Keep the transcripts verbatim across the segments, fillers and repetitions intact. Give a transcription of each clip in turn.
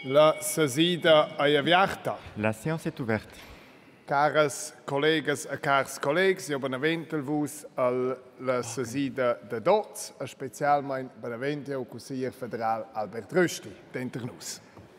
La sesida è aperta. La séance est ouverte. Caras collegas e cars collegs, io beneventel vos alla sesida de dots, specialmein beneventio al Consigliere Federal Albert Rösti, denter nus.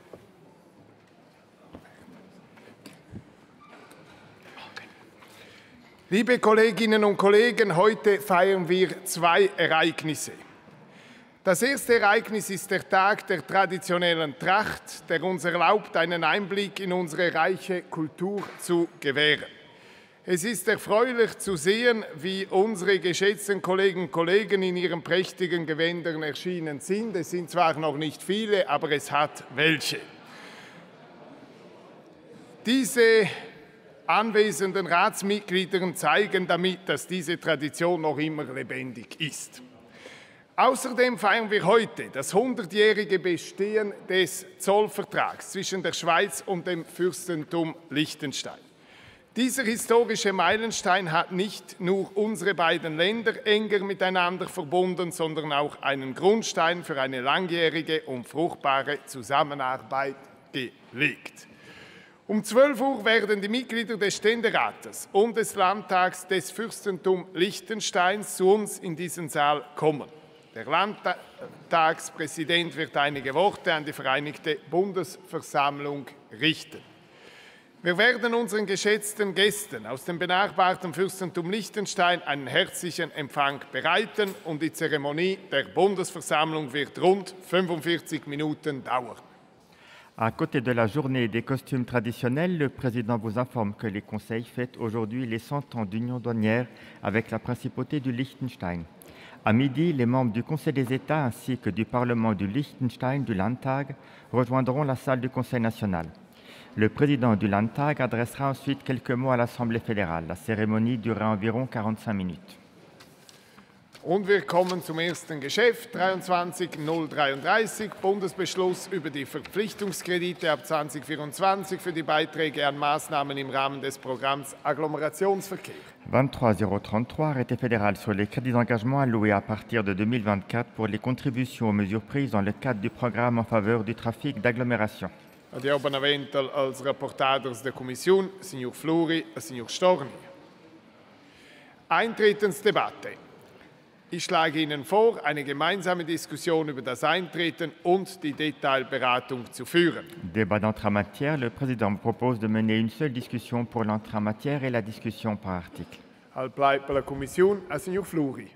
Liebe Kolleginnen und Kollegen, heute feiern wir zwei Ereignisse. Das erste Ereignis ist der Tag der traditionellen Tracht, der uns erlaubt, einen Einblick in unsere reiche Kultur zu gewähren. Es ist erfreulich zu sehen, wie unsere geschätzten Kolleginnen und Kollegen in ihren prächtigen Gewändern erschienen sind. Es sind zwar noch nicht viele, aber es hat welche. Diese anwesenden Ratsmitglieder zeigen damit, dass diese Tradition noch immer lebendig ist. Außerdem feiern wir heute das hundertjährige Bestehen des Zollvertrags zwischen der Schweiz und dem Fürstentum Liechtenstein. Dieser historische Meilenstein hat nicht nur unsere beiden Länder enger miteinander verbunden, sondern auch einen Grundstein für eine langjährige und fruchtbare Zusammenarbeit gelegt. Um zwölf Uhr werden die Mitglieder des Ständerates und des Landtags des Fürstentums Liechtensteins zu uns in diesen Saal kommen. Der Landtagspräsident wird einige Worte an die Vereinigte Bundesversammlung richten. Wir werden unseren geschätzten Gästen aus dem benachbarten Fürstentum Liechtenstein einen herzlichen Empfang bereiten und die Zeremonie der Bundesversammlung wird rund fünfundvierzig Minuten dauern. À côté de la journée des costumes traditionnels, le président vous informe que les conseils fêtent aujourd'hui les cent ans d'union douanière avec la principauté du Liechtenstein. À midi, les membres du Conseil des États ainsi que du Parlement du Liechtenstein, du Landtag, rejoindront la salle du Conseil national. Le président du Landtag adressera ensuite quelques mots à l'Assemblée fédérale. La cérémonie durera environ quarante-cinq minutes. Und wir kommen zum ersten Geschäft, dreiundzwanzig null dreiunddreißig, Bundesbeschluss über die Verpflichtungskredite ab zwanzig vierundzwanzig für die Beiträge an Maßnahmen im Rahmen des Programms Agglomerationsverkehr. vingt-trois zéro trente-trois, arrêté fédéral sur les crédits d'engagement alloués à partir de deux mille vingt-quatre pour les contributions aux mesures prises dans le cadre du programme en faveur du trafic d'agglomération. Io beneventel als Reportaders der Kommission, Signor Fluri e Signor Storni. Eintretensdebatte. Ich schlage Ihnen vor, eine gemeinsame Diskussion über das Eintreten und die Detailberatung zu führen. Débat d'entrée en matière, le président me propose de mener une seule discussion pour l'entrée en matière et la discussion par article. Al bleibt bei der Kommission, a Signor Fluri.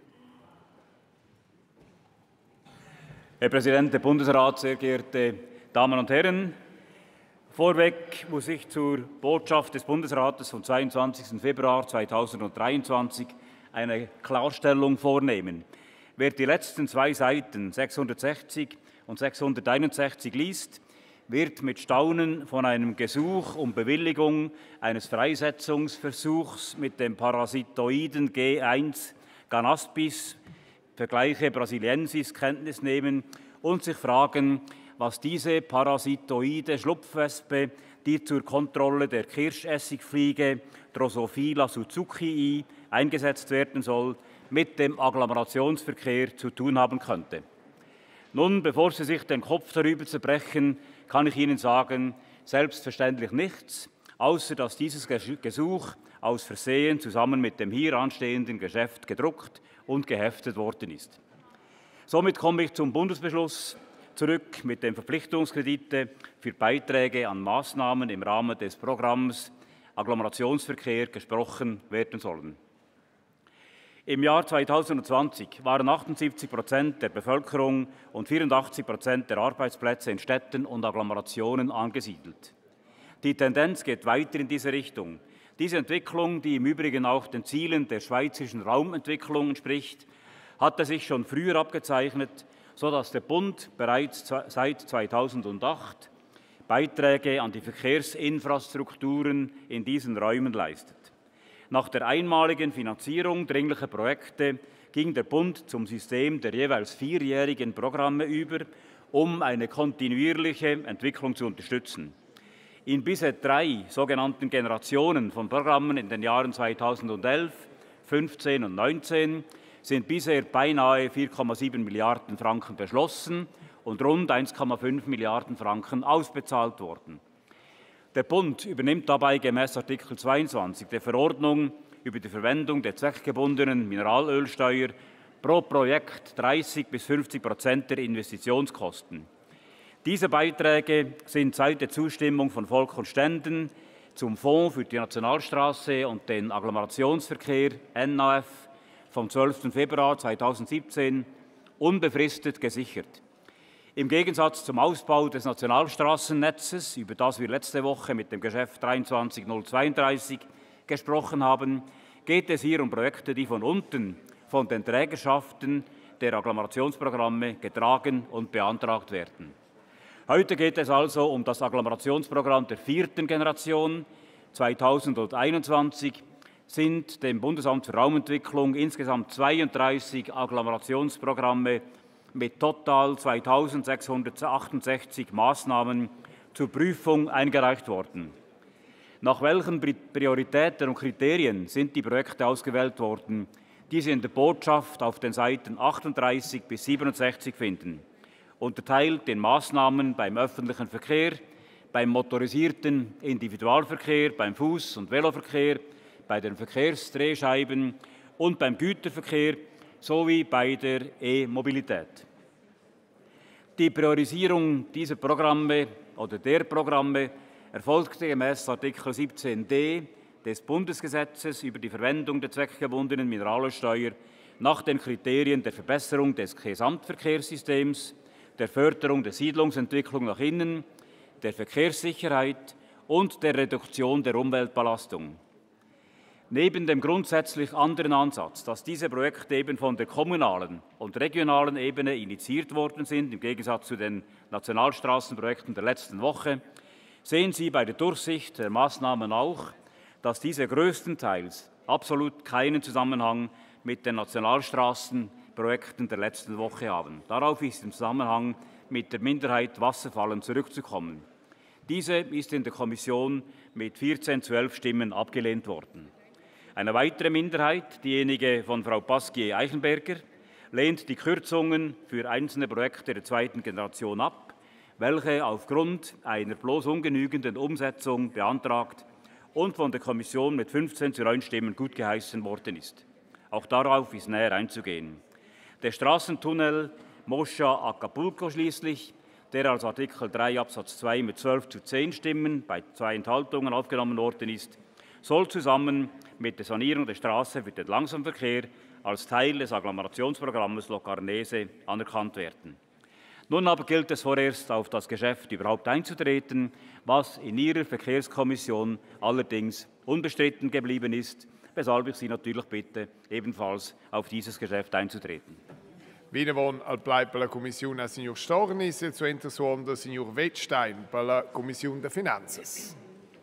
Herr Präsident, der Bundesrat, sehr geehrte Damen und Herren! Vorweg muss ich zur Botschaft des Bundesrates vom zweiundzwanzigsten Februar zweitausenddreiundzwanzig eine Klarstellung vornehmen. Wer die letzten zwei Seiten sechshundertsechzig und sechshunderteinundsechzig liest, wird mit Staunen von einem Gesuch um Bewilligung eines Freisetzungsversuchs mit dem Parasitoiden G eins Ganaspis, Vergleiche Brasiliensis, Kenntnis nehmen und sich fragen, was diese parasitoide Schlupfwespe, die zur Kontrolle der Kirschessigfliege Drosophila suzuki eingesetzt werden soll, mit dem Agglomerationsverkehr zu tun haben könnte. Nun, bevor Sie sich den Kopf darüber zerbrechen, kann ich Ihnen sagen, selbstverständlich nichts, außer dass dieses Gesuch aus Versehen zusammen mit dem hier anstehenden Geschäft gedruckt und geheftet worden ist. Somit komme ich zum Bundesbeschluss zurück, mit dem Verpflichtungskredite für Beiträge an Maßnahmen im Rahmen des Programms Agglomerationsverkehr gesprochen werden sollen. Im Jahr zweitausendzwanzig waren achtundsiebzig Prozent der Bevölkerung und vierundachtzig Prozent der Arbeitsplätze in Städten und Agglomerationen angesiedelt. Die Tendenz geht weiter in diese Richtung. Diese Entwicklung, die im Übrigen auch den Zielen der schweizerischen Raumentwicklung entspricht, hatte sich schon früher abgezeichnet, sodass der Bund bereits seit zweitausendacht Beiträge an die Verkehrsinfrastrukturen in diesen Räumen leistet. Nach der einmaligen Finanzierung dringlicher Projekte ging der Bund zum System der jeweils vierjährigen Programme über, um eine kontinuierliche Entwicklung zu unterstützen. In bisher drei sogenannten Generationen von Programmen in den Jahren zweitausendelf, fünfzehn und neunzehn sind bisher beinahe vier Komma sieben Milliarden Franken beschlossen und rund eins Komma fünf Milliarden Franken ausbezahlt worden. Der Bund übernimmt dabei gemäß Artikel zweiundzwanzig der Verordnung über die Verwendung der zweckgebundenen Mineralölsteuer pro Projekt dreißig bis fünfzig Prozent der Investitionskosten. Diese Beiträge sind seit der Zustimmung von Volk und Ständen zum Fonds für die Nationalstraße und den Agglomerationsverkehr N A F vom zwölften Februar zweitausendsiebzehn unbefristet gesichert. Im Gegensatz zum Ausbau des Nationalstraßennetzes, über das wir letzte Woche mit dem Geschäft dreiundzwanzig null zweiunddreißig gesprochen haben, geht es hier um Projekte, die von unten von den Trägerschaften der Agglomerationsprogramme getragen und beantragt werden. Heute geht es also um das Agglomerationsprogramm der vierten Generation. zweitausendeinundzwanzig sind dem Bundesamt für Raumentwicklung insgesamt zweiunddreißig Agglomerationsprogramme mit total zweitausendsechshundertachtundsechzig Maßnahmen zur Prüfung eingereicht worden. Nach welchen Prioritäten und Kriterien sind die Projekte ausgewählt worden, die Sie in der Botschaft auf den Seiten achtunddreißig bis siebenundsechzig finden? Unterteilt in Maßnahmen beim öffentlichen Verkehr, beim motorisierten Individualverkehr, beim Fuß- und Veloverkehr, bei den Verkehrsdrehscheiben und beim Güterverkehr sowie bei der E-Mobilität. Die Priorisierung dieser Programme oder der Programme erfolgte gemäß Artikel siebzehn d des Bundesgesetzes über die Verwendung der zweckgebundenen Mineralölsteuer nach den Kriterien der Verbesserung des Gesamtverkehrssystems, der Förderung der Siedlungsentwicklung nach innen, der Verkehrssicherheit und der Reduktion der Umweltbelastung. Neben dem grundsätzlich anderen Ansatz, dass diese Projekte eben von der kommunalen und regionalen Ebene initiiert worden sind, im Gegensatz zu den Nationalstraßenprojekten der letzten Woche, sehen Sie bei der Durchsicht der Maßnahmen auch, dass diese größtenteils absolut keinen Zusammenhang mit den Nationalstraßenprojekten der letzten Woche haben. Darauf ist im Zusammenhang mit der Minderheit Wasserfallen zurückzukommen. Diese ist in der Kommission mit vierzehn zu elf Stimmen abgelehnt worden. Eine weitere Minderheit, diejenige von Frau Pasquier-Eichenberger, lehnt die Kürzungen für einzelne Projekte der zweiten Generation ab, welche aufgrund einer bloß ungenügenden Umsetzung beantragt und von der Kommission mit fünfzehn zu neun Stimmen gutgeheißen worden ist. Auch darauf ist näher einzugehen. Der Straßentunnel Mocha-Acapulco schließlich, der als Artikel drei Absatz zwei mit zwölf zu zehn Stimmen bei zwei Enthaltungen aufgenommen worden ist, soll zusammen mit der Sanierung der Straße für den Langsamverkehr als Teil des Agglomerationsprogramms Locarnese anerkannt werden. Nun aber gilt es vorerst, auf das Geschäft überhaupt einzutreten, was in Ihrer Verkehrskommission allerdings unbestritten geblieben ist, weshalb ich Sie natürlich bitte, ebenfalls auf dieses Geschäft einzutreten. Vinavon al plai per la Commissione al signor Stornis e su suon del signor Wettstein per la Commissione de Finanzas.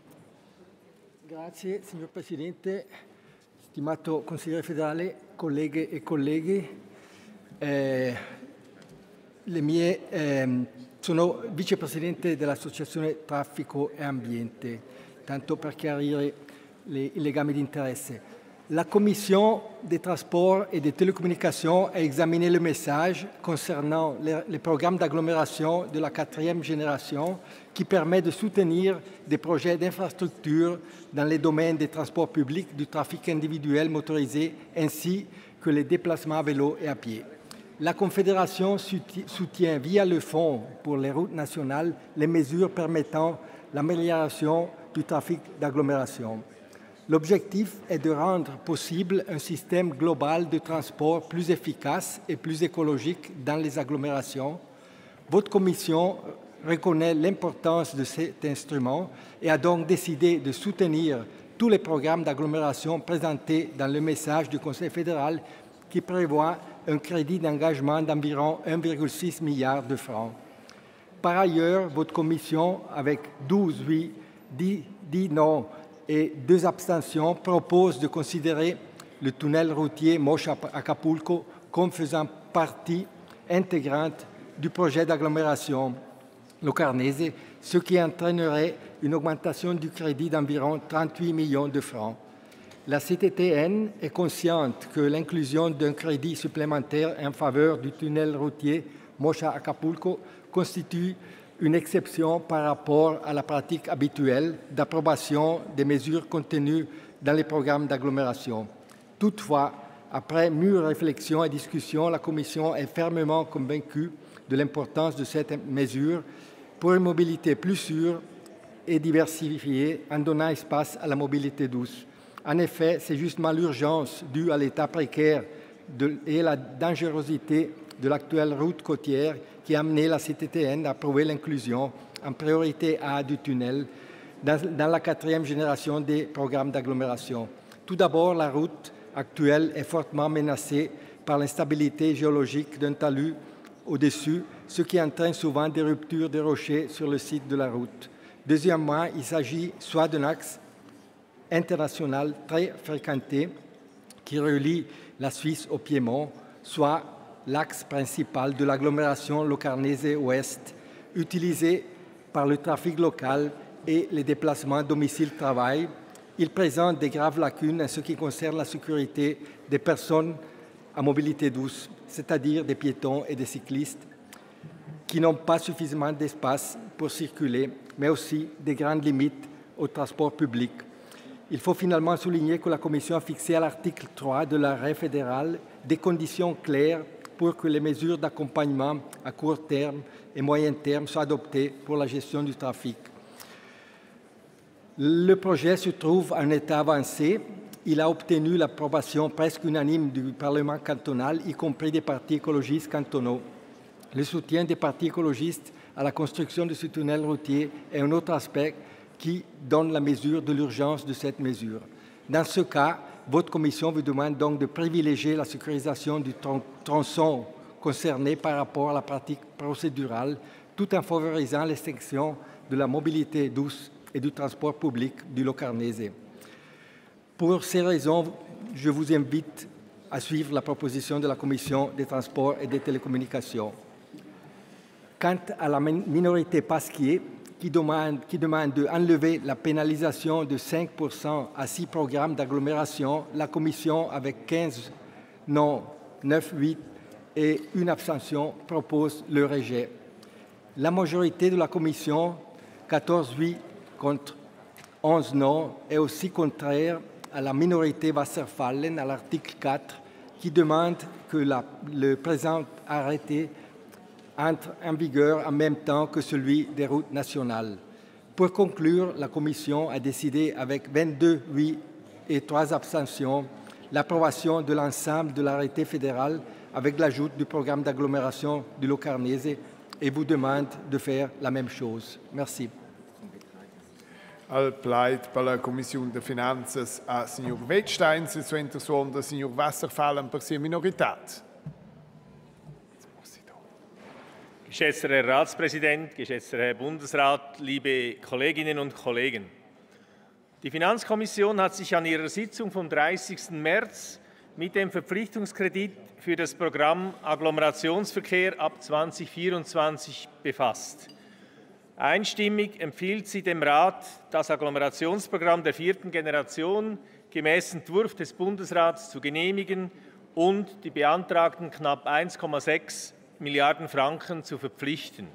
Grazie signor Presidente, stimato consigliere federale, colleghe e colleghi. Eh, le mie, eh, sono vicepresidente dell'Associazione Traffico e Ambiente, tanto per chiarire le, i legami di interesse. La Commission des Transports et des Télécommunications a examiné le message concernant les, les programmes d'agglomération de la quatrième génération qui permet de soutenir des projets d'infrastructure dans les domaines des transports publics, du trafic individuel motorisé ainsi que les déplacements à vélo et à pied. La Confédération soutient via le Fonds pour les routes nationales les mesures permettant l'amélioration du trafic d'agglomération. L'objectif est de rendre possible un système global de transport plus efficace et plus écologique dans les agglomérations. Votre commission reconnaît l'importance de cet instrument et a donc décidé de soutenir tous les programmes d'agglomération présentés dans le message du Conseil fédéral qui prévoit un crédit d'engagement d'environ un virgule six milliard de francs. Par ailleurs, votre commission, avec douze oui, dix, dix non et deux abstentions, propose de considérer le tunnel routier Mocha-Acapulco comme faisant partie intégrante du projet d'agglomération Locarnese, ce qui entraînerait une augmentation du crédit d'environ trente-huit millions de francs. La C T T N est consciente que l'inclusion d'un crédit supplémentaire en faveur du tunnel routier Mocha-Acapulco constitue une exception par rapport à la pratique habituelle d'approbation des mesures contenues dans les programmes d'agglomération. Toutefois, après mûre réflexion et discussion, la Commission est fermement convaincue de l'importance de cette mesure pour une mobilité plus sûre et diversifiée en donnant espace à la mobilité douce. En effet, c'est justement l'urgence due à l'état précaire de, et la dangerosité de l'actuelle route côtière qui a amené la C T T N à approuver l'inclusion en priorité A du tunnel dans, dans la quatrième génération des programmes d'agglomération. Tout d'abord, la route actuelle est fortement menacée par l'instabilité géologique d'un talus au-dessus, ce qui entraîne souvent des ruptures de rochers sur le site de la route. Deuxièmement, il s'agit soit d'un axe international très fréquenté qui relie la Suisse au Piémont, soit l'axe principal de l'agglomération Locarnese-Ouest, utilisé par le trafic local et les déplacements domicile-travail. Il présente des graves lacunes en ce qui concerne la sécurité des personnes à mobilité douce, c'est-à-dire des piétons et des cyclistes, qui n'ont pas suffisamment d'espace pour circuler, mais aussi des grandes limites au transport public. Il faut finalement souligner que la Commission a fixé à l'article trois de l'arrêt fédéral des conditions claires pour que les mesures d'accompagnement à court terme et moyen terme soient adoptées pour la gestion du trafic. Le projet se trouve en état avancé. Il a obtenu l'approbation presque unanime du Parlement cantonal, y compris des partis écologistes cantonaux. Le soutien des partis écologistes à la construction de ce tunnel routier est un autre aspect qui donne la mesure de l'urgence de cette mesure. Dans ce cas, votre commission vous demande donc de privilégier la sécurisation du tron tronçon concerné par rapport à la pratique procédurale, tout en favorisant l'extinction de la mobilité douce et du transport public du Locarnese. Pour ces raisons, je vous invite à suivre la proposition de la Commission des Transports et des Télécommunications. Quant à la minorité Pasquier, qui demande, qui demande d'enlever la pénalisation de cinq pour cent à six programmes d'agglomération, la Commission, avec quinze non, neuf, huit et une abstention, propose le rejet. La majorité de la Commission, quatorze oui contre onze non, est aussi contraire à la minorité Wasserfallen à l'article quatre, qui demande que la, le présent arrêté entre en vigueur en même temps que celui des routes nationales. Pour conclure, la Commission a décidé, avec vingt-deux oui et trois abstentions, l'approbation de l'ensemble de l'arrêté fédéral avec l'ajout du programme d'agglomération du Locarnese et vous demande de faire la même chose. Merci. Al pleit per la Commission de Finanzas a signor Wettstein, se suenta suonda signor Wasserfallen per sia minoritat. Geschätzter Herr Ratspräsident, geschätzter Herr Bundesrat, liebe Kolleginnen und Kollegen! Die Finanzkommission hat sich an ihrer Sitzung vom dreißigsten März mit dem Verpflichtungskredit für das Programm Agglomerationsverkehr ab zweitausendvierundzwanzig befasst. Einstimmig empfiehlt sie dem Rat, das Agglomerationsprogramm der vierten Generation gemäß Entwurf des Bundesrats zu genehmigen und die beantragten knapp eins Komma sechs Milliarden Franken zu verpflichten.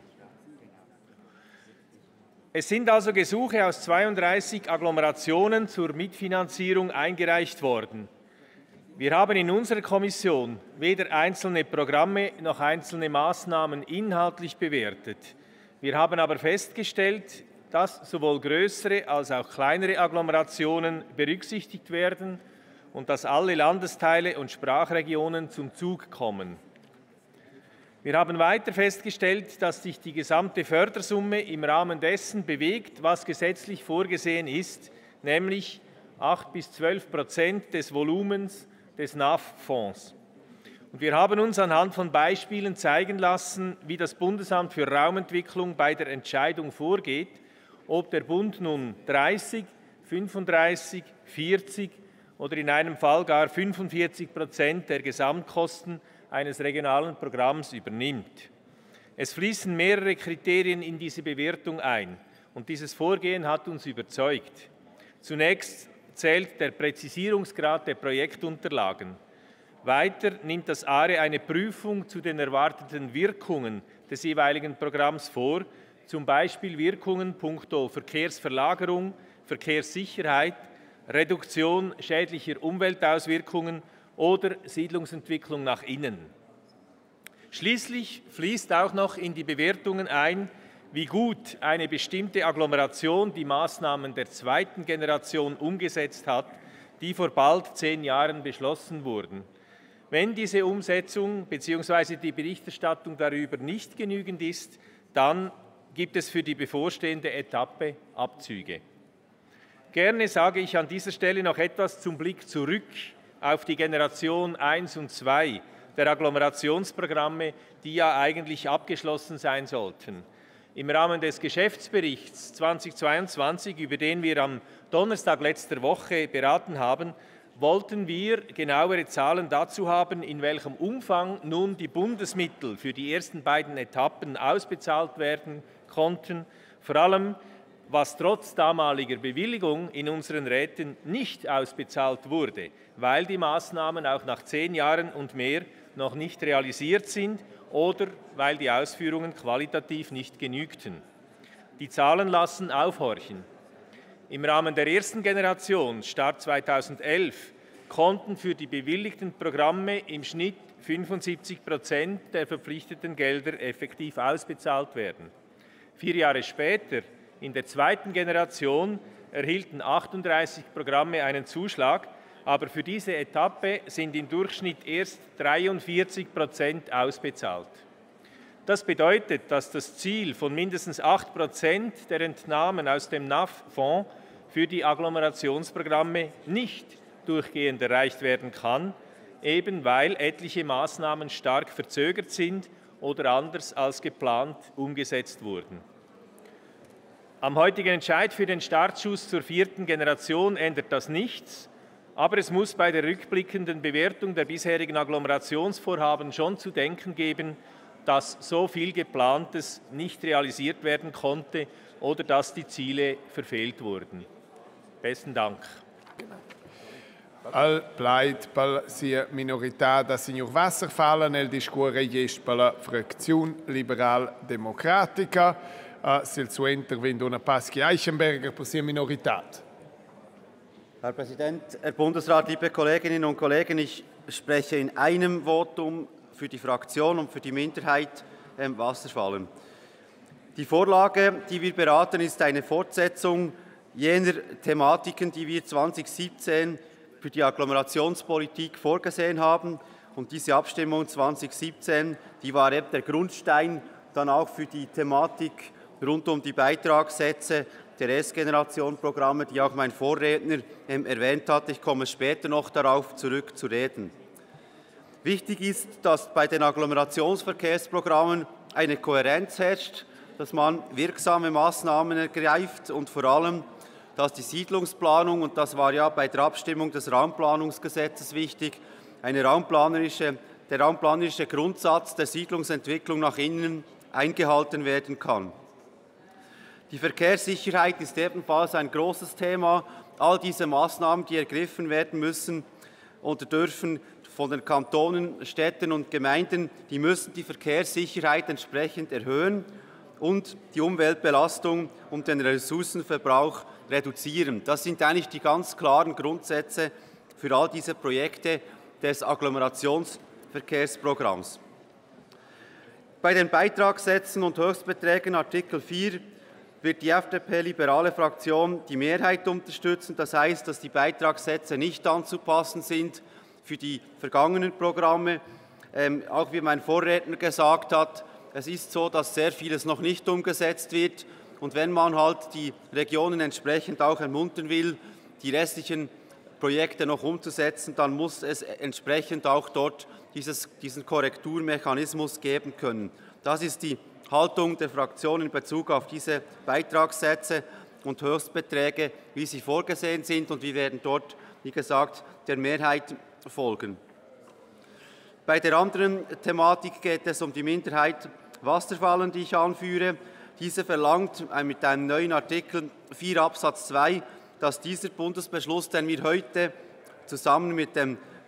Es sind also Gesuche aus zweiunddreißig Agglomerationen zur Mitfinanzierung eingereicht worden. Wir haben in unserer Kommission weder einzelne Programme noch einzelne Maßnahmen inhaltlich bewertet. Wir haben aber festgestellt, dass sowohl größere als auch kleinere Agglomerationen berücksichtigt werden und dass alle Landesteile und Sprachregionen zum Zug kommen. Wir haben weiter festgestellt, dass sich die gesamte Fördersumme im Rahmen dessen bewegt, was gesetzlich vorgesehen ist, nämlich acht bis zwölf Prozent des Volumens des N A F-Fonds. Und wir haben uns anhand von Beispielen zeigen lassen, wie das Bundesamt für Raumentwicklung bei der Entscheidung vorgeht, ob der Bund nun dreißig, fünfunddreißig, vierzig oder in einem Fall gar fünfundvierzig Prozent der Gesamtkosten eines regionalen Programms übernimmt. Es fließen mehrere Kriterien in diese Bewertung ein und dieses Vorgehen hat uns überzeugt. Zunächst zählt der Präzisierungsgrad der Projektunterlagen. Weiter nimmt das A R E eine Prüfung zu den erwarteten Wirkungen des jeweiligen Programms vor, zum Beispiel Wirkungen punkto Verkehrsverlagerung, Verkehrssicherheit, Reduktion schädlicher Umweltauswirkungen oder Siedlungsentwicklung nach innen. Schließlich fließt auch noch in die Bewertungen ein, wie gut eine bestimmte Agglomeration die Maßnahmen der zweiten Generation umgesetzt hat, die vor bald zehn Jahren beschlossen wurden. Wenn diese Umsetzung bzw. die Berichterstattung darüber nicht genügend ist, dann gibt es für die bevorstehende Etappe Abzüge. Gerne sage ich an dieser Stelle noch etwas zum Blick zurück auf die Generation eins und zwei der Agglomerationsprogramme, die ja eigentlich abgeschlossen sein sollten. Im Rahmen des Geschäftsberichts zweitausendzweiundzwanzig, über den wir am Donnerstag letzter Woche beraten haben, wollten wir genauere Zahlen dazu haben, in welchem Umfang nun die Bundesmittel für die ersten beiden Etappen ausbezahlt werden konnten, vor allem was trotz damaliger Bewilligung in unseren Räten nicht ausbezahlt wurde, weil die Maßnahmen auch nach zehn Jahren und mehr noch nicht realisiert sind oder weil die Ausführungen qualitativ nicht genügten. Die Zahlen lassen aufhorchen. Im Rahmen der ersten Generation, Start zweitausendelf, konnten für die bewilligten Programme im Schnitt fünfundsiebzig Prozent der verpflichteten Gelder effektiv ausbezahlt werden. Vier Jahre später, in der zweiten Generation, erhielten achtunddreißig Programme einen Zuschlag, aber für diese Etappe sind im Durchschnitt erst dreiundvierzig Prozent ausbezahlt. Das bedeutet, dass das Ziel von mindestens acht Prozent der Entnahmen aus dem N A F-Fonds für die Agglomerationsprogramme nicht durchgehend erreicht werden kann, eben weil etliche Maßnahmen stark verzögert sind oder anders als geplant umgesetzt wurden. Am heutigen Entscheid für den Startschuss zur vierten Generation ändert das nichts, aber es muss bei der rückblickenden Bewertung der bisherigen Agglomerationsvorhaben schon zu denken geben, dass so viel Geplantes nicht realisiert werden konnte oder dass die Ziele verfehlt wurden. Besten Dank. Al plaid per sia minorità da signor Wasserfall nel discorre jest per la Fraktion Liberal Democratica. Uh, sil suo intervento una Paschi Eichenberger per sia Minorität. Herr Präsident, Herr Bundesrat, liebe Kolleginnen und Kollegen, ich spreche in einem Votum für die Fraktion und für die Minderheit ähm, Wasserfall. Die Vorlage, die wir beraten, ist eine Fortsetzung jener Thematiken, die wir zweitausendsiebzehn für die Agglomerationspolitik vorgesehen haben. Und diese Abstimmung zweitausendsiebzehn, die war eben der Grundstein dann auch für die Thematik rund um die Beitragssätze der Erstgeneration-Programme, die auch mein Vorredner ähm, erwähnt hat. Ich komme später noch darauf zurück zu reden. Wichtig ist, dass bei den Agglomerationsverkehrsprogrammen eine Kohärenz herrscht, dass man wirksame Maßnahmen ergreift und vor allem, dass die Siedlungsplanung, und das war ja bei der Abstimmung des Raumplanungsgesetzes wichtig, eine raumplanerische, der raumplanerische Grundsatz der Siedlungsentwicklung nach innen eingehalten werden kann. Die Verkehrssicherheit ist ebenfalls ein großes Thema. All diese Maßnahmen, die ergriffen werden müssen oder dürfen von den Kantonen, Städten und Gemeinden, die müssen die Verkehrssicherheit entsprechend erhöhen und die Umweltbelastung und den Ressourcenverbrauch reduzieren. Das sind eigentlich die ganz klaren Grundsätze für all diese Projekte des Agglomerationsverkehrsprogramms. Bei den Beitragssätzen und Höchstbeträgen Artikel vier wird die F D P-liberale Fraktion die Mehrheit unterstützen. Das heißt, dass die Beitragssätze nicht anzupassen sind für die vergangenen Programme. Ähm, auch wie mein Vorredner gesagt hat, es ist so, dass sehr vieles noch nicht umgesetzt wird. Und wenn man halt die Regionen entsprechend auch ermuntern will, die restlichen Projekte noch umzusetzen, dann muss es entsprechend auch dort dieses, diesen Korrekturmechanismus geben können. Das ist die Haltung der Fraktion in Bezug auf diese Beitragssätze und Höchstbeträge, wie sie vorgesehen sind, und wir werden dort, wie gesagt, der Mehrheit folgen. Bei der anderen Thematik geht es um die Minderheit Wasserfall, die ich anführe. Diese verlangt mit einem neuen Artikel vier Absatz zwei, dass dieser Bundesbeschluss, den wir heute zusammen mit dem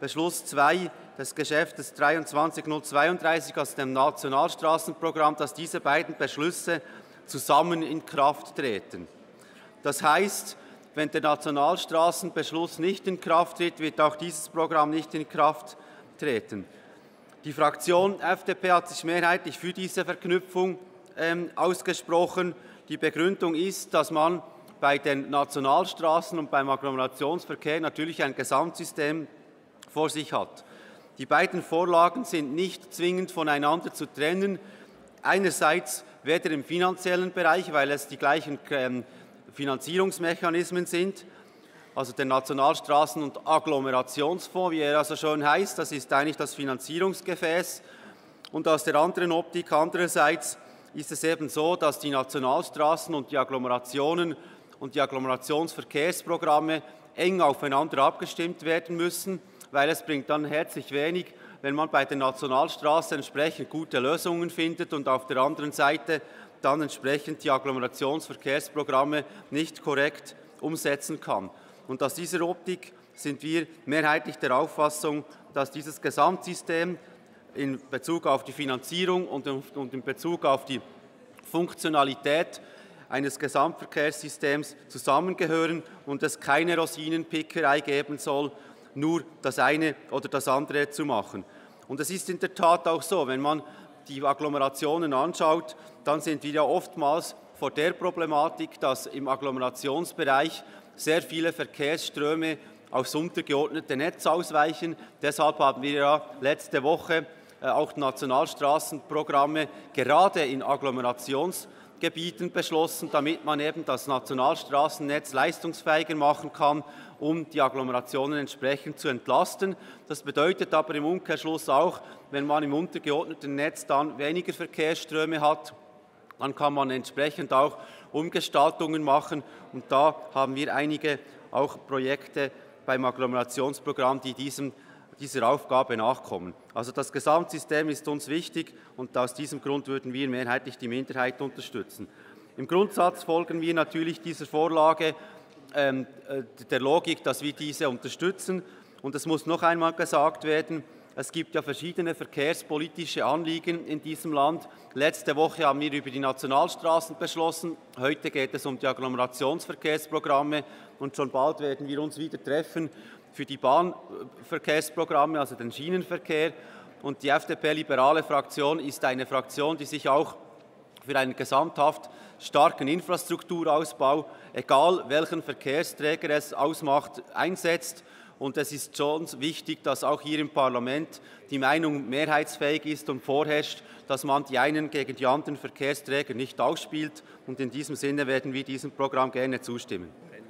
Beschluss zwei des Geschäftes dreiundzwanzig nullzweiunddreißig aus dem Nationalstraßenprogramm, dass diese beiden Beschlüsse zusammen in Kraft treten. Das heißt, wenn der Nationalstraßenbeschluss nicht in Kraft tritt, wird auch dieses Programm nicht in Kraft treten. Die Fraktion F D P hat sich mehrheitlich für diese Verknüpfung ähm, ausgesprochen. Die Begründung ist, dass man bei den Nationalstraßen und beim Agglomerationsverkehr natürlich ein Gesamtsystem vor sich hat. Die beiden Vorlagen sind nicht zwingend voneinander zu trennen. Einerseits weder im finanziellen Bereich, weil es die gleichen ähm, Finanzierungsmechanismen sind, also der Nationalstraßen- und Agglomerationsfonds, wie er also schon heißt, das ist eigentlich das Finanzierungsgefäß. Und aus der anderen Optik andererseits ist es eben so, dass die Nationalstraßen und die Agglomerationen und die Agglomerationsverkehrsprogramme eng aufeinander abgestimmt werden müssen, weil es bringt dann herzlich wenig, wenn man bei der Nationalstraße entsprechend gute Lösungen findet und auf der anderen Seite dann entsprechend die Agglomerationsverkehrsprogramme nicht korrekt umsetzen kann. Und aus dieser Optik sind wir mehrheitlich der Auffassung, dass dieses Gesamtsystem in Bezug auf die Finanzierung und in Bezug auf die Funktionalität eines Gesamtverkehrssystems zusammengehören und es keine Rosinenpickerei geben soll, nur das eine oder das andere zu machen. Und es ist in der Tat auch so, wenn man die Agglomerationen anschaut, dann sind wir ja oftmals vor der Problematik, dass im Agglomerationsbereich sehr viele Verkehrsströme aufs untergeordnete Netz ausweichen. Deshalb haben wir ja letzte Woche auch Nationalstraßenprogramme gerade in Agglomerationsgebieten beschlossen, damit man eben das Nationalstraßennetz leistungsfähiger machen kann, um die Agglomerationen entsprechend zu entlasten. Das bedeutet aber im Umkehrschluss auch, wenn man im untergeordneten Netz dann weniger Verkehrsströme hat, dann kann man entsprechend auch Umgestaltungen machen. Und da haben wir einige auch Projekte beim Agglomerationsprogramm, die diesem, dieser Aufgabe nachkommen. Also das Gesamtsystem ist uns wichtig und aus diesem Grund würden wir mehrheitlich die Minderheit unterstützen. Im Grundsatz folgen wir natürlich dieser Vorlage ähm, der Logik, dass wir diese unterstützen. Und es muss noch einmal gesagt werden, es gibt ja verschiedene verkehrspolitische Anliegen in diesem Land. Letzte Woche haben wir über die Nationalstraßen beschlossen. Heute geht es um die Agglomerationsverkehrsprogramme und schon bald werden wir uns wieder treffen für die Bahnverkehrsprogramme, also den Schienenverkehr. Und die F D P-liberale Fraktion ist eine Fraktion, die sich auch für einen gesamthaft starken Infrastrukturausbau, egal welchen Verkehrsträger es ausmacht, einsetzt. Und es ist schon wichtig, dass auch hier im Parlament die Meinung mehrheitsfähig ist und vorherrscht, dass man die einen gegen die anderen Verkehrsträger nicht ausspielt. Und in diesem Sinne werden wir diesem Programm gerne zustimmen.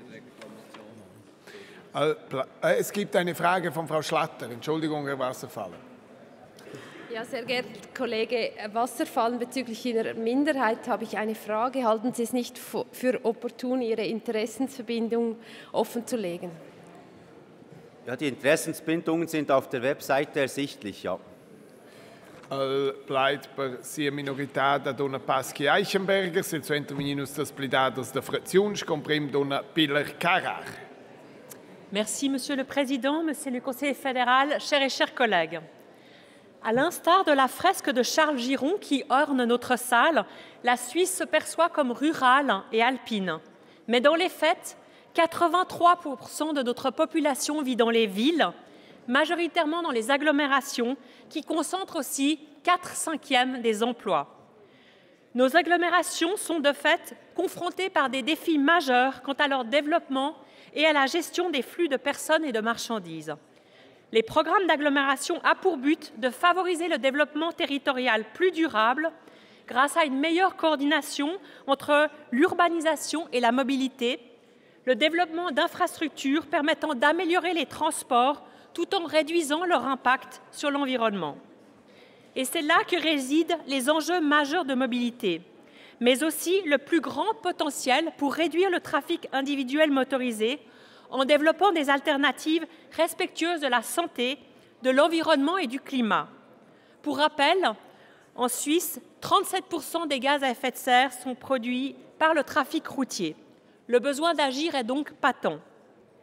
Es gibt eine Frage von Frau Schlatter. Entschuldigung, Herr Wasserfallen. Ja, sehr geehrter Kollege Wasserfallen, bezüglich Ihrer Minderheit habe ich eine Frage. Halten Sie es nicht für opportun, Ihre Interessensverbindung offenzulegen? Ja, die Interessensbindungen sind auf der Webseite ersichtlich, ja. El pleit per sia minorità da dona Paschi Eichenberger, se zu interveninos das plidados da fracziuns, comprim dona Pilar Carrar. Merci, Monsieur le Président, Monsieur le Conseiller fédéral, chers et chers collègues. À l'instar de la fresque de Charles Giron qui orne notre salle, la Suisse se perçoit comme rurale et alpine. Mais dans les faits, quatre-vingt-trois pour cent de notre population vit dans les villes, majoritairement dans les agglomérations, qui concentrent aussi quatre cinquièmes des emplois. Nos agglomérations sont de fait confrontées par des défis majeurs quant à leur développement et à la gestion des flux de personnes et de marchandises. Les programmes d'agglomération ont pour but de favoriser le développement territorial plus durable grâce à une meilleure coordination entre l'urbanisation et la mobilité, le développement d'infrastructures permettant d'améliorer les transports tout en réduisant leur impact sur l'environnement. Et c'est là que résident les enjeux majeurs de mobilité, mais aussi le plus grand potentiel pour réduire le trafic individuel motorisé en développant des alternatives respectueuses de la santé, de l'environnement et du climat. Pour rappel, en Suisse, trente-sept pour cent des gaz à effet de serre sont produits par le trafic routier. Le besoin d'agir est donc patent.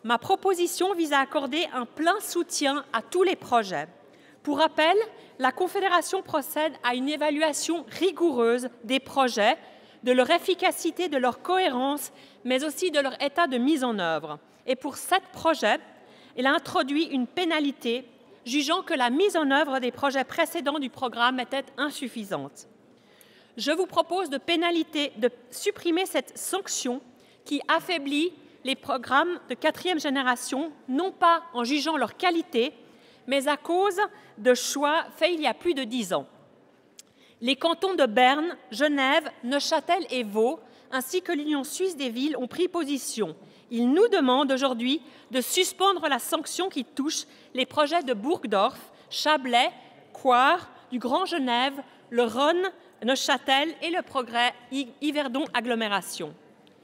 Ma proposition vise à accorder un plein soutien à tous les projets. Pour rappel, la Confédération procède à une évaluation rigoureuse des projets, de leur efficacité, de leur cohérence, mais aussi de leur état de mise en œuvre. Et pour sept projets, elle a introduit une pénalité, jugeant que la mise en œuvre des projets précédents du programme était insuffisante. Je vous propose de, pénalité, de supprimer cette sanction qui affaiblit les programmes de quatrième génération, non pas en jugeant leur qualité, mais à cause de choix faits il y a plus de dix ans. Les cantons de Berne, Genève, Neuchâtel et Vaud, ainsi que l'Union suisse des villes, ont pris position. Ils nous demandent aujourd'hui de suspendre la sanction qui touche les projets de Burgdorf, Chablais, Coire, du Grand Genève, le Rhône, Neuchâtel et le Progrès Yverdon Agglomération.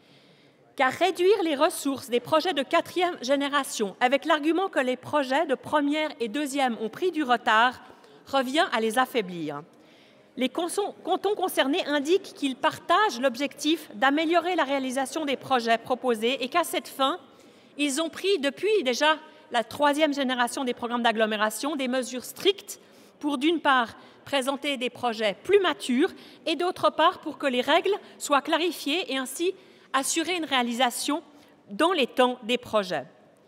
Car réduire les ressources des projets de quatrième génération avec l'argument que les projets de première et deuxième ont pris du retard revient à les affaiblir. Les cantons concernés indiquent qu'ils partagent l'objectif d'améliorer la réalisation des projets proposés et qu'à cette fin, ils ont pris depuis déjà la troisième génération des programmes d'agglomération des mesures strictes pour d'une part présenter des projets plus matures et d'autre part pour que les règles soient clarifiées et ainsi assurer une réalisation dans les temps des projets.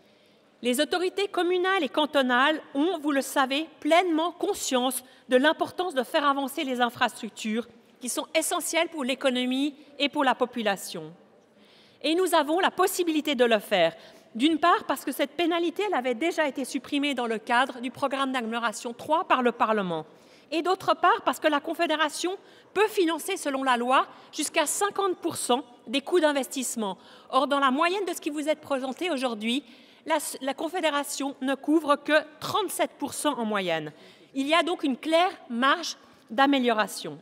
Les autorités communales et cantonales ont, vous le savez, pleinement conscience de l'importance de faire avancer les infrastructures qui sont essentielles pour l'économie et pour la population. Et nous avons la possibilité de le faire. D'une part, parce que cette pénalité elle avait déjà été supprimée dans le cadre du programme d'agglomération trois par le Parlement. Et d'autre part, parce que la Confédération peut financer, selon la loi, jusqu'à cinquante pour cent des coûts d'investissement. Or, dans la moyenne de ce qui vous est présenté aujourd'hui, la, la Confédération ne couvre que trente-sept pour cent en moyenne. Il y a donc une claire marge d'amélioration.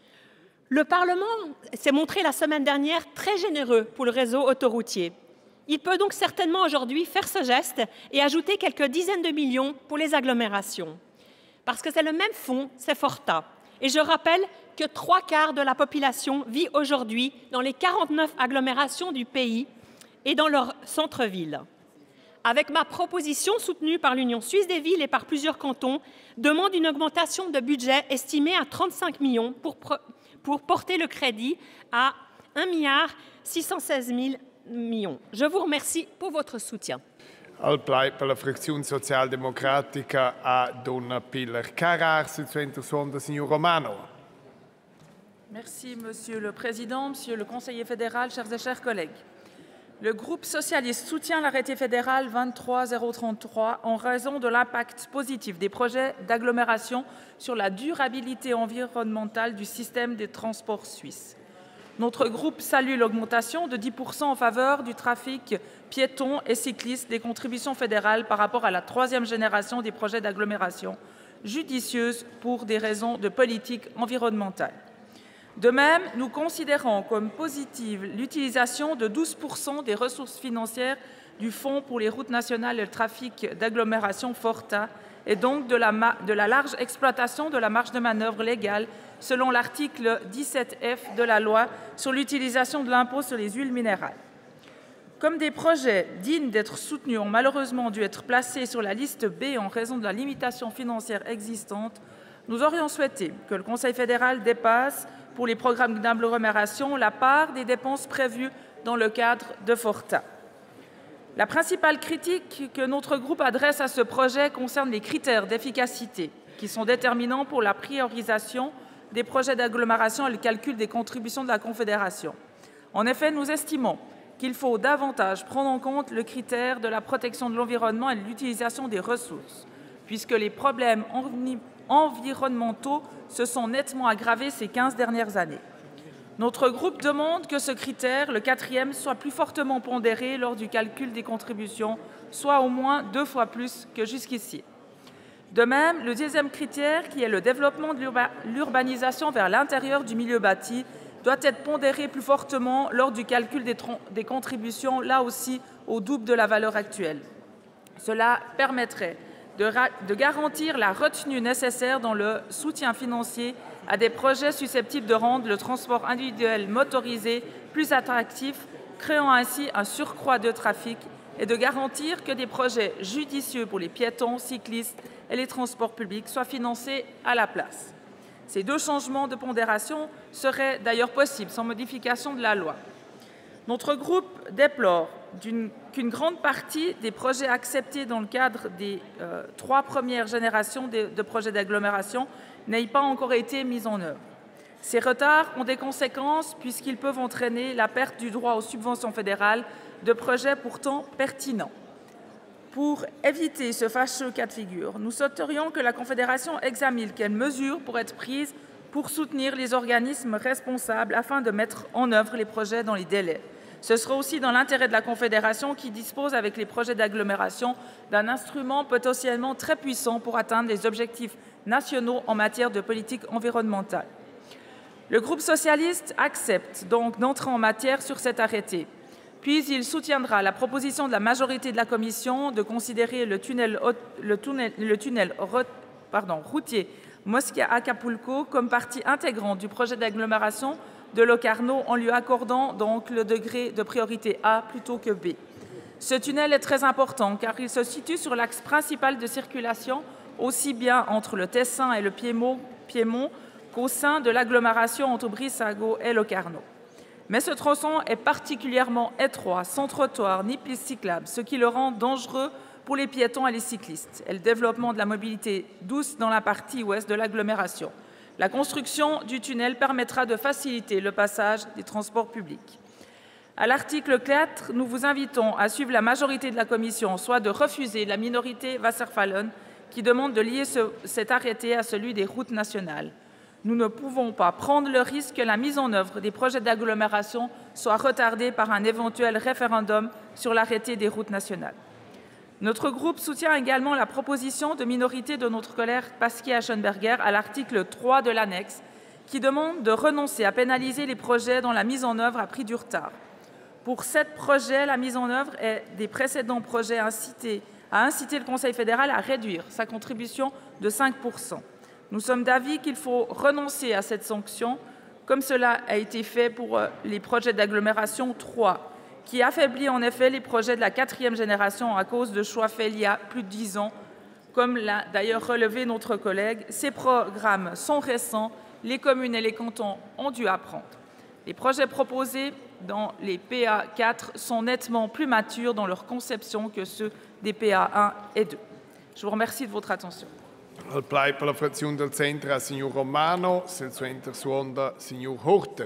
Le Parlement s'est montré la semaine dernière très généreux pour le réseau autoroutier. Il peut donc certainement aujourd'hui faire ce geste et ajouter quelques dizaines de millions pour les agglomérations. Parce que c'est le même fonds, c'est Forta. Et je rappelle que trois quarts de la population vit aujourd'hui dans les quarante-neuf agglomérations du pays et dans leur centre-ville. Avec ma proposition soutenue par l'Union suisse des villes et par plusieurs cantons, demande une augmentation de budget estimée à trente-cinq millions pour, pour porter le crédit à un milliard six cent seize mille millions. Je vous remercie pour votre soutien. Al bleibt per la Fraktion Sozialdemokratica a Donna Piller Carrar, successeur suon signor Romano. Merci, Monsieur le Président, Monsieur le Conseiller fédéral, chers et chers collègues. Le groupe socialiste soutient l'arrêté fédéral vingt-trois zéro trente-trois en raison de l'impact positif des projets d'agglomération sur la durabilité environnementale du système des transports suisses. Notre groupe salue l'augmentation de dix pour cent en faveur du trafic piéton et cycliste des contributions fédérales par rapport à la troisième génération des projets d'agglomération, judicieuse pour des raisons de politique environnementale. De même, nous considérons comme positive l'utilisation de douze pour cent des ressources financières du Fonds pour les routes nationales et le trafic d'agglomération Forta et donc de la, de la large exploitation de la marge de manœuvre légale selon l'article dix-sept F de la loi sur l'utilisation de l'impôt sur les huiles minérales. Comme des projets dignes d'être soutenus ont malheureusement dû être placés sur la liste B en raison de la limitation financière existante, nous aurions souhaité que le Conseil fédéral dépasse pour les programmes d'agglomération la part des dépenses prévues dans le cadre de Forta. La principale critique que notre groupe adresse à ce projet concerne les critères d'efficacité qui sont déterminants pour la priorisation des projets d'agglomération et le calcul des contributions de la Confédération. En effet, nous estimons qu'il faut davantage prendre en compte le critère de la protection de l'environnement et de l'utilisation des ressources, puisque les problèmes environnementaux se sont nettement aggravés ces quinze dernières années. Notre groupe demande que ce critère, le quatrième, soit plus fortement pondéré lors du calcul des contributions, soit au moins deux fois plus que jusqu'ici. De même, le deuxième critère, qui est le développement de l'urbanisation vers l'intérieur du milieu bâti, doit être pondéré plus fortement lors du calcul des, des contributions, là aussi au double de la valeur actuelle. Cela permettrait de, de garantir la retenue nécessaire dans le soutien financier à des projets susceptibles de rendre le transport individuel motorisé plus attractif, créant ainsi un surcroît de trafic et de garantir que des projets judicieux pour les piétons, cyclistes et les transports publics soient financés à la place. Ces deux changements de pondération seraient d'ailleurs possibles sans modification de la loi. Notre groupe déplore qu'une grande partie des projets acceptés dans le cadre des euh, trois premières générations de, de projets d'agglomération n'aient pas encore été mis en œuvre. Ces retards ont des conséquences puisqu'ils peuvent entraîner la perte du droit aux subventions fédérales de projets pourtant pertinents. Pour éviter ce fâcheux cas de figure, nous souhaiterions que la Confédération examine quelles mesures pourraient être prises pour soutenir les organismes responsables afin de mettre en œuvre les projets dans les délais. Ce sera aussi dans l'intérêt de la Confédération qui dispose avec les projets d'agglomération d'un instrument potentiellement très puissant pour atteindre les objectifs nationaux en matière de politique environnementale. Le groupe socialiste accepte donc d'entrer en matière sur cet arrêté. Puis il soutiendra la proposition de la majorité de la Commission de considérer le tunnel, le tunnel, le tunnel pardon, routier Mosquia-Acapulco comme partie intégrante du projet d'agglomération de Locarno en lui accordant donc le degré de priorité A plutôt que B. Ce tunnel est très important car il se situe sur l'axe principal de circulation aussi bien entre le Tessin et le Piémont, Piémont qu'au sein de l'agglomération entre Brissago et Locarno. Mais ce tronçon est particulièrement étroit, sans trottoir ni piste cyclable, ce qui le rend dangereux pour les piétons et les cyclistes, et le développement de la mobilité douce dans la partie ouest de l'agglomération. La construction du tunnel permettra de faciliter le passage des transports publics. À l'article quatre, nous vous invitons à suivre la majorité de la Commission, soit de refuser la minorité Wasserfallen qui demande de lier ce, cet arrêté à celui des routes nationales. Nous ne pouvons pas prendre le risque que la mise en œuvre des projets d'agglomération soit retardée par un éventuel référendum sur l'arrêté des routes nationales. Notre groupe soutient également la proposition de minorité de notre collègue Pasquier Aschenberger à l'article trois de l'annexe, qui demande de renoncer à pénaliser les projets dont la mise en œuvre a pris du retard. Pour sept projets, la mise en œuvre des précédents projets incité, a incité le Conseil fédéral à réduire sa contribution de cinq pour cent. Nous sommes d'avis qu'il faut renoncer à cette sanction, comme cela a été fait pour les projets d'agglomération trois, qui affaiblit en effet les projets de la quatrième génération à cause de choix faits il y a plus de dix ans, comme l'a d'ailleurs relevé notre collègue. Ces programmes sont récents, les communes et les cantons ont dû apprendre. Les projets proposés dans les P A quatre sont nettement plus matures dans leur conception que ceux des P A un et deux. Je vous remercie de votre attention. Al plai per la frazione del centro al signor Romano, se suo intersuonda signor Horter.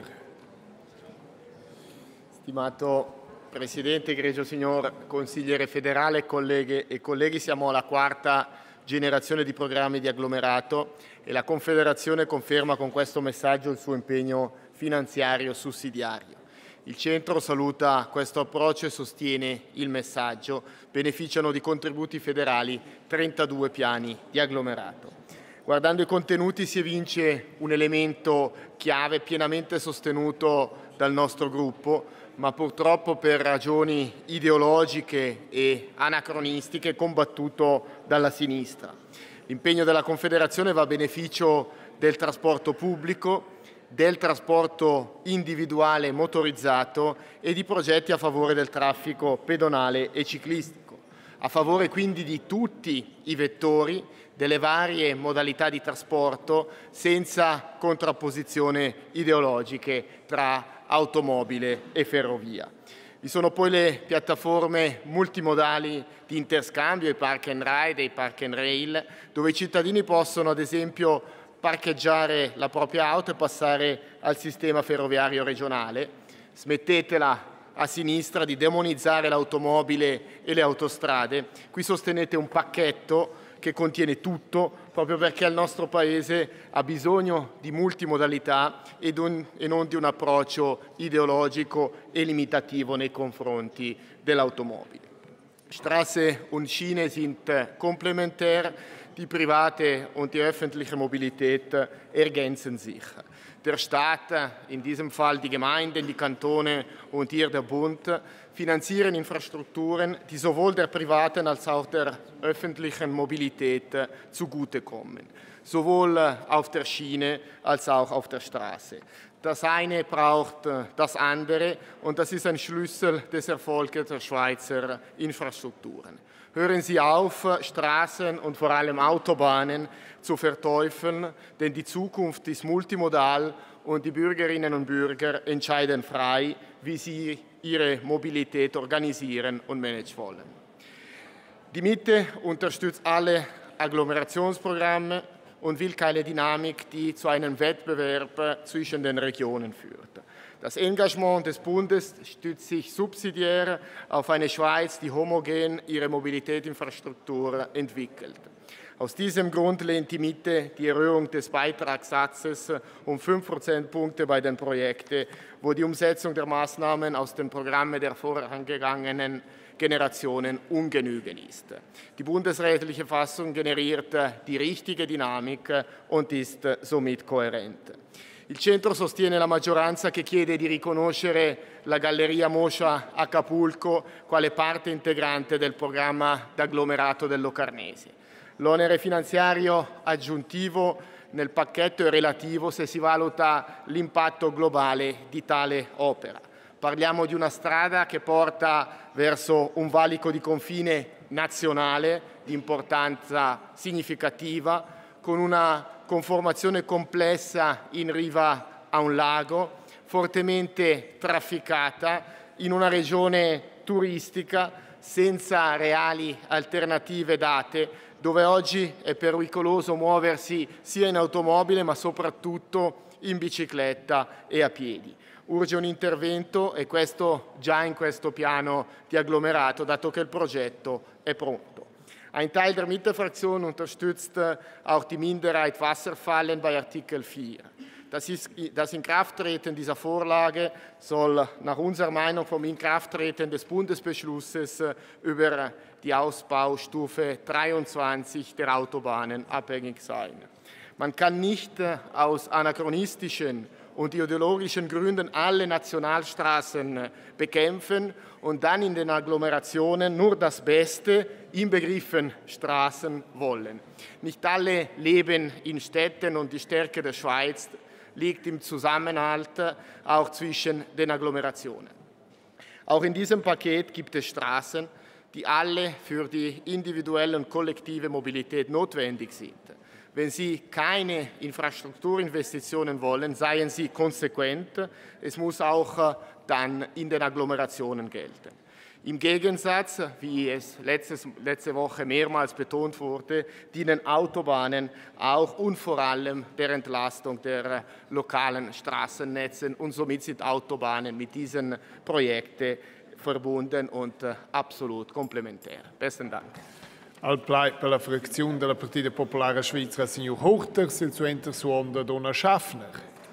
Stimato Presidente, egregio signor Consigliere federale, colleghe e colleghi, siamo alla quarta generazione di programmi di agglomerato e la Confederazione conferma con questo messaggio il suo impegno finanziario sussidiario. Il Centro saluta questo approccio e sostiene il messaggio. Beneficiano di contributi federali trentadue piani di agglomerato. Guardando i contenuti si evince un elemento chiave pienamente sostenuto dal nostro gruppo, ma purtroppo per ragioni ideologiche e anacronistiche combattuto dalla sinistra. L'impegno della Confederazione va a beneficio del trasporto pubblico, del trasporto individuale motorizzato e di progetti a favore del traffico pedonale e ciclistico, a favore quindi di tutti i vettori, delle varie modalità di trasporto, senza contrapposizione ideologiche tra automobile e ferrovia. Vi sono poi le piattaforme multimodali di interscambio, i park and ride e i park and rail, dove i cittadini possono ad esempio parcheggiare la propria auto e passare al sistema ferroviario regionale. Smettetela a sinistra di demonizzare l'automobile e le autostrade. Qui sostenete un pacchetto che contiene tutto, proprio perché il nostro Paese ha bisogno di multimodalità e non di un approccio ideologico e limitativo nei confronti dell'automobile. Straße und Schiene sind komplementär. Die private und die öffentliche Mobilität ergänzen sich. Der Staat, in diesem Fall die Gemeinden, die Kantone und hier der Bund, finanzieren Infrastrukturen, die sowohl der privaten als auch der öffentlichen Mobilität zugutekommen, sowohl auf der Schiene als auch auf der Straße. Das eine braucht das andere und das ist ein Schlüssel des Erfolgs der Schweizer Infrastrukturen. Hören Sie auf, Straßen und vor allem Autobahnen zu verteufeln, denn die Zukunft ist multimodal und die Bürgerinnen und Bürger entscheiden frei, wie sie ihre Mobilität organisieren und managen wollen. Die Mitte unterstützt alle Agglomerationsprogramme und will keine Dynamik, die zu einem Wettbewerb zwischen den Regionen führt. Das Engagement des Bundes stützt sich subsidiär auf eine Schweiz, die homogen ihre Mobilitätsinfrastruktur entwickelt. Aus diesem Grund lehnt die Mitte die Erhöhung des Beitragssatzes um fünf Prozentpunkte bei den Projekten, wo die Umsetzung der Maßnahmen aus den Programmen der vorangegangenen Generationen ungenügend ist. Die bundesrätliche Fassung generiert die richtige Dynamica und ist somit kohärent. Il centro sostiene la maggioranza che chiede di riconoscere la Galleria Moscia Acapulco quale parte integrante del programma d'agglomerato del Locarnese. L'onere finanziario aggiuntivo nel pacchetto è relativo se si valuta l'impatto globale di tale opera. Parliamo di una strada che porta verso un valico di confine nazionale di importanza significativa, con una conformazione complessa in riva a un lago, fortemente trafficata, in una regione turistica senza reali alternative date, dove oggi è pericoloso muoversi sia in automobile ma soprattutto in bicicletta e a piedi. Urge un intervento e questo già in questo piano di agglomerato, dato che il progetto è pronto. Ein Teil der Mitte-Fraktion unterstützt auch die Minderheit Wasserfallen bei Artikel vier. Das, ist, das Inkrafttreten dieser Vorlage soll nach unserer Meinung vom Inkrafttreten des Bundesbeschlusses über die Ausbaustufe dreiundzwanzig der Autobahnen abhängig sein. Man kann nicht aus anachronistischen und ideologischen Gründen alle Nationalstraßen bekämpfen und dann in den Agglomerationen nur das Beste, inbegriffen Straßen, wollen. Nicht alle leben in Städten und die Stärke der Schweiz liegt im Zusammenhalt auch zwischen den Agglomerationen. Auch in diesem Paket gibt es Straßen, die alle für die individuelle und kollektive Mobilität notwendig sind. Wenn Sie keine Infrastrukturinvestitionen wollen, seien Sie konsequent. Es muss auch dann in den Agglomerationen gelten. Im Gegensatz, wie es letztes, letzte Woche mehrmals betont wurde, dienen Autobahnen auch und vor allem der Entlastung der lokalen Straßennetze und somit sind Autobahnen mit diesen Projekten verbunden und absolut komplementär. Besten Dank. Al bleibt per la frazione della Partito Popolare Svizzera, Signor Hochter, sil suenter suonda Donna Schaffner.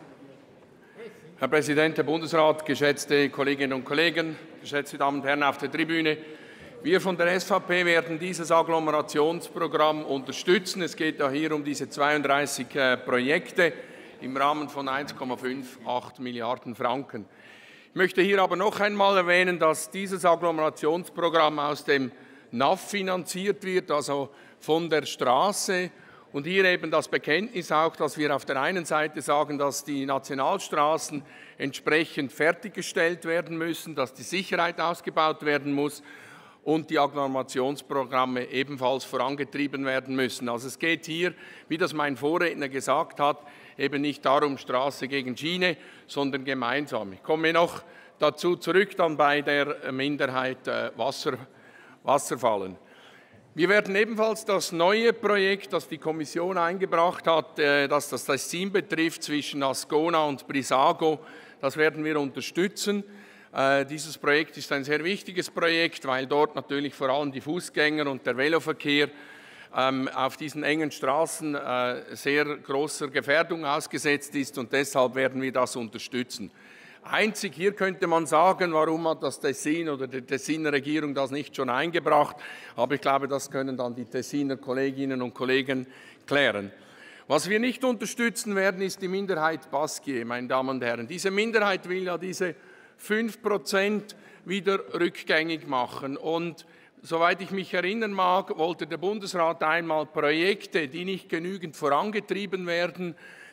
Herr Präsident, Herr Bundesrat, geschätzte Kolleginnen und Kollegen, geschätzte Damen und Herren auf der Tribüne. Wir von der S V P werden dieses Agglomerationsprogramm unterstützen. Es geht ja hier um diese zweiunddreißig Projekte im Rahmen von eins Komma achtzig Milliarden Franken. Ich möchte hier aber noch einmal erwähnen, dass dieses Agglomerationsprogramm aus dem N A F finanziert wird, also von der Straße. Und hier eben das Bekenntnis auch, dass wir auf der einen Seite sagen, dass die Nationalstraßen entsprechend fertiggestellt werden müssen, dass die Sicherheit ausgebaut werden muss und die Agglomerationsprogramme ebenfalls vorangetrieben werden müssen. Also es geht hier, wie das mein Vorredner gesagt hat, eben nicht darum, Straße gegen Schiene, sondern gemeinsam. Ich komme noch dazu zurück dann bei der Minderheit äh, Wasser. Wasserfallen. Wir werden ebenfalls das neue Projekt, das die Kommission eingebracht hat, das das Tessin betrifft, zwischen Ascona und Brissago, das werden wir unterstützen. Dieses Projekt ist ein sehr wichtiges Projekt, weil dort natürlich vor allem die Fußgänger und der Veloverkehr auf diesen engen Straßen sehr großer Gefährdung ausgesetzt ist und deshalb werden wir das unterstützen. Einzig hier könnte man sagen, warum hat das Tessin oder die Tessiner Regierung das nicht schon eingebracht, aber ich glaube, das können dann die Tessiner Kolleginnen und Kollegen klären. Was wir nicht unterstützen werden, ist die Minderheit Pasquier, meine Damen und Herren. Diese Minderheit will ja diese fünf Prozent wieder rückgängig machen und soweit ich mich erinnern mag, wollte der Bundesrat einmal Projekte, die nicht genügend vorangetrieben werden,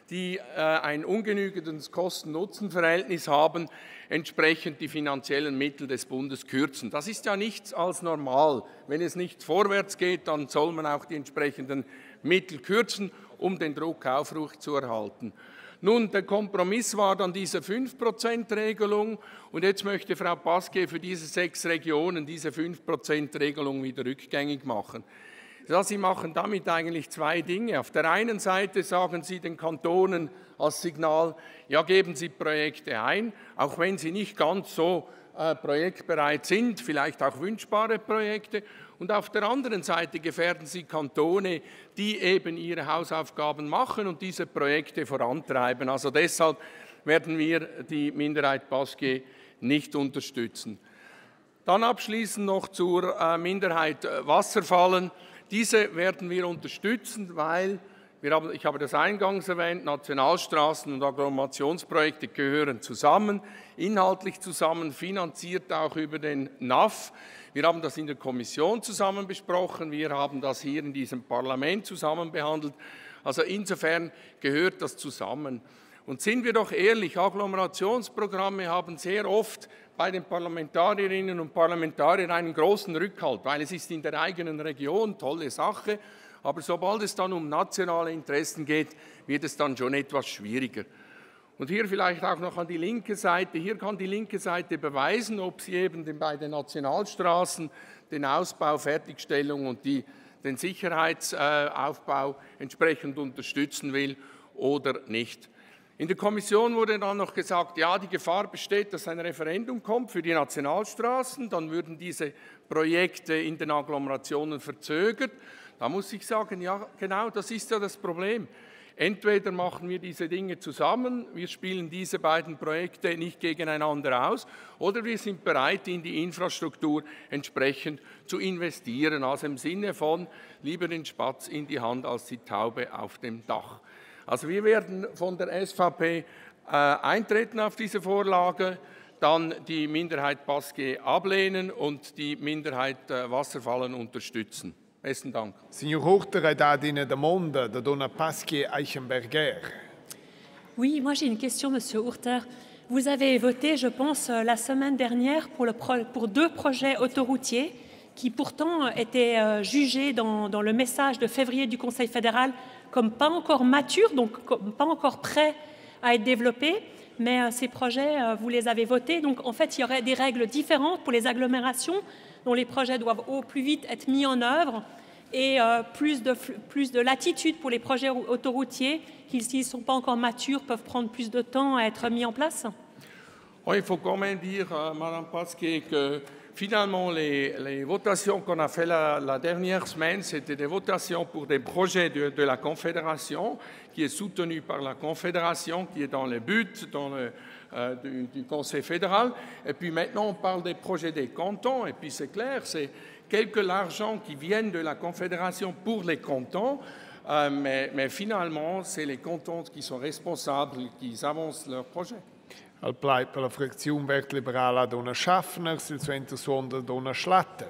die äh, ein ungenügendes Kosten-Nutzen-Verhältnis haben, entsprechend die finanziellen Mittel des Bundes kürzen. Das ist ja nichts als normal. Wenn es nicht vorwärts geht, dann soll man auch die entsprechenden Mittel kürzen, um den Druck aufrechtzuerhalten. Nun, der Kompromiss war dann diese fünf Prozent Regelung und jetzt möchte Frau Pasquier für diese sechs Regionen diese fünf Prozent Regelung wieder rückgängig machen. Ja, Sie machen damit eigentlich zwei Dinge. Auf der einen Seite sagen Sie den Kantonen als Signal, ja, geben Sie Projekte ein, auch wenn sie nicht ganz so äh, projektbereit sind, vielleicht auch wünschbare Projekte. Und auf der anderen Seite gefährden Sie Kantone, die eben ihre Hausaufgaben machen und diese Projekte vorantreiben. Also deshalb werden wir die Minderheit Pasquier nicht unterstützen. Dann abschließend noch zur äh, Minderheit äh, Wasserfallen. Diese werden wir unterstützen, weil, wir haben, ich habe das eingangs erwähnt, Nationalstraßen und Agglomerationsprojekte gehören zusammen, inhaltlich zusammen, finanziert auch über den N A F. Wir haben das in der Kommission zusammen besprochen, wir haben das hier in diesem Parlament zusammen behandelt. Also insofern gehört das zusammen. Und sind wir doch ehrlich, Agglomerationsprogramme haben sehr oft bei den Parlamentarierinnen und Parlamentariern einen großen Rückhalt, weil es ist in der eigenen Region, tolle Sache, aber sobald es dann um nationale Interessen geht, wird es dann schon etwas schwieriger. Und hier vielleicht auch noch an die linke Seite, hier kann die linke Seite beweisen, ob sie eben bei den Nationalstraßen den Ausbau, Fertigstellung und die, den Sicherheitsaufbau entsprechend unterstützen will oder nicht. In der Kommission wurde dann noch gesagt, ja, die Gefahr besteht, dass ein Referendum kommt für die Nationalstraßen, dann würden diese Projekte in den Agglomerationen verzögert. Da muss ich sagen, ja, genau, das ist ja das Problem. Entweder machen wir diese Dinge zusammen, wir spielen diese beiden Projekte nicht gegeneinander aus, oder wir sind bereit, in die Infrastruktur entsprechend zu investieren, also im Sinne von lieber den Spatz in die Hand als die Taube auf dem Dach. Also wir werden von der S V P äh, eintreten auf diese Vorlage, dann die Minderheit Pasquier ablehnen und die Minderheit äh, Wasserfallen unterstützen. Besten Dank. Signor Hurter, Dadine de Monde, de Donna Pasquier Eichenberger. Oui, moi j'ai une question, Monsieur Hurter. Vous avez voté, je pense, la semaine dernière pour, le pro pour deux projets autoroutiers qui pourtant étaient euh, jugés dans, dans le message de février du Conseil fédéral comme pas encore matures, donc comme pas encore prêts à être développés, mais euh, ces projets, euh, vous les avez votés. Donc en fait, il y aurait des règles différentes pour les agglomérations, dont les projets doivent au plus vite être mis en œuvre, et euh, plus, de, plus de latitude pour les projets autoroutiers, qui, s'ils ne sont pas encore matures, peuvent prendre plus de temps à être mis en place. Oui, il faut quand même dire, euh, Madame Pasquier, que finalement, les, les votations qu'on a faites la, la dernière semaine, c'était des votations pour des projets de, de la Confédération, qui est soutenu par la Confédération, qui est dans le but dans le, euh, du, du Conseil fédéral. Et puis maintenant, on parle des projets des cantons, et puis c'est clair, c'est quelques l'argent qui viennent de la Confédération pour les cantons, euh, mais, mais finalement, c'est les cantons qui sont responsables, qui avancent leurs projets. Al bleibt per la Fraktion Wert Liberala Donna Schaffner, sil suo suonda Donna Schlatter.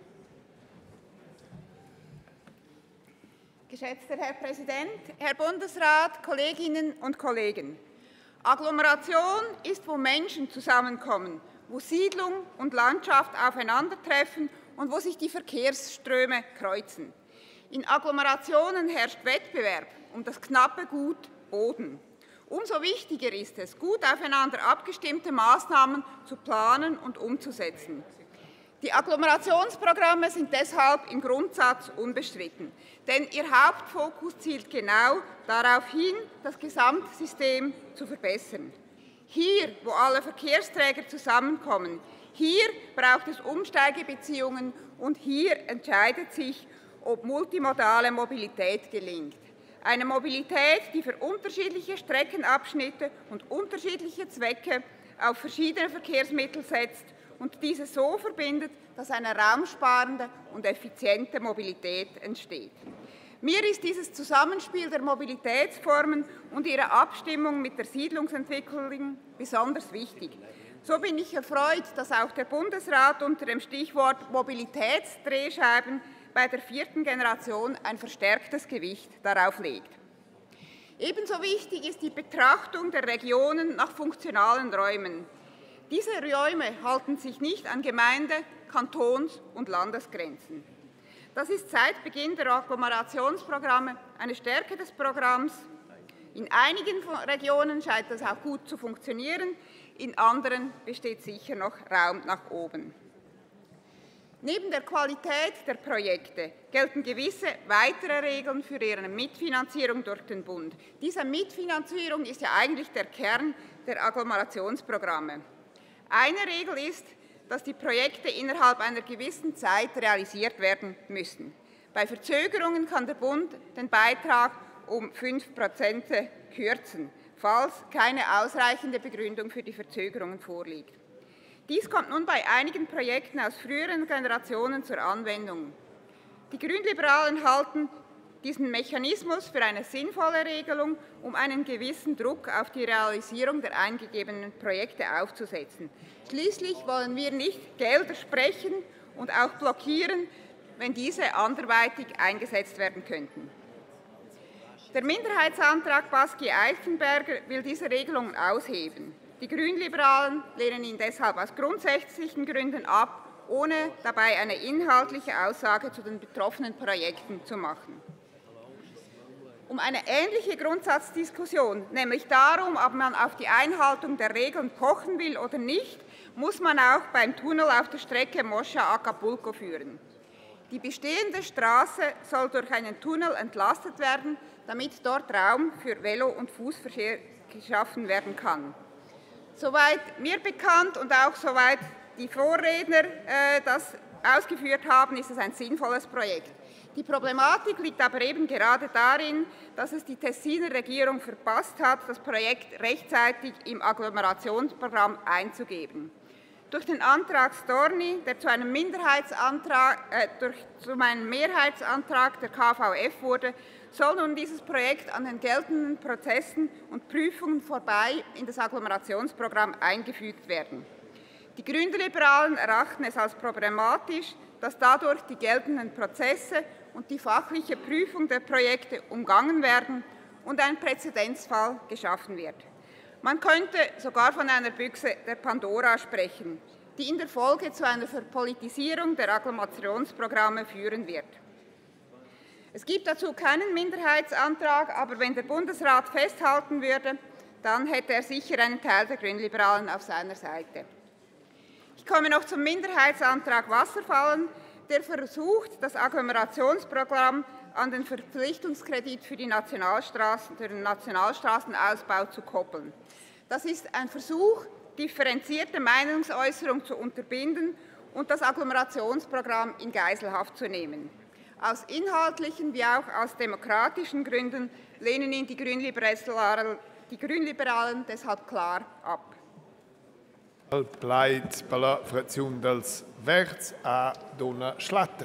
Geschätzter Herr Präsident, Herr Bundesrat, Kolleginnen und Kollegen! Agglomeration ist, wo Menschen zusammenkommen, wo Siedlung und Landschaft aufeinandertreffen und wo sich die Verkehrsströme kreuzen. In Agglomerationen herrscht Wettbewerb um das knappe Gut Boden. Umso wichtiger ist es, gut aufeinander abgestimmte Maßnahmen zu planen und umzusetzen. Die Agglomerationsprogramme sind deshalb im Grundsatz unbestritten, denn ihr Hauptfokus zielt genau darauf hin, das Gesamtsystem zu verbessern. Hier, wo alle Verkehrsträger zusammenkommen, hier braucht es Umsteigebeziehungen und hier entscheidet sich, ob multimodale Mobilität gelingt. Eine Mobilität, die für unterschiedliche Streckenabschnitte und unterschiedliche Zwecke auf verschiedene Verkehrsmittel setzt und diese so verbindet, dass eine raumsparende und effiziente Mobilität entsteht. Mir ist dieses Zusammenspiel der Mobilitätsformen und ihre Abstimmung mit der Siedlungsentwicklung besonders wichtig. So bin ich erfreut, dass auch der Bundesrat unter dem Stichwort Mobilitätsdrehscheiben bei der vierten Generation ein verstärktes Gewicht darauf legt. Ebenso wichtig ist die Betrachtung der Regionen nach funktionalen Räumen. Diese Räume halten sich nicht an Gemeinde-, Kantons- und Landesgrenzen. Das ist seit Beginn der Agglomerationsprogramme eine Stärke des Programms. In einigen Regionen scheint das auch gut zu funktionieren, in anderen besteht sicher noch Raum nach oben. Neben der Qualität der Projekte gelten gewisse weitere Regeln für ihre Mitfinanzierung durch den Bund. Diese Mitfinanzierung ist ja eigentlich der Kern der Agglomerationsprogramme. Eine Regel ist, dass die Projekte innerhalb einer gewissen Zeit realisiert werden müssen. Bei Verzögerungen kann der Bund den Beitrag um fünf Prozent kürzen, falls keine ausreichende Begründung für die Verzögerungen vorliegt. Dies kommt nun bei einigen Projekten aus früheren Generationen zur Anwendung. Die Grünliberalen halten diesen Mechanismus für eine sinnvolle Regelung, um einen gewissen Druck auf die Realisierung der eingegebenen Projekte aufzusetzen. Schließlich wollen wir nicht Gelder sprechen und auch blockieren, wenn diese anderweitig eingesetzt werden könnten. Der Minderheitsantrag Baski-Eichenberger will diese Regelungen aushebel. Die Grünliberalen lehnen ihn deshalb aus grundsätzlichen Gründen ab, ohne dabei eine inhaltliche Aussage zu den betroffenen Projekten zu machen. Um eine ähnliche Grundsatzdiskussion, nämlich darum, ob man auf die Einhaltung der Regeln pochen will oder nicht, muss man auch beim Tunnel auf der Strecke Moscha-Acapulco führen. Die bestehende Straße soll durch einen Tunnel entlastet werden, damit dort Raum für Velo- und Fußverkehr geschaffen werden kann. Soweit mir bekannt und auch soweit die Vorredner äh, das ausgeführt haben, ist es ein sinnvolles Projekt. Die Problematik liegt aber eben gerade darin, dass es die Tessiner Regierung verpasst hat, das Projekt rechtzeitig im Agglomerationsprogramm einzugeben. Durch den Antrag Storni, der zu einem, Minderheitsantrag, äh, durch, zu einem Mehrheitsantrag der K V F wurde, soll nun dieses Projekt an den geltenden Prozessen und Prüfungen vorbei in das Agglomerationsprogramm eingefügt werden. Die Grünliberalen erachten es als problematisch, dass dadurch die geltenden Prozesse und die fachliche Prüfung der Projekte umgangen werden und ein Präzedenzfall geschaffen wird. Man könnte sogar von einer Büchse der Pandora sprechen, die in der Folge zu einer Verpolitisierung der Agglomerationsprogramme führen wird. Es gibt dazu keinen Minderheitsantrag, aber wenn der Bundesrat festhalten würde, dann hätte er sicher einen Teil der Grünliberalen auf seiner Seite. Ich komme noch zum Minderheitsantrag Wasserfallen, der versucht, das Agglomerationsprogramm an den Verpflichtungskredit für, die Nationalstraßen, für den Nationalstraßenausbau zu koppeln. Das ist ein Versuch, differenzierte Meinungsäußerung zu unterbinden und das Agglomerationsprogramm in Geiselhaft zu nehmen. Aus inhaltlichen wie auch aus demokratischen Gründen lehnen ihn die Grünliberalen, die Grünliberalen deshalb klar ab. Bleibt bei der Fraktion dels Verts a Donna Schlatter.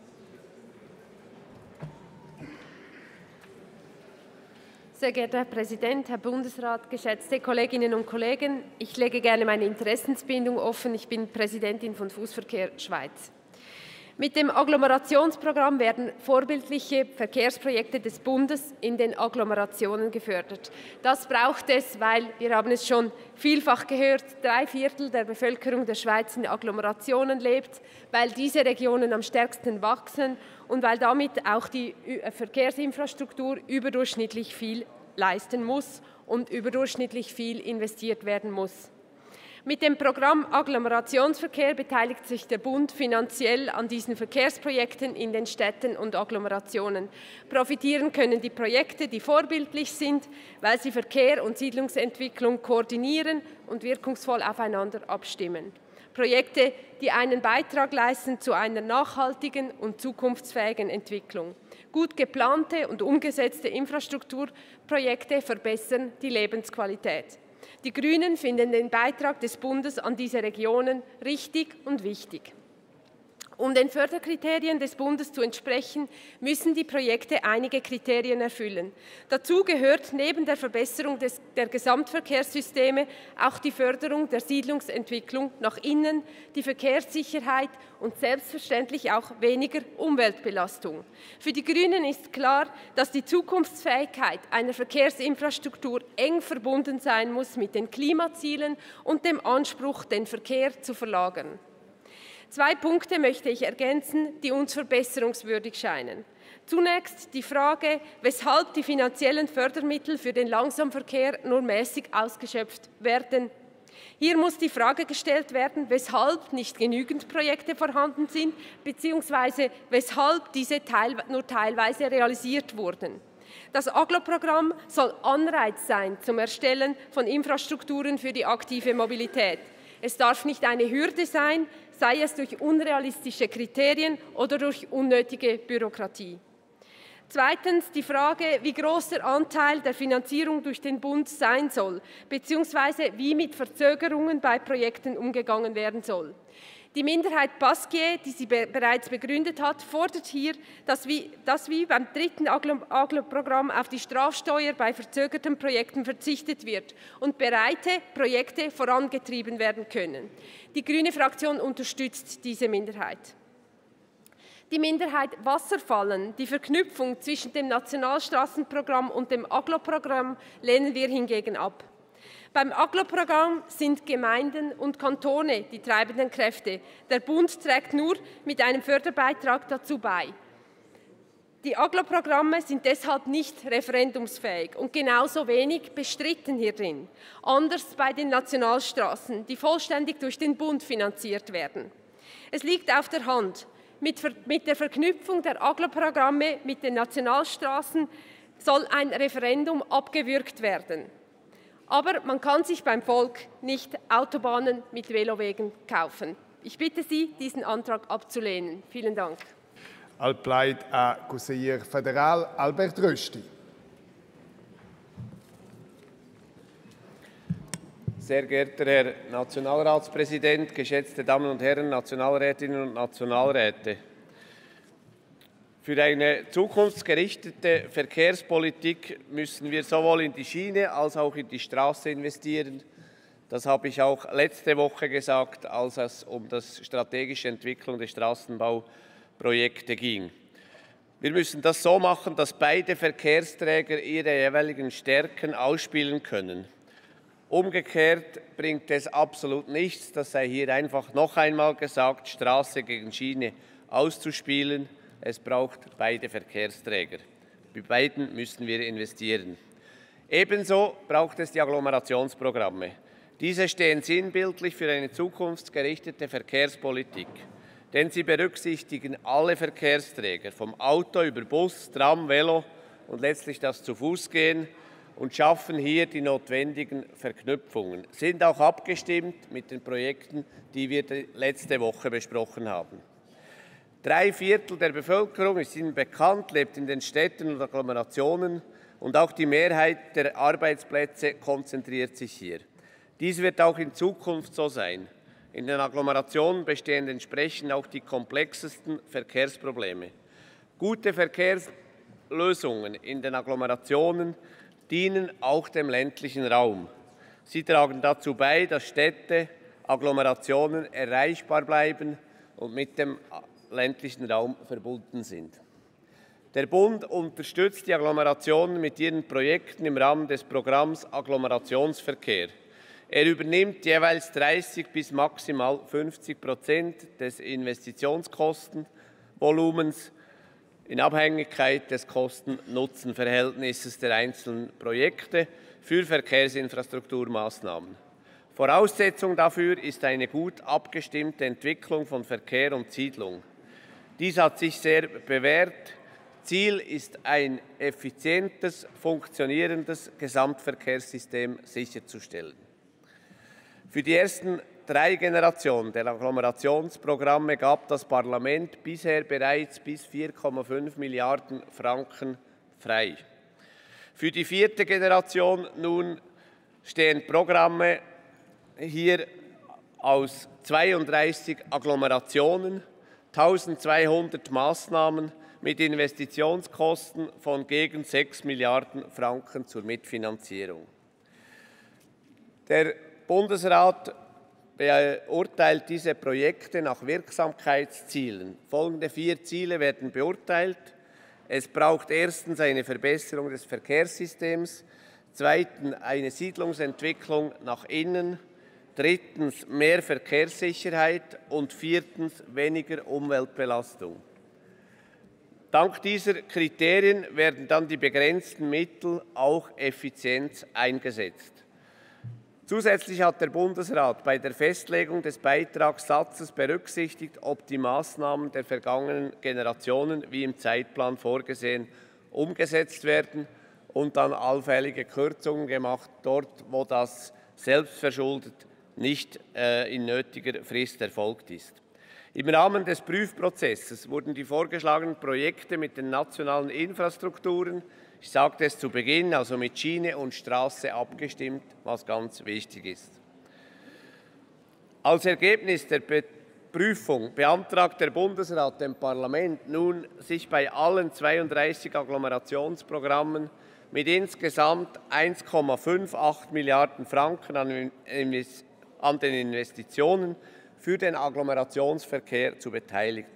Sehr geehrter Herr Präsident, Herr Bundesrat, geschätzte Kolleginnen und Kollegen! Ich lege gerne meine Interessensbindung offen. Ich bin Präsidentin von Fußverkehr Schweiz. Mit dem Agglomerationsprogramm werden vorbildliche Verkehrsprojekte des Bundes in den Agglomerationen gefördert. Das braucht es, weil, wir haben es schon vielfach gehört, drei Viertel der Bevölkerung der Schweiz in Agglomerationen lebt, weil diese Regionen am stärksten wachsen und weil damit auch die Verkehrsinfrastruktur überdurchschnittlich viel leisten muss und überdurchschnittlich viel investiert werden muss. Mit dem Programm Agglomerationsverkehr beteiligt sich der Bund finanziell an diesen Verkehrsprojekten in den Städten und Agglomerationen. Profitieren können die Projekte, die vorbildlich sind, weil sie Verkehr und Siedlungsentwicklung koordinieren und wirkungsvoll aufeinander abstimmen. Projekte, die einen Beitrag leisten zu einer nachhaltigen und zukunftsfähigen Entwicklung. Gut geplante und umgesetzte Infrastrukturprojekte verbessern die Lebensqualität. Die Grünen finden den Beitrag des Bundes an diese Regionen richtig und wichtig. Um den Förderkriterien des Bundes zu entsprechen, müssen die Projekte einige Kriterien erfüllen. Dazu gehört neben der Verbesserung des, der Gesamtverkehrssysteme auch die Förderung der Siedlungsentwicklung nach innen, die Verkehrssicherheit und selbstverständlich auch weniger Umweltbelastung. Für die Grünen ist klar, dass die Zukunftsfähigkeit einer Verkehrsinfrastruktur eng verbunden sein muss mit den Klimazielen und dem Anspruch, den Verkehr zu verlagern. Zwei Punkte möchte ich ergänzen, die uns verbesserungswürdig scheinen. Zunächst die Frage, weshalb die finanziellen Fördermittel für den Langsamverkehr nur mäßig ausgeschöpft werden. Hier muss die Frage gestellt werden, weshalb nicht genügend Projekte vorhanden sind, beziehungsweise weshalb diese teil, nur teilweise realisiert wurden. Das Agglo-Programm soll Anreiz sein zum Erstellen von Infrastrukturen für die aktive Mobilität. Es darf nicht eine Hürde sein, sei es durch unrealistische Kriterien oder durch unnötige Bürokratie. Zweitens die Frage, wie groß der Anteil der Finanzierung durch den Bund sein soll, beziehungsweise wie mit Verzögerungen bei Projekten umgegangen werden soll. Die Minderheit Pasquier, die sie be bereits begründet hat, fordert hier, dass wie, dass wie beim dritten Agglo-Programm auf die Strafsteuer bei verzögerten Projekten verzichtet wird und bereite Projekte vorangetrieben werden können. Die grüne Fraktion unterstützt diese Minderheit. Die Minderheit Wasserfallen, die Verknüpfung zwischen dem Nationalstraßenprogramm und dem Agglo-Programm lehnen wir hingegen ab. Beim Agglo-Programm sind Gemeinden und Kantone die treibenden Kräfte. Der Bund trägt nur mit einem Förderbeitrag dazu bei. Die Agglo-Programme sind deshalb nicht referendumsfähig und genauso wenig bestritten hier drin. Anders bei den Nationalstraßen, die vollständig durch den Bund finanziert werden. Es liegt auf der Hand, mit, mit der Verknüpfung der Agglo-Programme mit den Nationalstraßen soll ein Referendum abgewürgt werden. Aber man kann sich beim Volk nicht Autobahnen mit Velowegen kaufen. Ich bitte Sie, diesen Antrag abzulehnen. Vielen Dank. Al pleit a Conseiller Federal Albert Rösti. Sehr geehrter Herr Nationalratspräsident, geschätzte Damen und Herren Nationalrätinnen und Nationalräte! Für eine zukunftsgerichtete Verkehrspolitik müssen wir sowohl in die Schiene als auch in die Straße investieren. Das habe ich auch letzte Woche gesagt, als es um die strategische Entwicklung der Straßenbauprojekte ging. Wir müssen das so machen, dass beide Verkehrsträger ihre jeweiligen Stärken ausspielen können. Umgekehrt bringt es absolut nichts, das sei hier einfach noch einmal gesagt, Straße gegen Schiene auszuspielen. Es braucht beide Verkehrsträger. Bei beiden müssen wir investieren. Ebenso braucht es die Agglomerationsprogramme. Diese stehen sinnbildlich für eine zukunftsgerichtete Verkehrspolitik, denn sie berücksichtigen alle Verkehrsträger, vom Auto über Bus, Tram, Velo und letztlich das Zu-Fuß-Gehen und schaffen hier die notwendigen Verknüpfungen, sind auch abgestimmt mit den Projekten, die wir letzte Woche besprochen haben. Drei Viertel der Bevölkerung, ist Ihnen bekannt, lebt in den Städten und Agglomerationen und auch die Mehrheit der Arbeitsplätze konzentriert sich hier. Dies wird auch in Zukunft so sein. In den Agglomerationen bestehen entsprechend auch die komplexesten Verkehrsprobleme. Gute Verkehrslösungen in den Agglomerationen dienen auch dem ländlichen Raum. Sie tragen dazu bei, dass Städte, Agglomerationen erreichbar bleiben und mit dem ländlichen Raum verbunden sind. Der Bund unterstützt die Agglomerationen mit ihren Projekten im Rahmen des Programms Agglomerationsverkehr. Er übernimmt jeweils dreißig bis maximal fünfzig Prozent des Investitionskostenvolumens in Abhängigkeit des Kosten-Nutzen-Verhältnisses der einzelnen Projekte für Verkehrsinfrastrukturmaßnahmen. Voraussetzung dafür ist eine gut abgestimmte Entwicklung von Verkehr und Siedlung. Dies hat sich sehr bewährt. Ziel ist, ein effizientes, funktionierendes Gesamtverkehrssystem sicherzustellen. Für die ersten drei Generationen der Agglomerationsprogramme gab das Parlament bisher bereits bis vier Komma fünf Milliarden Franken frei. Für die vierte Generation nun stehen Programme hier aus zweiunddreißig Agglomerationen eintausendzweihundert Maßnahmen mit Investitionskosten von gegen sechs Milliarden Franken zur Mitfinanzierung. Der Bundesrat beurteilt diese Projekte nach Wirksamkeitszielen. Folgende vier Ziele werden beurteilt. Es braucht erstens eine Verbesserung des Verkehrssystems, zweitens eine Siedlungsentwicklung nach innen, drittens mehr Verkehrssicherheit und viertens weniger Umweltbelastung. Dank dieser Kriterien werden dann die begrenzten Mittel auch effizient eingesetzt. Zusätzlich hat der Bundesrat bei der Festlegung des Beitragssatzes berücksichtigt, ob die Maßnahmen der vergangenen Generationen wie im Zeitplan vorgesehen umgesetzt werden und dann allfällige Kürzungen gemacht, dort wo das selbstverschuldet nicht äh, in nötiger Frist erfolgt ist. Im Rahmen des Prüfprozesses wurden die vorgeschlagenen Projekte mit den nationalen Infrastrukturen, ich sagte es zu Beginn, also mit Schiene und Straße abgestimmt, was ganz wichtig ist. Als Ergebnis der Be- Prüfung beantragt der Bundesrat dem Parlament nun, sich bei allen zweiunddreißig Agglomerationsprogrammen mit insgesamt eins Komma achtundfünfzig Milliarden Franken an, an den Investitionen für den Agglomerationsverkehr zu beteiligen.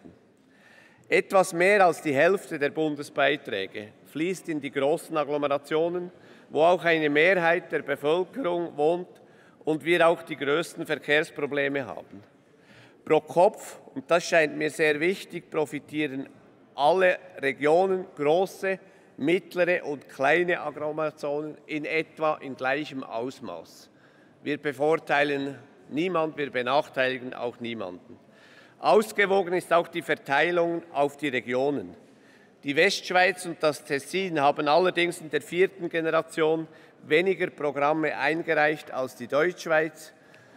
Etwas mehr als die Hälfte der Bundesbeiträge fließt in die großen Agglomerationen, wo auch eine Mehrheit der Bevölkerung wohnt und wir auch die größten Verkehrsprobleme haben. Pro Kopf, und das scheint mir sehr wichtig, profitieren alle Regionen, große, mittlere und kleine Agglomerationen in etwa in gleichem Ausmaß. Wir bevorteilen niemanden, wir benachteiligen auch niemanden. Ausgewogen ist auch die Verteilung auf die Regionen. Die Westschweiz und das Tessin haben allerdings in der vierten Generation weniger Programme eingereicht als die Deutschschweiz.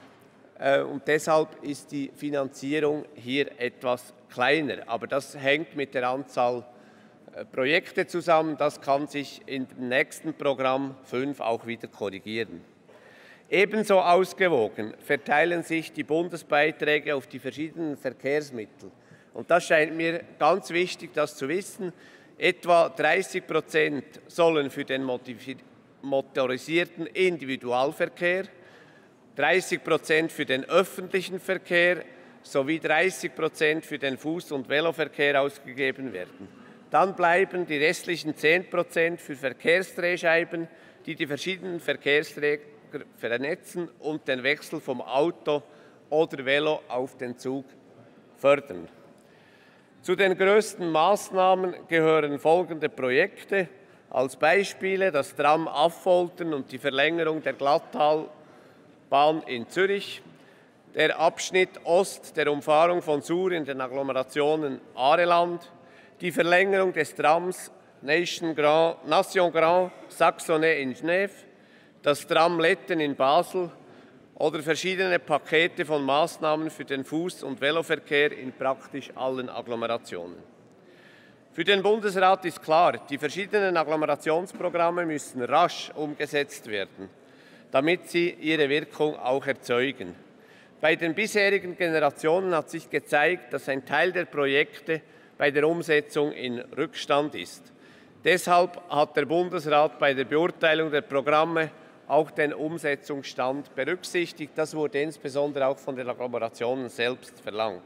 Und deshalb ist die Finanzierung hier etwas kleiner. Aber das hängt mit der Anzahl Projekte zusammen. Das kann sich im nächsten Programm fünf auch wieder korrigieren. Ebenso ausgewogen verteilen sich die Bundesbeiträge auf die verschiedenen Verkehrsmittel. Und das scheint mir ganz wichtig, das zu wissen. Etwa dreißig Prozent sollen für den motorisierten Individualverkehr, dreißig Prozent für den öffentlichen Verkehr sowie dreißig Prozent für den Fuß- und Veloverkehr ausgegeben werden. Dann bleiben die restlichen zehn Prozent für Verkehrsdrehscheiben, die die verschiedenen Verkehrsträger vernetzen und den Wechsel vom Auto oder Velo auf den Zug fördern. Zu den größten Maßnahmen gehören folgende Projekte. Als Beispiele das Tram Affoltern und die Verlängerung der Glattalbahn in Zürich, der Abschnitt Ost der Umfahrung von Chur in den Agglomerationen Aareland, die Verlängerung des Trams Nation Grand, Nation Grand Saxonais in Genève, das Tram Letten in Basel oder verschiedene Pakete von Maßnahmen für den Fuß- und Veloverkehr in praktisch allen Agglomerationen. Für den Bundesrat ist klar, die verschiedenen Agglomerationsprogramme müssen rasch umgesetzt werden, damit sie ihre Wirkung auch erzeugen. Bei den bisherigen Generationen hat sich gezeigt, dass ein Teil der Projekte bei der Umsetzung in Rückstand ist. Deshalb hat der Bundesrat bei der Beurteilung der Programme auch den Umsetzungsstand berücksichtigt. Das wurde insbesondere auch von den Agglomerationen selbst verlangt.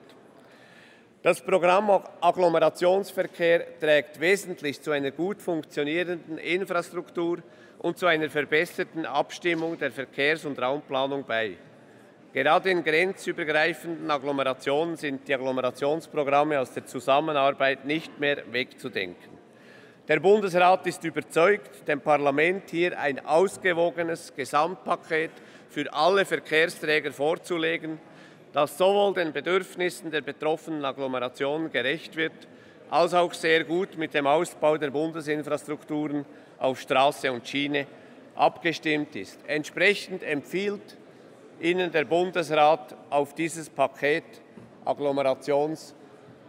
Das Programm Agglomerationsverkehr trägt wesentlich zu einer gut funktionierenden Infrastruktur und zu einer verbesserten Abstimmung der Verkehrs- und Raumplanung bei. Gerade in grenzübergreifenden Agglomerationen sind die Agglomerationsprogramme aus der Zusammenarbeit nicht mehr wegzudenken. Der Bundesrat ist überzeugt, dem Parlament hier ein ausgewogenes Gesamtpaket für alle Verkehrsträger vorzulegen, das sowohl den Bedürfnissen der betroffenen Agglomerationen gerecht wird, als auch sehr gut mit dem Ausbau der Bundesinfrastrukturen auf Straße und Schiene abgestimmt ist. Entsprechend empfiehlt Ihnen der Bundesrat, auf dieses Paket Agglomerationsprogramme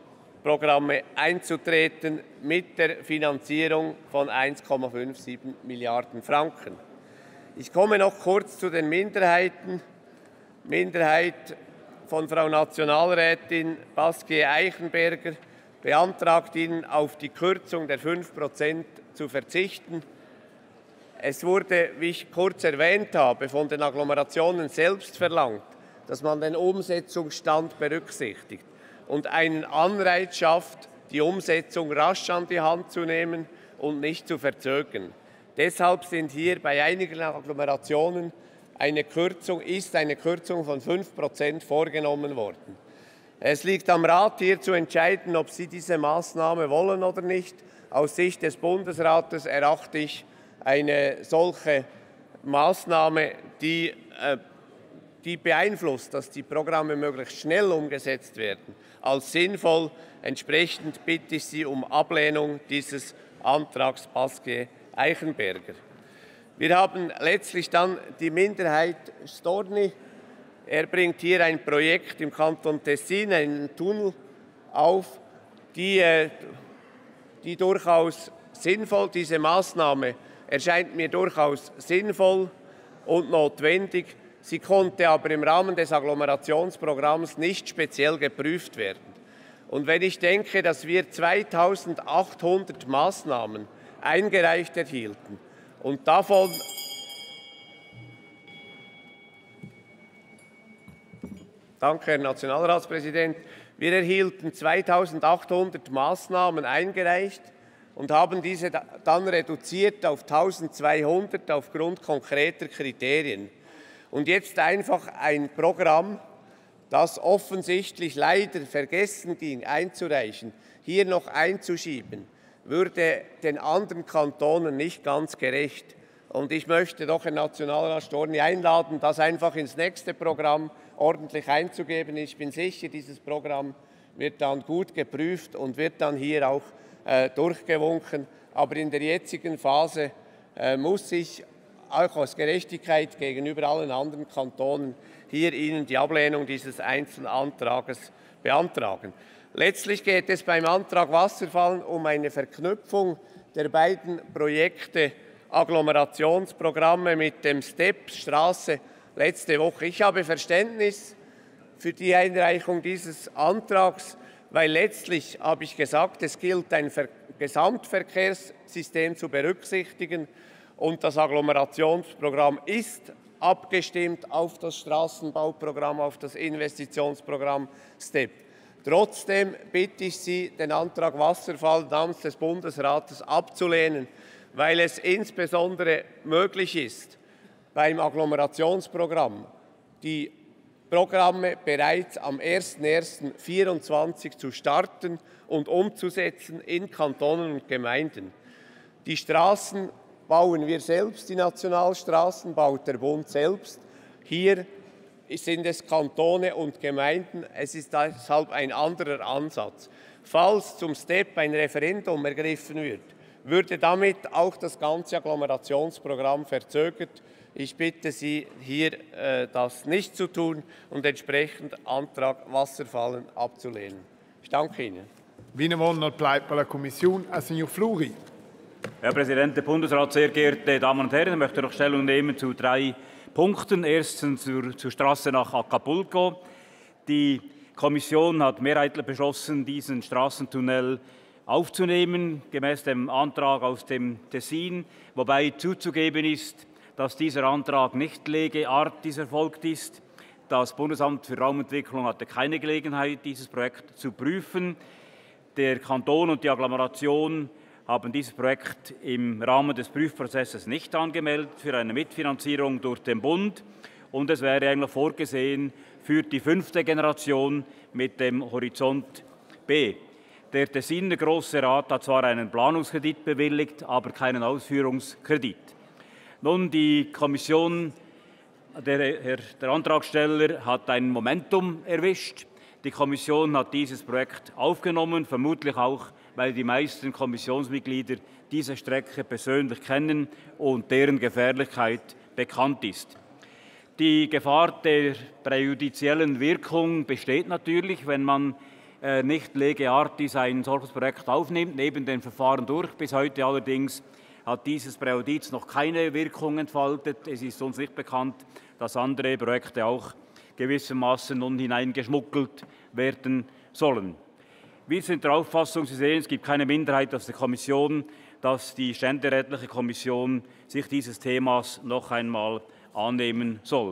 einzutreten mit der Finanzierung von eins Komma siebenundfünfzig Milliarden Franken. Ich komme noch kurz zu den Minderheiten. Minderheit von Frau Nationalrätin Pasquier-Eichenberger beantragt Ihnen, auf die Kürzung der fünf Prozent zu verzichten. Es wurde, wie ich kurz erwähnt habe, von den Agglomerationen selbst verlangt, dass man den Umsetzungsstand berücksichtigt und einen Anreiz schafft, die Umsetzung rasch an die Hand zu nehmen und nicht zu verzögern. Deshalb sind hier bei einigen Agglomerationen eine Kürzung, ist eine Kürzung von fünf Prozent vorgenommen worden. Es liegt am Rat, hier zu entscheiden, ob Sie diese Maßnahme wollen oder nicht. Aus Sicht des Bundesrates erachte ich eine solche Maßnahme, die, äh, die beeinflusst, dass die Programme möglichst schnell umgesetzt werden, als sinnvoll. Entsprechend bitte ich Sie um Ablehnung dieses Antrags Pasquier-Eichenberger. Wir haben letztlich dann die Minderheit Storni. Er bringt hier ein Projekt im Kanton Tessin, einen Tunnel auf, die, die durchaus sinnvoll, diese Maßnahme erscheint mir durchaus sinnvoll und notwendig. Sie konnte aber im Rahmen des Agglomerationsprogramms nicht speziell geprüft werden. Und wenn ich denke, dass wir zweitausendachthundert Maßnahmen eingereicht erhielten und davon Danke, Herr Nationalratspräsident. Wir erhielten zweitausendachthundert Maßnahmen eingereicht und haben diese dann reduziert auf eintausendzweihundert aufgrund konkreter Kriterien. Und jetzt einfach ein Programm, das offensichtlich leider vergessen ging einzureichen, hier noch einzuschieben, würde den anderen Kantonen nicht ganz gerecht. Und ich möchte doch Herrn Nationalrat Storni einladen, das einfach ins nächste Programm ordentlich einzugeben. Ich bin sicher, dieses Programm wird dann gut geprüft und wird dann hier auch äh, durchgewunken. Aber in der jetzigen Phase äh, muss ich auch aus Gerechtigkeit gegenüber allen anderen Kantonen hier Ihnen die Ablehnung dieses Einzelantrages beantragen. Letztlich geht es beim Antrag Wasserfallen um eine Verknüpfung der beiden Projekte Agglomerationsprogramme mit dem STEP Straße letzte Woche. Ich habe Verständnis für die Einreichung dieses Antrags, weil letztlich, habe ich gesagt, es gilt, ein Gesamtverkehrssystem zu berücksichtigen und das Agglomerationsprogramm ist abgestimmt auf das Straßenbauprogramm, auf das Investitionsprogramm STEP. Trotzdem bitte ich Sie, den Antrag Wasserfall namens des Bundesrates abzulehnen, weil es insbesondere möglich ist, beim Agglomerationsprogramm die Programme bereits am ersten ersten zweitausendvierundzwanzig zu starten und umzusetzen in Kantonen und Gemeinden. Die Straßen bauen wir selbst, die Nationalstraßen baut der Bund selbst. Hier sind es Kantone und Gemeinden. Es ist deshalb ein anderer Ansatz. Falls zum STEP ein Referendum ergriffen wird, würde damit auch das ganze Agglomerationsprogramm verzögert. Ich bitte Sie, hier äh, das nicht zu tun und entsprechend Antrag Wasserfallen abzulehnen. Ich danke Ihnen. Wie bleibt bei der Kommission, Signor Fluri. Herr Präsident, der Bundesrat, sehr geehrte Damen und Herren, ich möchte noch Stellung nehmen zu drei Punkten. Erstens zur, zur Straße nach Acapulco. Die Kommission hat mehrheitlich beschlossen, diesen Straßentunnel aufzunehmen, gemäß dem Antrag aus dem Tessin, wobei zuzugeben ist, dass dieser Antrag nicht lege artis erfolgt ist. Das Bundesamt für Raumentwicklung hatte keine Gelegenheit, dieses Projekt zu prüfen. Der Kanton und die Agglomeration haben dieses Projekt im Rahmen des Prüfprozesses nicht angemeldet für eine Mitfinanzierung durch den Bund. Und es wäre eigentlich vorgesehen für die fünfte Generation mit dem Horizont B. Der Tessiner Grosse Rat hat zwar einen Planungskredit bewilligt, aber keinen Ausführungskredit. Nun, die Kommission, der, der Antragsteller hat ein Momentum erwischt. Die Kommission hat dieses Projekt aufgenommen, vermutlich auch, weil die meisten Kommissionsmitglieder diese Strecke persönlich kennen und deren Gefährlichkeit bekannt ist. Die Gefahr der präjudiziellen Wirkung besteht natürlich, wenn man äh, nicht lege artis ein solches Projekt aufnimmt, neben den Verfahren durch. Bis heute allerdings hat dieses Präjudiz noch keine Wirkung entfaltet. Es ist uns nicht bekannt, dass andere Projekte auch gewissermaßen nun hineingeschmuggelt werden sollen. Wir sind der Auffassung, Sie sehen, es gibt keine Minderheit aus der Kommission, dass die ständerätliche Kommission sich dieses Themas noch einmal annehmen soll.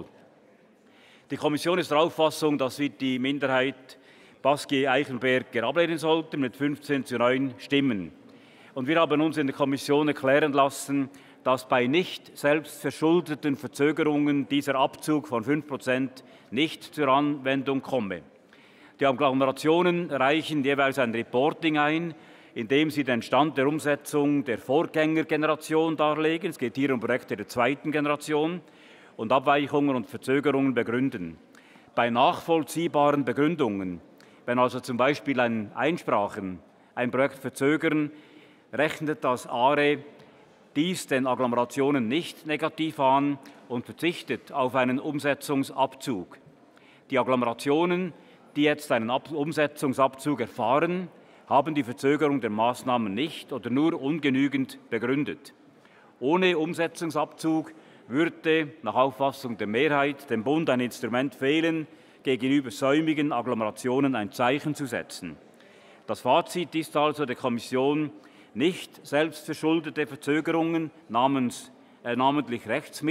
Die Kommission ist der Auffassung, dass wir die Minderheit Pasquier-Eichenberger ablehnen sollten mit fünfzehn zu neun Stimmen. Und wir haben uns in der Kommission erklären lassen, dass bei nicht selbstverschuldeten Verzögerungen dieser Abzug von fünf Prozent nicht zur Anwendung komme. Die Agglomerationen reichen jeweils ein Reporting ein, in dem sie den Stand der Umsetzung der Vorgängergeneration darlegen. Es geht hier um Projekte der zweiten Generation und Abweichungen und Verzögerungen begründen. Bei nachvollziehbaren Begründungen, wenn also zum Beispiel ein Einsprachen ein Projekt verzögern, rechnet das A R E dies den Agglomerationen nicht negativ an und verzichtet auf einen Umsetzungsabzug. Die Agglomerationen, die jetzt einen Umsetzungsabzug erfahren, haben die Verzögerung der Maßnahmen nicht oder nur ungenügend begründet. Ohne Umsetzungsabzug würde nach Auffassung der Mehrheit dem Bund ein Instrument fehlen, gegenüber säumigen Agglomerationen ein Zeichen zu setzen. Das Fazit ist also der Kommission, nicht selbstverschuldete Verzögerungen namens, äh, namentlich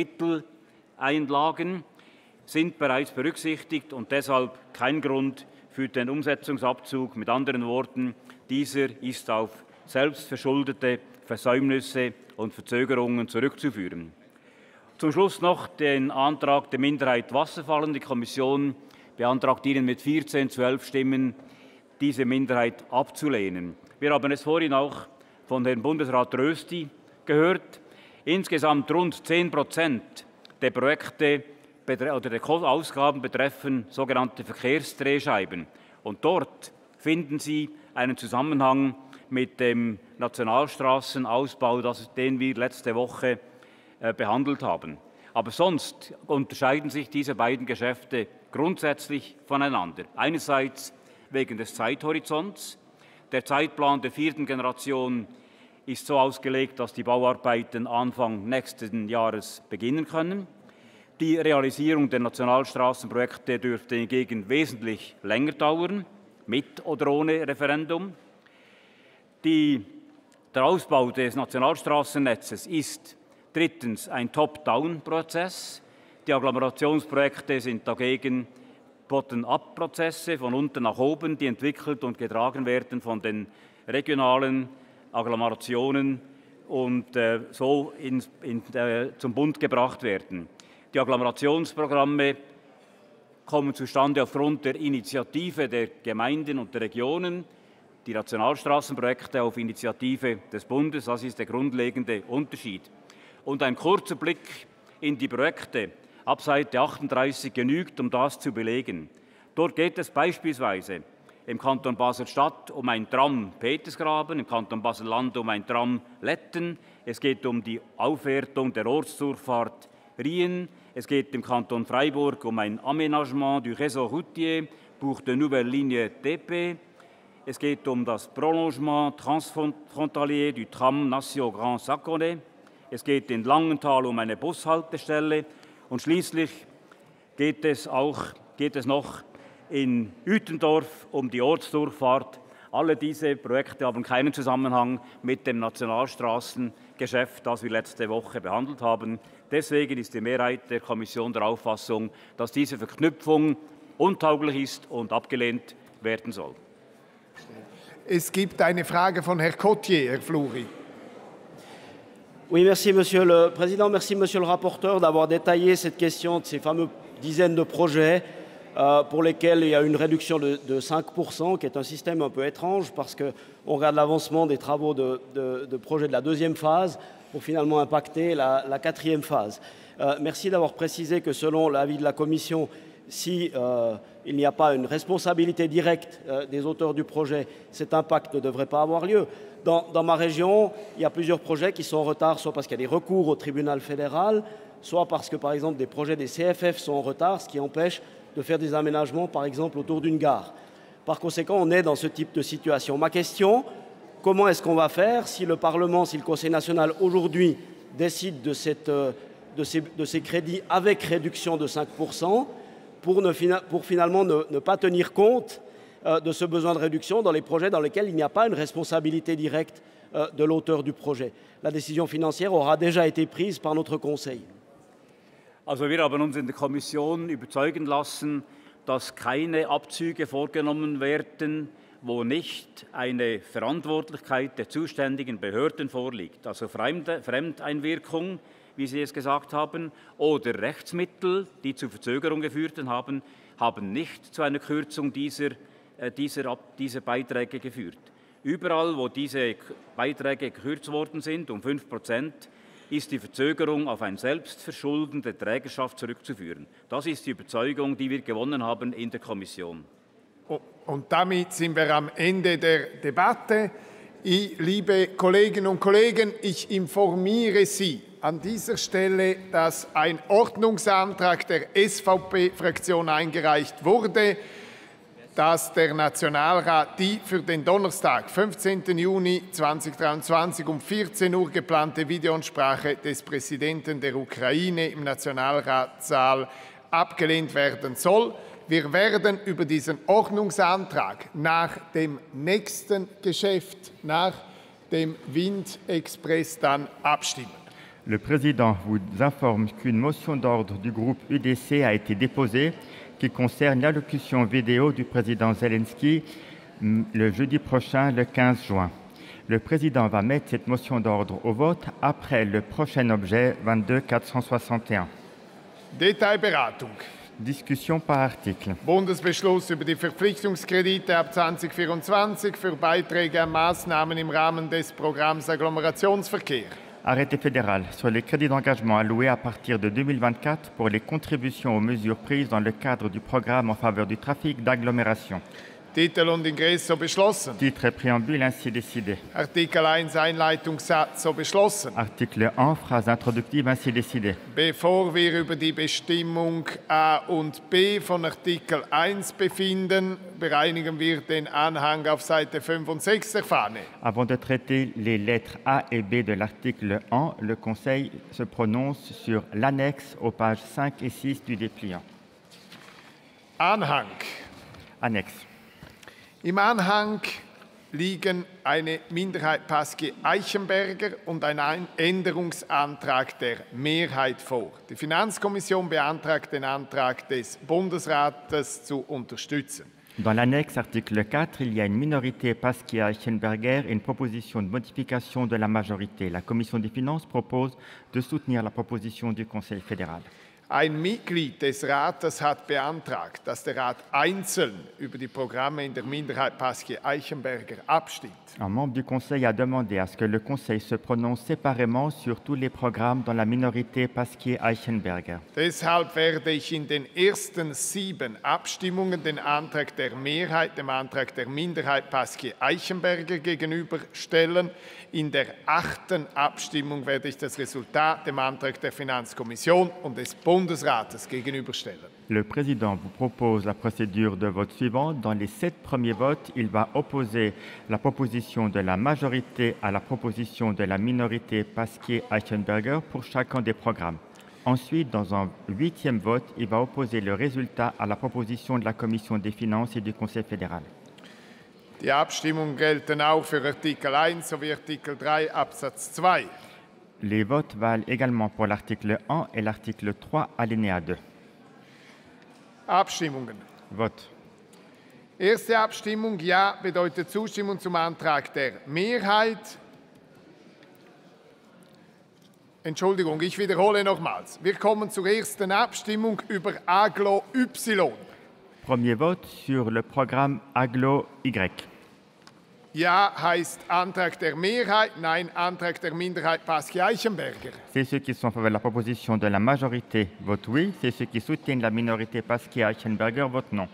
Rechtsmitteleinlagen sind bereits berücksichtigt und deshalb kein Grund für den Umsetzungsabzug. Mit anderen Worten, dieser ist auf selbstverschuldete Versäumnisse und Verzögerungen zurückzuführen. Zum Schluss noch den Antrag der Minderheit Wasserfallen. Die Kommission beantragt Ihnen mit vierzehn zu elf Stimmen, diese Minderheit abzulehnen. Wir haben es vorhin auch von Herrn Bundesrat Rösti gehört. Insgesamt rund zehn Prozent der Projekte oder der Ausgaben betreffen sogenannte Verkehrsdrehscheiben. Und dort finden Sie einen Zusammenhang mit dem Nationalstrassenausbau, den wir letzte Woche äh, behandelt haben. Aber sonst unterscheiden sich diese beiden Geschäfte grundsätzlich voneinander. Einerseits wegen des Zeithorizonts. Der Zeitplan der vierten Generation ist so ausgelegt, dass die Bauarbeiten Anfang nächsten Jahres beginnen können. Die Realisierung der Nationalstrassenprojekte dürfte hingegen wesentlich länger dauern, mit oder ohne Referendum. Die, der Ausbau des Nationalstrassennetzes ist drittens ein Top-Down-Prozess. Die Agglomerationsprojekte sind dagegen Bottom-up-Prozesse von unten nach oben, die entwickelt und getragen werden von den regionalen Agglomerationen und äh, so in, in, äh, zum Bund gebracht werden. Die Agglomerationsprogramme kommen zustande aufgrund der Initiative der Gemeinden und der Regionen, die Nationalstrassenprojekte auf Initiative des Bundes. Das ist der grundlegende Unterschied. Und ein kurzer Blick in die Projekte ab Seite achtunddreißig genügt, um das zu belegen. Dort geht es beispielsweise im Kanton Basel-Stadt um ein Tram Petersgraben, im Kanton Basel-Land um ein Tram Letten. Es geht um die Aufwertung der Ortsdurchfahrt Rien. Es geht im Kanton Freiburg um ein Aménagement du réseau routier pour de nouvelles lignes T P. Es geht um das Prolongement transfrontalier du Tram Nation Grand Saconnet. Es geht in Langenthal um eine Bushaltestelle. Und schließlich geht es, auch, geht es noch in Uetendorf um die Ortsdurchfahrt. Alle diese Projekte haben keinen Zusammenhang mit dem Nationalstrassengeschäft, das wir letzte Woche behandelt haben. Deswegen ist die Mehrheit der Kommission der Auffassung, dass diese Verknüpfung untauglich ist und abgelehnt werden soll. Es gibt eine Frage von Herrn Cottier, Herr Fluri. Oui, merci Monsieur le Président, merci Monsieur le rapporteur d'avoir détaillé cette question de ces fameuses dizaines de projets euh, pour lesquels il y a une réduction de, de cinq pour cent, qui est un système un peu étrange parce qu'on regarde l'avancement des travaux de, de, de projets de la deuxième phase pour finalement impacter la, la quatrième phase. Euh, merci d'avoir précisé que selon l'avis de la Commission, si euh, il n'y a pas une responsabilité directe euh, des auteurs du projet, cet impact ne devrait pas avoir lieu. Dans, dans ma région, il y a plusieurs projets qui sont en retard, soit parce qu'il y a des recours au tribunal fédéral, soit parce que, par exemple, des projets des C F F sont en retard, ce qui empêche de faire des aménagements, par exemple, autour d'une gare. Par conséquent, on est dans ce type de situation. Ma question, comment est-ce qu'on va faire si le Parlement, si le Conseil national, aujourd'hui, décide de, cette, de, ces, de ces crédits avec réduction de cinq pour cent pour, ne, pour finalement ne, ne pas tenir compte euh, de ce besoin de réduction dans les projets dans lesquels il n'y a pas une responsabilité directe euh, de l'auteur du projet. La décision financière aura déjà été prise par notre Conseil. Also wir haben uns in der Kommission überzeugen lassen, dass keine Abzüge vorgenommen werden, wo nicht eine Verantwortlichkeit der zuständigen Behörden vorliegt. Also Fremdeinwirkung, wie Sie es gesagt haben, oder Rechtsmittel, die zu Verzögerung geführt haben, haben nicht zu einer Kürzung dieser, dieser, dieser Beiträge geführt. Überall, wo diese Beiträge gekürzt worden sind, um fünf Prozent, ist die Verzögerung auf ein Selbstverschulden der Trägerschaft zurückzuführen. Das ist die Überzeugung, die wir gewonnen haben in der Kommission. Und damit sind wir am Ende der Debatte. Ich, liebe Kolleginnen und Kollegen, ich informiere Sie an dieser Stelle, dass ein Ordnungsantrag der S V P-Fraktion eingereicht wurde, dass der Nationalrat die für den Donnerstag, fünfzehnten Juni zweitausenddreiundzwanzig um vierzehn Uhr geplante Videoansprache des Präsidenten der Ukraine im Nationalratssaal abgelehnt werden soll. Wir werden über diesen Ordnungsantrag nach dem nächsten Geschäft, nach dem Windexpress, dann abstimmen. Le Président vous informe qu'une motion d'ordre du groupe U D C a été déposée qui concerne l'allocution vidéo du président Zelensky le jeudi prochain, le quinze juin. Le président va mettre cette motion d'ordre au vote après le prochain objet vingt-deux quatre cent soixante et un. Detailberatung. Discussion par article. Bundesbeschluss über die Verpflichtungskredite ab zweitausendvierundzwanzig für Beiträge an Maßnahmen im Rahmen des Programms Agglomerationsverkehr. Arrêté fédéral sur les crédits d'engagement alloués à partir de deux mille vingt-quatre pour les contributions aux mesures prises dans le cadre du programme en faveur du trafic d'agglomération. Titel und Ingresso beschlossen. Titre et préambule ainsi décidé. Artikel eins Einleitungssatz so beschlossen. Article un Phrase introductive ainsi décidé. Bevor wir über die Bestimmung A und B von Artikel eins befinden, bereinigen wir den Anhang auf Seite fünf und sechs der Fahne. Avant de traiter les lettres A et B de l'article un, le Conseil se prononce sur l'annexe aux pages cinq et six du dépliant. Anhang. Annexe. Im Anhang liegen eine Minderheit Pasquier-Eichenberger und ein Änderungsantrag der Mehrheit vor. Die Finanzkommission beantragt, den Antrag des Bundesrates zu unterstützen. Dans l'annexe article quatre, il y a une minorité Pasquier-Eichenberger et une proposition de modification de la majorité. La Commission des finances propose de soutenir la proposition du Conseil fédéral. Ein Mitglied des Rates hat beantragt, dass der Rat einzeln über die Programme in der Minderheit Pasquier-Eichenberger abstimmt. Un membre du Conseil a demandé à ce que le Conseil se prononce séparément sur tous les programmes dans la minorité Pasquier-Eichenberger. Deshalb werde ich in den ersten sieben Abstimmungen den Antrag der Mehrheit dem Antrag der Minderheit Pasquier-Eichenberger gegenüberstellen. In der achten Abstimmung werde ich das Resultat dem Antrag der Finanzkommission und des Bundesrates gegenüberstellen. Le Président vous propose la procédure de vote suivante. Dans les sept premiers votes, il va opposer la proposition de la majorité à la proposition de la minorité Pasquier-Eichenberger pour chacun des programmes. Ensuite, dans un huitième vote, il va opposer le résultat à la proposition de la Commission des finances et du Conseil fédéral. Die Abstimmungen gelten auch für Artikel eins sowie Artikel drei Absatz zwei. Les votes valent également pour l'article un et l'article trois, alinéa deux. Abstimmungen. Vote. Erste Abstimmung, Ja bedeutet Zustimmung zum Antrag der Mehrheit. Entschuldigung, ich wiederhole nochmals. Wir kommen zur ersten Abstimmung über Aglo Y. Premier vote sur le programme Aglo Y. Ja heißt Antrag der Mehrheit, Nein Antrag der Minderheit Pasquier-Eichenberger. C'est ceux qui sont en faveur de la proposition de la majorité votent oui, c'est ceux qui soutiennent la minorité Pasquier-Eichenberger votent non.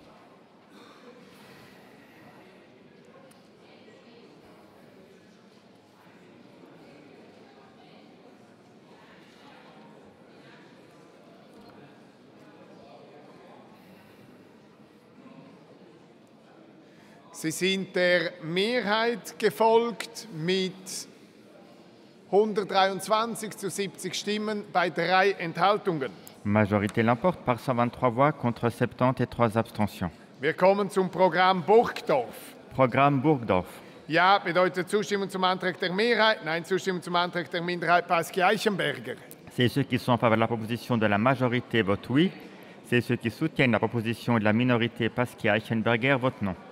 Sie sind der Mehrheit gefolgt mit hundertdreiundzwanzig zu siebzig Stimmen bei drei Enthaltungen. Majorité l'emporte par cent vingt-trois voix contre soixante-dix et trois abstentions. Wir kommen zum Programm Burgdorf. Programme Burgdorf. Ja bedeutet Zustimmung zum Antrag der Mehrheit, Nein Zustimmung zum Antrag der Minderheit Pasky-Eichenberger. C'est ceux qui sont en faveur de la proposition de la majorité votent oui. C'est ceux qui soutiennent la proposition de la minorité Pasky-Eichenberger votent non.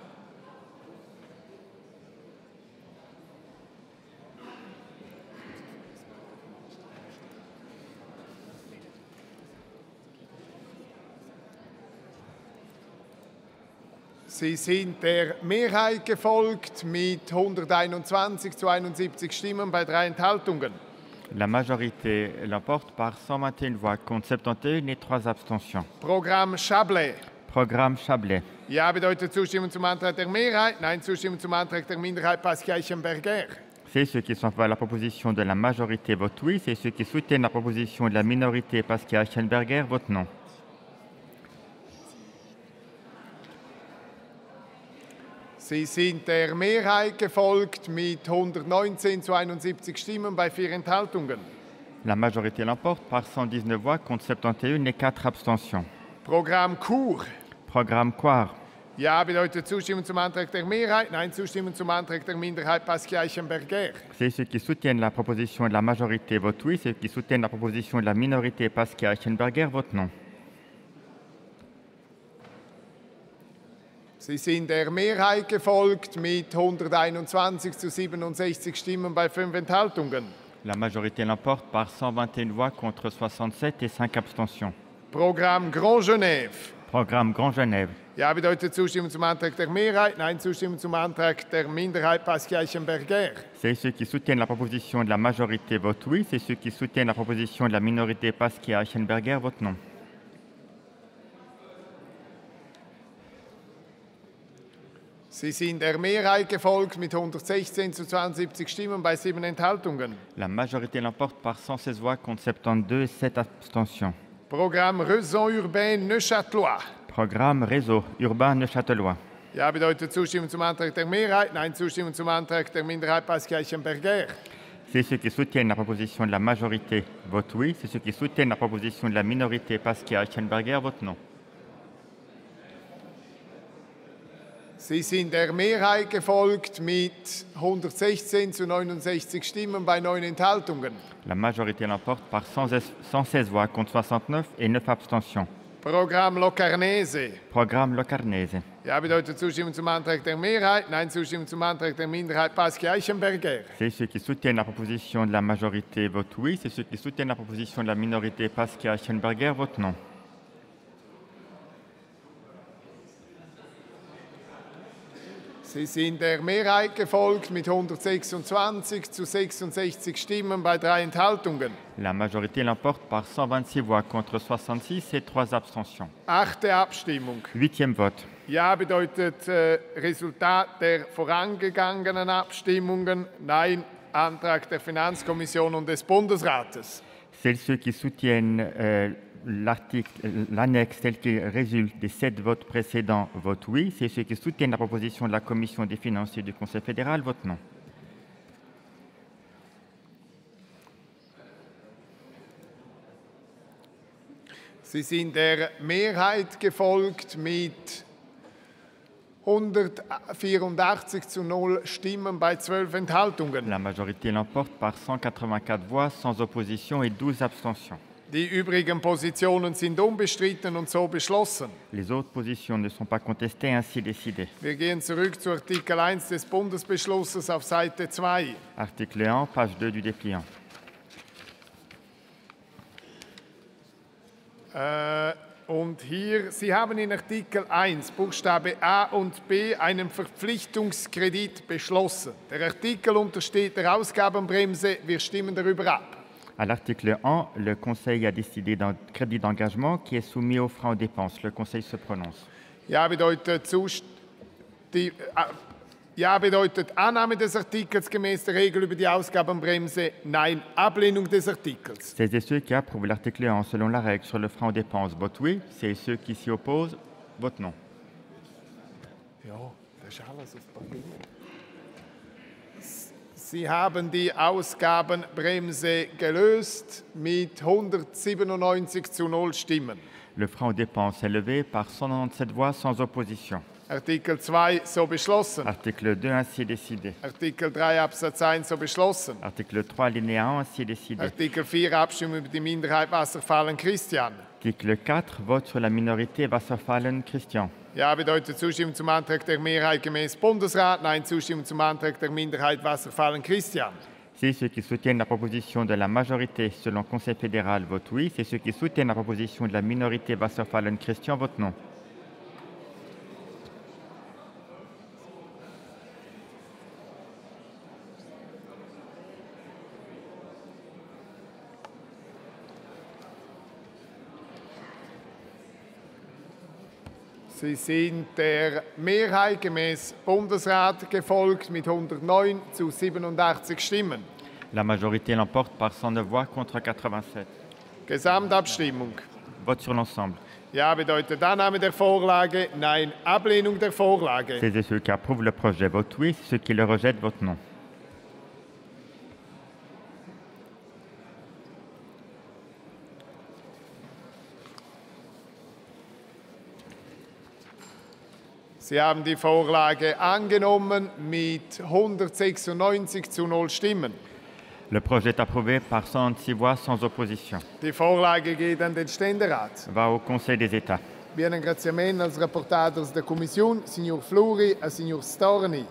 Sie sind der Mehrheit gefolgt mit hunderteinundzwanzig zu einundsiebzig Stimmen bei drei Enthaltungen. La majorité l'emporte par cent vingt et une voix contre soixante et un et trois abstentions. Programme Chablais. Programme Chablais. Ja bedeutet Zustimmung zum Antrag der Mehrheit, Nein Zustimmung zum Antrag der Minderheit Pasky-Eichenberger. C'est ceux qui sont en faveur de la proposition de la majorité votent oui. C'est ceux qui soutiennent la proposition de la minorité Pasky-Eichenberger votent non. Sie sind der Mehrheit gefolgt mit hundertneunzehn zu einundsiebzig Stimmen bei vier Enthaltungen. La majorité l'emporte par cent dix-neuf voix contre soixante et un et quatre abstentions. Programme Chur. Programme Coire. Ja bedeutet Zustimmung zum Antrag der Mehrheit, Nein Zustimmung zum Antrag der Minderheit Pasky-Eichenberger. C'est ceux qui soutiennent la proposition de la majorité votent oui. Ceux qui soutiennent la proposition de la minorité Pasky-Eichenberger votent non. Sie sind der Mehrheit gefolgt mit hunderteinundzwanzig zu siebenundsechzig Stimmen bei fünf Enthaltungen. La majorité l'emporte par cent vingt et un voix contre soixante-sept et cinq abstentions. Programme Grand Genève. Programme Grand Genève. Ja bedeutet Zustimmung zum Antrag der Mehrheit, Nein Zustimmung zum Antrag der Minderheit Pasky-Eichenberger. C'est ceux qui soutiennent la proposition de la majorité votent oui. C'est ceux qui soutiennent la proposition de la minorité Pasky-Eichenberger votent non. Sie sind der Mehrheit gefolgt mit hundertsechzehn zu zweiundsiebzig Stimmen bei sieben Enthaltungen. La majorité l'emporte par cent seize voix contre soixante-douze et sept abstentions. Programme Raison urbaine Neuchâtelois. Programme Réseau urbain Neuchâtelois. Ja bedeutet Zustimmung zum Antrag der Mehrheit, Nein Zustimmung zum Antrag der Minderheit Pasky-Eichenberger. C'est ceux qui soutiennent la proposition de la majorité votent oui. C'est ceux qui soutiennent la proposition de la minorité Pasky-Eichenberger votent non. Sie sind der Mehrheit gefolgt mit hundertsechzehn zu neunundsechzig Stimmen bei neun Enthaltungen. La majorité l'emporte par cent seize voix contre soixante-neuf et neuf abstentions. Programme Locarnese. Programme Locarnese. Ja bedeutet Zustimmung zum Antrag der Mehrheit, Nein Zustimmung zum Antrag der Minderheit Pasky-Eichenberger. C'est ceux qui soutiennent la proposition de la majorité votent oui. C'est ceux qui soutiennent la proposition de la minorité Pasky-Eichenberger votent non. Sie sind der Mehrheit gefolgt mit hundertsechsundzwanzig zu sechsundsechzig Stimmen bei drei Enthaltungen. La majorité l'emporte par cent vingt-six voix contre soixante-six et trois abstentions. Achte Abstimmung. Huitième vote. Ja bedeutet äh, Resultat der vorangegangenen Abstimmungen. Nein, Antrag der Finanzkommission und des Bundesrates. C'est ceux qui soutiennent euh, l'annexe tel qu'il résulte des sept votes précédents votent oui. C'est ceux qui soutiennent la proposition de la Commission des finances et du Conseil fédéral votent non. Sie sind der Mehrheit gefolgt mit hundertvierundachtzig zu null Stimmen bei zwölf Enthaltungen. La majorité l'emporte par cent quatre-vingt-quatre voix sans opposition et douze abstentions. Die übrigen Positionen sind unbestritten und so beschlossen. Les autres positions ne sont pas contestées, ainsi décidées. Wir gehen zurück zu Artikel eins des Bundesbeschlusses auf Seite zwei. Article un, page deux du dépliant. Äh, und hier, Sie haben in Artikel eins, Buchstabe A und B, einen Verpflichtungskredit beschlossen. Der Artikel untersteht der Ausgabenbremse. Wir stimmen darüber ab. À l'article un, le Conseil a décidé d'un crédit d'engagement qui est soumis aux freins aux dépenses. Le Conseil se prononce. Ja bedeutet, die, äh, ja bedeutet Annahme des Artikels gemäß der Regel über die Ausgabenbremse, nein, Ablehnung des Artikels. Celles et ceux qui approuvent l'article un selon la règle sur le frein aux dépenses votent oui. C'est ceux qui s'y opposent votent non. Ja, das ist alles auf Papier. Sie haben die Ausgabenbremse gelöst mit hundertsiebenundneunzig zu null Stimmen. Le frein aux dépenses est levé par cent quatre-vingt-dix-sept voix sans opposition. Artikel zwei so beschlossen. Article deux ainsi décidé. Artikel drei Absatz eins so beschlossen. Article trois alinéa un ainsi décidé. Artikel vier Abstimmung über die Minderheit Wasserfallen-Christian. Article quatre vote sur la minorité Wasserfallen-Christian. Ja bedeutet Zustimmung zum Antrag der Mehrheit gemäß Bundesrat, nein Zustimmung zum Antrag der Minderheit Wasserfallen-Christian. Si ceux qui soutiennent la proposition de la majorité selon le Conseil fédéral votent oui, c'est ceux qui soutiennent la proposition de la minorité Wasserfallen-Christian votent non. Sie sind der Mehrheit gemäß Bundesrat gefolgt mit hundertneun zu siebenundachtzig Stimmen. La majorité l'emporte par cent neuf voix contre quatre-vingt-sept. Gesamtabstimmung. Vote sur l'ensemble. Ja bedeutet Annahme der Vorlage, nein Ablehnung der Vorlage. Ceux et ceux qui approuvent le projet votent oui, ceux qui le rejettent votent non. Sie haben die Vorlage angenommen mit hundertsechsundneunzig zu null Stimmen. Le projet est approuvé par cent six voix sans opposition. Die Vorlage geht an den Ständerat. Va au Conseil des États. Vi ringraziamento als rapportadores da Commissione, signor Fluri e signor Storni.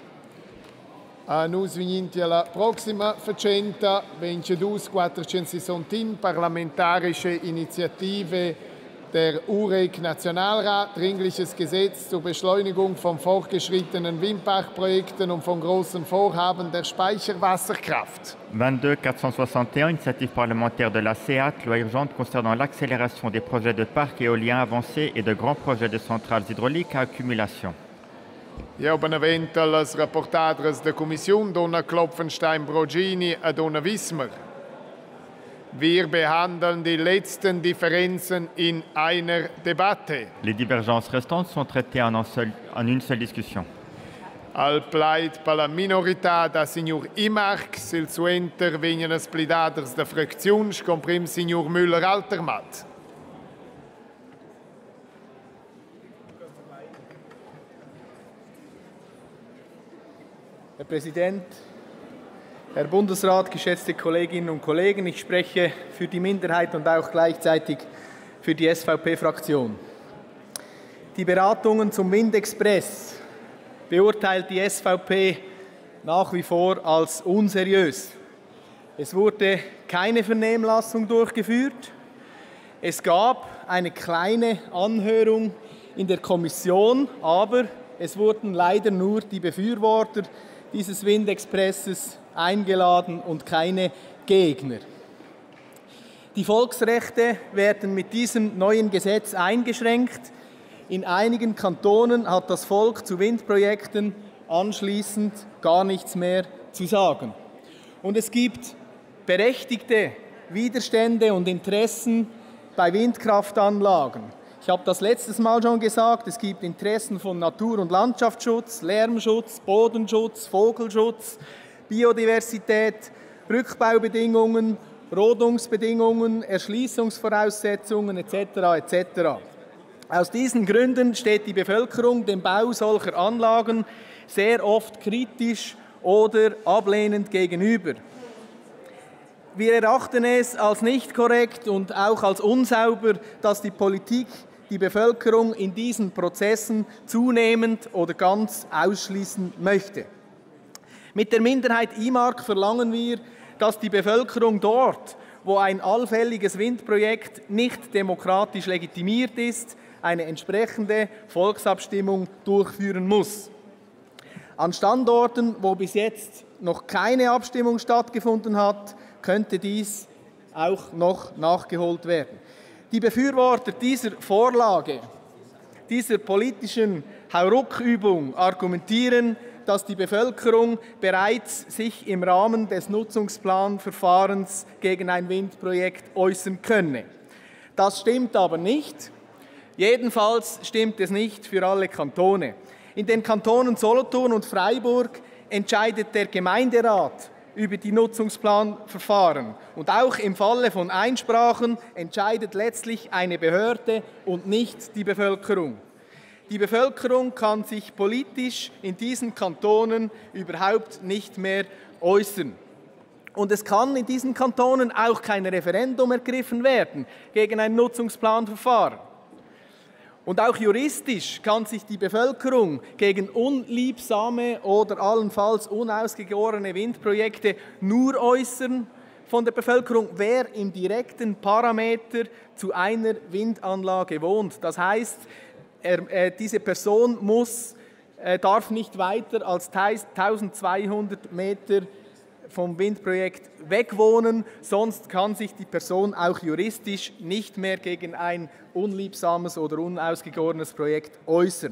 A noi veninti alla prossima facenda, ventidue quattrocentosessantuno parlamentarische Initiative der U R E C Nationalrat, Dringliches Gesetz zur Beschleunigung von fortgeschrittenen Windparkprojekten und von großen Vorhaben der Speicherwasserkraft. vingt-deux quatre cent soixante et un, initiative parlementaire de la C A T, loi urgente concernant l'accélération des projets de parcs éoliens avancés et de grands projets de centrales hydrauliques à accumulation. Io ho benevento als rapportadores da Commissione, Donna Klopfenstein-Brogini e Donna Wismar. Wir behandeln die letzten Differenzen in einer Debatte. Les divergences restantes sont traitées en, un seul, en une seule discussion. Al pleit per la minorità da signor Imark, sil su intervenien as plidaders da fracziuns, comprim signor Müller-Altermatt. Herr Präsident, Herr Bundesrat, geschätzte Kolleginnen und Kollegen, ich spreche für die Minderheit und auch gleichzeitig für die S V P-Fraktion. Die Beratungen zum Windexpress beurteilt die S V P nach wie vor als unseriös. Es wurde keine Vernehmlassung durchgeführt. Es gab eine kleine Anhörung in der Kommission, aber es wurden leider nur die Befürworter dieses Windexpresses eingeladen und keine Gegner. Die Volksrechte werden mit diesem neuen Gesetz eingeschränkt. In einigen Kantonen hat das Volk zu Windprojekten anschließend gar nichts mehr zu sagen. Und es gibt berechtigte Widerstände und Interessen bei Windkraftanlagen. Ich habe das letztes Mal schon gesagt, es gibt Interessen von Natur- und Landschaftsschutz, Lärmschutz, Bodenschutz, Vogelschutz, Biodiversität, Rückbaubedingungen, Rodungsbedingungen, Erschließungsvoraussetzungen et cetera et cetera. Aus diesen Gründen steht die Bevölkerung dem Bau solcher Anlagen sehr oft kritisch oder ablehnend gegenüber. Wir erachten es als nicht korrekt und auch als unsauber, dass die Politik die Bevölkerung in diesen Prozessen zunehmend oder ganz ausschließen möchte. Mit der Minderheit Imark verlangen wir, dass die Bevölkerung dort, wo ein allfälliges Windprojekt nicht demokratisch legitimiert ist, eine entsprechende Volksabstimmung durchführen muss. An Standorten, wo bis jetzt noch keine Abstimmung stattgefunden hat, könnte dies auch noch nachgeholt werden. Die Befürworter dieser Vorlage, dieser politischen Hauruckübung argumentieren, dass die Bevölkerung bereits sich im Rahmen des Nutzungsplanverfahrens gegen ein Windprojekt äußern könne. Das stimmt aber nicht. Jedenfalls stimmt es nicht für alle Kantone. In den Kantonen Solothurn und Freiburg entscheidet der Gemeinderat über die Nutzungsplanverfahren. Und auch im Falle von Einsprachen entscheidet letztlich eine Behörde und nicht die Bevölkerung. Die Bevölkerung kann sich politisch in diesen Kantonen überhaupt nicht mehr äußern. Und es kann in diesen Kantonen auch kein Referendum ergriffen werden gegen ein Nutzungsplanverfahren. Und auch juristisch kann sich die Bevölkerung gegen unliebsame oder allenfalls unausgegorene Windprojekte nur äußern von der Bevölkerung, wer im direkten Parameter zu einer Windanlage wohnt. Das heißt, er, äh, diese Person muss, äh, darf nicht weiter als eintausendzweihundert Meter vom Windprojekt wegwohnen, sonst kann sich die Person auch juristisch nicht mehr gegen ein unliebsames oder unausgegorenes Projekt äußern.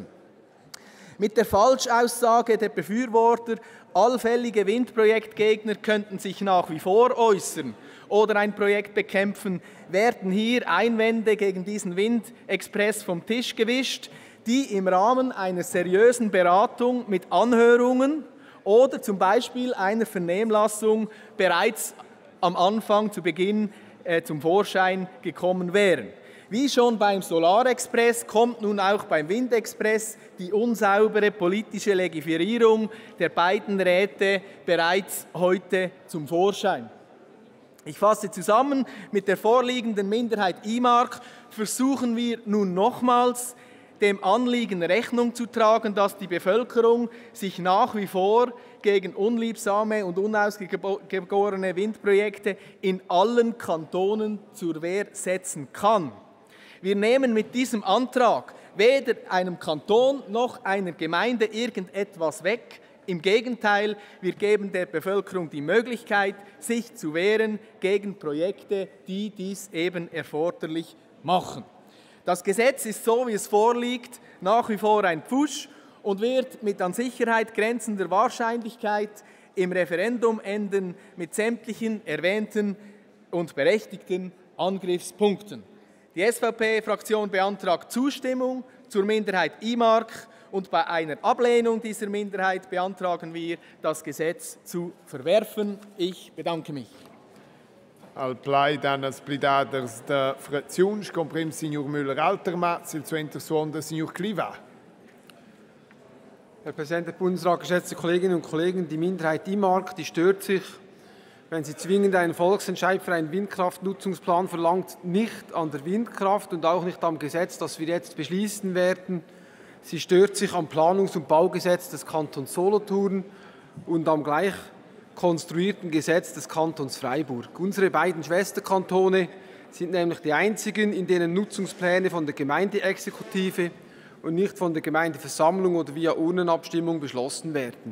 Mit der Falschaussage der Befürworter, allfällige Windprojektgegner könnten sich nach wie vor äußern oder ein Projekt bekämpfen, werden hier Einwände gegen diesen Windexpress vom Tisch gewischt, die im Rahmen einer seriösen Beratung mit Anhörungen oder zum Beispiel einer Vernehmlassung bereits am Anfang, zu Beginn, äh, zum Vorschein gekommen wären. Wie schon beim Solarexpress kommt nun auch beim Windexpress die unsaubere politische Legiferierung der beiden Räte bereits heute zum Vorschein. Ich fasse zusammen, mit der vorliegenden Minderheit I M A R C versuchen wir nun nochmals, dem Anliegen Rechnung zu tragen, dass die Bevölkerung sich nach wie vor gegen unliebsame und unausgegorene Windprojekte in allen Kantonen zur Wehr setzen kann. Wir nehmen mit diesem Antrag weder einem Kanton noch einer Gemeinde irgendetwas weg. Im Gegenteil, wir geben der Bevölkerung die Möglichkeit, sich zu wehren gegen Projekte, die dies eben erforderlich machen. Das Gesetz ist so, wie es vorliegt, nach wie vor ein Pfusch und wird mit an Sicherheit grenzender Wahrscheinlichkeit im Referendum enden mit sämtlichen erwähnten und berechtigten Angriffspunkten. Die S V P-Fraktion beantragt Zustimmung zur Minderheit I M A R C und bei einer Ablehnung dieser Minderheit beantragen wir, das Gesetz zu verwerfen. Ich bedanke mich. Al plai danas plidadas da fraziuns, comprem signor Müller-Altermatz, il suenter suonda signor Cliva. Herr Präsident, Herr Bundesrat, geschätzte Kolleginnen und Kollegen, die Minderheit I M A R C, die stört sich, wenn sie zwingend einen Volksentscheid für einen Windkraftnutzungsplan verlangt, nicht an der Windkraft und auch nicht am Gesetz, das wir jetzt beschließen werden. Sie stört sich am Planungs- und Baugesetz des Kantons Solothurn und am gleich konstruierten Gesetz des Kantons Freiburg. Unsere beiden Schwesterkantone sind nämlich die einzigen, in denen Nutzungspläne von der Gemeindeexekutive und nicht von der Gemeindeversammlung oder via Urnenabstimmung beschlossen werden.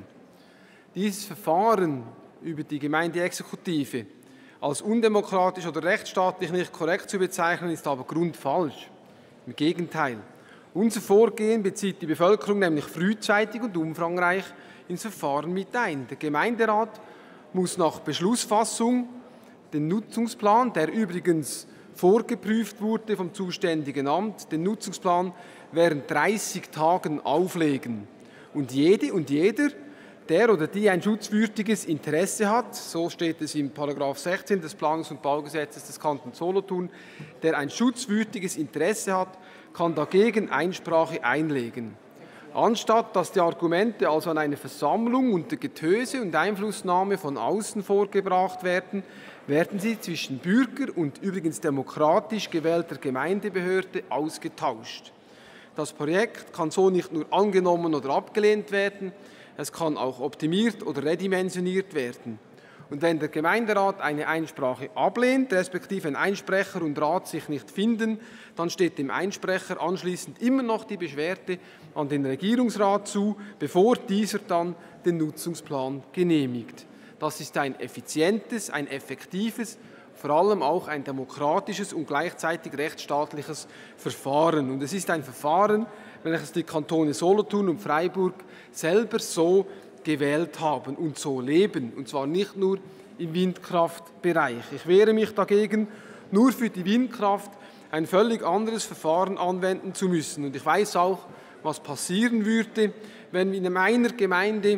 Dieses Verfahren über die Gemeindeexekutive als undemokratisch oder rechtsstaatlich nicht korrekt zu bezeichnen, ist aber grundfalsch. Im Gegenteil. Unser Vorgehen bezieht die Bevölkerung nämlich frühzeitig und umfangreich ins Verfahren mit ein. Der Gemeinderat muss nach Beschlussfassung den Nutzungsplan, der übrigens vorgeprüft wurde vom zuständigen Amt, den Nutzungsplan während dreißig Tagen auflegen. Und jede und jeder, der oder die ein schutzwürdiges Interesse hat, so steht es im Paragraph sechzehn des Planungs- und Baugesetzes des Kantons Solothurn, der ein schutzwürdiges Interesse hat, kann dagegen Einsprache einlegen. Anstatt dass die Argumente also an eine Versammlung unter Getöse und Einflussnahme von außen vorgebracht werden, werden sie zwischen Bürger und übrigens demokratisch gewählter Gemeindebehörde ausgetauscht. Das Projekt kann so nicht nur angenommen oder abgelehnt werden, es kann auch optimiert oder redimensioniert werden. Und wenn der Gemeinderat eine Einsprache ablehnt, respektive ein Einsprecher und Rat sich nicht finden, dann steht dem Einsprecher anschließend immer noch die Beschwerde an den Regierungsrat zu, bevor dieser dann den Nutzungsplan genehmigt. Das ist ein effizientes, ein effektives, vor allem auch ein demokratisches und gleichzeitig rechtsstaatliches Verfahren. Und es ist ein Verfahren, welches die Kantone Solothurn und Freiburg selber so gewählt haben und so leben, und zwar nicht nur im Windkraftbereich. Ich wehre mich dagegen, nur für die Windkraft ein völlig anderes Verfahren anwenden zu müssen. Und ich weiß auch, was passieren würde, wenn in meiner Gemeinde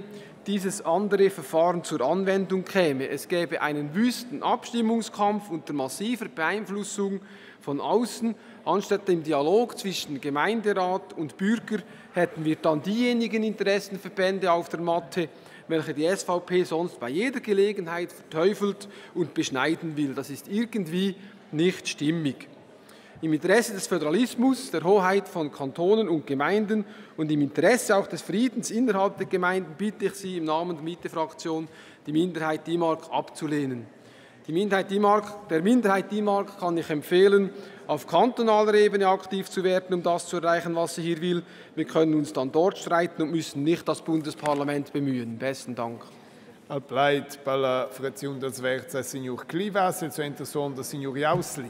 dieses andere Verfahren zur Anwendung käme. Es gäbe einen wüsten Abstimmungskampf unter massiver Beeinflussung von außen. Anstatt dem Dialog zwischen Gemeinderat und Bürger hätten wir dann diejenigen Interessenverbände auf der Matte, welche die S V P sonst bei jeder Gelegenheit verteufelt und beschneiden will. Das ist irgendwie nicht stimmig. Im Interesse des Föderalismus, der Hoheit von Kantonen und Gemeinden und im Interesse auch des Friedens innerhalb der Gemeinden bitte ich Sie im Namen der Mitte-Fraktion, die Minderheit D-Mark abzulehnen. Die Minderheit D-Mark, der Minderheit D-Mark kann ich empfehlen, auf kantonaler Ebene aktiv zu werden, um das zu erreichen, was sie hier will. Wir können uns dann dort streiten und müssen nicht das Bundesparlament bemühen. Besten Dank. Applaid per la frazione del Sverza, signor Clivas, e sua interson del signor Jausli.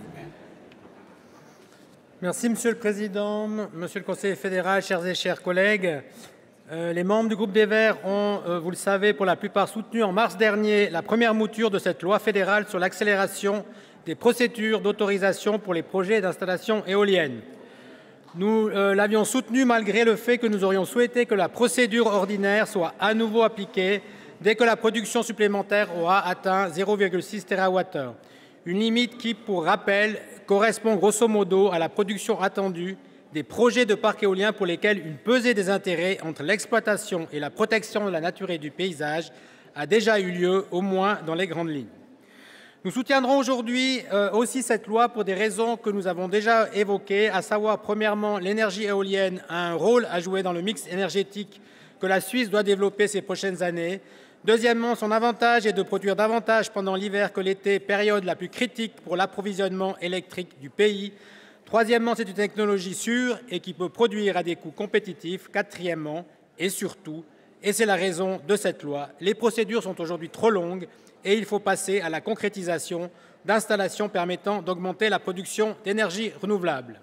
Merci, Monsieur le Président, Monsieur le Conseiller fédéral, chers et chers collègues. Euh, les membres du groupe des Verts ont, euh, vous le savez, pour la plupart soutenu en mars dernier la première mouture de cette loi fédérale sur l'accélération des procédures d'autorisation pour les projets d'installation éolienne. Nous euh, l'avions soutenu malgré le fait que nous aurions souhaité que la procédure ordinaire soit à nouveau appliquée dès que la production supplémentaire aura atteint zéro virgule six térawattheures, une limite qui, pour rappel, correspond grosso modo à la production attendue des projets de parcs éoliens pour lesquels une pesée des intérêts entre l'exploitation et la protection de la nature et du paysage a déjà eu lieu, au moins dans les grandes lignes. Nous soutiendrons aujourd'hui euh, aussi cette loi pour des raisons que nous avons déjà évoquées, à savoir, premièrement, l'énergie éolienne a un rôle à jouer dans le mix énergétique que la Suisse doit développer ces prochaines années. Deuxièmement, son avantage est de produire davantage pendant l'hiver que l'été, période la plus critique pour l'approvisionnement électrique du pays. Troisièmement, c'est une technologie sûre et qui peut produire à des coûts compétitifs. Quatrièmement, et surtout, et c'est la raison de cette loi, les procédures sont aujourd'hui trop longues et il faut passer à la concrétisation d'installations permettant d'augmenter la production d'énergie renouvelable.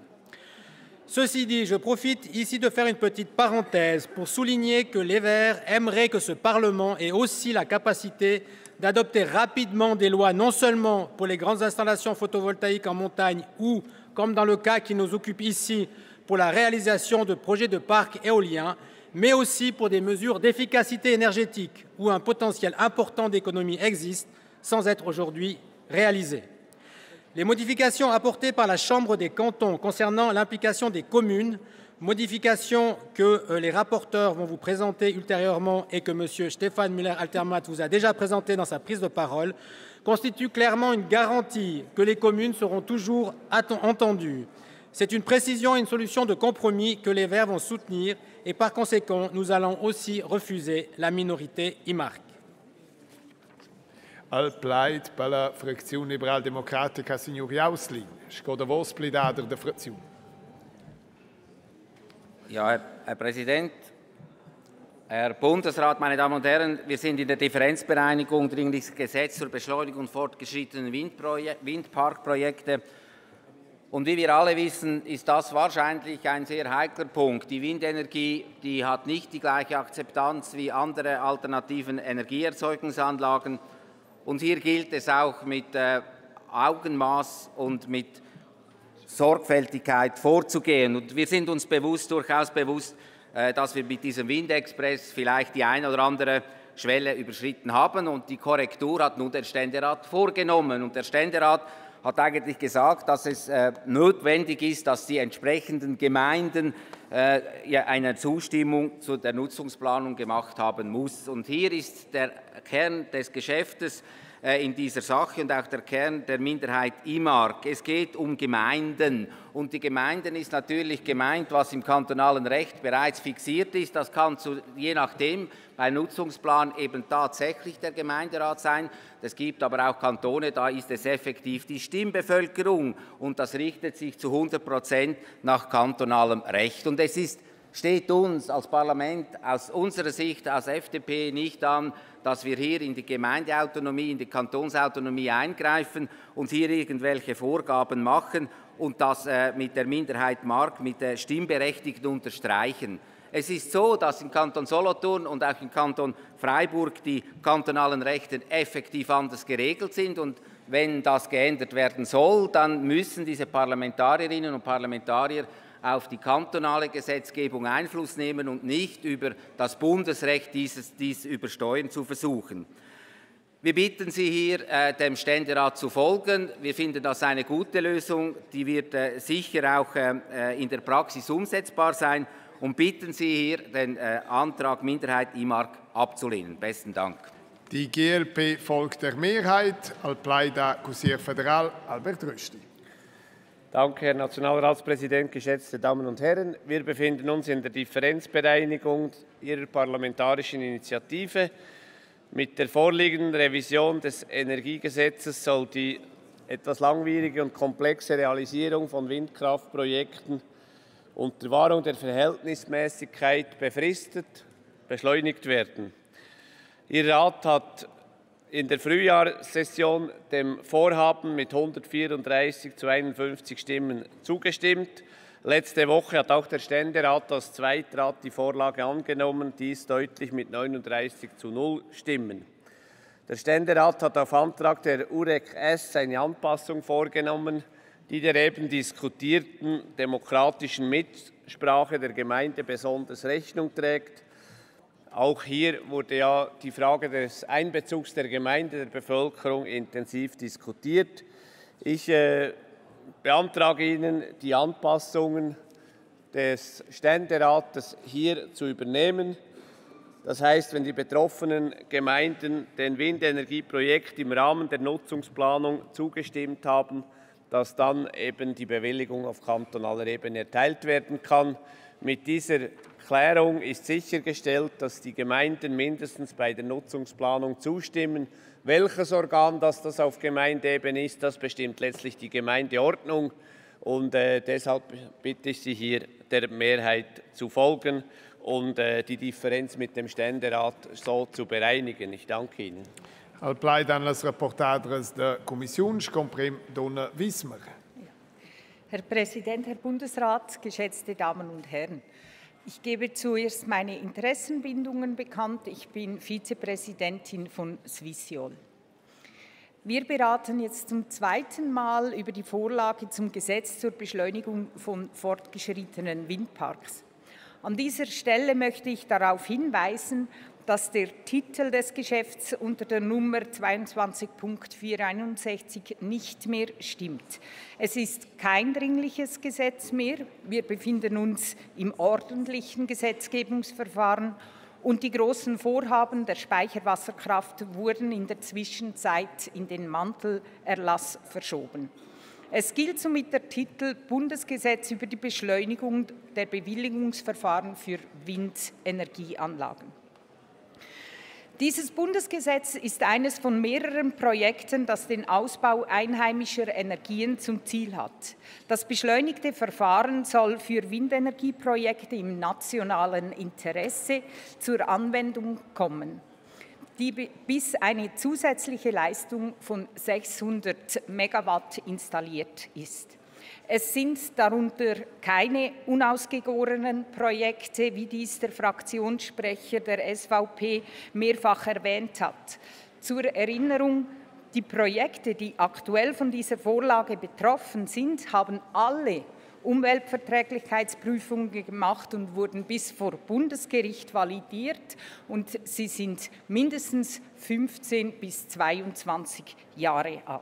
Ceci dit, je profite ici de faire une petite parenthèse pour souligner que les Verts aimeraient que ce Parlement ait aussi la capacité d'adopter rapidement des lois non seulement pour les grandes installations photovoltaïques en montagne ou, comme dans le cas qui nous occupe ici, pour la réalisation de projets de parcs éoliens, mais aussi pour des mesures d'efficacité énergétique où un potentiel important d'économie existe sans être aujourd'hui réalisé. Les modifications apportées par la Chambre des cantons concernant l'implication des communes, modifications que euh, les rapporteurs vont vous présenter ultérieurement et que M. Stéphane Müller-Altermatt vous a déjà présentées dans sa prise de parole, constituent clairement une garantie que les communes seront toujours entendues. C'est une précision et une solution de compromis que les Verts vont soutenir et par conséquent, nous allons aussi refuser la minorité I M A R C. Al plaid per la frazione liberal-democratica, signor Jausli. Scoda vos pledader der Fraktion. Ja, Herr, Herr Präsident, Herr Bundesrat, meine Damen und Herren, wir sind in der Differenzbereinigung Dringliches Gesetz zur Beschleunigung fortgeschrittenen Windparkprojekte. Und wie wir alle wissen, ist das wahrscheinlich ein sehr heikler Punkt. Die Windenergie, die hat nicht die gleiche Akzeptanz wie andere alternativen Energieerzeugungsanlagen. Und hier gilt es auch mit äh, Augenmaß und mit Sorgfältigkeit vorzugehen. Und wir sind uns bewusst, durchaus bewusst, äh, dass wir mit diesem Windexpress vielleicht die eine oder andere Schwelle überschritten haben. Und die Korrektur hat nun der Ständerat vorgenommen. Und der Ständerat hat eigentlich gesagt, dass es äh, notwendig ist, dass die entsprechenden Gemeinden äh, ja, eine Zustimmung zu der Nutzungsplanung gemacht haben muss. Und hier ist der Kern des Geschäftes äh, in dieser Sache und auch der Kern der Minderheit I M A R C. Es geht um Gemeinden. Und die Gemeinden ist natürlich gemeint, was im kantonalen Recht bereits fixiert ist. Das kann zu, je nachdem bei Nutzungsplan eben tatsächlich der Gemeinderat sein. Es gibt aber auch Kantone, da ist es effektiv die Stimmbevölkerung und das richtet sich zu hundert Prozent nach kantonalem Recht. Und es ist, steht uns als Parlament aus unserer Sicht, als F D P, nicht an, dass wir hier in die Gemeindeautonomie, in die Kantonsautonomie eingreifen und hier irgendwelche Vorgaben machen und das äh, mit der Minderheit M A R C, mit der Stimmberechtigten unterstreichen. Es ist so, dass im Kanton Solothurn und auch im Kanton Freiburg die kantonalen Rechte effektiv anders geregelt sind. Und wenn das geändert werden soll, dann müssen diese Parlamentarierinnen und Parlamentarier auf die kantonale Gesetzgebung Einfluss nehmen und nicht über das Bundesrecht dieses, dies übersteuern zu versuchen. Wir bitten Sie hier, äh, dem Ständerat zu folgen. Wir finden das eine gute Lösung, die wird äh, sicher auch äh, in der Praxis umsetzbar sein, und bitten Sie hier, den äh, Antrag Minderheit I M A R C abzulehnen. Besten Dank. Die G L P folgt der Mehrheit. Al Plaida, Conseiller Federal, Albert Rösti. Danke, Herr Nationalratspräsident, geschätzte Damen und Herren. Wir befinden uns in der Differenzbereinigung Ihrer parlamentarischen Initiative. Mit der vorliegenden Revision des Energiegesetzes soll die etwas langwierige und komplexe Realisierung von Windkraftprojekten unter Wahrung der Verhältnismäßigkeit befristet beschleunigt werden. Ihr Rat hat in der Frühjahrssession dem Vorhaben mit hundertvierunddreißig zu einundfünfzig Stimmen zugestimmt. Letzte Woche hat auch der Ständerat als Zweitrat die Vorlage angenommen, dies deutlich mit neununddreißig zu null Stimmen. Der Ständerat hat auf Antrag der U R E C S eine Anpassung vorgenommen, die der eben diskutierten demokratischen Mitsprache der Gemeinde besonders Rechnung trägt. Auch hier wurde ja die Frage des Einbezugs der Gemeinde, der Bevölkerung intensiv diskutiert. Ich äh, beantrage Ihnen, die Anpassungen des Ständerates hier zu übernehmen. Das heißt, wenn die betroffenen Gemeinden dem Windenergieprojekt im Rahmen der Nutzungsplanung zugestimmt haben, dass dann eben die Bewilligung auf kantonaler Ebene erteilt werden kann. Mit dieser Klärung ist sichergestellt, dass die Gemeinden mindestens bei der Nutzungsplanung zustimmen. Welches Organ das, das auf Gemeindeebene ist, das bestimmt letztlich die Gemeindeordnung. Und äh, deshalb bitte ich Sie hier, der Mehrheit zu folgen und äh, die Differenz mit dem Ständerat so zu bereinigen. Ich danke Ihnen. Al Plaida, les reportadres der Kommission, comprem Donna Wismar. Herr Präsident, Herr Bundesrat, geschätzte Damen und Herren! Ich gebe zuerst meine Interessenbindungen bekannt. Ich bin Vizepräsidentin von Swissiol. Wir beraten jetzt zum zweiten Mal über die Vorlage zum Gesetz zur Beschleunigung von fortgeschrittenen Windparks. An dieser Stelle möchte ich darauf hinweisen, dass der Titel des Geschäfts unter der Nummer zweiundzwanzig Punkt vierhunderteinundsechzig nicht mehr stimmt. Es ist kein dringliches Gesetz mehr. Wir befinden uns im ordentlichen Gesetzgebungsverfahren und die großen Vorhaben der Speicherwasserkraft wurden in der Zwischenzeit in den Mantelerlass verschoben. Es gilt somit der Titel Bundesgesetz über die Beschleunigung der Bewilligungsverfahren für Windenergieanlagen. Dieses Bundesgesetz ist eines von mehreren Projekten, das den Ausbau einheimischer Energien zum Ziel hat. Das beschleunigte Verfahren soll für Windenergieprojekte im nationalen Interesse zur Anwendung kommen, die bis eine zusätzliche Leistung von sechshundert Megawatt installiert ist. Es sind darunter keine unausgegorenen Projekte, wie dies der Fraktionssprecher der S V P mehrfach erwähnt hat. Zur Erinnerung, die Projekte, die aktuell von dieser Vorlage betroffen sind, haben alle Umweltverträglichkeitsprüfungen gemacht und wurden bis vor Bundesgericht validiert, und sie sind mindestens fünfzehn bis zweiundzwanzig Jahre alt.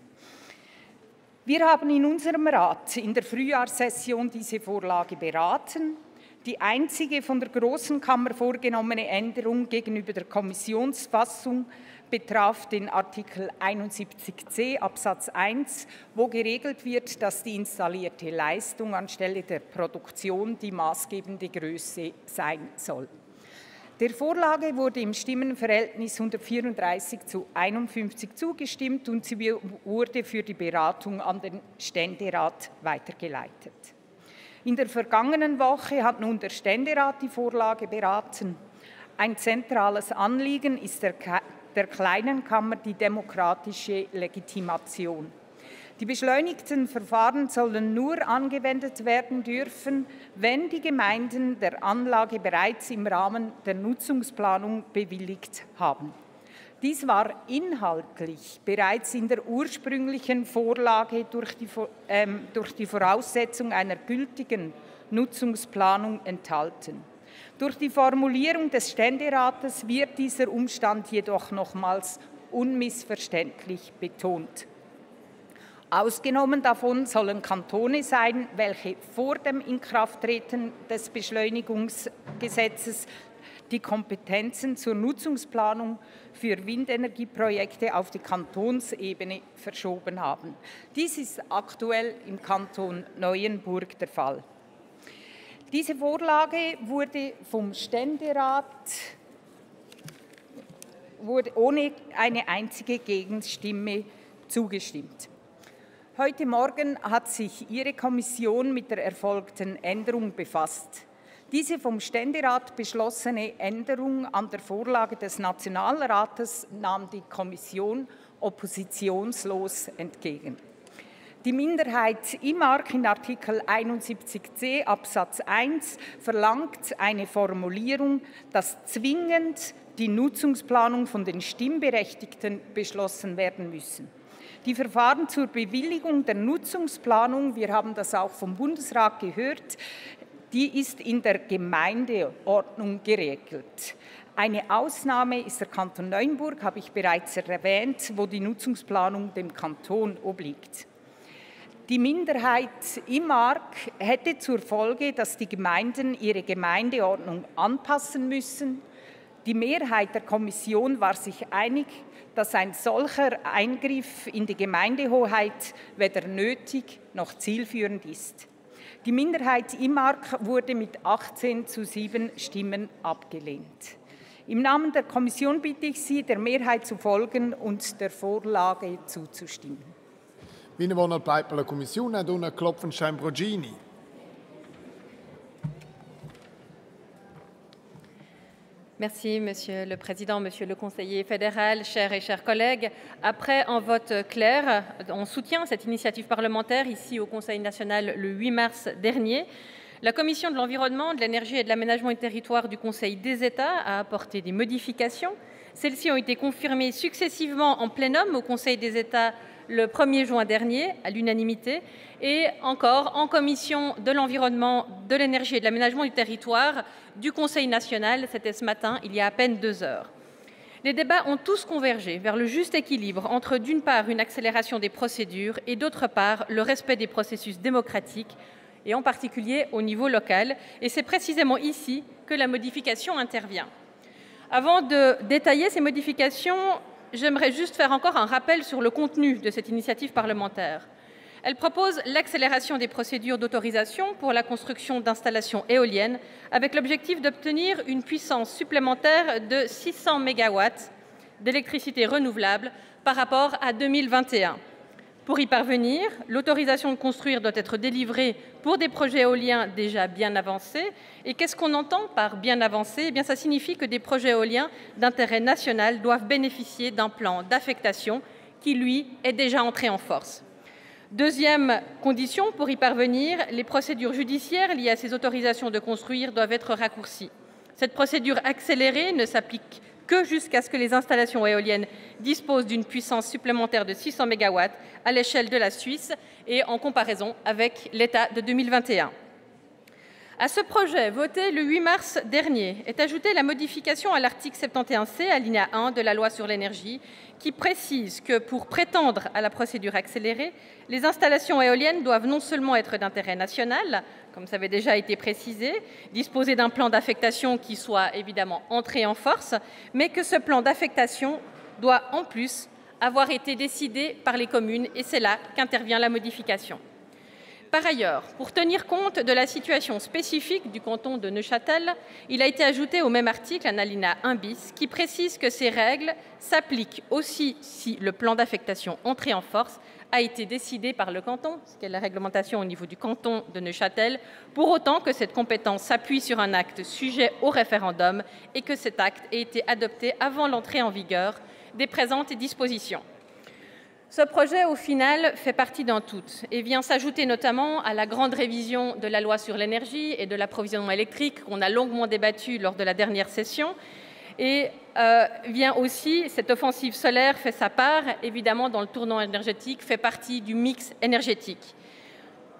Wir haben in unserem Rat in der Frühjahrssession diese Vorlage beraten. Die einzige von der Grossen Kammer vorgenommene Änderung gegenüber der Kommissionsfassung betraf den Artikel einundsiebzig c Absatz eins, wo geregelt wird, dass die installierte Leistung anstelle der Produktion die maßgebende Größe sein soll. Der Vorlage wurde im Stimmenverhältnis hundertvierunddreißig zu einundfünfzig zugestimmt und sie wurde für die Beratung an den Ständerat weitergeleitet. In der vergangenen Woche hat nun der Ständerat die Vorlage beraten. Ein zentrales Anliegen ist der, der kleinen Kammer die demokratische Legitimation. Die beschleunigten Verfahren sollen nur angewendet werden dürfen, wenn die Gemeinden der Anlage bereits im Rahmen der Nutzungsplanung bewilligt haben. Dies war inhaltlich bereits in der ursprünglichen Vorlage durch die, ähm, durch die Voraussetzung einer gültigen Nutzungsplanung enthalten. Durch die Formulierung des Ständerates wird dieser Umstand jedoch nochmals unmissverständlich betont. Ausgenommen davon sollen Kantone sein, welche vor dem Inkrafttreten des Beschleunigungsgesetzes die Kompetenzen zur Nutzungsplanung für Windenergieprojekte auf die Kantonsebene verschoben haben. Dies ist aktuell im Kanton Neuenburg der Fall. Diese Vorlage wurde vom Ständerat wurde ohne eine einzige Gegenstimme zugestimmt. Heute Morgen hat sich Ihre Kommission mit der erfolgten Änderung befasst. Diese vom Ständerat beschlossene Änderung an der Vorlage des Nationalrates nahm die Kommission oppositionslos entgegen. Die Minderheit I M A R C in Artikel einundsiebzig c Absatz eins verlangt eine Formulierung, dass zwingend die Nutzungsplanung von den Stimmberechtigten beschlossen werden müssen. Die Verfahren zur Bewilligung der Nutzungsplanung, wir haben das auch vom Bundesrat gehört, die ist in der Gemeindeordnung geregelt. Eine Ausnahme ist der Kanton Neuenburg, habe ich bereits erwähnt, wo die Nutzungsplanung dem Kanton obliegt. Die Minderheit I M A R C hätte zur Folge, dass die Gemeinden ihre Gemeindeordnung anpassen müssen. Die Mehrheit der Kommission war sich einig, dass ein solcher Eingriff in die Gemeindehoheit weder nötig noch zielführend ist. Die Minderheit I M A R C wurde mit achtzehn zu sieben Stimmen abgelehnt. Im Namen der Kommission bitte ich Sie, der Mehrheit zu folgen und der Vorlage zuzustimmen. Viene buona parte per la Commissione ad una Klopfenstein-Brogini. Merci, Monsieur le Président, Monsieur le Conseiller fédéral, chers et chers collègues. Après un vote clair, on soutient cette initiative parlementaire ici au Conseil national le huit mars dernier. La Commission de l'Environnement, de l'Énergie et de l'Aménagement du territoire du Conseil des États a apporté des modifications. Celles-ci ont été confirmées successivement en plénum au Conseil des États le premier juin dernier, à l'unanimité, et encore en Commission de l'Environnement, de l'Énergie et de l'Aménagement du territoire du Conseil national, c'était ce matin, il y a à peine deux heures. Les débats ont tous convergé vers le juste équilibre entre, d'une part, une accélération des procédures et, d'autre part, le respect des processus démocratiques, et en particulier au niveau local. Et c'est précisément ici que la modification intervient. Avant de détailler ces modifications, j'aimerais juste faire encore un rappel sur le contenu de cette initiative parlementaire. Elle propose l'accélération des procédures d'autorisation pour la construction d'installations éoliennes avec l'objectif d'obtenir une puissance supplémentaire de six cents mégawatts d'électricité renouvelable par rapport à deux mille vingt et un. Pour y parvenir, l'autorisation de construire doit être délivrée pour des projets éoliens déjà bien avancés. Et qu'est-ce qu'on entend par bien avancé? Eh bien, ça signifie que des projets éoliens d'intérêt national doivent bénéficier d'un plan d'affectation qui, lui, est déjà entré en force. Deuxième condition, pour y parvenir, les procédures judiciaires liées à ces autorisations de construire doivent être raccourcies. Cette procédure accélérée ne s'applique que jusqu'à ce que les installations éoliennes disposent d'une puissance supplémentaire de six cents mégawatts à l'échelle de la Suisse et en comparaison avec l'état de deux mille vingt et un. À ce projet, voté le huit mars dernier, est ajoutée la modification à l'article soixante et onze C, alinéa un de la loi sur l'énergie, qui précise que pour prétendre à la procédure accélérée, les installations éoliennes doivent non seulement être d'intérêt national, comme ça avait déjà été précisé, disposer d'un plan d'affectation qui soit évidemment entré en force, mais que ce plan d'affectation doit en plus avoir été décidé par les communes, et c'est là qu'intervient la modification. Par ailleurs, pour tenir compte de la situation spécifique du canton de Neuchâtel, il a été ajouté au même article un alinéa un bis qui précise que ces règles s'appliquent aussi si le plan d'affectation entré en force a été décidé par le canton, ce qui est la réglementation au niveau du canton de Neuchâtel, pour autant que cette compétence s'appuie sur un acte sujet au référendum et que cet acte ait été adopté avant l'entrée en vigueur des présentes dispositions. Ce projet, au final, fait partie d'un tout et vient s'ajouter notamment à la grande révision de la loi sur l'énergie et de l'approvisionnement électrique qu'on a longuement débattu lors de la dernière session. Et euh, vient aussi, cette offensive solaire fait sa part, évidemment, dans le tournant énergétique, fait partie du mix énergétique.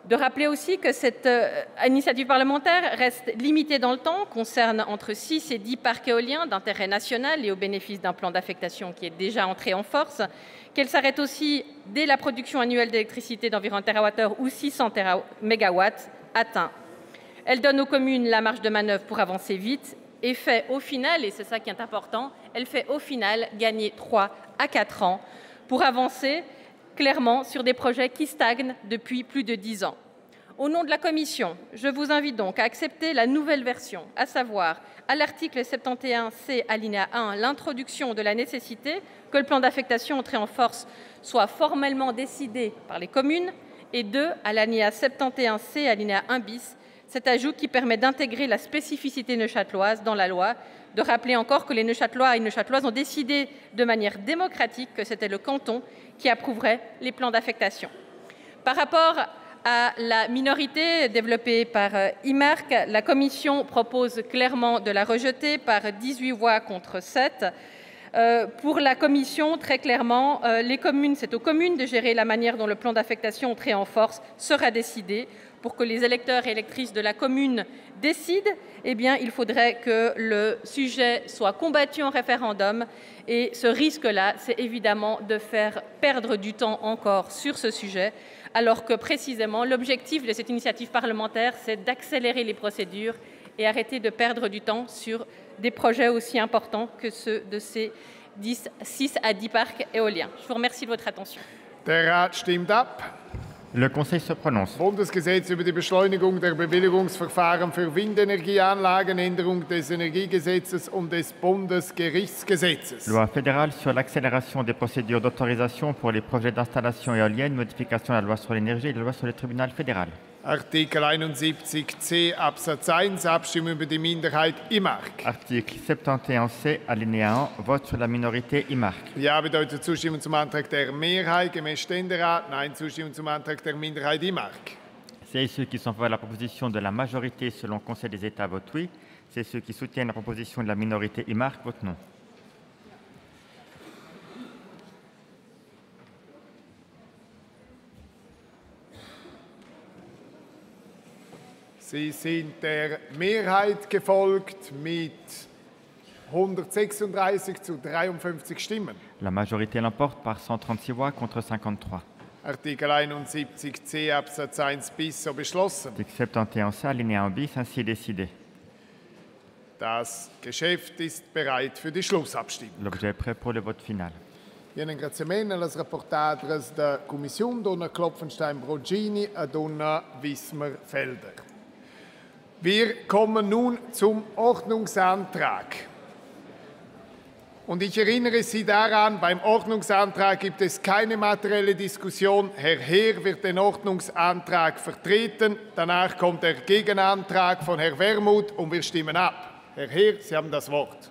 De rappeler aussi que cette euh, initiative parlementaire reste limitée dans le temps, concerne entre six et dix parcs éoliens d'intérêt national et au bénéfice d'un plan d'affectation qui est déjà entré en force, qu'elle s'arrête aussi dès la production annuelle d'électricité d'environ un térawattheure ou six cents mégawatts atteints. Elle donne aux communes la marge de manœuvre pour avancer vite et fait au final, et c'est ça qui est important, elle fait au final gagner trois à quatre ans pour avancer clairement sur des projets qui stagnent depuis plus de dix ans. Au nom de la Commission, je vous invite donc à accepter la nouvelle version, à savoir à l'article soixante et onze C, alinéa un, l'introduction de la nécessité que le plan d'affectation entré en force soit formellement décidé par les communes, et deux, à l'alinéa soixante et onze C, alinéa un bis, cet ajout qui permet d'intégrer la spécificité neuchâteloise dans la loi, de rappeler encore que les Neuchâtelois et Neuchâteloises ont décidé de manière démocratique que c'était le canton qui approuverait les plans d'affectation. Par rapport à la minorité développée par I M A R C, la Commission propose clairement de la rejeter par dix-huit voix contre sept. Euh, pour la Commission, très clairement, euh, les communes, c'est aux communes de gérer la manière dont le plan d'affectation entré en force sera décidé. Pour que les électeurs et électrices de la commune décident, eh bien, il faudrait que le sujet soit combattu en référendum. Et ce risque-là, c'est évidemment de faire perdre du temps encore sur ce sujet, alors que précisément l'objectif de cette initiative parlementaire, c'est d'accélérer les procédures et arrêter de perdre du temps sur des projets aussi importants que ceux de ces six à dix parcs éoliens. Je vous remercie de votre attention. Der Rat stimmt ab. Le Conseil se prononce. Bundesgesetz über die Beschleunigung der Bewilligungsverfahren für Windenergieanlagen, Änderung des Energiegesetzes und des Bundesgerichtsgesetzes. Loi fédérale sur l'accélération des procédures d'autorisation pour les projets d'installation éolienne, modification de la loi sur l'énergie et de la loi sur le tribunal fédéral. Artikel einundsiebzig C Absatz eins, Abstimmung über die Minderheit I M A R C. Article soixante et onze C, alinéa un, vote sur la minorité I M A R C. Ja bedeutet Zustimmung zum Antrag der Mehrheit gemäß Ständerat, Nein Zustimmung zum Antrag der Minderheit I M A R C. C'est ceux qui sont favorables à la proposition de la majorité selon le Conseil des États votent oui. C'est ceux qui soutiennent la proposition de la minorité I M A R C votent non. Sie sind der Mehrheit gefolgt mit hundertsechsunddreißig zu dreiundfünfzig Stimmen. La majorité l'emporte par cent trente-six voix contre cinquante-trois. Artikel einundsiebzig C Absatz eins bis so beschlossen. Article soixante et onze C, alinéa un bis, ainsi décidé. Das Geschäft ist bereit für die Schlussabstimmung. L'objet est prêt pour le vote final. Io ringraziamento las reportadas da Commission, Donna Klopfenstein-Brogini und Donna Wismer-Felder. Wir kommen nun zum Ordnungsantrag. Und ich erinnere Sie daran, beim Ordnungsantrag gibt es keine materielle Diskussion. Herr Heer wird den Ordnungsantrag vertreten. Danach kommt der Gegenantrag von Herrn Wermuth und wir stimmen ab. Herr Heer, Sie haben das Wort.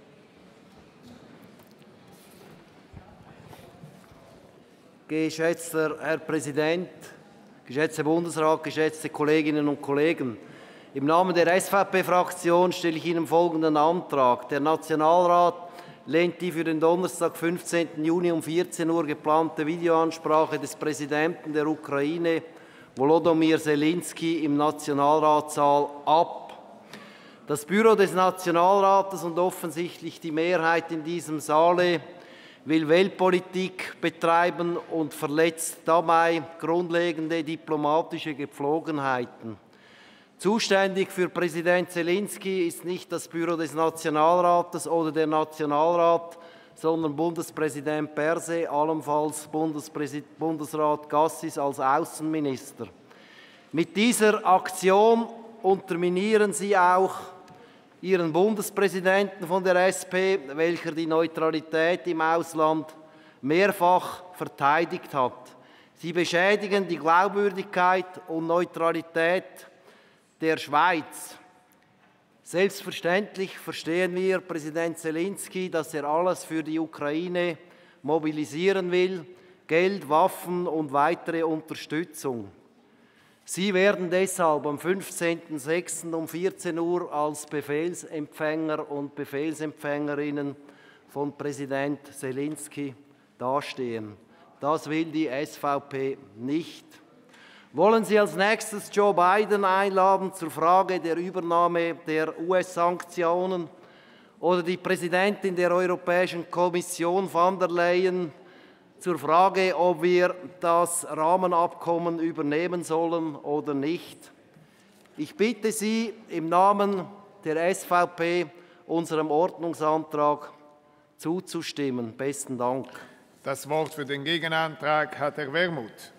Geschätzter Herr Präsident, geschätzter Bundesrat, geschätzte Kolleginnen und Kollegen! Im Namen der S V P-Fraktion stelle ich Ihnen folgenden Antrag. Der Nationalrat lehnt die für den Donnerstag, fünfzehnten Juni um vierzehn Uhr geplante Videoansprache des Präsidenten der Ukraine, Volodymyr Zelensky, im Nationalratssaal ab. Das Büro des Nationalrates und offensichtlich die Mehrheit in diesem Saale will Weltpolitik betreiben und verletzt dabei grundlegende diplomatische Gepflogenheiten. Zuständig für Präsident Zelensky ist nicht das Büro des Nationalrates oder der Nationalrat, sondern Bundespräsident Berse, allenfalls Bundesrat Gassis als Außenminister. Mit dieser Aktion unterminieren Sie auch Ihren Bundespräsidenten von der S P, welcher die Neutralität im Ausland mehrfach verteidigt hat. Sie beschädigen die Glaubwürdigkeit und Neutralität der Schweiz. Selbstverständlich verstehen wir Präsident Zelensky, dass er alles für die Ukraine mobilisieren will, Geld, Waffen und weitere Unterstützung. Sie werden deshalb am fünfzehnten sechsten um vierzehn Uhr als Befehlsempfänger und Befehlsempfängerinnen von Präsident Zelensky dastehen. Das will die S V P nicht. Wollen Sie als nächstes Joe Biden einladen zur Frage der Übernahme der U S-Sanktionen oder die Präsidentin der Europäischen Kommission von der Leyen zur Frage, ob wir das Rahmenabkommen übernehmen sollen oder nicht? Ich bitte Sie im Namen der S V P, unserem Ordnungsantrag zuzustimmen. Besten Dank. Das Wort für den Gegenantrag hat Herr Wermuth.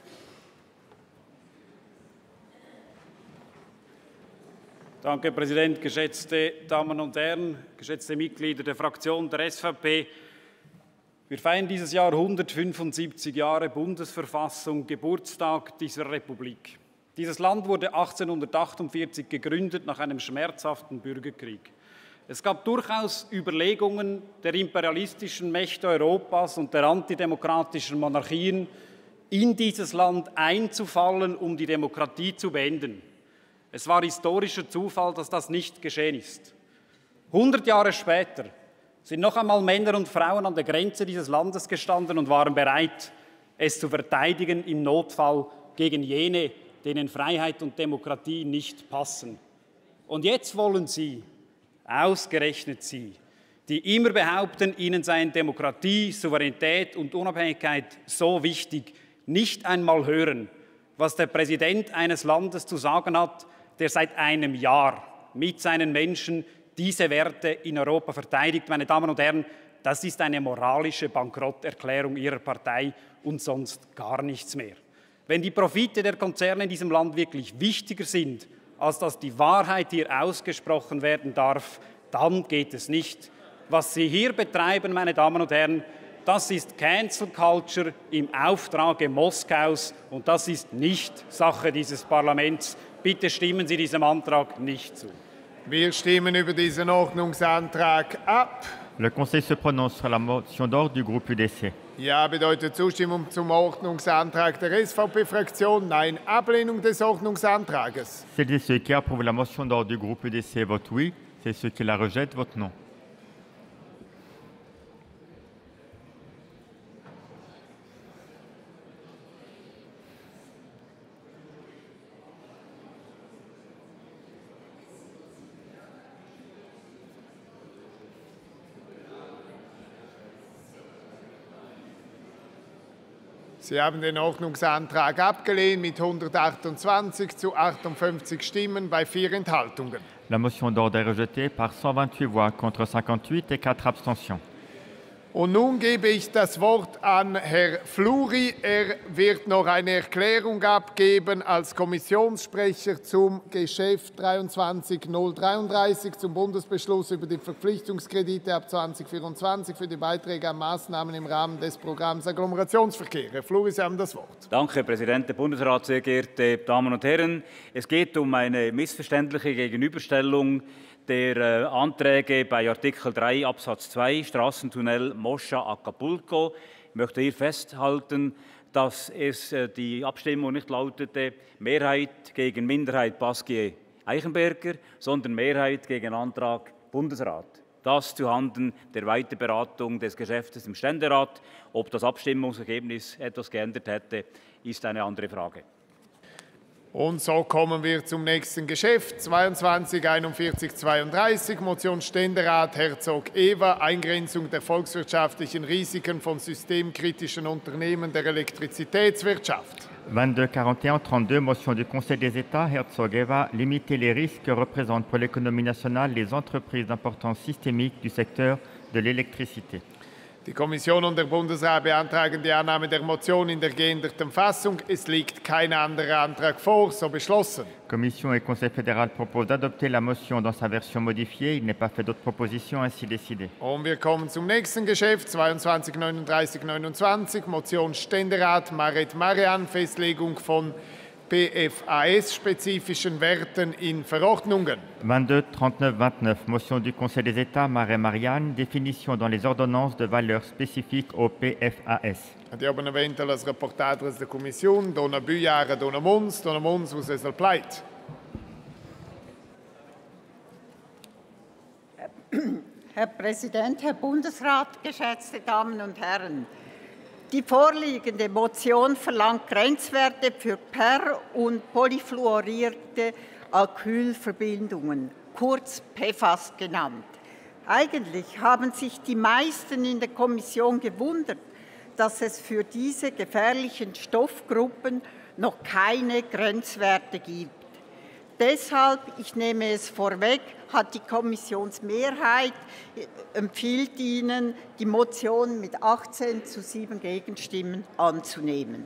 Danke, Herr Präsident, geschätzte Damen und Herren, geschätzte Mitglieder der Fraktion der S V P. Wir feiern dieses Jahr hundertfünfundsiebzig Jahre Bundesverfassung, Geburtstag dieser Republik. Dieses Land wurde achtzehnhundertachtundvierzig gegründet nach einem schmerzhaften Bürgerkrieg. Es gab durchaus Überlegungen der imperialistischen Mächte Europas und der antidemokratischen Monarchien, in dieses Land einzufallen, um die Demokratie zu beenden. Es war historischer Zufall, dass das nicht geschehen ist. Hundert Jahre später sind noch einmal Männer und Frauen an der Grenze dieses Landes gestanden und waren bereit, es zu verteidigen, im Notfall gegen jene, denen Freiheit und Demokratie nicht passen. Und jetzt wollen Sie, ausgerechnet Sie, die immer behaupten, ihnen seien Demokratie, Souveränität und Unabhängigkeit so wichtig, nicht einmal hören, was der Präsident eines Landes zu sagen hat, der seit einem Jahr mit seinen Menschen diese Werte in Europa verteidigt. Meine Damen und Herren, das ist eine moralische Bankrotterklärung Ihrer Partei und sonst gar nichts mehr. Wenn die Profite der Konzerne in diesem Land wirklich wichtiger sind, als dass die Wahrheit hier ausgesprochen werden darf, dann geht es nicht. Was Sie hier betreiben, meine Damen und Herren, das ist Cancel Culture im Auftrage Moskaus und das ist nicht Sache dieses Parlaments. Bitte stimmen Sie diesem Antrag nicht zu. Wir stimmen über diesen Ordnungsantrag ab. Le Conseil se prononce sur la motion d'ordre du groupe U D C. Ja bedeutet Zustimmung zum Ordnungsantrag der S V P-Fraktion. Nein, Ablehnung des Ordnungsantrages. Celles et ceux qui approuvent la motion d'ordre du groupe U D C votent oui. Celles et ceux qui la rejettent votent non. Sie haben den Ordnungsantrag abgelehnt mit hundertachtundzwanzig zu achtundfünfzig Stimmen bei vier Enthaltungen. La motion d'ordre est rejetée par cent vingt-huit voix contre cinquante-huit et quatre abstentions. Und nun gebe ich das Wort an Herrn Fluri. Er wird noch eine Erklärung abgeben als Kommissionssprecher zum Geschäft dreiundzwanzig null dreiunddreißig zum Bundesbeschluss über die Verpflichtungskredite ab zweitausendvierundzwanzig für die Beiträge an Maßnahmen im Rahmen des Programms Agglomerationsverkehr. Herr Fluri, Sie haben das Wort. Danke, Herr Präsident, der Bundesrat, sehr geehrte Damen und Herren. Es geht um eine missverständliche Gegenüberstellung der äh, Anträge bei Artikel drei Absatz zwei Straßentunnel Moscha-Acapulco. Ich möchte hier festhalten, dass es äh, die Abstimmung nicht lautete Mehrheit gegen Minderheit Pasquier-Eichenberger, sondern Mehrheit gegen Antrag Bundesrat. Das zuhanden der Weiterberatung des Geschäftes im Ständerat. Ob das Abstimmungsergebnis etwas geändert hätte, ist eine andere Frage. Und so kommen wir zum nächsten Geschäft, zweiundzwanzig einundvierzig zweiunddreißig, Motion Ständerat Herzog-Ewer, Eingrenzung der volkswirtschaftlichen Risiken von systemkritischen Unternehmen der Elektrizitätswirtschaft. vingt-deux quarante et un trente-deux, motion du Conseil des États, Herzog-Ewer, limiter les risques que représentent pour l'économie nationale les entreprises d'importance systémique du secteur de l'électricité. Die Kommission und der Bundesrat beantragen die Annahme der Motion in der geänderten Fassung. Es liegt kein anderer Antrag vor, so beschlossen. Commission et Conseil fédéral proposent d'adopter la motion dans sa version modifiée. Il n'est pas fait d'autres propositions, ainsi décidé. Und wir kommen zum nächsten Geschäft, zweiundzwanzig neununddreißig neunundzwanzig, Motion Ständerat Maret Marian, Festlegung von P F A S-spezifischen Werten in Verordnungen. vingt-deux trente-neuf vingt-neuf, motion du Conseil des États, Marais-Marianne, définition dans les ordonnances de valeurs spécifiques au P F A S. Abbiamo evento las reportadas da Kommission, Dona Büjara, Dona Mons, Dona Mons, was es pleit. Herr Präsident, Herr Bundesrat, geschätzte Damen und Herren! Die vorliegende Motion verlangt Grenzwerte für per- und polyfluorierte Alkylverbindungen, kurz P F A S genannt. Eigentlich haben sich die meisten in der Kommission gewundert, dass es für diese gefährlichen Stoffgruppen noch keine Grenzwerte gibt. Deshalb, ich nehme es vorweg, hat die Kommissionsmehrheit empfiehlt Ihnen, die Motion mit achtzehn zu sieben Gegenstimmen anzunehmen.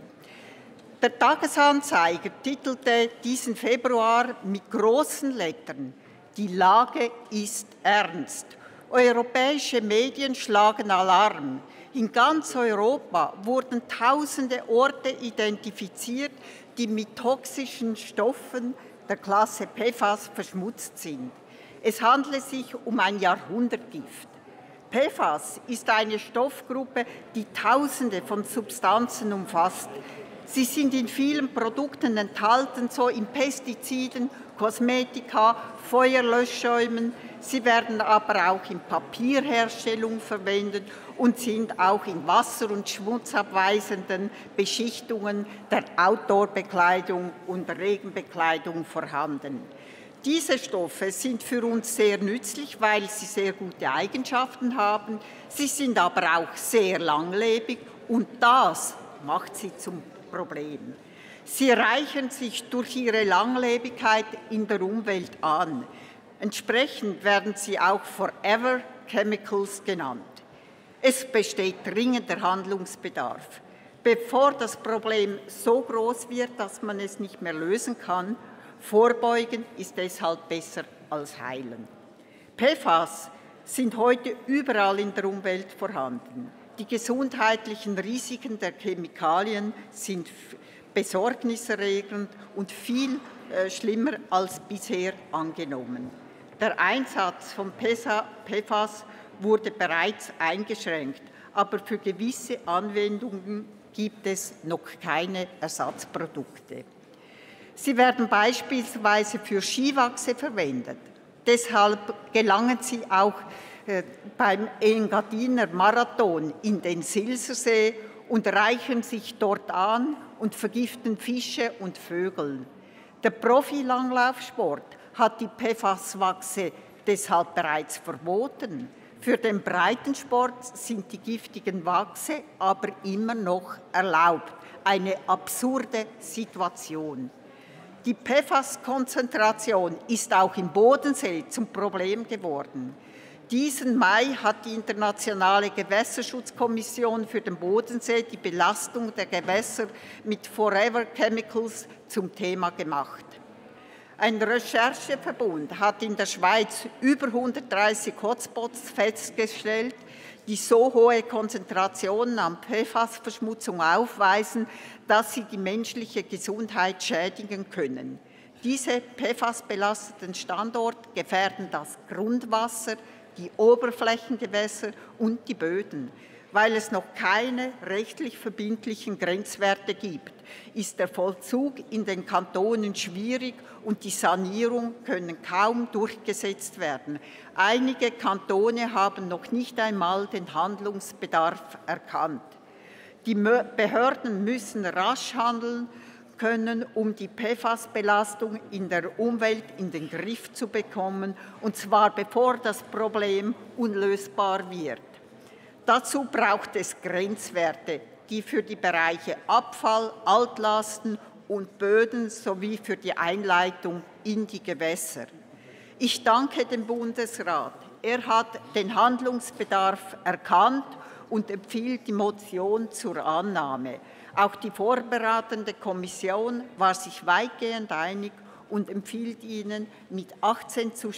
Der Tagesanzeiger titelte diesen Februar mit großen Lettern: Die Lage ist ernst. Europäische Medien schlagen Alarm. In ganz Europa wurden tausende Orte identifiziert, die mit toxischen Stoffen der Klasse P F A S verschmutzt sind. Es handelt sich um ein Jahrhundertgift. P F A S ist eine Stoffgruppe, die Tausende von Substanzen umfasst. Sie sind in vielen Produkten enthalten, so in Pestiziden, Kosmetika, Feuerlöschschäumen. Sie werden aber auch in Papierherstellung verwendet und sind auch in wasser- und schmutzabweisenden Beschichtungen der Outdoor-Bekleidung und der Regenbekleidung vorhanden. Diese Stoffe sind für uns sehr nützlich, weil sie sehr gute Eigenschaften haben. Sie sind aber auch sehr langlebig und das macht sie zum Problem. Sie reichern sich durch ihre Langlebigkeit in der Umwelt an. Entsprechend werden sie auch Forever Chemicals genannt. Es besteht dringender Handlungsbedarf. Bevor das Problem so groß wird, dass man es nicht mehr lösen kann, vorbeugen ist deshalb besser als heilen. P F A S sind heute überall in der Umwelt vorhanden. Die gesundheitlichen Risiken der Chemikalien sind besorgniserregend und viel äh, schlimmer als bisher angenommen. Der Einsatz von P F A S wurde bereits eingeschränkt, aber für gewisse Anwendungen gibt es noch keine Ersatzprodukte. Sie werden beispielsweise für Skiwachse verwendet. Deshalb gelangen sie auch äh, beim Engadiner Marathon in den Silsersee und reichern sich dort an und vergiften Fische und Vögel. Der Profilanglaufsport hat die P F A S-Wachse deshalb bereits verboten. Für den Breitensport sind die giftigen Wachse aber immer noch erlaubt. Eine absurde Situation. Die P F A S-Konzentration ist auch im Bodensee zum Problem geworden. Diesen Mai hat die Internationale Gewässerschutzkommission für den Bodensee die Belastung der Gewässer mit Forever Chemicals zum Thema gemacht. Ein Rechercheverbund hat in der Schweiz über hundertdreißig Hotspots festgestellt, die so hohe Konzentrationen an P F A S-Verschmutzung aufweisen, dass sie die menschliche Gesundheit schädigen können. Diese P F A S-belasteten Standorte gefährden das Grundwasser, die Oberflächengewässer und die Böden. Weil es noch keine rechtlich verbindlichen Grenzwerte gibt, ist der Vollzug in den Kantonen schwierig und die Sanierung können kaum durchgesetzt werden. Einige Kantone haben noch nicht einmal den Handlungsbedarf erkannt. Die Behörden müssen rasch handeln können, um die P F A S-Belastung in der Umwelt in den Griff zu bekommen, und zwar bevor das Problem unlösbar wird. Dazu braucht es Grenzwerte, die für die Bereiche Abfall, Altlasten und Böden sowie für die Einleitung in die Gewässer. Ich danke dem Bundesrat. Er hat den Handlungsbedarf erkannt und empfiehlt die Motion zur Annahme. Auch die vorberatende Kommission war sich weitgehend einig und empfiehlt Ihnen mit achtzehn zu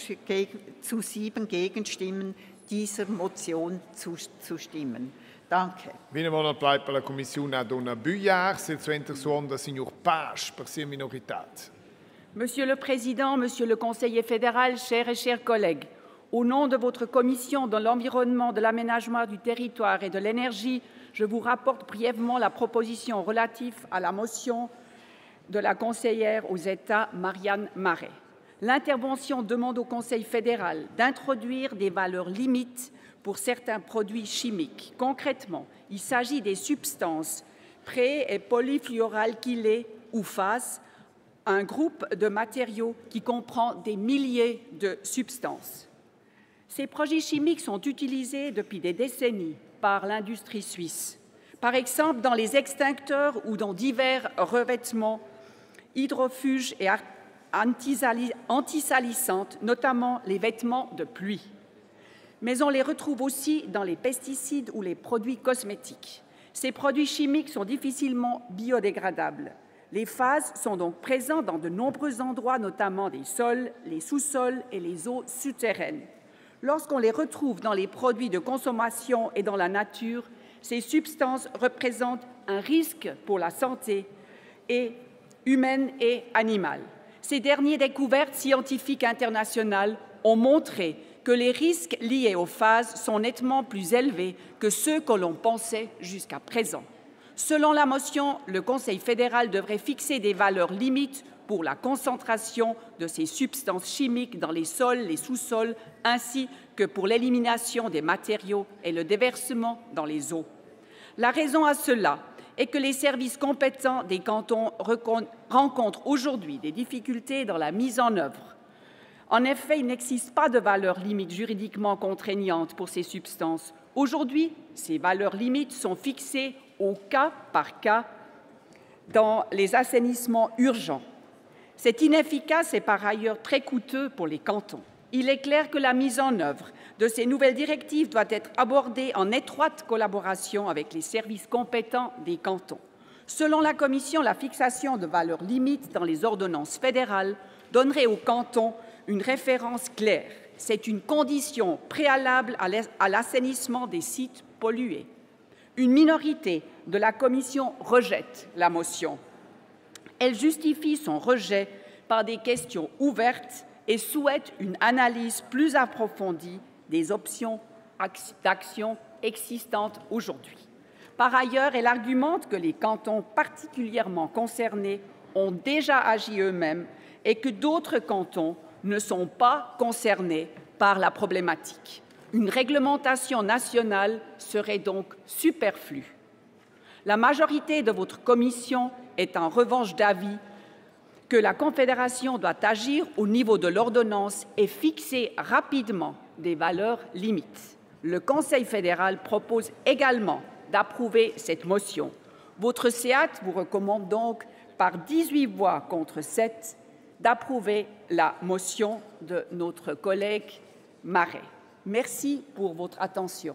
sieben Gegenstimmen dieser Motion zustimmen. Danke. Viene applaud per la Commissione a Donna Buyard. C'est su intersuon da signor Page per sia minoritat. Monsieur le Président, Monsieur le Conseiller fédéral, chers et chers collègues, au nom de votre Commission de l'environnement, de l'aménagement du territoire et de l'énergie, je vous rapporte brièvement la proposition relative à la motion de la conseillère aux États Marianne Marais. L'intervention demande au Conseil fédéral d'introduire des valeurs limites pour certains produits chimiques. Concrètement, il s'agit des substances pré- et polyfluoralkylées ou F A S, un groupe de matériaux qui comprend des milliers de substances. Ces produits chimiques sont utilisés depuis des décennies par l'industrie suisse, par exemple dans les extincteurs ou dans divers revêtements hydrofuges et antisalissantes, notamment les vêtements de pluie. Mais on les retrouve aussi dans les pesticides ou les produits cosmétiques. Ces produits chimiques sont difficilement biodégradables. Les F A S sont donc présents dans de nombreux endroits, notamment des sols, les sous-sols et les eaux souterraines. Lorsqu'on les retrouve dans les produits de consommation et dans la nature, ces substances représentent un risque pour la santé et humaine et animale. Ces dernières découvertes scientifiques internationales ont montré que les risques liés aux F A S sont nettement plus élevés que ceux que l'on pensait jusqu'à présent. Selon la motion, le Conseil fédéral devrait fixer des valeurs limites pour la concentration de ces substances chimiques dans les sols, les sous-sols, ainsi que pour l'élimination des matériaux et le déversement dans les eaux. La raison à cela est que les services compétents des cantons rencontrent aujourd'hui des difficultés dans la mise en œuvre. En effet, il n'existe pas de valeur limite juridiquement contraignante pour ces substances. Aujourd'hui, ces valeurs limites sont fixées au cas par cas dans les assainissements urgents. C'est inefficace et par ailleurs très coûteux pour les cantons. Il est clair que la mise en œuvre de ces nouvelles directives doit être abordée en étroite collaboration avec les services compétents des cantons. Selon la Commission, la fixation de valeurs limites dans les ordonnances fédérales donnerait aux cantons une référence claire. C'est une condition préalable à l'assainissement des sites pollués. Une minorité de la Commission rejette la motion. Elle justifie son rejet par des questions ouvertes et souhaite une analyse plus approfondie des options d'action existantes aujourd'hui. Par ailleurs, elle argumente que les cantons particulièrement concernés ont déjà agi eux-mêmes et que d'autres cantons ne sont pas concernés par la problématique. Une réglementation nationale serait donc superflue. La majorité de votre commission est en revanche d'avis que la Confédération doit agir au niveau de l'ordonnance et fixer rapidement des valeurs limites. Le Conseil fédéral propose également d'approuver cette motion. Votre C A T vous recommande donc, par dix-huit voix contre sept, d'approuver la motion de notre collègue Marais. Merci pour votre attention.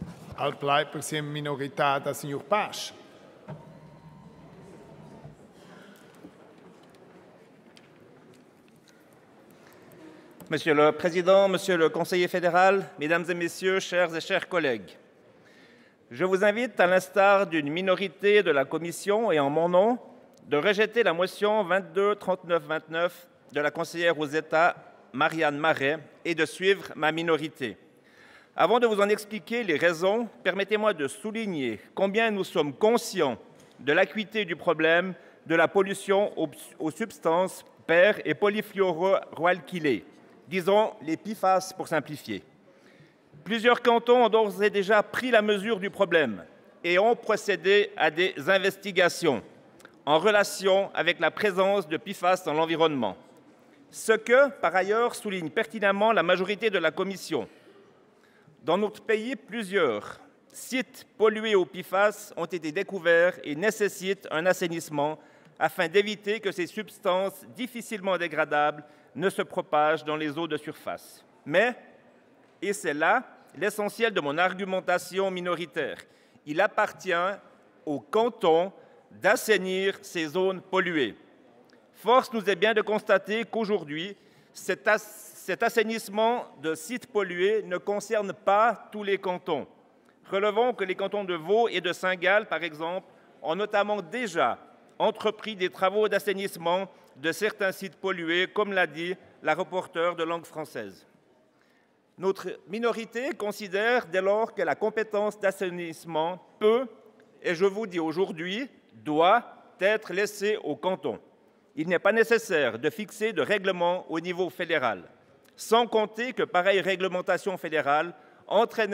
Monsieur le Président, Monsieur le Conseiller fédéral, Mesdames et Messieurs, chers et chers collègues, je vous invite, à l'instar d'une minorité de la Commission et en mon nom, de rejeter la motion vingt-deux trente-neuf vingt-neuf de la conseillère aux États Marianne Marais et de suivre ma minorité. Avant de vous en expliquer les raisons, permettez-moi de souligner combien nous sommes conscients de l'acuité du problème de la pollution aux substances per- et polyfluoroalkylées, disons les P F A S pour simplifier. Plusieurs cantons ont d'ores et déjà pris la mesure du problème et ont procédé à des investigations en relation avec la présence de P F A S dans l'environnement. Ce que, par ailleurs, souligne pertinemment la majorité de la Commission. Dans notre pays, plusieurs sites pollués aux P F A S ont été découverts et nécessitent un assainissement afin d'éviter que ces substances difficilement dégradables ne se propagent dans les eaux de surface. Mais, et c'est là l'essentiel de mon argumentation minoritaire, il appartient aux cantons d'assainir ces zones polluées. Force nous est bien de constater qu'aujourd'hui, cet, as cet assainissement de sites pollués ne concerne pas tous les cantons. Relevons que les cantons de Vaud et de Saint-Gall, par exemple, ont notamment déjà entrepris des travaux d'assainissement de certains sites pollués, comme l'a dit la rapporteure de langue française. Notre minorité considère dès lors que la compétence d'assainissement peut, et je vous dis aujourd'hui, doit être laissée aux cantons. Il n'est pas nécessaire de fixer de règlement au niveau fédéral, sans compter que pareille réglementation fédérale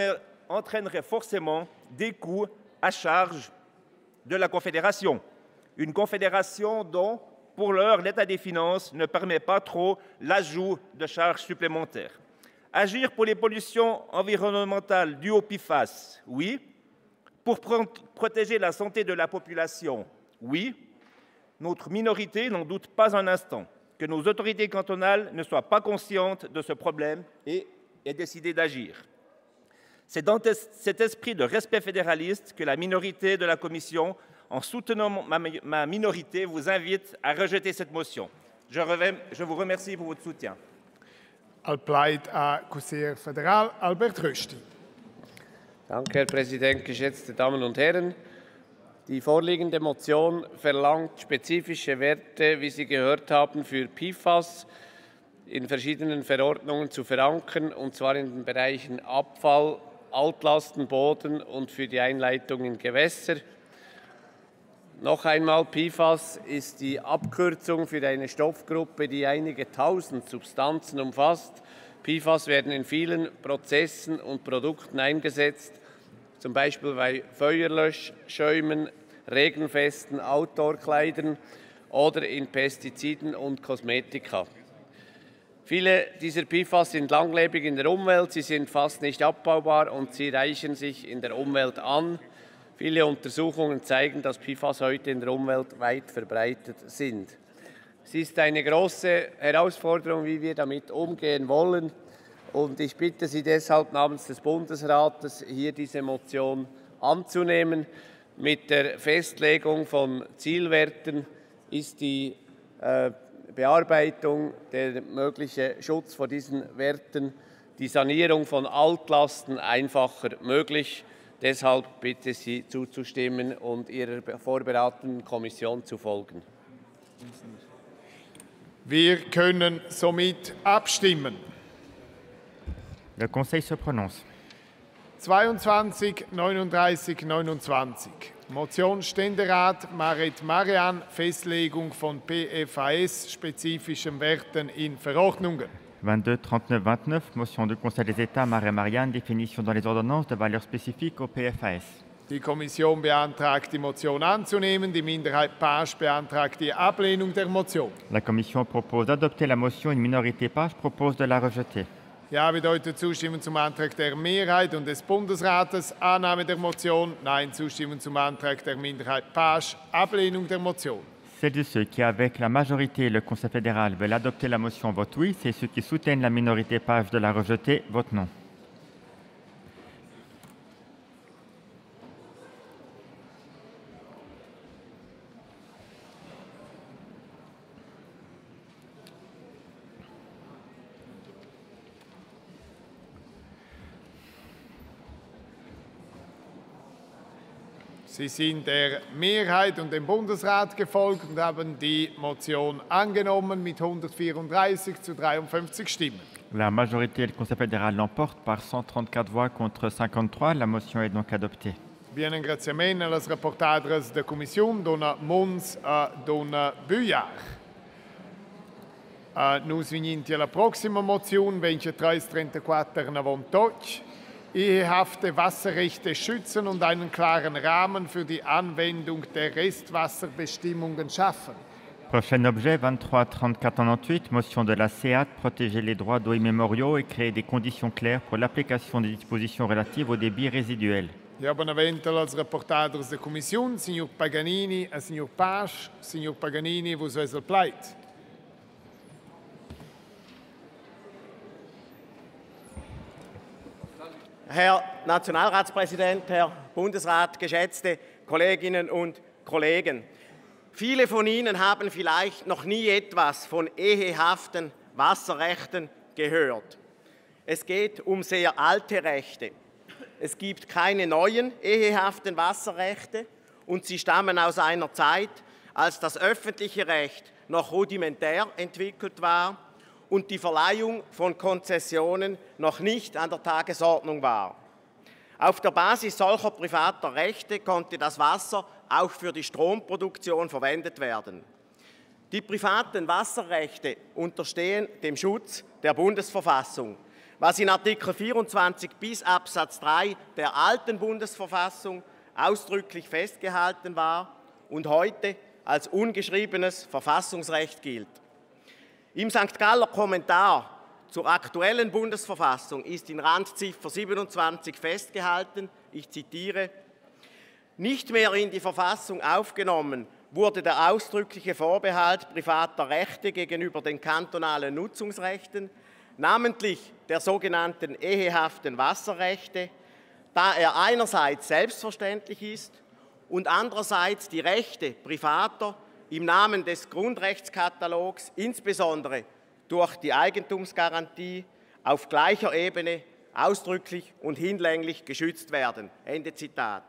entraînerait forcément des coûts à charge de la Confédération. Une confédération dont, pour l'heure, l'état des finances ne permet pas trop l'ajout de charges supplémentaires. Agir pour les pollutions environnementales dues au P F A S, oui. Pour pro protéger la santé de la population, oui. Notre minorité n'en doute pas un instant que nos autorités cantonales ne soient pas conscientes de ce problème et aient décidé d'agir. C'est dans cet esprit de respect fédéraliste que la minorité de la Commission, en soutenant ma, ma minorité, vous invite à rejeter cette motion. Je, je vous remercie pour votre soutien. Al pleit a Conseiller Federal Albert Rösti. Danke, Herr Präsident, geschätzte Damen und Herren. Die vorliegende Motion verlangt spezifische Werte, wie Sie gehört haben, für P F A S in verschiedenen Verordnungen zu verankern, und zwar in den Bereichen Abfall, Altlasten, Boden und für die Einleitung in Gewässer. Noch einmal, P F A S ist die Abkürzung für eine Stoffgruppe, die einige tausend Substanzen umfasst. P F A S werden in vielen Prozessen und Produkten eingesetzt, zum Beispiel bei Feuerlöschschäumen, regenfesten Outdoor-Kleidern oder in Pestiziden und Kosmetika. Viele dieser P F A S sind langlebig in der Umwelt, sie sind fast nicht abbaubar und sie reichern sich in der Umwelt an. Viele Untersuchungen zeigen, dass P F A S heute in der Umwelt weit verbreitet sind. Es ist eine große Herausforderung, wie wir damit umgehen wollen. Und ich bitte Sie deshalb namens des Bundesrates, hier diese Motion anzunehmen. Mit der Festlegung von Zielwerten ist die äh, Bearbeitung, der mögliche Schutz vor diesen Werten, die Sanierung von Altlasten einfacher möglich. Deshalb bitte ich Sie zuzustimmen und Ihrer vorberatenden Kommission zu folgen. Wir können somit abstimmen. Le Conseil se prononce. zweiundzwanzig, neununddreißig, neunundzwanzig. Motion Ständerat Maret Marian, Festlegung von P F A S-spezifischen Werten in Verordnungen. vingt-deux, trente-neuf, vingt-neuf, motion du Conseil des États Marais-Marianne, définition dans les ordonnances de valeurs spécifiques au P F A S. Die Kommission beantragt, die Motion anzunehmen. Die Minderheit Page beantragt die Ablehnung der Motion. La Commission propose d'adopter la motion, une minorité Page propose de la rejeter. Ja bedeutet Zustimmen zum Antrag der Mehrheit und des Bundesrates, Annahme der Motion. Nein, Zustimmen zum Antrag der Minderheit Page, Ablehnung der Motion. Celles et ceux qui, avec la majorité, le Conseil fédéral veulent adopter la motion, votent oui. C'est ceux qui soutiennent la minorité Page de la rejeter, votent non. Sie sind der Mehrheit und dem Bundesrat gefolgt und haben die Motion angenommen mit hundertvierunddreißig zu dreiundfünfzig Stimmen. La majorité du Conseil fédéral l'emporte par cent trente-quatre voix contre cinquante-trois. La motion est donc adoptée. Bien, grazie mille als reportadres da Commission, dona Mons a dona Bujar. Uh, nus vigninti alla prossima motion, ventitré trentaquattro novantotto. Ehehafte Wasserrechte schützen und einen klaren Rahmen für die Anwendung der Restwasserbestimmungen schaffen. Prochain objet, vingt-trois trente-quatre quatre-vingt-dix-huit, motion de la C E A T, protéger les droits d'eau immémoriaux et créer des conditions claires pour l'application des dispositions relatives aux débits résiduels. Ich habe erwähnt als reportadores der Kommission, Signor Paganini, a Signor Page. Signor Paganini, wo soll es pleit? Herr Nationalratspräsident, Herr Bundesrat, geschätzte Kolleginnen und Kollegen! Viele von Ihnen haben vielleicht noch nie etwas von ehehaften Wasserrechten gehört. Es geht um sehr alte Rechte. Es gibt keine neuen ehehaften Wasserrechte und sie stammen aus einer Zeit, als das öffentliche Recht noch rudimentär entwickelt war und die Verleihung von Konzessionen noch nicht an der Tagesordnung war. Auf der Basis solcher privater Rechte konnte das Wasser auch für die Stromproduktion verwendet werden. Die privaten Wasserrechte unterstehen dem Schutz der Bundesverfassung. was in Artikel vierundzwanzig bis Absatz drei der alten Bundesverfassung ausdrücklich festgehalten war und heute als ungeschriebenes Verfassungsrecht gilt. Im Sankt Galler Kommentar zur aktuellen Bundesverfassung ist in Randziffer siebenundzwanzig festgehalten, ich zitiere, nicht mehr in die Verfassung aufgenommen wurde der ausdrückliche Vorbehalt privater Rechte gegenüber den kantonalen Nutzungsrechten, namentlich der sogenannten ehehaften Wasserrechte, da er einerseits selbstverständlich ist und andererseits die Rechte Privater im Namen des Grundrechtskatalogs, insbesondere durch die Eigentumsgarantie, auf gleicher Ebene ausdrücklich und hinlänglich geschützt werden. Ende Zitat.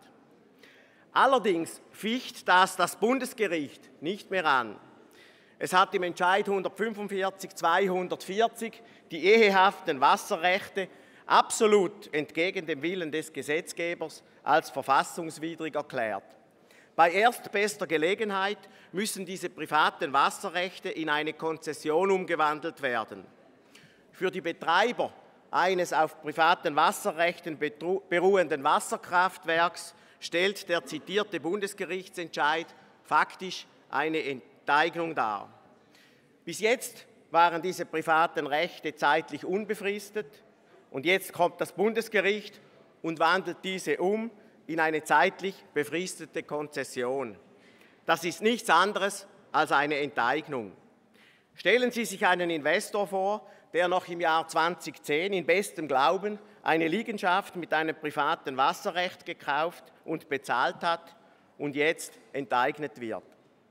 Allerdings ficht das das Bundesgericht nicht mehr an. Es hat im Entscheid hundertfünfundvierzig zweihundertvierzig die ehehaften Wasserrechte absolut entgegen dem Willen des Gesetzgebers als verfassungswidrig erklärt. Bei erstbester Gelegenheit müssen diese privaten Wasserrechte in eine Konzession umgewandelt werden. Für die Betreiber eines auf privaten Wasserrechten beruhenden Wasserkraftwerks stellt der zitierte Bundesgerichtsentscheid faktisch eine Enteignung dar. Bis jetzt waren diese privaten Rechte zeitlich unbefristet und jetzt kommt das Bundesgericht und wandelt diese um in eine zeitlich befristete Konzession. Das ist nichts anderes als eine Enteignung. Stellen Sie sich einen Investor vor, der noch im Jahr zweitausendzehn in bestem Glauben eine Liegenschaft mit einem privaten Wasserrecht gekauft und bezahlt hat und jetzt enteignet wird.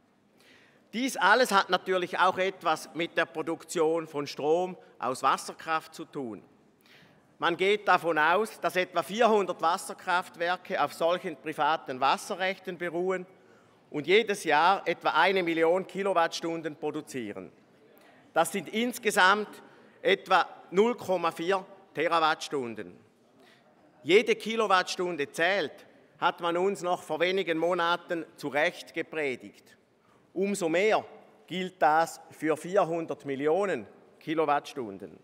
Dies alles hat natürlich auch etwas mit der Produktion von Strom aus Wasserkraft zu tun. Man geht davon aus, dass etwa vierhundert Wasserkraftwerke auf solchen privaten Wasserrechten beruhen und jedes Jahr etwa eine Million Kilowattstunden produzieren. Das sind insgesamt etwa null Komma vier Terawattstunden. Jede Kilowattstunde zählt, hat man uns noch vor wenigen Monaten zu Recht gepredigt. Umso mehr gilt das für vierhundert Millionen Kilowattstunden.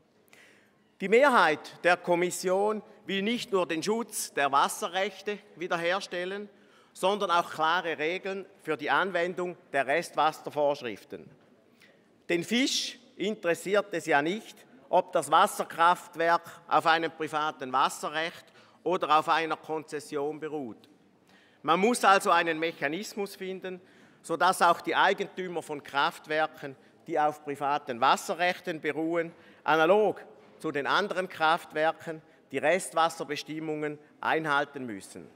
Die Mehrheit der Kommission will nicht nur den Schutz der Wasserrechte wiederherstellen, sondern auch klare Regeln für die Anwendung der Restwasservorschriften. Den Fisch interessiert es ja nicht, ob das Wasserkraftwerk auf einem privaten Wasserrecht oder auf einer Konzession beruht. Man muss also einen Mechanismus finden, sodass auch die Eigentümer von Kraftwerken, die auf privaten Wasserrechten beruhen, analog zu den anderen Kraftwerken die Restwasserbestimmungen einhalten müssen.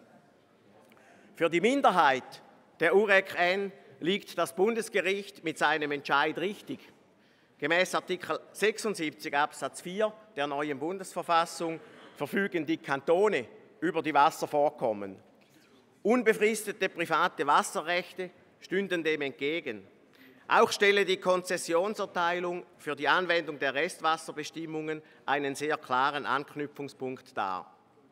Für die Minderheit der U R E C N liegt das Bundesgericht mit seinem Entscheid richtig. Gemäß Artikel sechsundsiebzig Absatz vier der neuen Bundesverfassung verfügen die Kantone über die Wasservorkommen. Unbefristete private Wasserrechte stünden dem entgegen. Auch stelle die Konzessionserteilung für die Anwendung der Restwasserbestimmungen einen sehr klaren Anknüpfungspunkt dar.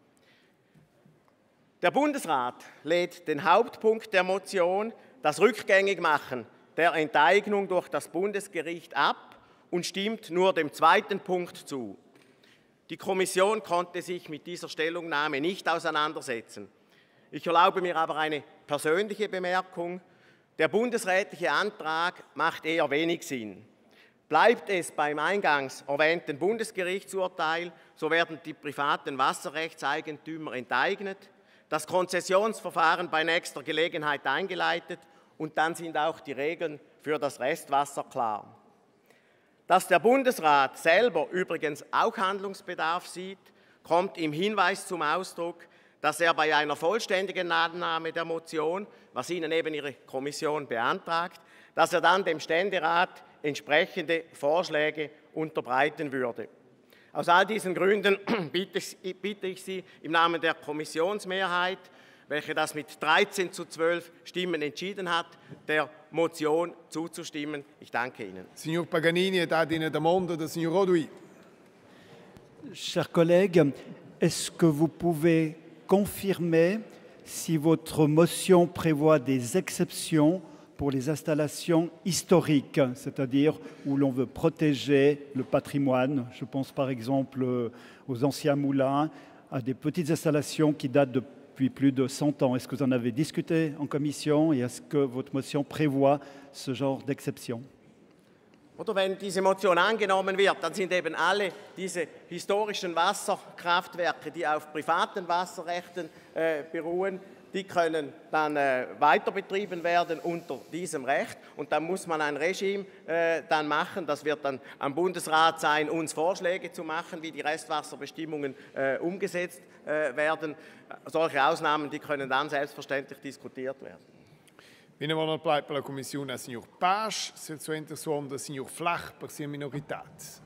Der Bundesrat lädt den Hauptpunkt der Motion, das Rückgängigmachen der Enteignung durch das Bundesgericht, ab und stimmt nur dem zweiten Punkt zu. Die Kommission konnte sich mit dieser Stellungnahme nicht auseinandersetzen. Ich erlaube mir aber eine persönliche Bemerkung. Der bundesrätliche Antrag macht eher wenig Sinn. Bleibt es beim eingangs erwähnten Bundesgerichtsurteil, so werden die privaten Wasserrechtseigentümer enteignet, das Konzessionsverfahren bei nächster Gelegenheit eingeleitet und dann sind auch die Regeln für das Restwasser klar. Dass der Bundesrat selber übrigens auch Handlungsbedarf sieht, kommt im Hinweis zum Ausdruck, dass er bei einer vollständigen Annahme der Motion, was Ihnen eben Ihre Kommission beantragt, dass er dann dem Ständerat entsprechende Vorschläge unterbreiten würde. Aus all diesen Gründen bitte ich, bitte ich Sie im Namen der Kommissionsmehrheit, welche das mit dreizehn zu zwölf Stimmen entschieden hat, der Motion zuzustimmen. Ich danke Ihnen. Signor Paganini et Adine Damondo, de Signor Rodui. Chers collègues, est-ce que vous pouvez confirmer si votre motion prévoit des exceptions pour les installations historiques, c'est-à-dire où l'on veut protéger le patrimoine. Je pense par exemple aux anciens moulins, à des petites installations qui datent depuis plus de cent ans. Est-ce que vous en avez discuté en commission et est-ce que votre motion prévoit ce genre d'exception? Oder wenn diese Motion angenommen wird, dann sind eben alle diese historischen Wasserkraftwerke, die auf privaten Wasserrechten äh, beruhen, die können dann äh, weiter betrieben werden unter diesem Recht. Und dann muss man ein Regime äh, dann machen. Das wird dann am Bundesrat sein, uns Vorschläge zu machen, wie die Restwasserbestimmungen äh, umgesetzt äh, werden. Solche Ausnahmen, die können dann selbstverständlich diskutiert werden. Bine, bona pleite pela Comisiune a senhor Page, se sua intervenção da senhor Flach, para sua minoritate.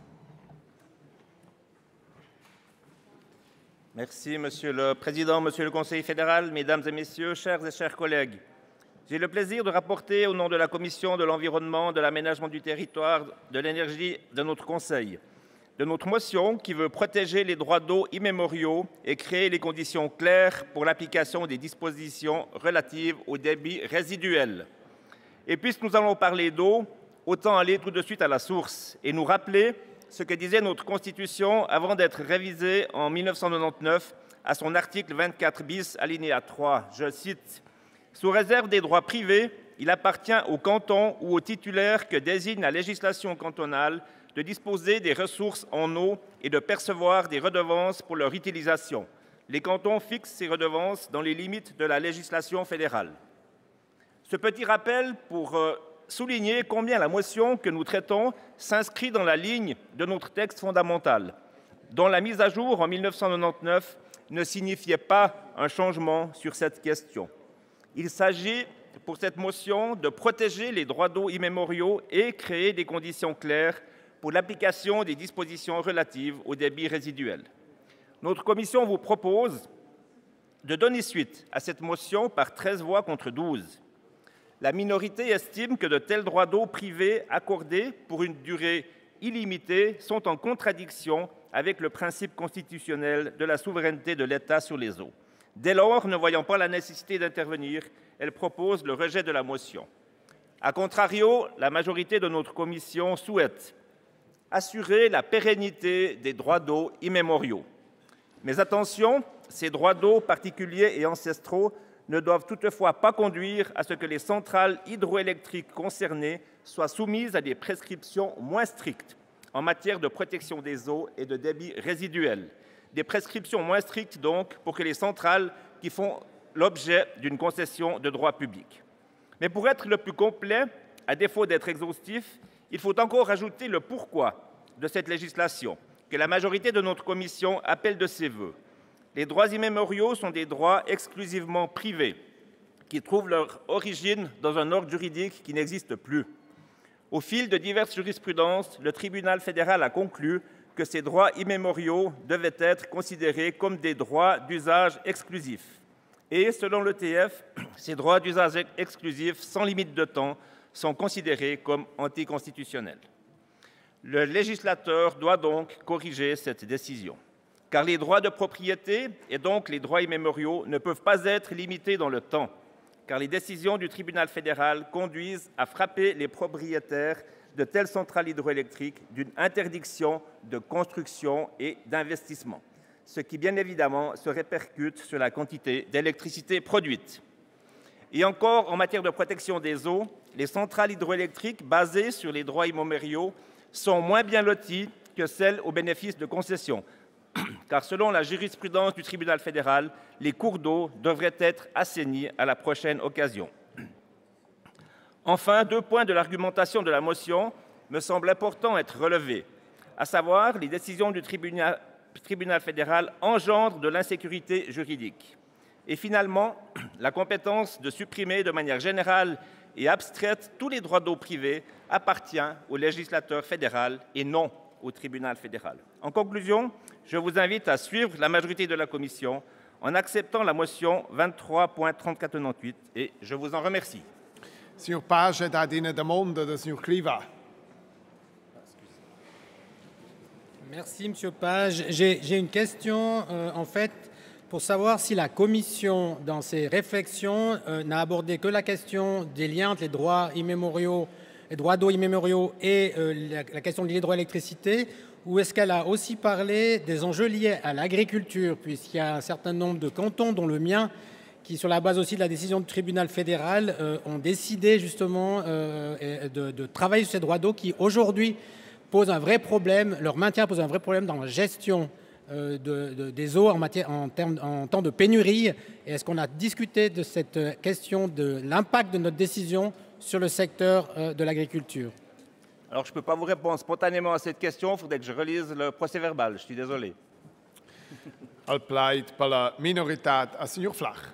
Merci, Monsieur le Président, Monsieur le Conseil fédéral, Mesdames et Messieurs, chers et chers collègues. J'ai le plaisir de rapporter au nom de la Commission de l'Environnement, de l'Aménagement du Territoire, de l'Énergie de notre Conseil, de notre motion qui veut protéger les droits d'eau immémoriaux et créer les conditions claires pour l'application des dispositions relatives aux débits résiduels. Et puisque nous allons parler d'eau, autant aller tout de suite à la source et nous rappeler ce que disait notre Constitution avant d'être révisée en mille neuf cent quatre-vingt-dix-neuf à son article vingt-quatre bis, alinéa trois. Je cite « Sous réserve des droits privés, il appartient au canton ou au titulaire que désigne la législation cantonale de disposer des ressources en eau et de percevoir des redevances pour leur utilisation. Les cantons fixent ces redevances dans les limites de la législation fédérale. » Ce petit rappel pour euh, souligner combien la motion que nous traitons s'inscrit dans la ligne de notre texte fondamental, dont la mise à jour en mille neuf cent quatre-vingt-dix-neuf ne signifiait pas un changement sur cette question. Il s'agit pour cette motion de protéger les droits d'eau immémoriaux et créer des conditions claires pour l'application des dispositions relatives aux débits résiduels. Notre commission vous propose de donner suite à cette motion par treize voix contre douze. La minorité estime que de tels droits d'eau privés accordés pour une durée illimitée sont en contradiction avec le principe constitutionnel de la souveraineté de l'État sur les eaux. Dès lors, ne voyant pas la nécessité d'intervenir, elle propose le rejet de la motion. A contrario, la majorité de notre commission souhaite assurer la pérennité des droits d'eau immémoriaux. Mais attention, ces droits d'eau particuliers et ancestraux ne doivent toutefois pas conduire à ce que les centrales hydroélectriques concernées soient soumises à des prescriptions moins strictes en matière de protection des eaux et de débits résiduels. Des prescriptions moins strictes, donc, pour que les centrales qui font l'objet d'une concession de droit public. Mais pour être le plus complet, à défaut d'être exhaustif, il faut encore ajouter le pourquoi de cette législation, que la majorité de notre commission appelle de ses vœux. Les droits immémoriaux sont des droits exclusivement privés, qui trouvent leur origine dans un ordre juridique qui n'existe plus. Au fil de diverses jurisprudences, le tribunal fédéral a conclu que ces droits immémoriaux devaient être considérés comme des droits d'usage exclusif. Et, selon l'E T F, ces droits d'usage exclusif sans limite de temps sont considérés comme anticonstitutionnels. Le législateur doit donc corriger cette décision, car les droits de propriété et donc les droits immémoriaux ne peuvent pas être limités dans le temps, car les décisions du tribunal fédéral conduisent à frapper les propriétaires de telles centrales hydroélectriques d'une interdiction de construction et d'investissement, ce qui bien évidemment se répercute sur la quantité d'électricité produite. Et encore, en matière de protection des eaux, les centrales hydroélectriques basées sur les droits immémoriaux sont moins bien loties que celles au bénéfice de concessions, car selon la jurisprudence du tribunal fédéral, les cours d'eau devraient être assainis à la prochaine occasion. Enfin, deux points de l'argumentation de la motion me semblent importants à être relevés, à savoir les décisions du tribunal, tribunal fédéral engendrent de l'insécurité juridique. Et finalement, la compétence de supprimer de manière générale et abstraite tous les droits d'eau privés appartient au législateur fédéral et non au tribunal fédéral. En conclusion, je vous invite à suivre la majorité de la Commission en acceptant la motion vingt-trois point trente-quatre quatre-vingt-dix-huit et je vous en remercie. Signor Page, da Ihnen der Monde, de Signor Cliva. Merci, Monsieur Page. J'ai une question. Euh, en fait, pour savoir si la Commission, dans ses réflexions, euh, n'a abordé que la question des liens entre les droits immémoriaux, les droits d'eau immémoriaux et euh, la, la question de l'hydroélectricité, ou est-ce qu'elle a aussi parlé des enjeux liés à l'agriculture, puisqu'il y a un certain nombre de cantons, dont le mien, qui, sur la base aussi de la décision du tribunal fédéral, euh, ont décidé justement euh, de, de travailler sur ces droits d'eau qui, aujourd'hui, posent un vrai problème, leur maintien pose un vrai problème dans la gestion euh, de, de, des eaux en, matière, en, termes, en temps de pénurie. Et est-ce qu'on a discuté de cette question de l'impact de notre décision sur le secteur euh, de l'agriculture? Alors, je ne peux pas vous répondre spontanément à cette question, il faudrait que je relise le procès-verbal, je suis désolé. Al pleit per la Minorität a Signor Flach.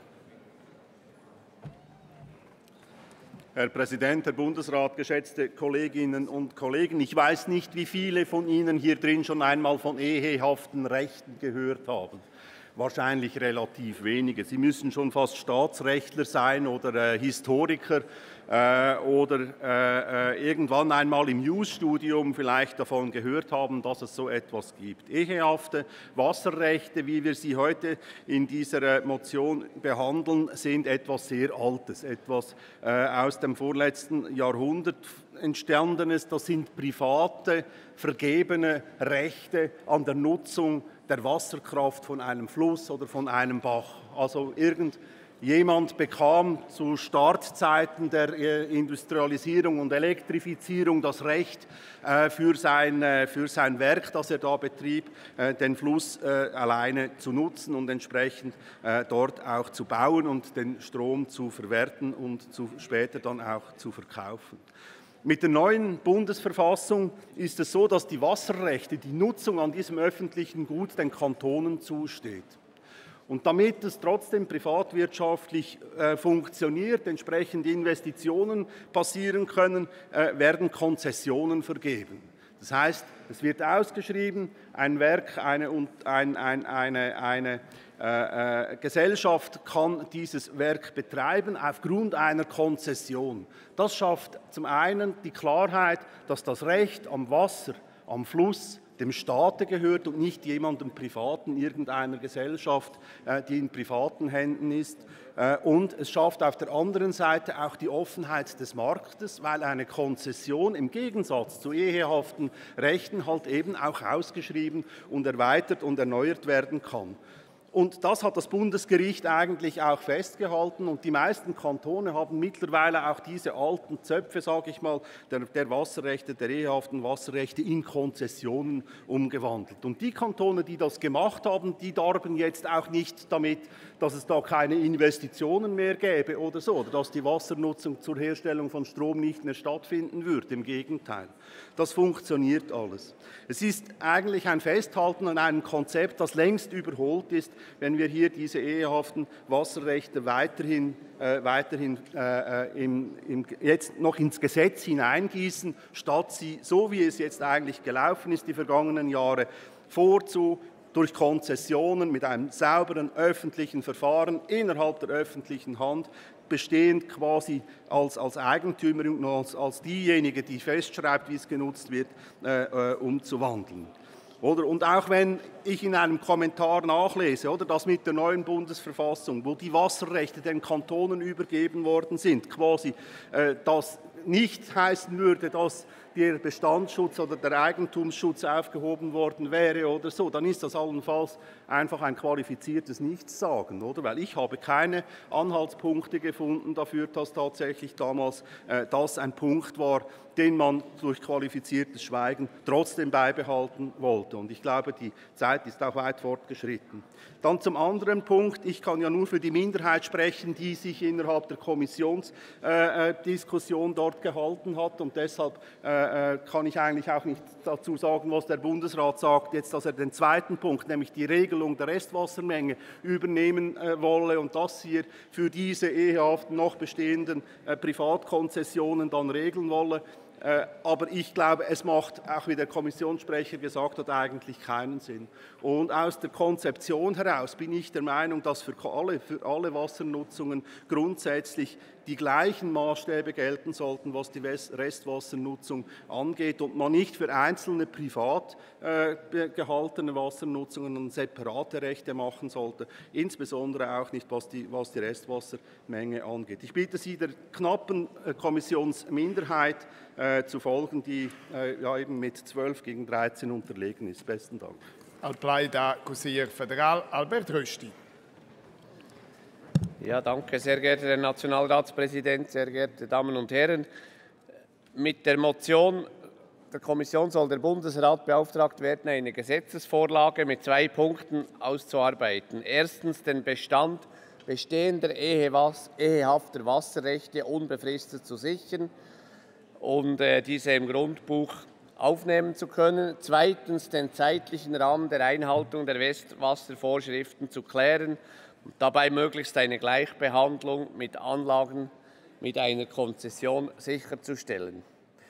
Herr Präsident, Herr Bundesrat, geschätzte Kolleginnen und Kollegen! Ich weiß nicht, wie viele von Ihnen hier drin schon einmal von ehehaften Rechten gehört haben. Wahrscheinlich relativ wenige. Sie müssen schon fast Staatsrechtler sein oder äh, Historiker äh, oder äh, äh, irgendwann einmal im Jus-Studium vielleicht davon gehört haben, dass es so etwas gibt. Ehehafte Wasserrechte, wie wir sie heute in dieser Motion behandeln, sind etwas sehr Altes, etwas äh, aus dem vorletzten Jahrhundert entstandenes. Das sind private, vergebene Rechte an der Nutzung der Wasserkraft von einem Fluss oder von einem Bach. Also irgendjemand bekam zu Startzeiten der Industrialisierung und Elektrifizierung das Recht äh, für, sein, äh, für sein Werk, das er da betrieb, äh, den Fluss äh, alleine zu nutzen und entsprechend äh, dort auch zu bauen und den Strom zu verwerten und zu, später dann auch zu verkaufen. Mit der neuen Bundesverfassung ist es so, dass die Wasserrechte, die Nutzung an diesem öffentlichen Gut den Kantonen zusteht. Und damit es trotzdem privatwirtschaftlich äh, funktioniert, entsprechend Investitionen passieren können, äh, werden Konzessionen vergeben. Das heißt, es wird ausgeschrieben, ein Werk, eine, ein, ein, eine, eine äh, äh, Gesellschaft kann dieses Werk betreiben aufgrund einer Konzession. Das schafft zum einen die Klarheit, dass das Recht am Wasser, am Fluss, dem Staate gehört und nicht jemandem Privaten, irgendeiner Gesellschaft, die in privaten Händen ist. Und es schafft auf der anderen Seite auch die Offenheit des Marktes, weil eine Konzession im Gegensatz zu ehehaften Rechten halt eben auch ausgeschrieben und erweitert und erneuert werden kann. Und das hat das Bundesgericht eigentlich auch festgehalten. Und die meisten Kantone haben mittlerweile auch diese alten Zöpfe, sage ich mal, der, der Wasserrechte, der ehehaften Wasserrechte in Konzessionen umgewandelt. Und die Kantone, die das gemacht haben, die darben jetzt auch nicht damit, dass es da keine Investitionen mehr gäbe oder so, oder dass die Wassernutzung zur Herstellung von Strom nicht mehr stattfinden würde. Im Gegenteil. Das funktioniert alles. Es ist eigentlich ein Festhalten an einem Konzept, das längst überholt ist, wenn wir hier diese ehehaften Wasserrechte weiterhin, äh, weiterhin äh, im, im, jetzt noch ins Gesetz hineingießen, statt sie, so wie es jetzt eigentlich gelaufen ist, die vergangenen Jahre, vorzu durch Konzessionen mit einem sauberen öffentlichen Verfahren innerhalb der öffentlichen Hand, bestehend quasi als, als Eigentümerin und als, als diejenige, die festschreibt, wie es genutzt wird, äh, äh, umzuwandeln. Oder? Und auch wenn ich in einem Kommentar nachlese, oder, dass mit der neuen Bundesverfassung, wo die Wasserrechte den Kantonen übergeben worden sind, quasi äh, das nicht heißen würde, dass der Bestandsschutz oder der Eigentumsschutz aufgehoben worden wäre oder so, dann ist das allenfalls einfach ein qualifiziertes Nichtsagen, oder? Weil ich habe keine Anhaltspunkte gefunden dafür, dass tatsächlich damals äh, das ein Punkt war, den man durch qualifiziertes Schweigen trotzdem beibehalten wollte. Und ich glaube, die Zeit ist auch weit fortgeschritten. Dann zum anderen Punkt. Ich kann ja nur für die Minderheit sprechen, die sich innerhalb der Kommissionsdiskussion äh, dort gehalten hat. Und deshalb äh, kann ich eigentlich auch nicht dazu sagen, was der Bundesrat sagt, jetzt, dass er den zweiten Punkt, nämlich die Regelung der Restwassermenge, übernehmen äh, wolle und das hier für diese ehehaften noch bestehenden äh, Privatkonzessionen dann regeln wolle. Aber ich glaube, es macht, auch wie der Kommissionssprecher gesagt hat, eigentlich keinen Sinn. Und aus der Konzeption heraus bin ich der Meinung, dass für alle, für alle Wassernutzungen grundsätzlich die gleichen Maßstäbe gelten sollten, was die Restwassernutzung angeht und man nicht für einzelne privat äh, gehaltene Wassernutzungen separate Rechte machen sollte, insbesondere auch nicht, was die, was die Restwassermenge angeht. Ich bitte Sie, der knappen äh, Kommissionsminderheit äh, zu folgen, die äh, ja eben mit zwölf gegen dreizehn unterlegen ist. Besten Dank. Al plai da Consigliere Federal Albert Rösti. Ja, danke, sehr geehrter Herr Nationalratspräsident, sehr geehrte Damen und Herren. Mit der Motion der Kommission soll der Bundesrat beauftragt werden, eine Gesetzesvorlage mit zwei Punkten auszuarbeiten. Erstens den Bestand bestehender ehehafter Wasserrechte unbefristet zu sichern und äh, diese im Grundbuch aufnehmen zu können. Zweitens den zeitlichen Rahmen der Einhaltung der Restwasservorschriften zu klären und dabei möglichst eine Gleichbehandlung mit Anlagen mit einer Konzession sicherzustellen.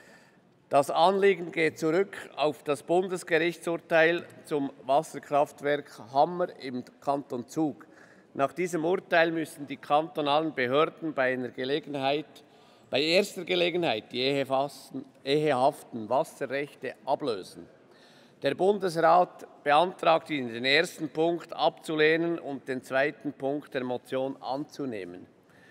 Das Anliegen geht zurück auf das Bundesgerichtsurteil zum Wasserkraftwerk Hammer im Kanton Zug. Nach diesem Urteil müssen die kantonalen Behörden bei einer Gelegenheit, bei erster Gelegenheit die ehehaften Wasserrechte ablösen. Der Bundesrat beantragt Ihnen, den ersten Punkt abzulehnen und den zweiten Punkt der Motion anzunehmen.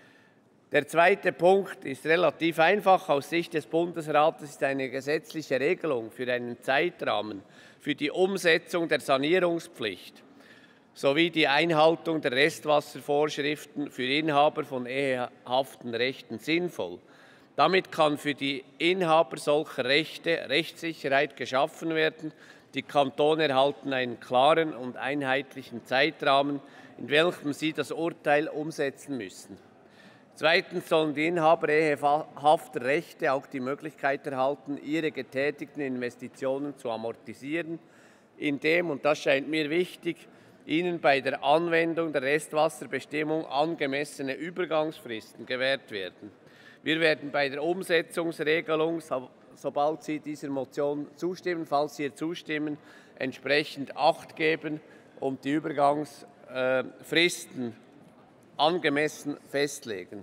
Der zweite Punkt ist relativ einfach. Aus Sicht des Bundesrates ist eine gesetzliche Regelung für einen Zeitrahmen für die Umsetzung der Sanierungspflicht sowie die Einhaltung der Restwasservorschriften für Inhaber von ehehaften Rechten sinnvoll. Damit kann für die Inhaber solcher Rechte Rechtssicherheit geschaffen werden. Die Kantone erhalten einen klaren und einheitlichen Zeitrahmen, in welchem sie das Urteil umsetzen müssen. Zweitens sollen die Inhaber ehehafter Rechte auch die Möglichkeit erhalten, ihre getätigten Investitionen zu amortisieren, indem, und das scheint mir wichtig, ihnen bei der Anwendung der Restwasserbestimmung angemessene Übergangsfristen gewährt werden. Wir werden bei der Umsetzungsregelung, sobald Sie dieser Motion zustimmen, falls Sie ihr zustimmen, entsprechend Acht geben und die Übergangsfristen angemessen festlegen.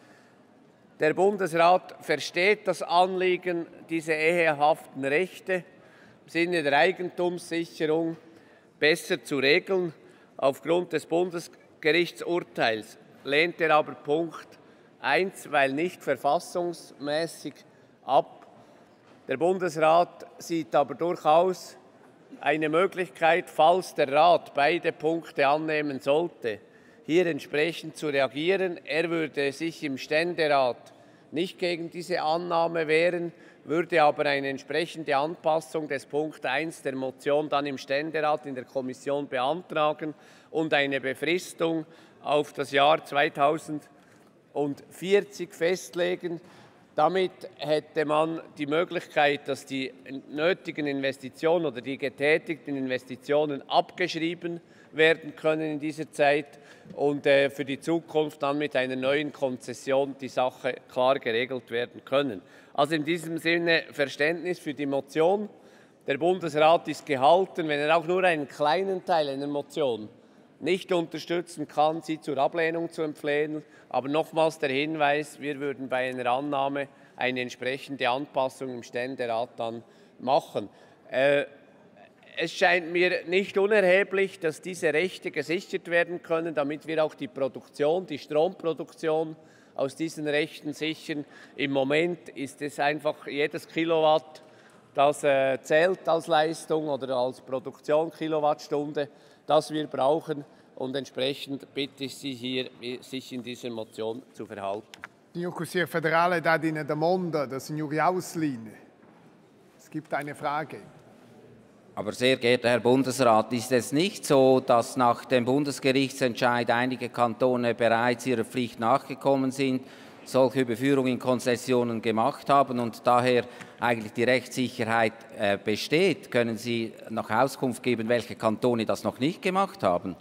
Der Bundesrat versteht das Anliegen, diese ehehaften Rechte im Sinne der Eigentumssicherung besser zu regeln. Aufgrund des Bundesgerichtsurteils lehnt er aber Punkt eins, weil nicht verfassungsmäßig, ab. Der Bundesrat sieht aber durchaus eine Möglichkeit, falls der Rat beide Punkte annehmen sollte, hier entsprechend zu reagieren. Er würde sich im Ständerat nicht gegen diese Annahme wehren, würde aber eine entsprechende Anpassung des Punkt eins der Motion dann im Ständerat in der Kommission beantragen und eine Befristung auf das Jahr zweitausendvierzig festlegen. Damit hätte man die Möglichkeit, dass die nötigen Investitionen oder die getätigten Investitionen abgeschrieben werden können in dieser Zeit und äh, für die Zukunft dann mit einer neuen Konzession die Sache klar geregelt werden können. Also in diesem Sinne Verständnis für die Motion. Der Bundesrat ist gehalten, wenn er auch nur einen kleinen Teil einer Motion nicht unterstützen kann, sie zur Ablehnung zu empfehlen. Aber nochmals der Hinweis, wir würden bei einer Annahme eine entsprechende Anpassung im Ständerat dann machen. Äh, es scheint mir nicht unerheblich, dass diese Rechte gesichert werden können, damit wir auch die Produktion, die Stromproduktion aus diesen Rechten sichern. Im Moment ist es einfach jedes Kilowatt, das äh, zählt als Leistung oder als Produktion Kilowattstunde, das wir brauchen. Und entsprechend bitte ich Sie hier, sich in dieser Motion zu verhalten. Signor Consigliere Federale, da Ihnen der Monde, der Signori Ausline. Es gibt eine Frage. Aber sehr geehrter Herr Bundesrat, ist es nicht so, dass nach dem Bundesgerichtsentscheid einige Kantone bereits ihrer Pflicht nachgekommen sind, solche Überführungen in Konzessionen gemacht haben und daher eigentlich die Rechtssicherheit äh, besteht? Können Sie noch Auskunft geben, welche Kantone das noch nicht gemacht haben?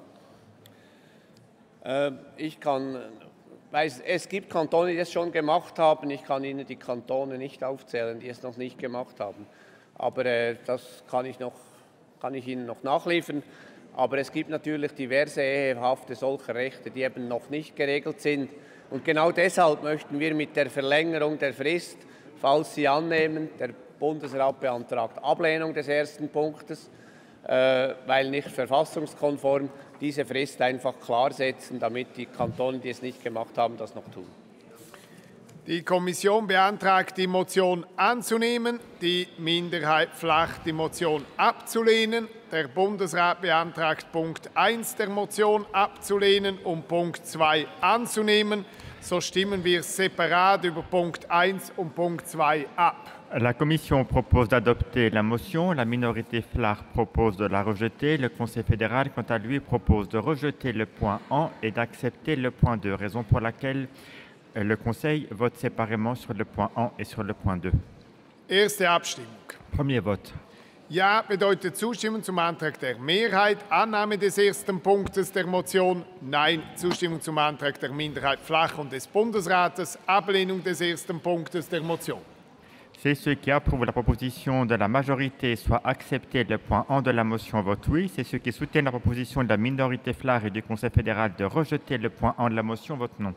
Äh, ich kann, weiß, es gibt Kantone, die es schon gemacht haben. Ich kann Ihnen die Kantone nicht aufzählen, die es noch nicht gemacht haben. Aber äh, das kann ich, noch, kann ich Ihnen noch nachliefern. Aber es gibt natürlich diverse ehehafte solcher Rechte, die eben noch nicht geregelt sind. Und genau deshalb möchten wir mit der Verlängerung der Frist, falls Sie annehmen, der Bundesrat beantragt Ablehnung des ersten Punktes, äh, weil nicht verfassungskonform, diese Frist einfach klar setzen, damit die Kantone, die es nicht gemacht haben, das noch tun. Die Kommission beantragt, die Motion anzunehmen, die Minderheit flach, die Motion abzulehnen. Der Bundesrat beantragt, Punkt eins der Motion abzulehnen und Punkt zwei anzunehmen. So stimmen wir separat über Punkt eins und Punkt zwei ab. La Commission propose d'adopter la motion, la minorité flach propose de la rejeter, le Conseil fédéral, quant à lui, propose de rejeter le point un et d'accepter le point deux, raison pour laquelle le Conseil vote séparément sur le point un et sur le point deux. Erste Abstimmung. Premier vote. Ja bedeutet Zustimmung zum Antrag der Mehrheit, Annahme des ersten Punktes der Motion, Nein, Zustimmung zum Antrag der Minderheit flach und des Bundesrates, Ablehnung des ersten Punktes der Motion. C'est ceux qui approuvent la proposition de la majorité soit accepter le point un de la motion vote oui. C'est ceux qui soutiennent la proposition de la minorité flach et du Conseil fédéral de rejeter le point un de la motion vote non.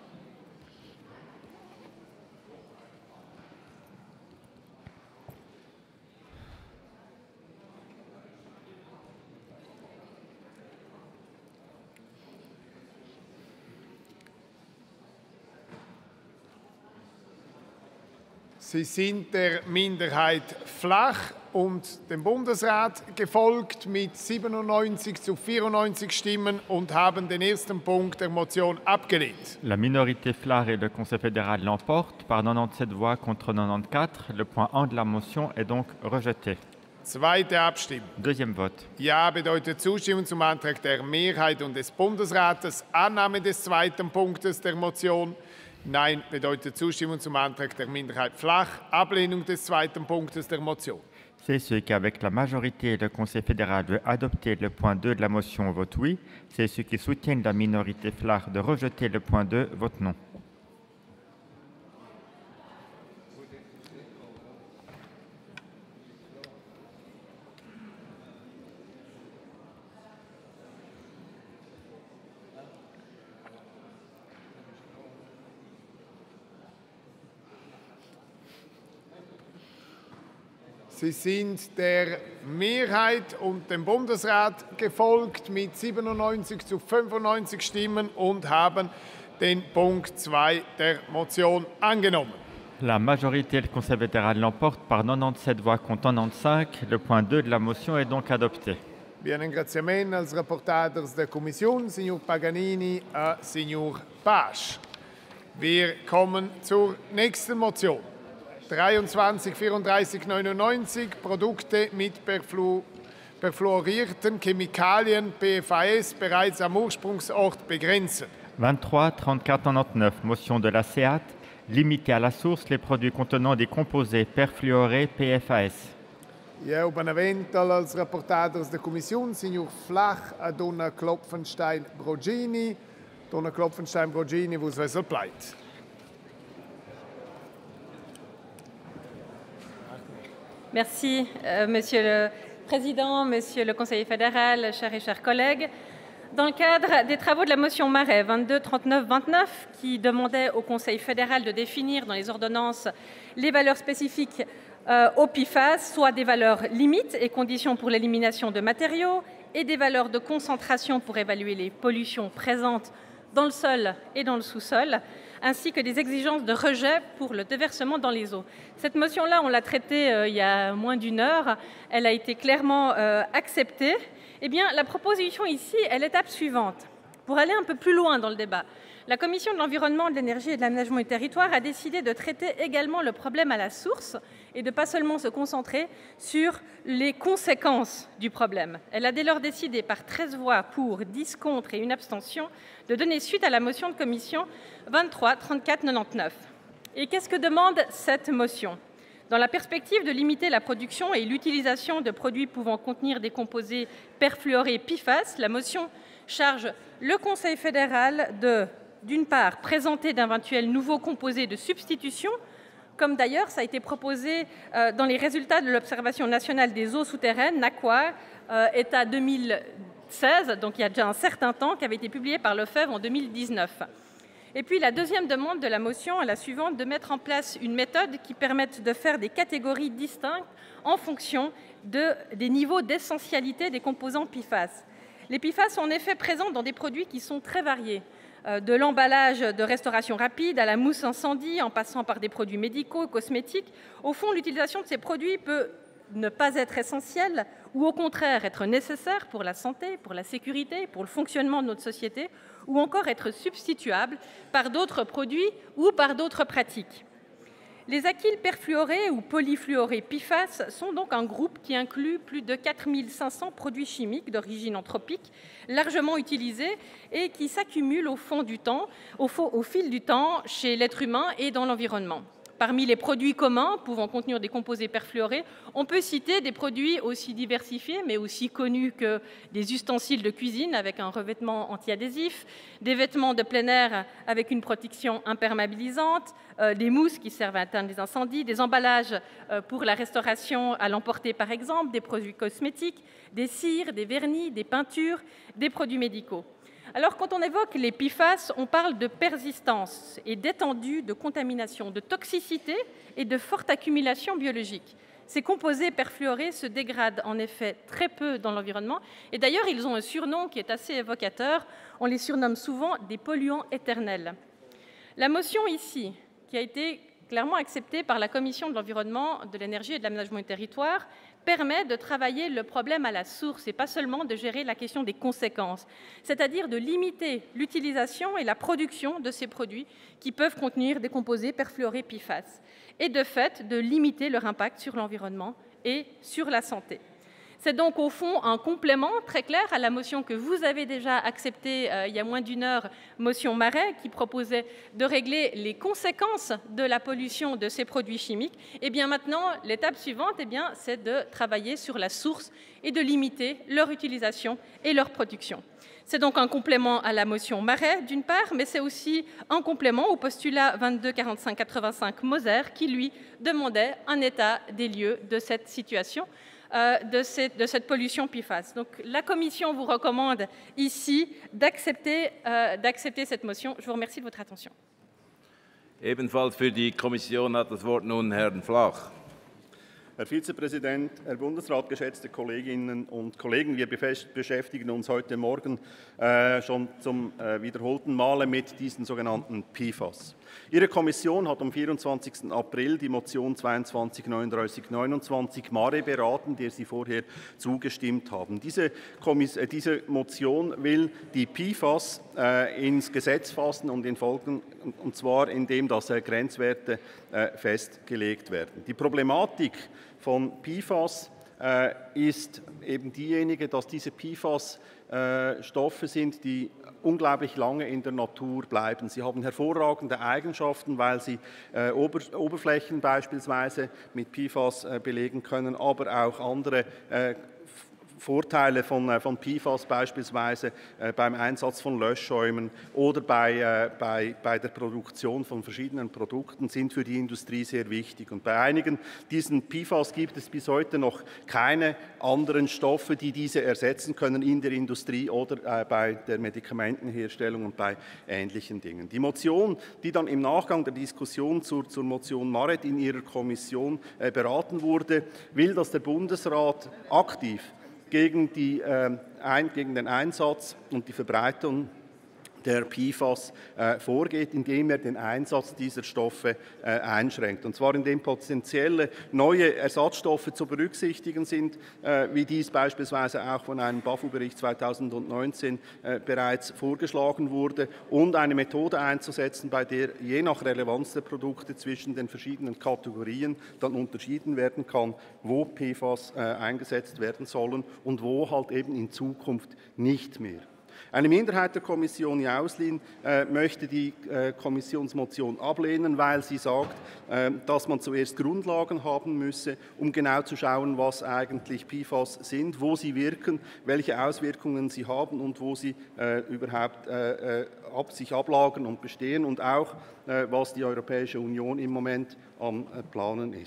Sie sind der Minderheit flach und dem Bundesrat gefolgt mit siebenundneunzig zu vierundneunzig Stimmen und haben den ersten Punkt der Motion abgelehnt. La minorité flach et le Conseil fédéral l'emportent par quatre-vingt-dix-sept voix contre quatre-vingt-quatorze. Le point un de la motion est donc rejeté. Zweite Abstimmung. Deuxième vote. Ja bedeutet Zustimmung zum Antrag der Mehrheit und des Bundesrates, Annahme des zweiten Punktes der Motion. Nein bedeutet Zustimmung zum Antrag der Minderheit flach, Ablehnung des zweiten Punktes der Motion. C'est ceux qui, avec la majorité, le Conseil fédéral veut adopter le point deux de la motion vote oui. C'est ceux qui soutiennent la minorité flach de rejeter le point deux vote non. Sie sind der Mehrheit und dem Bundesrat gefolgt mit siebenundneunzig zu fünfundneunzig Stimmen und haben den Punkt zwei der Motion angenommen. La majorité du Conseil fédéral l'emporte par quatre-vingt-dix-sept voix contre quatre-vingt-quinze. Le point deux de la motion est donc adopté. Bien, ringraziamento als reportadores der Kommission, Signor Paganini und Signor Pasch. Wir kommen zur nächsten Motion. dreiundzwanzig vierunddreißig neunundneunzig Produkte mit perflu perfluorierten Chemikalien P F A S bereits am Ursprungsort begrenzen. vingt-trois trente-quatre quatre-vingt-dix-neuf, motion de la C E A T, limiter à la source les produits contenant des composés perfluorés P F A S. Ja, Benevento als reportadores der Kommission, Signor Flach, Donna Klopfenstein-Brogini, Donna Klopfenstein-Brogini, vous avez le plate. Merci, euh, Monsieur le Président, Monsieur le Conseiller fédéral, chers et chers collègues. Dans le cadre des travaux de la motion Marais vingt-deux trente-neuf vingt-neuf, qui demandait au Conseil fédéral de définir dans les ordonnances les valeurs spécifiques euh, au P F A S, soit des valeurs limites et conditions pour l'élimination de matériaux, et des valeurs de concentration pour évaluer les pollutions présentes dans le sol et dans le sous-sol, ainsi que des exigences de rejet pour le déversement dans les eaux. Cette motion-là, on l'a traitée euh, il y a moins d'une heure. Elle a été clairement euh, acceptée. Eh bien, la proposition ici est l'étape suivante. Pour aller un peu plus loin dans le débat, la Commission de l'Environnement, de l'Énergie et de l'Aménagement du Territoire a décidé de traiter également le problème à la source et de ne pas seulement se concentrer sur les conséquences du problème. Elle a dès lors décidé, par treize voix pour, dix contre et une abstention, de donner suite à la motion de commission vingt-trois trente-quatre quatre-vingt-dix-neuf. Et qu'est-ce que demande cette motion ? Dans la perspective de limiter la production et l'utilisation de produits pouvant contenir des composés perfluorés P F A S, la motion charge le Conseil fédéral de, d'une part, présenter d'éventuels nouveaux composés de substitution, comme d'ailleurs ça a été proposé euh, dans les résultats de l'Observation nationale des eaux souterraines, NAQUA, euh, État deux mille seize, donc il y a déjà un certain temps, qui avait été publié par le F E V en deux mille dix-neuf. Et puis la deuxième demande de la motion est la suivante, de mettre en place une méthode qui permette de faire des catégories distinctes en fonction de, des niveaux d'essentialité des composants P F A S. Les P F A S sont en effet présents dans des produits qui sont très variés, euh, de l'emballage de restauration rapide à la mousse incendie, en passant par des produits médicaux, cosmétiques. Au fond, l'utilisation de ces produits peut ne pas être essentielle ou au contraire être nécessaire pour la santé, pour la sécurité, pour le fonctionnement de notre société, ou encore être substituable par d'autres produits ou par d'autres pratiques. Les alkyles perfluorés ou polyfluorés P F A S sont donc un groupe qui inclut plus de quatre mille cinq cents produits chimiques d'origine anthropique, largement utilisés et qui s'accumulent au fond du temps, au, fond, au fil du temps chez l'être humain et dans l'environnement. Parmi les produits communs pouvant contenir des composés perfluorés, on peut citer des produits aussi diversifiés, mais aussi connus que des ustensiles de cuisine avec un revêtement antiadhésif, des vêtements de plein air avec une protection imperméabilisante, euh, des mousses qui servent à éteindre les incendies, des emballages euh, pour la restauration à l'emporter par exemple, des produits cosmétiques, des cires, des vernis, des peintures, des produits médicaux. Alors, quand on évoque les P F A S, on parle de persistance et d'étendue de contamination, de toxicité et de forte accumulation biologique. Ces composés perfluorés se dégradent en effet très peu dans l'environnement et d'ailleurs, ils ont un surnom qui est assez évocateur. On les surnomme souvent des polluants éternels. La motion ici, qui a été clairement acceptée par la Commission de l'environnement, de l'énergie et de l'aménagement du territoire, permet de travailler le problème à la source et pas seulement de gérer la question des conséquences, c'est-à-dire de limiter l'utilisation et la production de ces produits qui peuvent contenir des composés perfluorés P F A S et de fait de limiter leur impact sur l'environnement et sur la santé. C'est donc au fond un complément très clair à la motion que vous avez déjà acceptée euh, il y a moins d'une heure, motion Marais, qui proposait de régler les conséquences de la pollution de ces produits chimiques. Et bien maintenant, l'étape suivante, eh bien, c'est de travailler sur la source et de limiter leur utilisation et leur production. C'est donc un complément à la motion Marais, d'une part, mais c'est aussi un complément au postulat vingt-deux quarante-cinq quatre-vingt-cinq Moser, qui, lui, demandait un état des lieux de cette situation. Euh, de, cette, de cette pollution P F A S. Donc la Commission vous recommande ici d'accepter euh, d'accepter cette motion. Je vous remercie de votre attention. Ebenfalls für die Kommission hat das Wort nun Herrn Flach. Herr Vizepräsident, Herr Bundesrat, geschätzte Kolleginnen und Kollegen, wir beschäftigen uns heute Morgen äh, schon zum äh, wiederholten Male mit diesen sogenannten P F A S. Ihre Kommission hat am vierundzwanzigsten April die Motion zweiundzwanzig neununddreißig neunundzwanzig Marais beraten, der Sie vorher zugestimmt haben. Diese, Kommiss äh, diese Motion will die P F A S äh, ins Gesetz fassen und in Folgen, und zwar indem dass äh, Grenzwerte äh, festgelegt werden. Die Problematik von P F A S äh, ist eben diejenige, dass diese P F A S äh, Stoffe sind, die unglaublich lange in der Natur bleiben. Sie haben hervorragende Eigenschaften, weil sie äh, Ober Oberflächen beispielsweise mit P F A S äh, belegen können, aber auch andere äh, Vorteile von, von P F A S beispielsweise äh, beim Einsatz von Löschschäumen oder bei, äh, bei, bei der Produktion von verschiedenen Produkten sind für die Industrie sehr wichtig. Und bei einigen diesen P F A S gibt es bis heute noch keine anderen Stoffe, die diese ersetzen können in der Industrie oder äh, bei der Medikamentenherstellung und bei ähnlichen Dingen. Die Motion, die dann im Nachgang der Diskussion zur, zur Motion Maret in ihrer Kommission äh, beraten wurde, will, dass der Bundesrat aktiv Gegen, die, äh, ein, gegen den Einsatz und die Verbreitung der P F A S äh, vorgeht, indem er den Einsatz dieser Stoffe äh, einschränkt. Und zwar indem potenzielle neue Ersatzstoffe zu berücksichtigen sind, äh, wie dies beispielsweise auch von einem B A F U-Bericht zweitausendneunzehn äh, bereits vorgeschlagen wurde, und eine Methode einzusetzen, bei der je nach Relevanz der Produkte zwischen den verschiedenen Kategorien dann unterschieden werden kann, wo P F A S äh, eingesetzt werden sollen und wo halt eben in Zukunft nicht mehr. Eine Minderheit der Kommission Jauslin äh, möchte die äh, Kommissionsmotion ablehnen, weil sie sagt, äh, dass man zuerst Grundlagen haben müsse, um genau zu schauen, was eigentlich P F A S sind, wo sie wirken, welche Auswirkungen sie haben und wo sie äh, überhaupt äh, ab, sich ablagern und bestehen und auch, äh, was die Europäische Union im Moment am äh, Planen ist.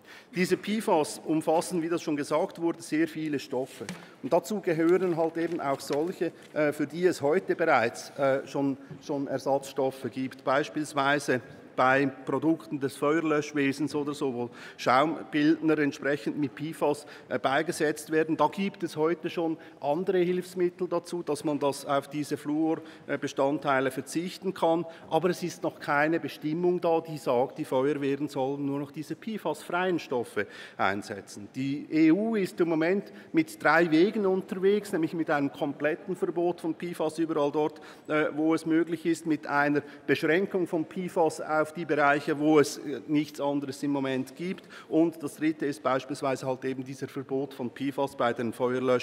Diese P FAS umfassen, wie das schon gesagt wurde, sehr viele Stoffe. Und dazu gehören halt eben auch solche, für die es heute bereits schon, schon Ersatzstoffe gibt, beispielsweise bei Produkten des Feuerlöschwesens oder so, wo Schaumbildner entsprechend mit P FAS äh, beigesetzt werden. Da gibt es heute schon andere Hilfsmittel dazu, dass man das auf diese Fluorbestandteile verzichten kann. Aber es ist noch keine Bestimmung da, die sagt, die Feuerwehren sollen nur noch diese P FAS-freien Stoffe einsetzen. Die E U ist im Moment mit drei Wegen unterwegs, nämlich mit einem kompletten Verbot von P FAS überall dort, äh, wo es möglich ist, mit einer Beschränkung von P FAS auf auf die Bereiche, wo es nichts anderes im Moment gibt. Und das Dritte ist beispielsweise halt eben dieser Verbot von P FAS bei den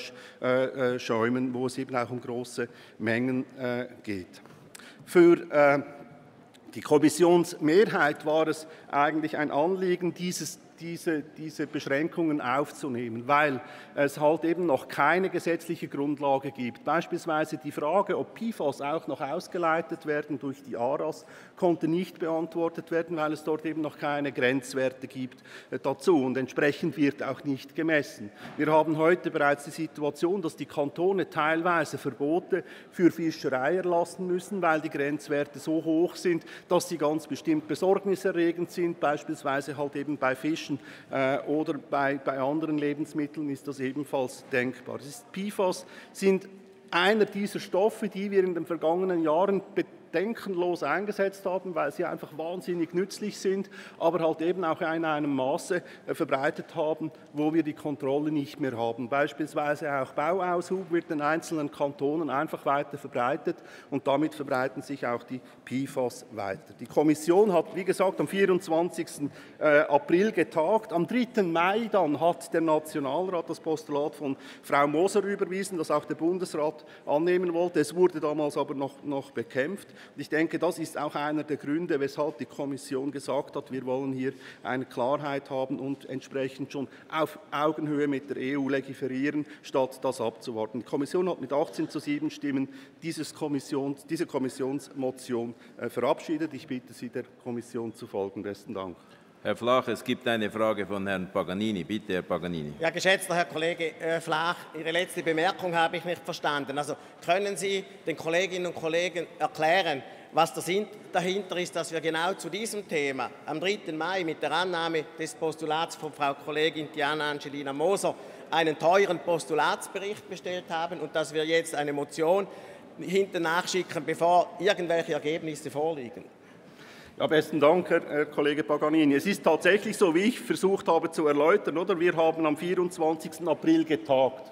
Feuerlöschschäumen, wo es eben auch um große Mengen äh, geht. Für äh, die Kommissionsmehrheit war es eigentlich ein Anliegen, dieses Diese, diese Beschränkungen aufzunehmen, weil es halt eben noch keine gesetzliche Grundlage gibt. Beispielsweise die Frage, ob P FAS auch noch ausgeleitet werden durch die A R A S, konnte nicht beantwortet werden, weil es dort eben noch keine Grenzwerte gibt äh, dazu und entsprechend wird auch nicht gemessen. Wir haben heute bereits die Situation, dass die Kantone teilweise Verbote für Fischerei erlassen müssen, weil die Grenzwerte so hoch sind, dass sie ganz bestimmt besorgniserregend sind, beispielsweise halt eben bei Fischen oder bei, bei anderen Lebensmitteln ist das ebenfalls denkbar. Das ist, P FAS sind einer dieser Stoffe, die wir in den vergangenen Jahren bedenkenlos eingesetzt haben, weil sie einfach wahnsinnig nützlich sind, aber halt eben auch in einem Maße verbreitet haben, wo wir die Kontrolle nicht mehr haben. Beispielsweise auch Bauaushub wird in einzelnen Kantonen einfach weiter verbreitet und damit verbreiten sich auch die P FAS weiter. Die Kommission hat, wie gesagt, am vierundzwanzigsten April getagt. Am dritten Mai dann hat der Nationalrat das Postulat von Frau Moser überwiesen, das auch der Bundesrat annehmen wollte. Es wurde damals aber noch, noch bekämpft. Ich denke, das ist auch einer der Gründe, weshalb die Kommission gesagt hat, wir wollen hier eine Klarheit haben und entsprechend schon auf Augenhöhe mit der E U legiferieren, statt das abzuwarten. Die Kommission hat mit achtzehn zu sieben Stimmen dieses Kommissions, diese Kommissionsmotion äh, verabschiedet. Ich bitte Sie, der Kommission zu folgen. Besten Dank. Herr Flach, es gibt eine Frage von Herrn Paganini. Bitte, Herr Paganini. Ja, geschätzter Herr Kollege äh, Flach, Ihre letzte Bemerkung habe ich nicht verstanden. Also können Sie den Kolleginnen und Kollegen erklären, was der Sinn dahinter ist, dass wir genau zu diesem Thema am dritten Mai mit der Annahme des Postulats von Frau Kollegin Diana Angelina Moser einen teuren Postulatsbericht bestellt haben und dass wir jetzt eine Motion hinten nachschicken, bevor irgendwelche Ergebnisse vorliegen? Ja, besten Dank, Herr, Herr Kollege Paganini. Es ist tatsächlich so, wie ich versucht habe zu erläutern, oder? Wir haben am vierundzwanzigsten April getagt.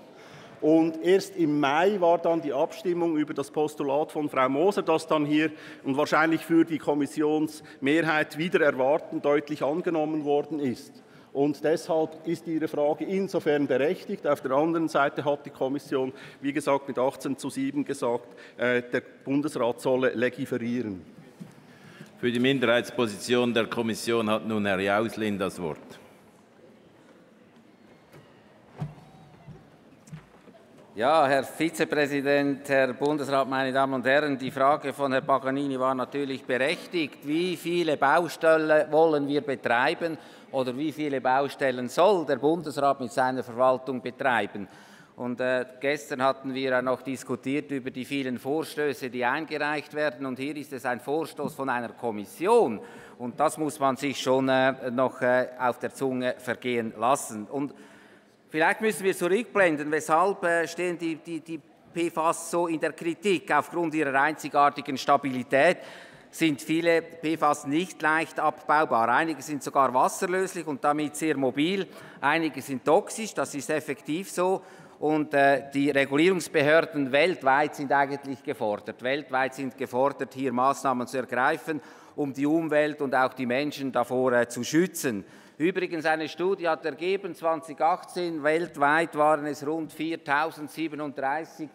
Und erst im Mai war dann die Abstimmung über das Postulat von Frau Moser, das dann hier und wahrscheinlich für die Kommissionsmehrheit wieder erwarten deutlich angenommen worden ist. Und deshalb ist Ihre Frage insofern berechtigt. Auf der anderen Seite hat die Kommission, wie gesagt, mit achtzehn zu sieben gesagt, äh, der Bundesrat solle legiferieren. Für die Minderheitsposition der Kommission hat nun Herr Jauslin das Wort. Ja, Herr Vizepräsident, Herr Bundesrat, meine Damen und Herren, die Frage von Herrn Paganini war natürlich berechtigt. Wie viele Baustellen wollen wir betreiben oder wie viele Baustellen soll der Bundesrat mit seiner Verwaltung betreiben? Und äh, gestern hatten wir noch diskutiert über die vielen Vorstöße, die eingereicht werden. Und hier ist es ein Vorstoß von einer Kommission. Und das muss man sich schon äh, noch äh, auf der Zunge vergehen lassen. Und vielleicht müssen wir zurückblenden, weshalb äh, stehen die, die, die P FAS so in der Kritik. Aufgrund ihrer einzigartigen Stabilität sind viele P FAS nicht leicht abbaubar. Einige sind sogar wasserlöslich und damit sehr mobil. Einige sind toxisch, das ist effektiv so. Und äh, die Regulierungsbehörden weltweit sind eigentlich gefordert. Weltweit sind gefordert, hier Maßnahmen zu ergreifen, um die Umwelt und auch die Menschen davor äh, zu schützen. Übrigens, eine Studie hat ergeben, zweitausendachtzehn weltweit waren es rund viertausendsiebenhundertdreißig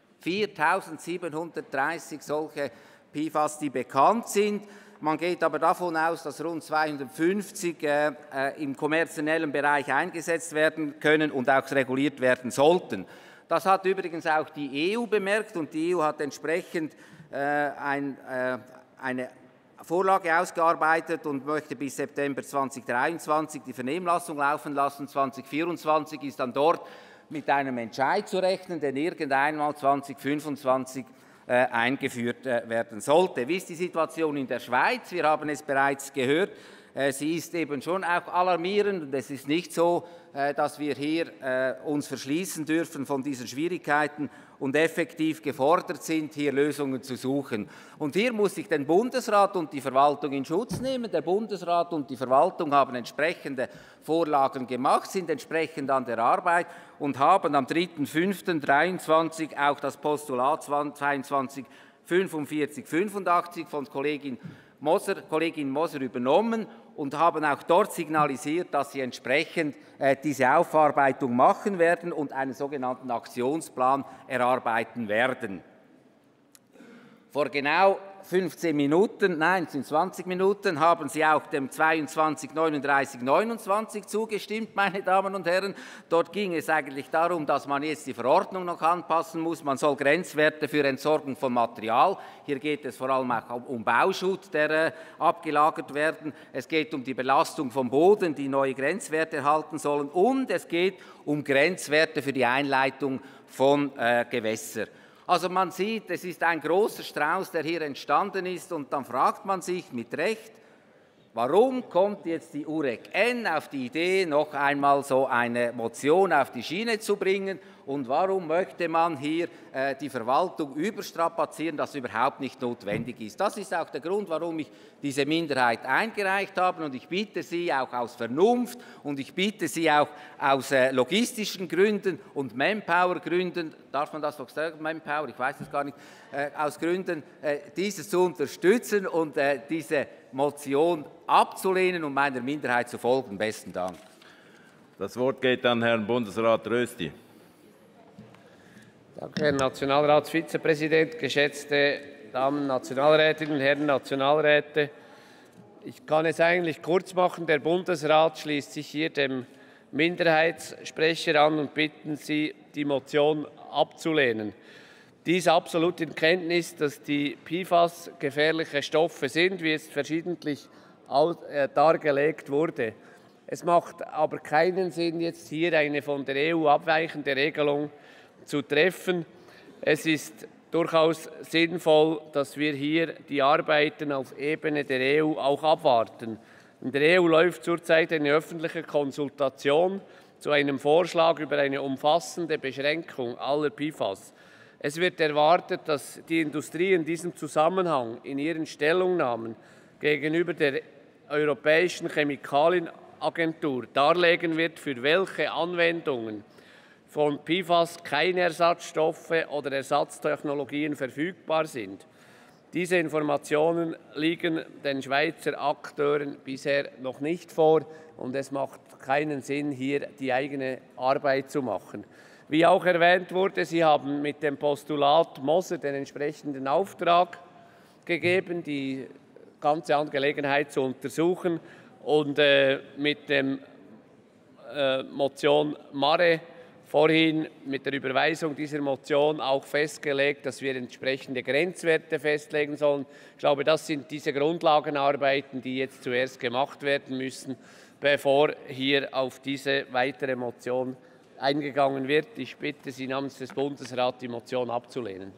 solche P FAS, die bekannt sind. Man geht aber davon aus, dass rund zweihundertfünfzig äh, äh, im kommerziellen Bereich eingesetzt werden können und auch reguliert werden sollten. Das hat übrigens auch die E U bemerkt und die E U hat entsprechend äh, ein, äh, eine Vorlage ausgearbeitet und möchte bis September zweitausenddreiundzwanzig die Vernehmlassung laufen lassen. zweitausendvierundzwanzig ist dann dort mit einem Entscheid zu rechnen, der irgendeinmal zweitausendfünfundzwanzig äh, eingeführt äh, werden sollte. Wie ist die Situation in der Schweiz? Wir haben es bereits gehört. Äh, sie ist eben schon auch alarmierend und es ist nicht so, äh, dass wir hier äh, uns verschließen dürfen von diesen Schwierigkeiten und effektiv gefordert sind, hier Lösungen zu suchen. Und hier muss ich den Bundesrat und die Verwaltung in Schutz nehmen. Der Bundesrat und die Verwaltung haben entsprechende Vorlagen gemacht, sind entsprechend an der Arbeit und haben am dritten fünften dreizehn auch das Postulat zweiundzwanzig fünfundvierzig fünfundachtzig von Kollegin Moser, Kollegin Moser übernommen und haben auch dort signalisiert, dass sie entsprechend äh, diese Aufarbeitung machen werden und einen sogenannten Aktionsplan erarbeiten werden. Vor genau fünfzehn Minuten, nein, es sind zwanzig Minuten, haben Sie auch dem zweiundzwanzig neununddreißig neunundzwanzig zugestimmt, meine Damen und Herren. Dort ging es eigentlich darum, dass man jetzt die Verordnung noch anpassen muss. Man soll Grenzwerte für Entsorgung von Material. Hier geht es vor allem auch um Bauschutt, der äh, abgelagert werden. Es geht um die Belastung vom Boden, die neue Grenzwerte erhalten sollen. Und es geht um Grenzwerte für die Einleitung von äh, Gewässern. Also man sieht, es ist ein großer Strauß, der hier entstanden ist, und dann fragt man sich mit Recht, warum kommt jetzt die U R E C N auf die Idee, noch einmal so eine Motion auf die Schiene zu bringen, und warum möchte man hier äh, die Verwaltung überstrapazieren, das überhaupt nicht notwendig ist. Das ist auch der Grund, warum ich diese Minderheit eingereicht habe, und ich bitte Sie auch aus Vernunft und ich bitte Sie auch aus äh, logistischen Gründen und Manpower-Gründen, darf man das noch sagen, Manpower, ich weiß es gar nicht, äh, aus Gründen, äh, dieses zu unterstützen und äh, diese Motion abzulehnen und meiner Minderheit zu folgen. Besten Dank. Das Wort geht an Herrn Bundesrat Rösti. Danke, Herr Nationalratsvizepräsident, geschätzte Damen Nationalrätinnen und Herren Nationalräte. Ich kann es eigentlich kurz machen. Der Bundesrat schließt sich hier dem Minderheitssprecher an und bitten Sie, die Motion abzulehnen. Dies absolut in Kenntnis, dass die P F A S gefährliche Stoffe sind, wie es verschiedentlich dargelegt wurde. Es macht aber keinen Sinn, jetzt hier eine von der E U abweichende Regelung zu treffen. Es ist durchaus sinnvoll, dass wir hier die Arbeiten auf Ebene der E U auch abwarten. In der E U läuft zurzeit eine öffentliche Konsultation zu einem Vorschlag über eine umfassende Beschränkung aller P F A S. Es wird erwartet, dass die Industrie in diesem Zusammenhang in ihren Stellungnahmen gegenüber der Europäischen Chemikalienagentur darlegen wird, für welche Anwendungen von P F A S keine Ersatzstoffe oder Ersatztechnologien verfügbar sind. Diese Informationen liegen den Schweizer Akteuren bisher noch nicht vor, und es macht keinen Sinn, hier die eigene Arbeit zu machen. Wie auch erwähnt wurde, Sie haben mit dem Postulat Moser den entsprechenden Auftrag gegeben, die ganze Angelegenheit zu untersuchen, und äh, mit der äh, Motion Marre vorhin mit der Überweisung dieser Motion auch festgelegt, dass wir entsprechende Grenzwerte festlegen sollen. Ich glaube, das sind diese Grundlagenarbeiten, die jetzt zuerst gemacht werden müssen, bevor hier auf diese weitere Motion eingegangen wird. Ich bitte Sie namens des Bundesrats, die Motion abzulehnen.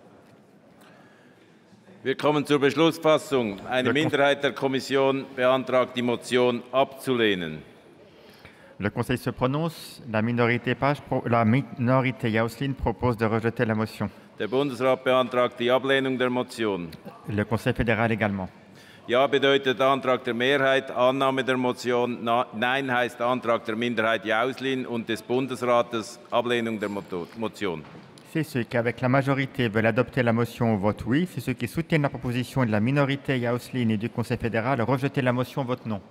Wir kommen zur Beschlussfassung. Eine Minderheit der Kommission beantragt, die Motion abzulehnen. Le Conseil se prononce. La minorité, Page, la minorité Jauslin propose de rejeter la motion. Der Bundesrat beantragt die Ablehnung der Motion. Le Conseil fédéral également. Ja bedeutet Antrag der Mehrheit, Annahme der Motion. Nein heißt Antrag der Minderheit Jauslin und des Bundesrates, Ablehnung der Motion. C'est ceux qui, avec la majorité, veulent adopter la motion votent oui. C'est ceux qui soutiennent la proposition de la minorité Jauslin et du Conseil fédéral rejeter la motion votent non.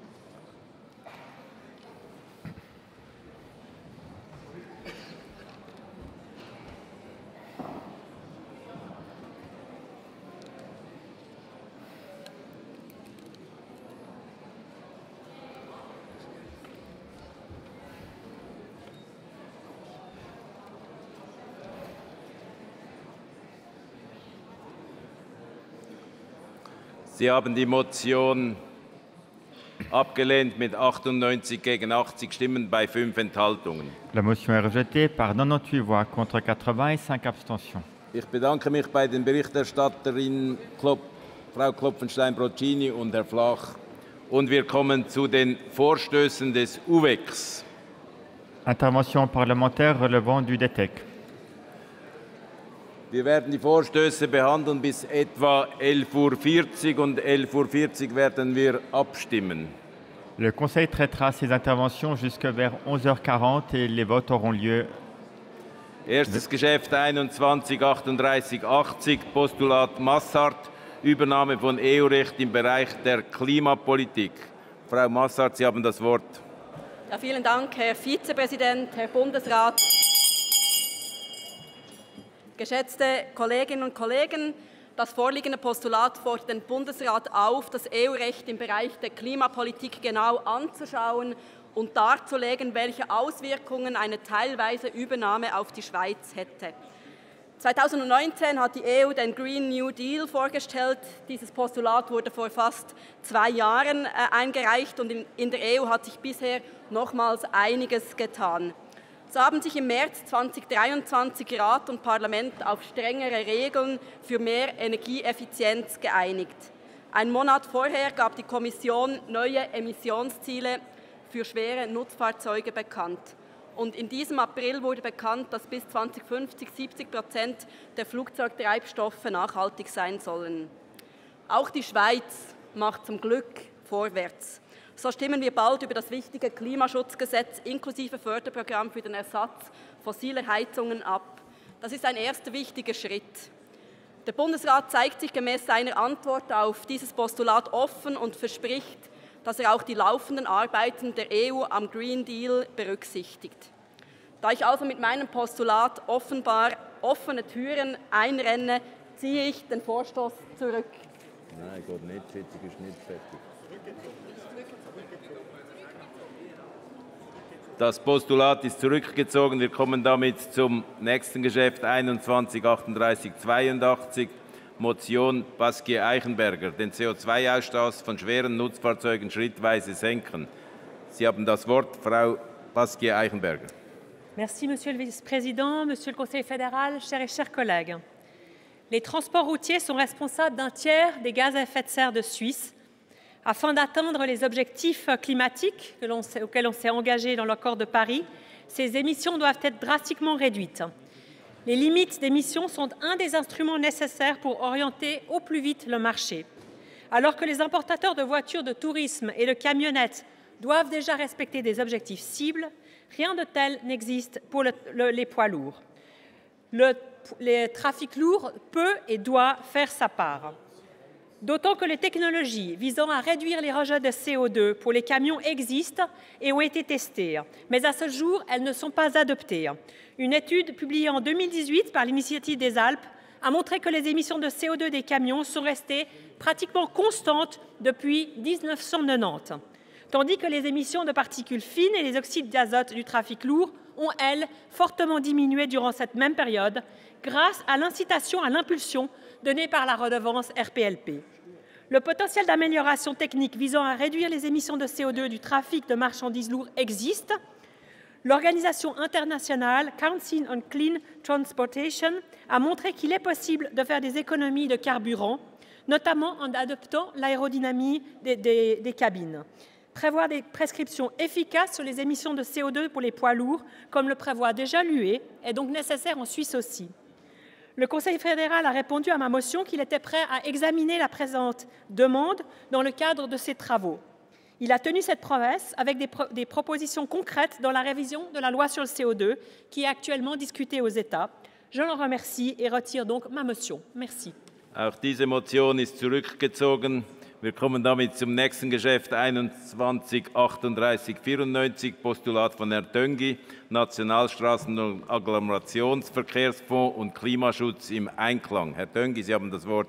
Sie haben die Motion abgelehnt mit achtundneunzig gegen achtzig Stimmen bei fünf Enthaltungen. La motion est rejetée par quatre-vingt-dix-huit voix contre quatre-vingts et cinq abstentions. Ich bedanke mich bei den Berichterstatterinnen Klop, Frau Klopfenstein-Broccini und Herr Flach. Und wir kommen zu den Vorstößen des U V E C. Intervention parlementaire relevant du D T E C. Wir werden die Vorstöße behandeln bis etwa elf Uhr vierzig und elf Uhr vierzig werden wir abstimmen. Le Conseil traitera ces interventions jusque vers onze heures quarante et les votes auront lieu. Erstes Geschäft einundzwanzig achtunddreißig achtzig, Postulat Massart, Übernahme von E U-Recht im Bereich der Klimapolitik. Frau Massart, Sie haben das Wort. Ja, vielen Dank, Herr Vizepräsident, Herr Bundesrat. Geschätzte Kolleginnen und Kollegen, das vorliegende Postulat fordert den Bundesrat auf, das E U-Recht im Bereich der Klimapolitik genau anzuschauen und darzulegen, welche Auswirkungen eine teilweise Übernahme auf die Schweiz hätte. zweitausendneunzehn hat die E U den Green New Deal vorgestellt. Dieses Postulat wurde vor fast zwei Jahren äh, eingereicht und in, in der E U hat sich bisher nochmals einiges getan. So haben sich im März zweitausenddreiundzwanzig Rat und Parlament auf strengere Regeln für mehr Energieeffizienz geeinigt. Einen Monat vorher gab die Kommission neue Emissionsziele für schwere Nutzfahrzeuge bekannt. Und in diesem April wurde bekannt, dass bis zweitausendfünfzig siebzig Prozent der Flugzeugtreibstoffe nachhaltig sein sollen. Auch die Schweiz macht zum Glück vorwärts. So stimmen wir bald über das wichtige Klimaschutzgesetz inklusive Förderprogramm für den Ersatz fossiler Heizungen ab. Das ist ein erster wichtiger Schritt. Der Bundesrat zeigt sich gemäß seiner Antwort auf dieses Postulat offen und verspricht, dass er auch die laufenden Arbeiten der E U am Green Deal berücksichtigt. Da ich also mit meinem Postulat offenbar offene Türen einrenne, ziehe ich den Vorstoß zurück. Nein, geht nicht, die Sitzung ist nicht fertig. Das Postulat ist zurückgezogen. Wir kommen damit zum nächsten Geschäft einundzwanzig achtunddreißig zweiundachtzig, Motion Pasquier-Eichenberger, den C O zwei Ausstoß von schweren Nutzfahrzeugen schrittweise senken. Sie haben das Wort, Frau Pasquier-Eichenberger. Merci, Monsieur le Vice-président, Monsieur le Conseil fédéral, chers et chers collègues. Les transports routiers sont responsables d'un tiers des gaz à effet de serre de Suisse. Afin d'atteindre les objectifs climatiques que l'on s'est, auxquels on s'est engagé dans l'accord de Paris, ces émissions doivent être drastiquement réduites. Les limites d'émissions sont un des instruments nécessaires pour orienter au plus vite le marché. Alors que les importateurs de voitures de tourisme et de camionnettes doivent déjà respecter des objectifs cibles, rien de tel n'existe pour le, le, les poids lourds. Le les trafic lourd peut et doit faire sa part. D'autant que les technologies visant à réduire les rejets de C O deux pour les camions existent et ont été testées, mais à ce jour, elles ne sont pas adoptées. Une étude publiée en deux mille dix-huit par l'Initiative des Alpes a montré que les émissions de C O deux des camions sont restées pratiquement constantes depuis mille neuf cent quatre-vingt-dix, tandis que les émissions de particules fines et les oxydes d'azote du trafic lourd ont, elles, fortement diminué durant cette même période grâce à l'incitation à l'impulsion donnée par la redevance R P L P. Le potentiel d'amélioration technique visant à réduire les émissions de C O deux du trafic de marchandises lourdes existe. L'organisation internationale Council on Clean Transportation a montré qu'il est possible de faire des économies de carburant, notamment en adoptant l'aérodynamie des, des, des cabines. Prévoir des prescriptions efficaces sur les émissions de C O deux pour les poids lourds, comme le prévoit déjà l'U E, est donc nécessaire en Suisse aussi. Le Conseil fédéral a répondu à ma motion qu'il était prêt à examiner la présente demande dans le cadre de ses travaux. Il a tenu cette promesse avec des, pro des propositions concrètes dans la révision de la loi sur le C O deux qui est actuellement discutée aux États. Je l'en remercie et retire donc ma motion. Merci. Auch diese Motion ist zurückgezogen. Wir kommen damit zum nächsten Geschäft einundzwanzig achtunddreißig vierundneunzig, Postulat von Herrn Töngi, Nationalstraßen- und Agglomerationsverkehrsfonds und Klimaschutz im Einklang. Herr Töngi, Sie haben das Wort.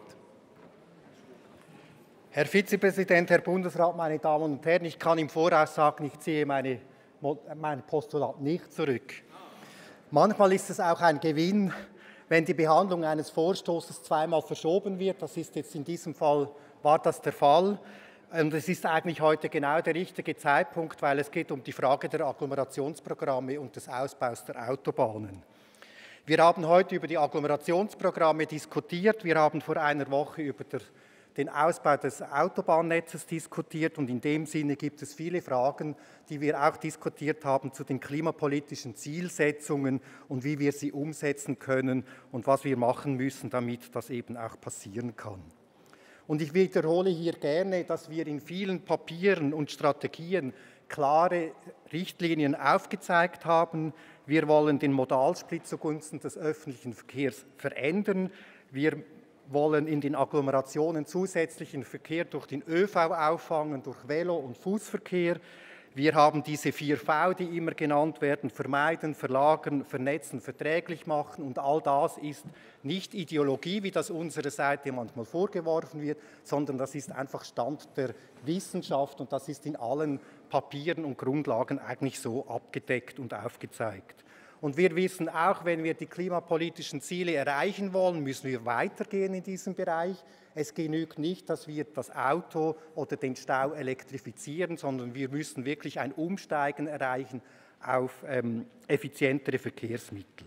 Herr Vizepräsident, Herr Bundesrat, meine Damen und Herren, ich kann im Voraus sagen, ich ziehe meine, mein Postulat nicht zurück. Manchmal ist es auch ein Gewinn, wenn die Behandlung eines Vorstoßes zweimal verschoben wird. Das ist jetzt in diesem Fall, war das der Fall. Und es ist eigentlich heute genau der richtige Zeitpunkt, weil es geht um die Frage der Agglomerationsprogramme und des Ausbaus der Autobahnen. Wir haben heute über die Agglomerationsprogramme diskutiert. Wir haben vor einer Woche über der, den Ausbau des Autobahnnetzes diskutiert. Und in dem Sinne gibt es viele Fragen, die wir auch diskutiert haben zu den klimapolitischen Zielsetzungen und wie wir sie umsetzen können und was wir machen müssen, damit das eben auch passieren kann. Und ich wiederhole hier gerne, dass wir in vielen Papieren und Strategien klare Richtlinien aufgezeigt haben. Wir wollen den Modalsplit zugunsten des öffentlichen Verkehrs verändern. Wir wollen in den Agglomerationen zusätzlichen Verkehr durch den ÖV auffangen, durch Velo- und Fußverkehr. Wir haben diese vier V, die immer genannt werden: vermeiden, verlagern, vernetzen, verträglich machen. Und all das ist nicht Ideologie, wie das unserer Seite manchmal vorgeworfen wird, sondern das ist einfach Stand der Wissenschaft und das ist in allen Papieren und Grundlagen eigentlich so abgedeckt und aufgezeigt. Und wir wissen auch, wenn wir die klimapolitischen Ziele erreichen wollen, müssen wir weitergehen in diesem Bereich. Es genügt nicht, dass wir das Auto oder den Stau elektrifizieren, sondern wir müssen wirklich ein Umsteigen erreichen auf ähm, effizientere Verkehrsmittel.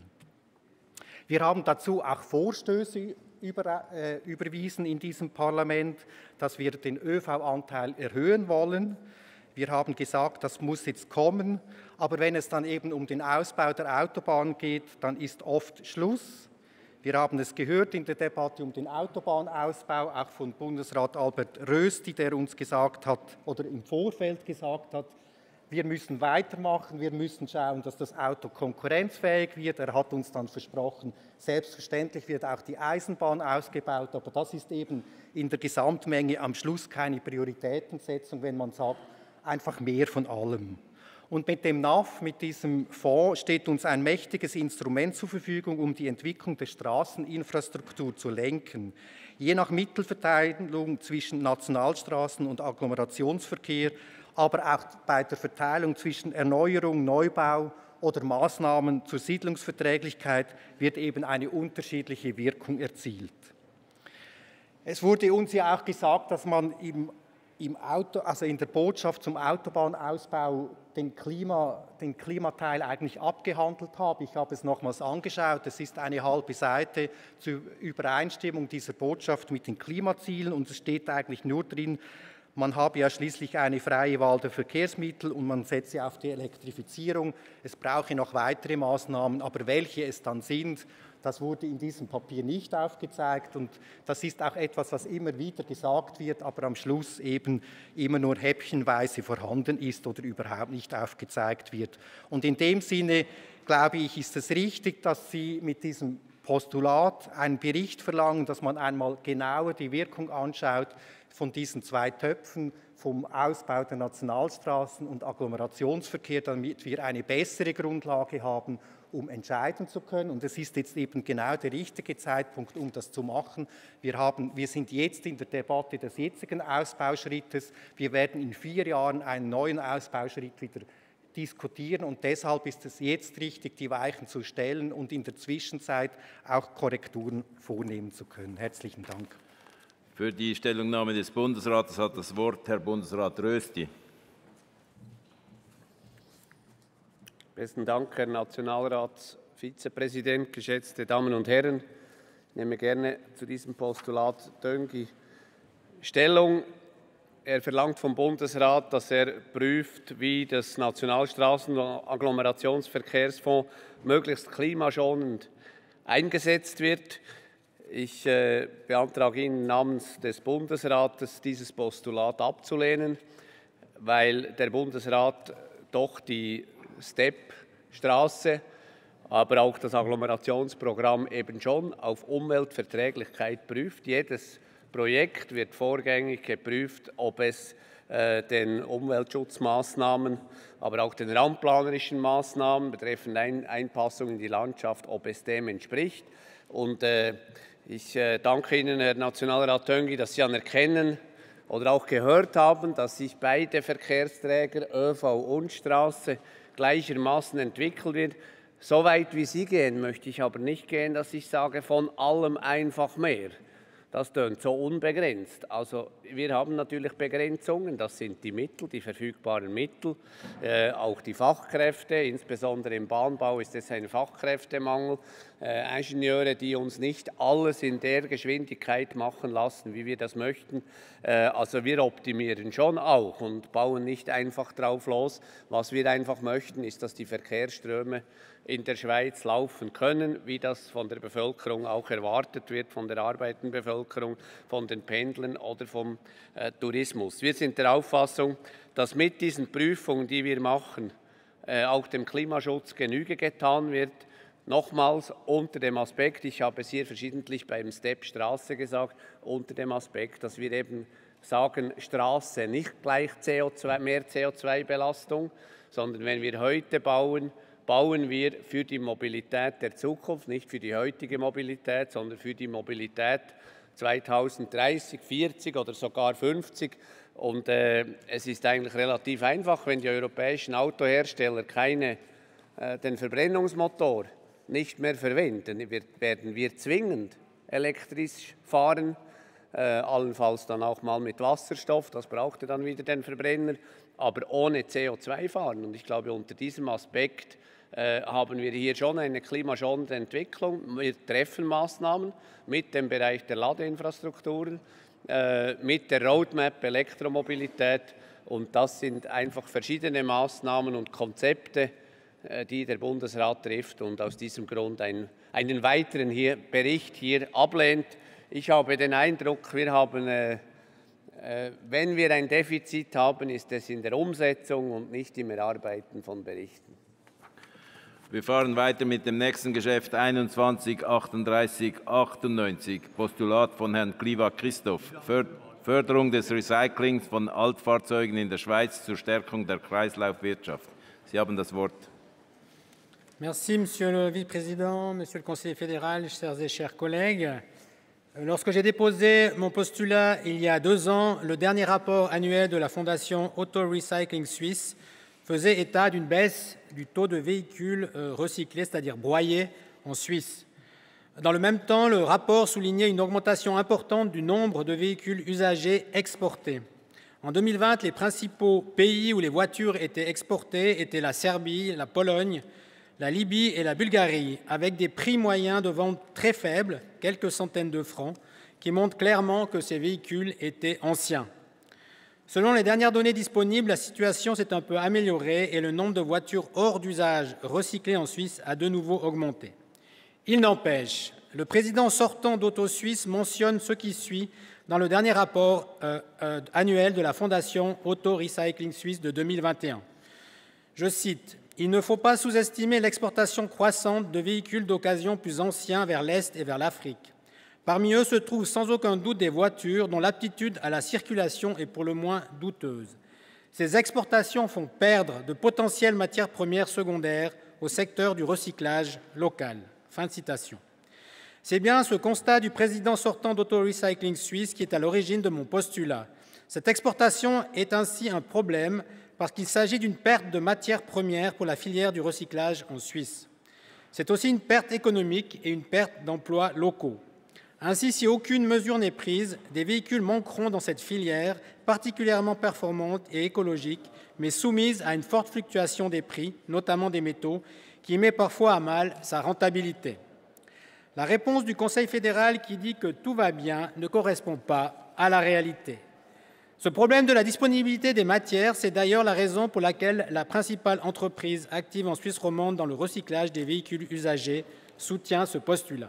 Wir haben dazu auch Vorstöße über, äh, überwiesen in diesem Parlament, dass wir den ÖV-Anteil erhöhen wollen. Wir haben gesagt, das muss jetzt kommen, aber wenn es dann eben um den Ausbau der Autobahn geht, dann ist oft Schluss. Wir haben es gehört in der Debatte um den Autobahnausbau, auch von Bundesrat Albert Rösti, der uns gesagt hat oder im Vorfeld gesagt hat, wir müssen weitermachen, wir müssen schauen, dass das Auto konkurrenzfähig wird. Er hat uns dann versprochen, selbstverständlich wird auch die Eisenbahn ausgebaut, aber das ist eben in der Gesamtmenge am Schluss keine Prioritätensetzung, wenn man sagt, einfach mehr von allem. Und mit dem N A F, mit diesem Fonds, steht uns ein mächtiges Instrument zur Verfügung, um die Entwicklung der Straßeninfrastruktur zu lenken. Je nach Mittelverteilung zwischen Nationalstraßen und Agglomerationsverkehr, aber auch bei der Verteilung zwischen Erneuerung, Neubau oder Maßnahmen zur Siedlungsverträglichkeit wird eben eine unterschiedliche Wirkung erzielt. Es wurde uns ja auch gesagt, dass man im Im Auto, also in der Botschaft zum Autobahnausbau den, Klima, den Klimateil eigentlich abgehandelt habe. Ich habe es nochmals angeschaut. Es ist eine halbe Seite zur Übereinstimmung dieser Botschaft mit den Klimazielen und es steht eigentlich nur drin, man habe ja schließlich eine freie Wahl der Verkehrsmittel und man setze auf die Elektrifizierung. Es brauche noch weitere Maßnahmen, aber welche es dann sind, das wurde in diesem Papier nicht aufgezeigt und das ist auch etwas, was immer wieder gesagt wird, aber am Schluss eben immer nur häppchenweise vorhanden ist oder überhaupt nicht aufgezeigt wird. Und in dem Sinne, glaube ich, ist es richtig, dass Sie mit diesem Postulat einen Bericht verlangen, dass man einmal genauer die Wirkung anschaut von diesen zwei Töpfen, vom Ausbau der Nationalstraßen und Agglomerationsverkehr, damit wir eine bessere Grundlage haben, um entscheiden zu können. Und es ist jetzt eben genau der richtige Zeitpunkt, um das zu machen. Wir, haben, wir sind jetzt in der Debatte des jetzigen Ausbauschrittes. Wir werden in vier Jahren einen neuen Ausbauschritt wieder diskutieren und deshalb ist es jetzt richtig, die Weichen zu stellen und in der Zwischenzeit auch Korrekturen vornehmen zu können. Herzlichen Dank. Für die Stellungnahme des Bundesrates hat das Wort Herr Bundesrat Rösti. Besten Dank, Herr Nationalratsvizepräsident, geschätzte Damen und Herren. Ich nehme gerne zu diesem Postulat Döngi Stellung. Er verlangt vom Bundesrat, dass er prüft, wie das Nationalstraßen- und Agglomerationsverkehrsfonds möglichst klimaschonend eingesetzt wird. Ich äh, beantrage Ihnen namens des Bundesrates, dieses Postulat abzulehnen, weil der Bundesrat doch die S T E P-Straße, aber auch das Agglomerationsprogramm eben schon auf Umweltverträglichkeit prüft. Jedes Projekt wird vorgängig geprüft, ob es äh, den Umweltschutzmaßnahmen, aber auch den raumplanerischen Maßnahmen betreffend Ein Einpassung in die Landschaft, ob es dem entspricht. Und äh, ich äh, danke Ihnen, Herr Nationalrat Döngi, dass Sie anerkennen oder auch gehört haben, dass sich beide Verkehrsträger, ÖV und Straße, gleichermaßen entwickelt wird. So weit wie Sie gehen, möchte ich aber nicht gehen, dass ich sage, von allem einfach mehr. Das tönt so unbegrenzt. Also wir haben natürlich Begrenzungen, das sind die Mittel, die verfügbaren Mittel, äh, auch die Fachkräfte, insbesondere im Bahnbau ist es ein Fachkräftemangel, äh, Ingenieure, die uns nicht alles in der Geschwindigkeit machen lassen, wie wir das möchten. Äh, also wir optimieren schon auch und bauen nicht einfach drauf los. Was wir einfach möchten, ist, dass die Verkehrsströme in der Schweiz laufen können, wie das von der Bevölkerung auch erwartet wird, von der arbeitenden Bevölkerung, von den Pendlern oder vom äh, Tourismus. Wir sind der Auffassung, dass mit diesen Prüfungen, die wir machen, äh, auch dem Klimaschutz Genüge getan wird. Nochmals unter dem Aspekt, ich habe es hier verschiedentlich beim Step Straße gesagt, unter dem Aspekt, dass wir eben sagen, Straße nicht gleich C O zwei, mehr C O zwei Belastung, sondern wenn wir heute bauen, bauen wir für die Mobilität der Zukunft, nicht für die heutige Mobilität, sondern für die Mobilität zweitausenddreißig, vierzig oder sogar fünfzig. Und äh, es ist eigentlich relativ einfach, wenn die europäischen Autohersteller keine, äh, den Verbrennungsmotor nicht mehr verwenden, wird, werden wir zwingend elektrisch fahren, äh, allenfalls dann auch mal mit Wasserstoff, das brauchte dann wieder den Verbrenner, aber ohne C O zwei fahren. Und ich glaube, unter diesem Aspekt äh, haben wir hier schon eine klimaschonende Entwicklung. Wir treffen Maßnahmen mit dem Bereich der Ladeinfrastrukturen, äh, mit der Roadmap Elektromobilität. Und das sind einfach verschiedene Maßnahmen und Konzepte, äh, die der Bundesrat trifft und aus diesem Grund ein, einen weiteren hier, Bericht hier ablehnt. Ich habe den Eindruck, wir haben... Äh, Wenn wir ein Defizit haben, ist es in der Umsetzung und nicht im Erarbeiten von Berichten. Wir fahren weiter mit dem nächsten Geschäft einundzwanzig achtunddreißig achtundneunzig, Postulat von Herrn Kliwa Christoph, Förderung des Recyclings von Altfahrzeugen in der Schweiz zur Stärkung der Kreislaufwirtschaft. Sie haben das Wort. Merci, Monsieur le Vice-président, Monsieur le Conseiller fédéral, chers et chers collègues. Lorsque j'ai déposé mon postulat il y a deux ans, le dernier rapport annuel de la Fondation Auto Recycling Suisse faisait état d'une baisse du taux de véhicules recyclés, c'est-à-dire broyés, en Suisse. Dans le même temps, le rapport soulignait une augmentation importante du nombre de véhicules usagés exportés. En deux mille vingt, les principaux pays où les voitures étaient exportées étaient la Serbie, la Pologne, la Libye et la Bulgarie, avec des prix moyens de vente très faibles, quelques centaines de francs, qui montrent clairement que ces véhicules étaient anciens. Selon les dernières données disponibles, la situation s'est un peu améliorée et le nombre de voitures hors d'usage recyclées en Suisse a de nouveau augmenté. Il n'empêche, le président sortant d'Auto Suisse mentionne ce qui suit dans le dernier rapport euh, euh, annuel de la Fondation Auto Recycling Suisse de deux mille vingt et un. Je cite: « Il ne faut pas sous-estimer l'exportation croissante de véhicules d'occasion plus anciens vers l'Est et vers l'Afrique. Parmi eux se trouvent sans aucun doute des voitures dont l'aptitude à la circulation est pour le moins douteuse. Ces exportations font perdre de potentielles matières premières secondaires au secteur du recyclage local. » Fin de citation. C'est bien ce constat du président sortant d'Auto Recycling Suisse qui est à l'origine de mon postulat. Cette exportation est ainsi un problème parce qu'il s'agit d'une perte de matières premières pour la filière du recyclage en Suisse. C'est aussi une perte économique et une perte d'emplois locaux. Ainsi, si aucune mesure n'est prise, des véhicules manqueront dans cette filière particulièrement performante et écologique, mais soumise à une forte fluctuation des prix, notamment des métaux, qui met parfois à mal sa rentabilité. La réponse du Conseil fédéral qui dit que tout va bien ne correspond pas à la réalité. Ce problème de la disponibilité des matières, c'est d'ailleurs la raison pour laquelle la principale entreprise active en Suisse romande dans le recyclage des véhicules usagés soutient ce postulat.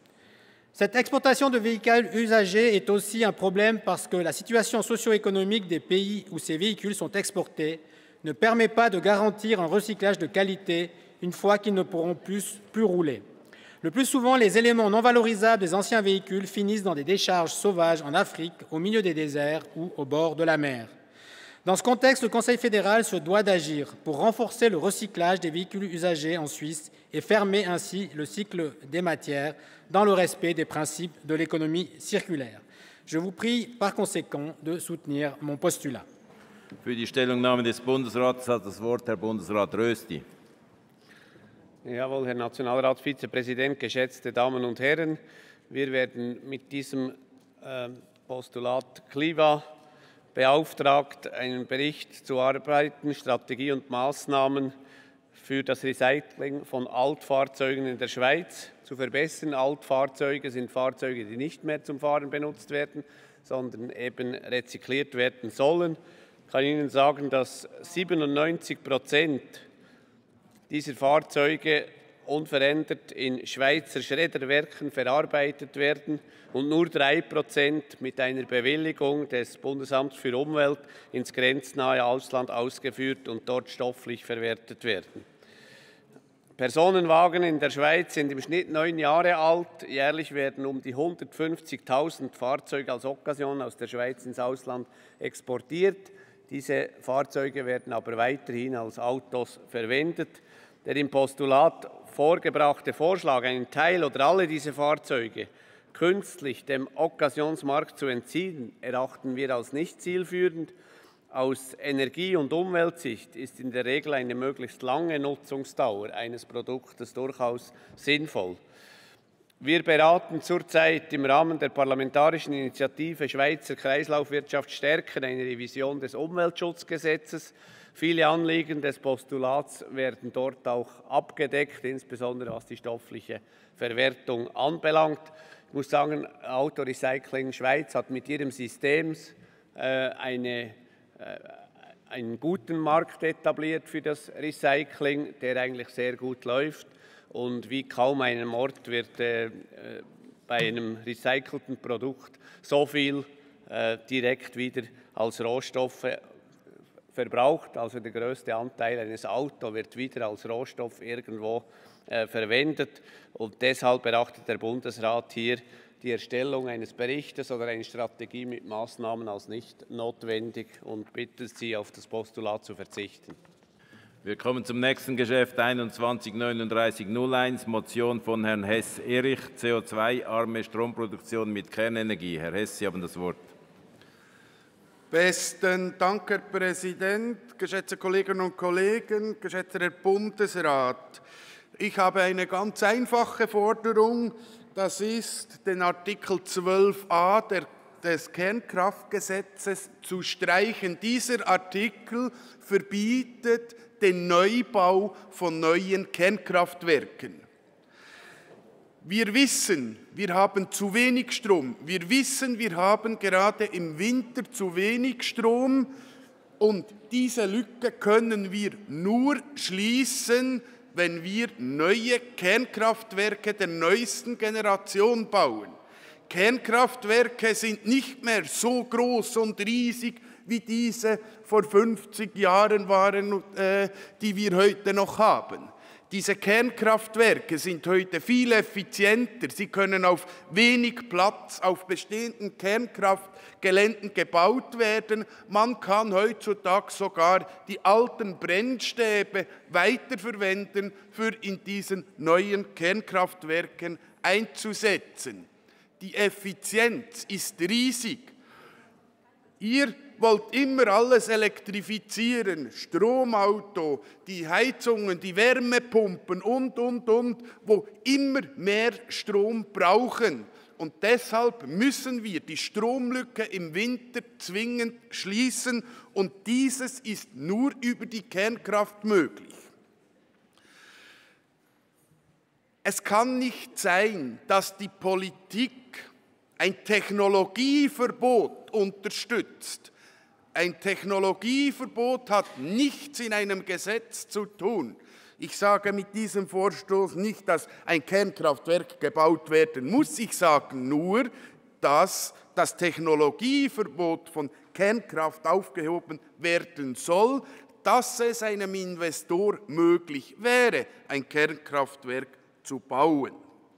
Cette exportation de véhicules usagés est aussi un problème parce que la situation socio-économique des pays où ces véhicules sont exportés ne permet pas de garantir un recyclage de qualité une fois qu'ils ne pourront plus, plus rouler. Le plus souvent, les éléments non valorisables des anciens véhicules finissent dans des décharges sauvages en Afrique, au milieu des déserts ou au bord de la mer. Dans ce contexte, le Conseil fédéral se doit d'agir pour renforcer le recyclage des véhicules usagés en Suisse et fermer ainsi le cycle des matières dans le respect des principes de l'économie circulaire. Je vous prie par conséquent de soutenir mon postulat. Für die Stellungnahme des Bundesrates hat das Wort Herr Bundesrat Rösti. Jawohl, Herr Nationalratsvizepräsident, geschätzte Damen und Herren, wir werden mit diesem äh, Postulat Kliva beauftragt, einen Bericht zu erarbeiten, Strategie und Maßnahmen für das Recycling von Altfahrzeugen in der Schweiz zu verbessern. Altfahrzeuge sind Fahrzeuge, die nicht mehr zum Fahren benutzt werden, sondern eben rezykliert werden sollen. Ich kann Ihnen sagen, dass siebenundneunzig Prozent dieser Fahrzeuge unverändert in Schweizer Schredderwerken verarbeitet werden und nur drei Prozent mit einer Bewilligung des Bundesamts für Umwelt ins grenznahe Ausland ausgeführt und dort stofflich verwertet werden. Personenwagen in der Schweiz sind im Schnitt neun Jahre alt. Jährlich werden um die hundertfünfzigtausend Fahrzeuge als Occasion aus der Schweiz ins Ausland exportiert. Diese Fahrzeuge werden aber weiterhin als Autos verwendet. Der im Postulat vorgebrachte Vorschlag, einen Teil oder alle diese Fahrzeuge künstlich dem Occasionsmarkt zu entziehen, erachten wir als nicht zielführend. Aus Energie- und Umweltsicht ist in der Regel eine möglichst lange Nutzungsdauer eines Produktes durchaus sinnvoll. Wir beraten zurzeit im Rahmen der parlamentarischen Initiative Schweizer Kreislaufwirtschaft stärken eine Revision des Umweltschutzgesetzes. Viele Anliegen des Postulats werden dort auch abgedeckt, insbesondere was die stoffliche Verwertung anbelangt. Ich muss sagen, Autorecycling Schweiz hat mit ihrem System äh, eine einen guten Markt etabliert für das Recycling, der eigentlich sehr gut läuft. Und wie kaum einem Ort wird äh, bei einem recycelten Produkt so viel äh, direkt wieder als Rohstoffe verbraucht. Also der größte Anteil eines Autos wird wieder als Rohstoff irgendwo äh, verwendet. Und deshalb erachtet der Bundesrat hier die Erstellung eines Berichtes oder eine Strategie mit Maßnahmen als nicht notwendig und bittet Sie, auf das Postulat zu verzichten. Wir kommen zum nächsten Geschäft einundzwanzig neununddreißig null eins, Motion von Herrn Hess-Erich, C O zwei arme Stromproduktion mit Kernenergie. Herr Hess, Sie haben das Wort. Besten Dank, Herr Präsident, geschätzte Kolleginnen und Kollegen, geschätzter Herr Bundesrat. Ich habe eine ganz einfache Forderung. Das ist, den Artikel zwölf a der, des Kernkraftgesetzes zu streichen. Dieser Artikel verbietet den Neubau von neuen Kernkraftwerken. Wir wissen, wir haben zu wenig Strom. Wir wissen, wir haben gerade im Winter zu wenig Strom. Und diese Lücke können wir nur schließen, wenn wir neue Kernkraftwerke der neuesten Generation bauen. Kernkraftwerke sind nicht mehr so groß und riesig, wie diese vor fünfzig Jahren waren, äh, die wir heute noch haben. Diese Kernkraftwerke sind heute viel effizienter. Sie können auf wenig Platz auf bestehenden Kernkraftgeländen gebaut werden. Man kann heutzutage sogar die alten Brennstäbe weiterverwenden, für in diesen neuen Kernkraftwerken einzusetzen. Die Effizienz ist riesig. Ihr wollt immer alles elektrifizieren, Stromauto, die Heizungen, die Wärmepumpen und, und, und, wo immer mehr Strom brauchen. Und deshalb müssen wir die Stromlücke im Winter zwingend schließen und dieses ist nur über die Kernkraft möglich. Es kann nicht sein, dass die Politik ein Technologieverbot unterstützt. Ein Technologieverbot hat nichts in einem Gesetz zu tun. Ich sage mit diesem Vorstoß nicht, dass ein Kernkraftwerk gebaut werden muss. Ich sage nur, dass das Technologieverbot von Kernkraft aufgehoben werden soll, dass es einem Investor möglich wäre, ein Kernkraftwerk zu bauen.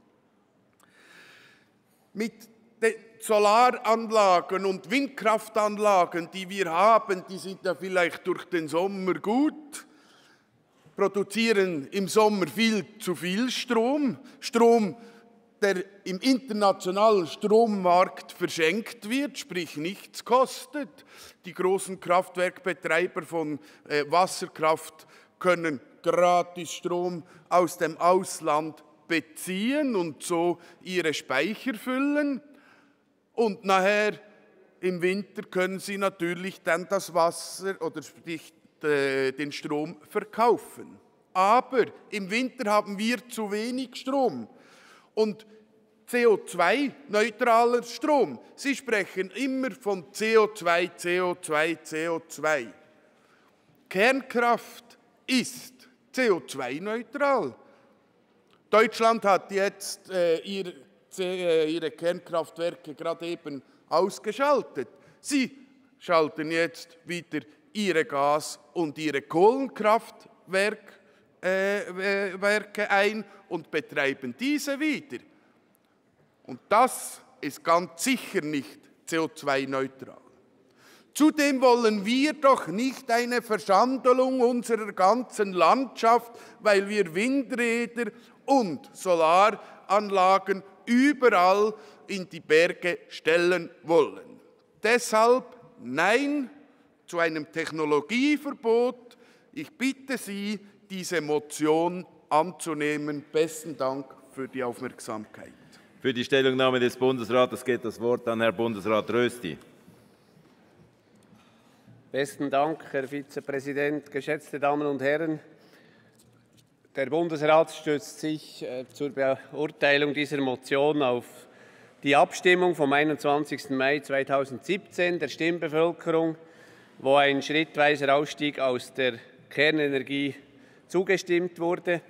Mit den Solaranlagen und Windkraftanlagen, die wir haben, die sind ja vielleicht durch den Sommer gut, produzieren im Sommer viel zu viel Strom, Strom, der im internationalen Strommarkt verschenkt wird, sprich nichts kostet. Die großen Kraftwerkbetreiber von äh, Wasserkraft können gratis Strom aus dem Ausland beziehen und so ihre Speicher füllen. Und nachher im Winter können sie natürlich dann das Wasser oder sprich den Strom verkaufen. Aber im Winter haben wir zu wenig Strom. Und C O zwei neutraler Strom. Sie sprechen immer von C O zwei, C O zwei, C O zwei. Kernkraft ist C O zwei neutral. Deutschland hat jetzt äh, ihre, äh, ihre Kernkraftwerke gerade eben ausgeschaltet. Sie schalten jetzt wieder ihre Gas- und ihre Kohlenkraftwerke äh, ein und betreiben diese wieder. Und das ist ganz sicher nicht C O zwei neutral. Zudem wollen wir doch nicht eine Verschandelung unserer ganzen Landschaft, weil wir Windräder und Solaranlagen überall in die Berge stellen wollen. Deshalb Nein zu einem Technologieverbot. Ich bitte Sie, diese Motion anzunehmen. Besten Dank für die Aufmerksamkeit. Für die Stellungnahme des Bundesrates geht das Wort an Herrn Bundesrat Rösti. Besten Dank, Herr Vizepräsident, geschätzte Damen und Herren. Der Bundesrat stützt sich äh, zur Beurteilung dieser Motion auf die Abstimmung vom einundzwanzigsten Mai zweitausendsiebzehn der Stimmbevölkerung, wo ein schrittweiser Ausstieg aus der Kernenergie zugestimmt wurde.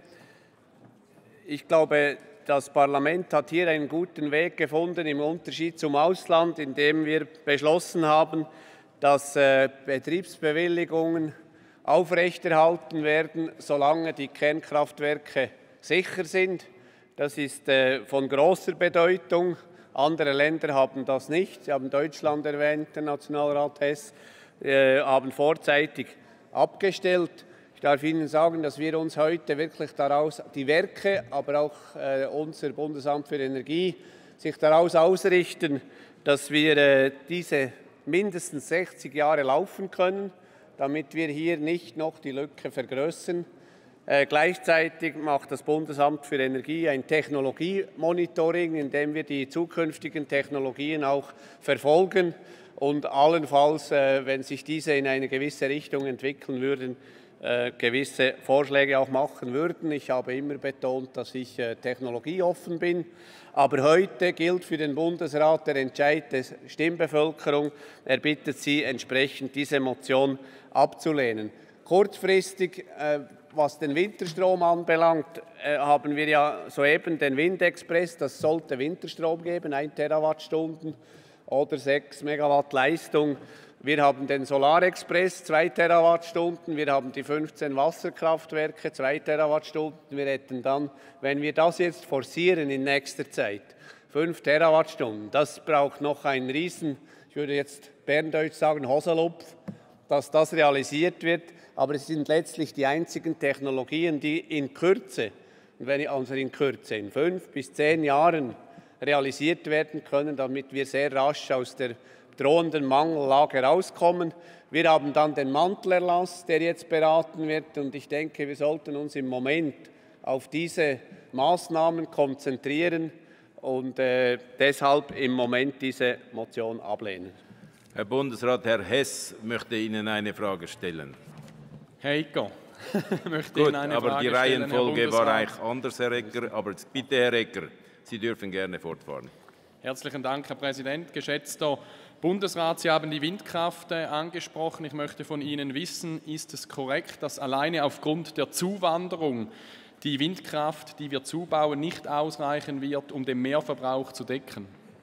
Ich glaube, das Parlament hat hier einen guten Weg gefunden, im Unterschied zum Ausland, indem wir beschlossen haben, dass äh, Betriebsbewilligungen aufrechterhalten werden, solange die Kernkraftwerke sicher sind. Das ist äh, von großer Bedeutung. Andere Länder haben das nicht. Sie haben Deutschland erwähnt, der Nationalrat Hess, äh, haben vorzeitig abgestellt. Ich darf Ihnen sagen, dass wir uns heute wirklich daraus, die Werke, aber auch äh, unser Bundesamt für Energie, sich daraus ausrichten, dass wir äh, diese mindestens sechzig Jahre laufen können, damit wir hier nicht noch die Lücke vergrößern. Äh, gleichzeitig macht das Bundesamt für Energie ein Technologiemonitoring, in dem wir die zukünftigen Technologien auch verfolgen und allenfalls, äh, wenn sich diese in eine gewisse Richtung entwickeln würden, äh, gewisse Vorschläge auch machen würden. Ich habe immer betont, dass ich äh, technologieoffen bin. Aber heute gilt für den Bundesrat der Entscheid der Stimmbevölkerung. Er bittet Sie entsprechend, diese Motion abzulehnen. Kurzfristig, äh, was den Winterstrom anbelangt, äh, haben wir ja soeben den Windexpress. Das sollte Winterstrom geben, ein Terawattstunden oder sechs Megawatt Leistung. Wir haben den Solarexpress, zwei Terawattstunden. Wir haben die fünfzehn Wasserkraftwerke, zwei Terawattstunden. Wir hätten dann, wenn wir das jetzt forcieren in nächster Zeit, fünf Terawattstunden. Das braucht noch einen Riesen, ich würde jetzt Berndeutsch sagen, Hoselupf, dass das realisiert wird. Aber es sind letztlich die einzigen Technologien, die in Kürze, wenn ich, also in Kürze, in fünf bis zehn Jahren realisiert werden können, damit wir sehr rasch aus der drohenden Mangellage rauskommen. Wir haben dann den Mantelerlass, der jetzt beraten wird, und ich denke, wir sollten uns im Moment auf diese Maßnahmen konzentrieren und äh, deshalb im Moment diese Motion ablehnen. Herr Bundesrat, Herr Hess möchte Ihnen eine Frage stellen. Herr Egger, möchte Gut, Ihnen eine aber Frage die stellen, Reihenfolge war eigentlich anders, Herr Egger. Aber bitte, Herr Egger, Sie dürfen gerne fortfahren. Herzlichen Dank, Herr Präsident. Geschätzter Bundesrat, Sie haben die Windkraft äh, angesprochen. Ich möchte von Ihnen wissen, ist es korrekt, dass alleine aufgrund der Zuwanderung die Windkraft, die wir zubauen, nicht ausreichen wird, um den Mehrverbrauch zu decken?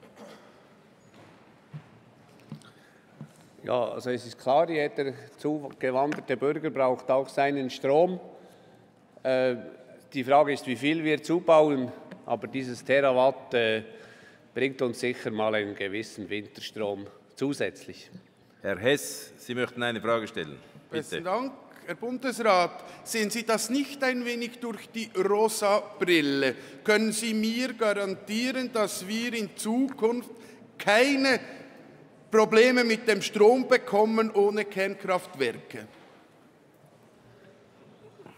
Ja, also es ist klar, jeder zugewanderte Bürger braucht auch seinen Strom. Äh, die Frage ist, wie viel wir zubauen, aber dieses Terawatt äh, bringt uns sicher mal einen gewissen Winterstrom zusätzlich. Herr Hess, Sie möchten eine Frage stellen. Bitte. Besten Dank, Herr Bundesrat. Sehen Sie das nicht ein wenig durch die rosa Brille? Können Sie mir garantieren, dass wir in Zukunft keine Probleme mit dem Strom bekommen ohne Kernkraftwerke?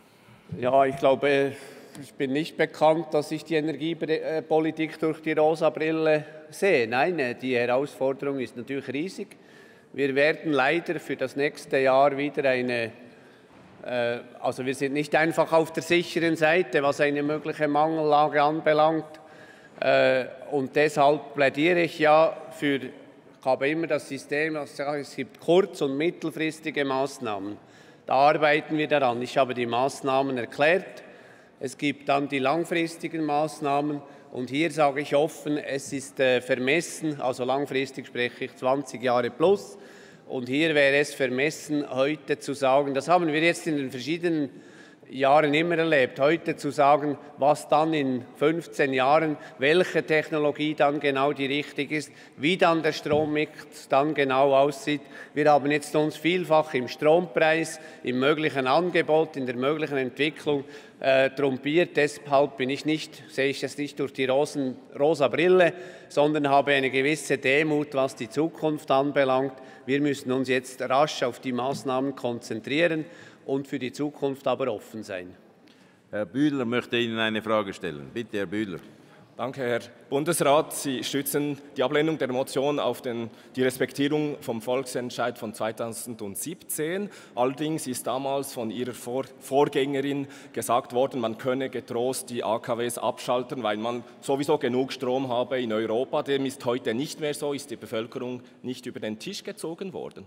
Ja, ich glaube, ich bin nicht bekannt, dass ich die Energiepolitik durch die rosa Brille sehe. Nein, die Herausforderung ist natürlich riesig. Wir werden leider für das nächste Jahr wieder eine, äh, also wir sind nicht einfach auf der sicheren Seite, was eine mögliche Mangellage anbelangt. Äh, und deshalb plädiere ich ja für, ich habe immer das System, es gibt kurz- und mittelfristige Maßnahmen. Da arbeiten wir daran. Ich habe die Maßnahmen erklärt. Es gibt dann die langfristigen Maßnahmen. Und hier sage ich offen, es ist äh, vermessen, also langfristig spreche ich zwanzig Jahre plus. Und hier wäre es vermessen, heute zu sagen, das haben wir jetzt in den verschiedenen Jahren immer erlebt, heute zu sagen, was dann in fünfzehn Jahren, welche Technologie dann genau die richtige ist, wie dann der Strommix dann genau aussieht. Wir haben jetzt uns vielfach im Strompreis, im möglichen Angebot, in der möglichen Entwicklung äh, trompiert. Deshalb bin ich nicht, sehe ich das nicht durch die Rosen, rosa Brille, sondern habe eine gewisse Demut, was die Zukunft anbelangt. Wir müssen uns jetzt rasch auf die Maßnahmen konzentrieren und für die Zukunft aber offen sein. Herr Bühler möchte Ihnen eine Frage stellen. Bitte, Herr Bühler. Danke, Herr Bundesrat. Sie stützen die Ablehnung der Motion auf den, die Respektierung vom Volksentscheid von zweitausendsiebzehn. Allerdings ist damals von Ihrer Vor Vorgängerin gesagt worden, man könne getrost die A K Ws abschalten, weil man sowieso genug Strom habe in Europa. Dem ist heute nicht mehr so. Ist die Bevölkerung nicht über den Tisch gezogen worden?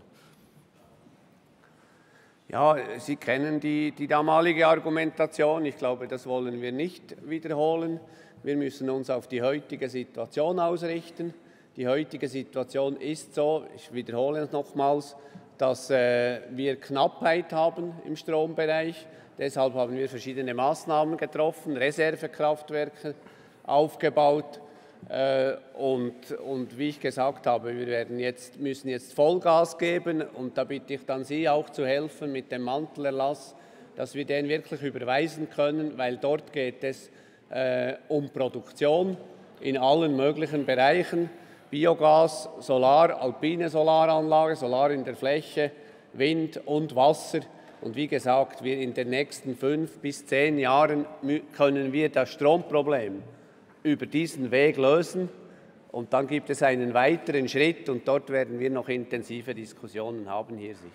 Ja, Sie kennen die, die damalige Argumentation. Ich glaube, das wollen wir nicht wiederholen. Wir müssen uns auf die heutige Situation ausrichten. Die heutige Situation ist so, ich wiederhole es nochmals, dass äh, wir Knappheit haben im Strombereich. Deshalb haben wir verschiedene Maßnahmen getroffen, Reservekraftwerke aufgebaut. Äh, und, und wie ich gesagt habe, wir werden jetzt, müssen jetzt Vollgas geben und da bitte ich dann Sie auch zu helfen mit dem Mantelerlass, dass wir den wirklich überweisen können, weil dort geht es äh, um Produktion in allen möglichen Bereichen, Biogas, Solar, alpine Solaranlage, Solar in der Fläche, Wind und Wasser. Und wie gesagt, wir in den nächsten fünf bis zehn Jahren können wir das Stromproblem über diesen Weg lösen. Und dann gibt es einen weiteren Schritt und dort werden wir noch intensive Diskussionen haben, hier sicher.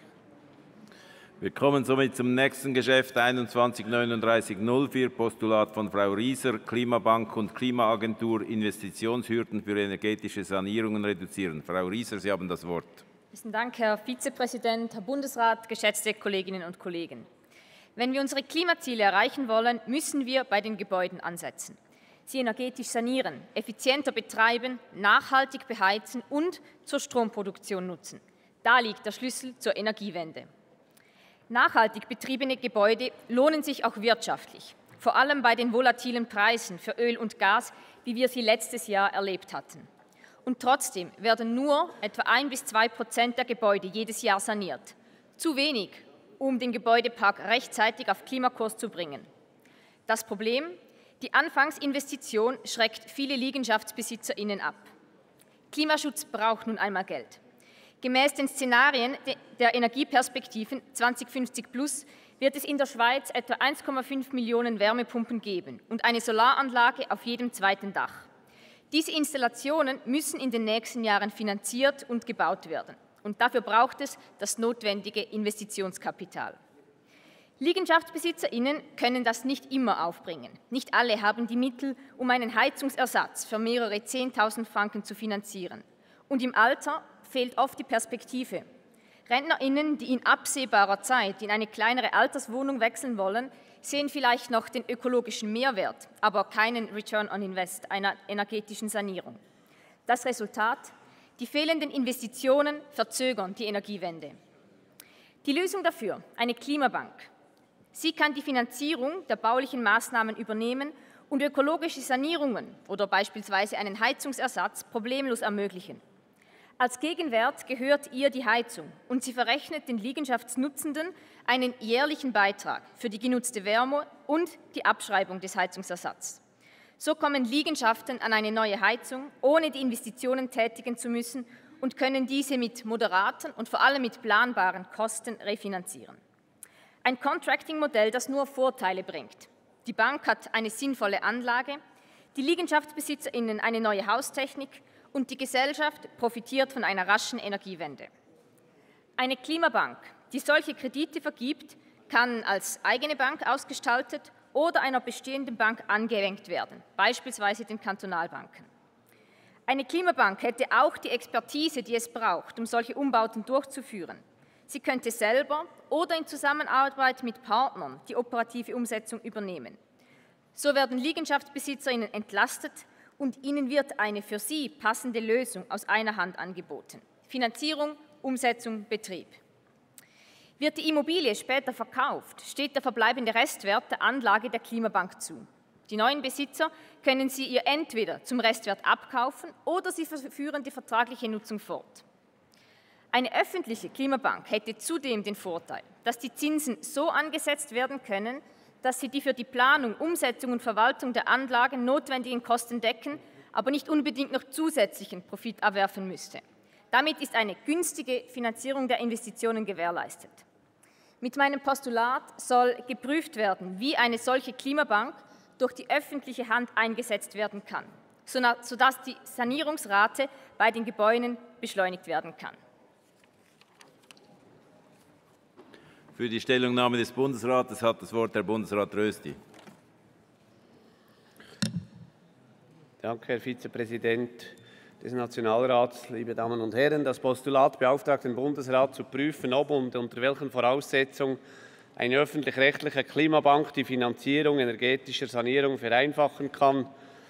Wir kommen somit zum nächsten Geschäft einundzwanzig neununddreißig null vier, Postulat von Frau Ryser, Klimabank und Klimaagentur, Investitionshürden für energetische Sanierungen reduzieren. Frau Ryser, Sie haben das Wort. Besten Dank, Herr Vizepräsident, Herr Bundesrat, geschätzte Kolleginnen und Kollegen. Wenn wir unsere Klimaziele erreichen wollen, müssen wir bei den Gebäuden ansetzen. Sie energetisch sanieren, effizienter betreiben, nachhaltig beheizen und zur Stromproduktion nutzen. Da liegt der Schlüssel zur Energiewende. Nachhaltig betriebene Gebäude lohnen sich auch wirtschaftlich, vor allem bei den volatilen Preisen für Öl und Gas, wie wir sie letztes Jahr erlebt hatten. Und trotzdem werden nur etwa ein bis zwei Prozent der Gebäude jedes Jahr saniert. Zu wenig, um den Gebäudepark rechtzeitig auf Klimakurs zu bringen. Das Problem: Die Anfangsinvestition schreckt viele LiegenschaftsbesitzerInnen ab. Klimaschutz braucht nun einmal Geld. Gemäß den Szenarien der Energieperspektiven zweitausendfünfzig plus wird es in der Schweiz etwa eins Komma fünf Millionen Wärmepumpen geben und eine Solaranlage auf jedem zweiten Dach. Diese Installationen müssen in den nächsten Jahren finanziert und gebaut werden. Und dafür braucht es das notwendige Investitionskapital. LiegenschaftsbesitzerInnen können das nicht immer aufbringen. Nicht alle haben die Mittel, um einen Heizungsersatz für mehrere Zehntausend Franken zu finanzieren. Und im Alter fehlt oft die Perspektive. RentnerInnen, die in absehbarer Zeit in eine kleinere Alterswohnung wechseln wollen, sehen vielleicht noch den ökologischen Mehrwert, aber keinen Return on Invest einer energetischen Sanierung. Das Resultat: Die fehlenden Investitionen verzögern die Energiewende. Die Lösung dafür: eine Klimabank. Sie kann die Finanzierung der baulichen Maßnahmen übernehmen und ökologische Sanierungen oder beispielsweise einen Heizungsersatz problemlos ermöglichen. Als Gegenwert gehört ihr die Heizung und sie verrechnet den Liegenschaftsnutzenden einen jährlichen Beitrag für die genutzte Wärme und die Abschreibung des Heizungsersatzes. So kommen Liegenschaften an eine neue Heizung, ohne die Investitionen tätigen zu müssen, und können diese mit moderaten und vor allem mit planbaren Kosten refinanzieren. Ein Contracting-Modell, das nur Vorteile bringt. Die Bank hat eine sinnvolle Anlage, die LiegenschaftsbesitzerInnen eine neue Haustechnik und die Gesellschaft profitiert von einer raschen Energiewende. Eine Klimabank, die solche Kredite vergibt, kann als eigene Bank ausgestaltet oder einer bestehenden Bank angehängt werden, beispielsweise den Kantonalbanken. Eine Klimabank hätte auch die Expertise, die es braucht, um solche Umbauten durchzuführen. Sie könnte selber oder in Zusammenarbeit mit Partnern die operative Umsetzung übernehmen. So werden LiegenschaftsbesitzerInnen entlastet und ihnen wird eine für sie passende Lösung aus einer Hand angeboten. Finanzierung, Umsetzung, Betrieb. Wird die Immobilie später verkauft, steht der verbleibende Restwert der Anlage der Klimabank zu. Die neuen Besitzer können sie ihr entweder zum Restwert abkaufen oder sie führen die vertragliche Nutzung fort. Eine öffentliche Klimabank hätte zudem den Vorteil, dass die Zinsen so angesetzt werden können, dass sie die für die Planung, Umsetzung und Verwaltung der Anlagen notwendigen Kosten decken, aber nicht unbedingt noch zusätzlichen Profit abwerfen müsste. Damit ist eine günstige Finanzierung der Investitionen gewährleistet. Mit meinem Postulat soll geprüft werden, wie eine solche Klimabank durch die öffentliche Hand eingesetzt werden kann, sodass die Sanierungsrate bei den Gebäuden beschleunigt werden kann. Für die Stellungnahme des Bundesrates hat das Wort Herr Bundesrat Rösti. Danke, Herr Vizepräsident des Nationalrats, liebe Damen und Herren. Das Postulat beauftragt den Bundesrat zu prüfen, ob und unter welchen Voraussetzungen eine öffentlich-rechtliche Klimabank die Finanzierung energetischer Sanierung vereinfachen kann.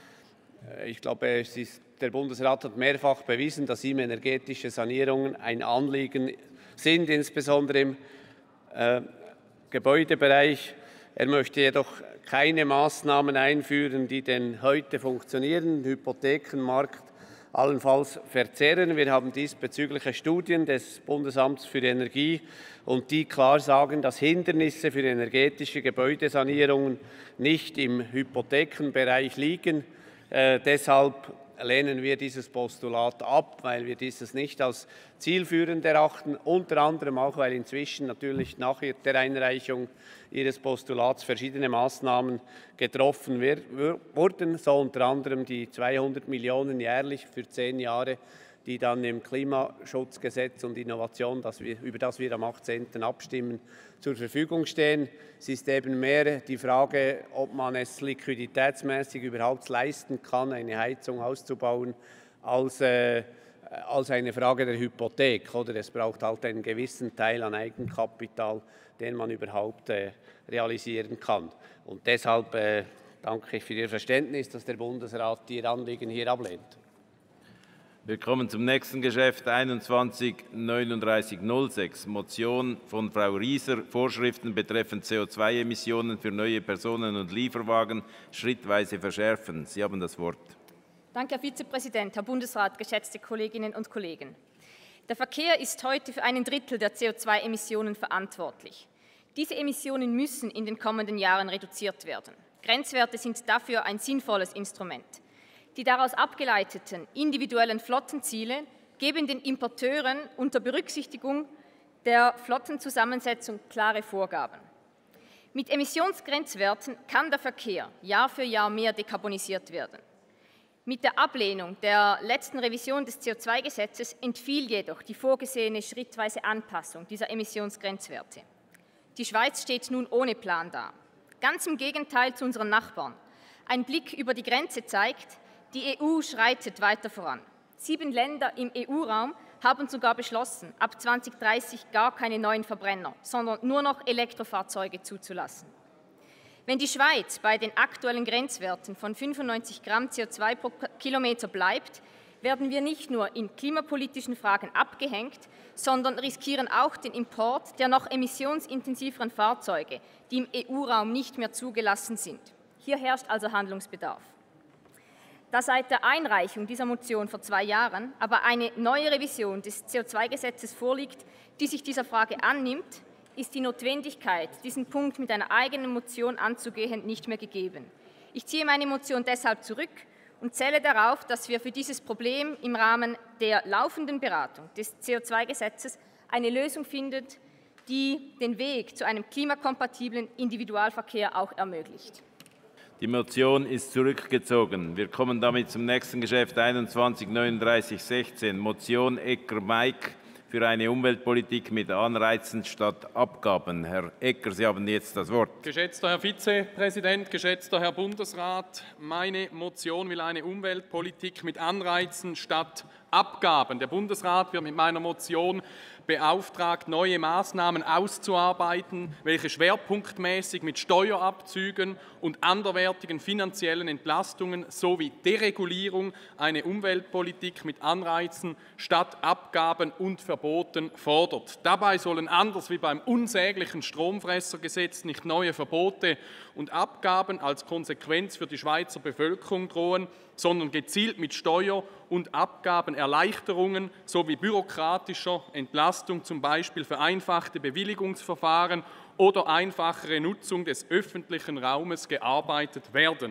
Ich glaube, es ist, der Bundesrat hat mehrfach bewiesen, dass ihm energetische Sanierungen ein Anliegen sind, insbesondere im äh, Gebäudebereich. Er möchte jedoch keine Maßnahmen einführen, die den heute funktionierenden Hypothekenmarkt allenfalls verzerren. Wir haben diesbezügliche Studien des Bundesamts für Energie und die klar sagen, dass Hindernisse für energetische Gebäudesanierungen nicht im Hypothekenbereich liegen. Äh, deshalb lehnen wir dieses Postulat ab, weil wir dieses nicht als zielführend erachten, unter anderem auch, weil inzwischen natürlich nach der Einreichung Ihres Postulats verschiedene Maßnahmen getroffen wurden, so unter anderem die zweihundert Millionen jährlich für zehn Jahre, die dann im Klimaschutzgesetz und Innovation, das wir, über das wir am achtzehnten abstimmen, zur Verfügung stehen. Es ist eben mehr die Frage, ob man es liquiditätsmäßig überhaupt leisten kann, eine Heizung auszubauen, als, äh, als eine Frage der Hypothek. Oder es braucht halt einen gewissen Teil an Eigenkapital, den man überhaupt äh, realisieren kann. Und deshalb äh, danke ich für Ihr Verständnis, dass der Bundesrat Ihr Anliegen hier ablehnt. Wir kommen zum nächsten Geschäft einundzwanzig neununddreißig null sechs, Motion von Frau Rieser, Vorschriften betreffend C O zwei Emissionen für neue Personen- und Lieferwagen schrittweise verschärfen. Sie haben das Wort. Danke, Herr Vizepräsident, Herr Bundesrat, geschätzte Kolleginnen und Kollegen. Der Verkehr ist heute für einen Drittel der C O zwei Emissionen verantwortlich. Diese Emissionen müssen in den kommenden Jahren reduziert werden. Grenzwerte sind dafür ein sinnvolles Instrument. Die daraus abgeleiteten individuellen Flottenziele geben den Importeuren unter Berücksichtigung der Flottenzusammensetzung klare Vorgaben. Mit Emissionsgrenzwerten kann der Verkehr Jahr für Jahr mehr dekarbonisiert werden. Mit der Ablehnung der letzten Revision des C O zwei Gesetzes entfiel jedoch die vorgesehene schrittweise Anpassung dieser Emissionsgrenzwerte. Die Schweiz steht nun ohne Plan da. Ganz im Gegenteil zu unseren Nachbarn. Ein Blick über die Grenze zeigt, die E U schreitet weiter voran. Sieben Länder im E U-Raum haben sogar beschlossen, ab zweitausenddreißig gar keine neuen Verbrenner, sondern nur noch Elektrofahrzeuge zuzulassen. Wenn die Schweiz bei den aktuellen Grenzwerten von fünfundneunzig Gramm C O zwei pro Kilometer bleibt, werden wir nicht nur in klimapolitischen Fragen abgehängt, sondern riskieren auch den Import der noch emissionsintensiveren Fahrzeuge, die im E U-Raum nicht mehr zugelassen sind. Hier herrscht also Handlungsbedarf. Da seit der Einreichung dieser Motion vor zwei Jahren aber eine neue Revision des C O zwei Gesetzes vorliegt, die sich dieser Frage annimmt, ist die Notwendigkeit, diesen Punkt mit einer eigenen Motion anzugehen, nicht mehr gegeben. Ich ziehe meine Motion deshalb zurück und zähle darauf, dass wir für dieses Problem im Rahmen der laufenden Beratung des C O zwei Gesetzes eine Lösung findet, die den Weg zu einem klimakompatiblen Individualverkehr auch ermöglicht. Die Motion ist zurückgezogen. Wir kommen damit zum nächsten Geschäft einundzwanzig neununddreißig sechzehn, Motion Ecker-Meik für eine Umweltpolitik mit Anreizen statt Abgaben. Herr Ecker, Sie haben jetzt das Wort. Geschätzter Herr Vizepräsident, geschätzter Herr Bundesrat, meine Motion will eine Umweltpolitik mit Anreizen statt Abgaben. Der Bundesrat wird mit meiner Motion beauftragt, neue Maßnahmen auszuarbeiten, welche schwerpunktmäßig mit Steuerabzügen und anderwertigen finanziellen Entlastungen sowie Deregulierung eine Umweltpolitik mit Anreizen statt Abgaben und Verboten fordert. Dabei sollen anders wie beim unsäglichen Stromfressergesetz nicht neue Verbote und Abgaben als Konsequenz für die Schweizer Bevölkerung drohen, sondern gezielt mit Steuer- und Abgabenerleichterungen sowie bürokratischer Entlastung, zum Beispiel vereinfachte Bewilligungsverfahren oder einfachere Nutzung des öffentlichen Raumes, gearbeitet werden.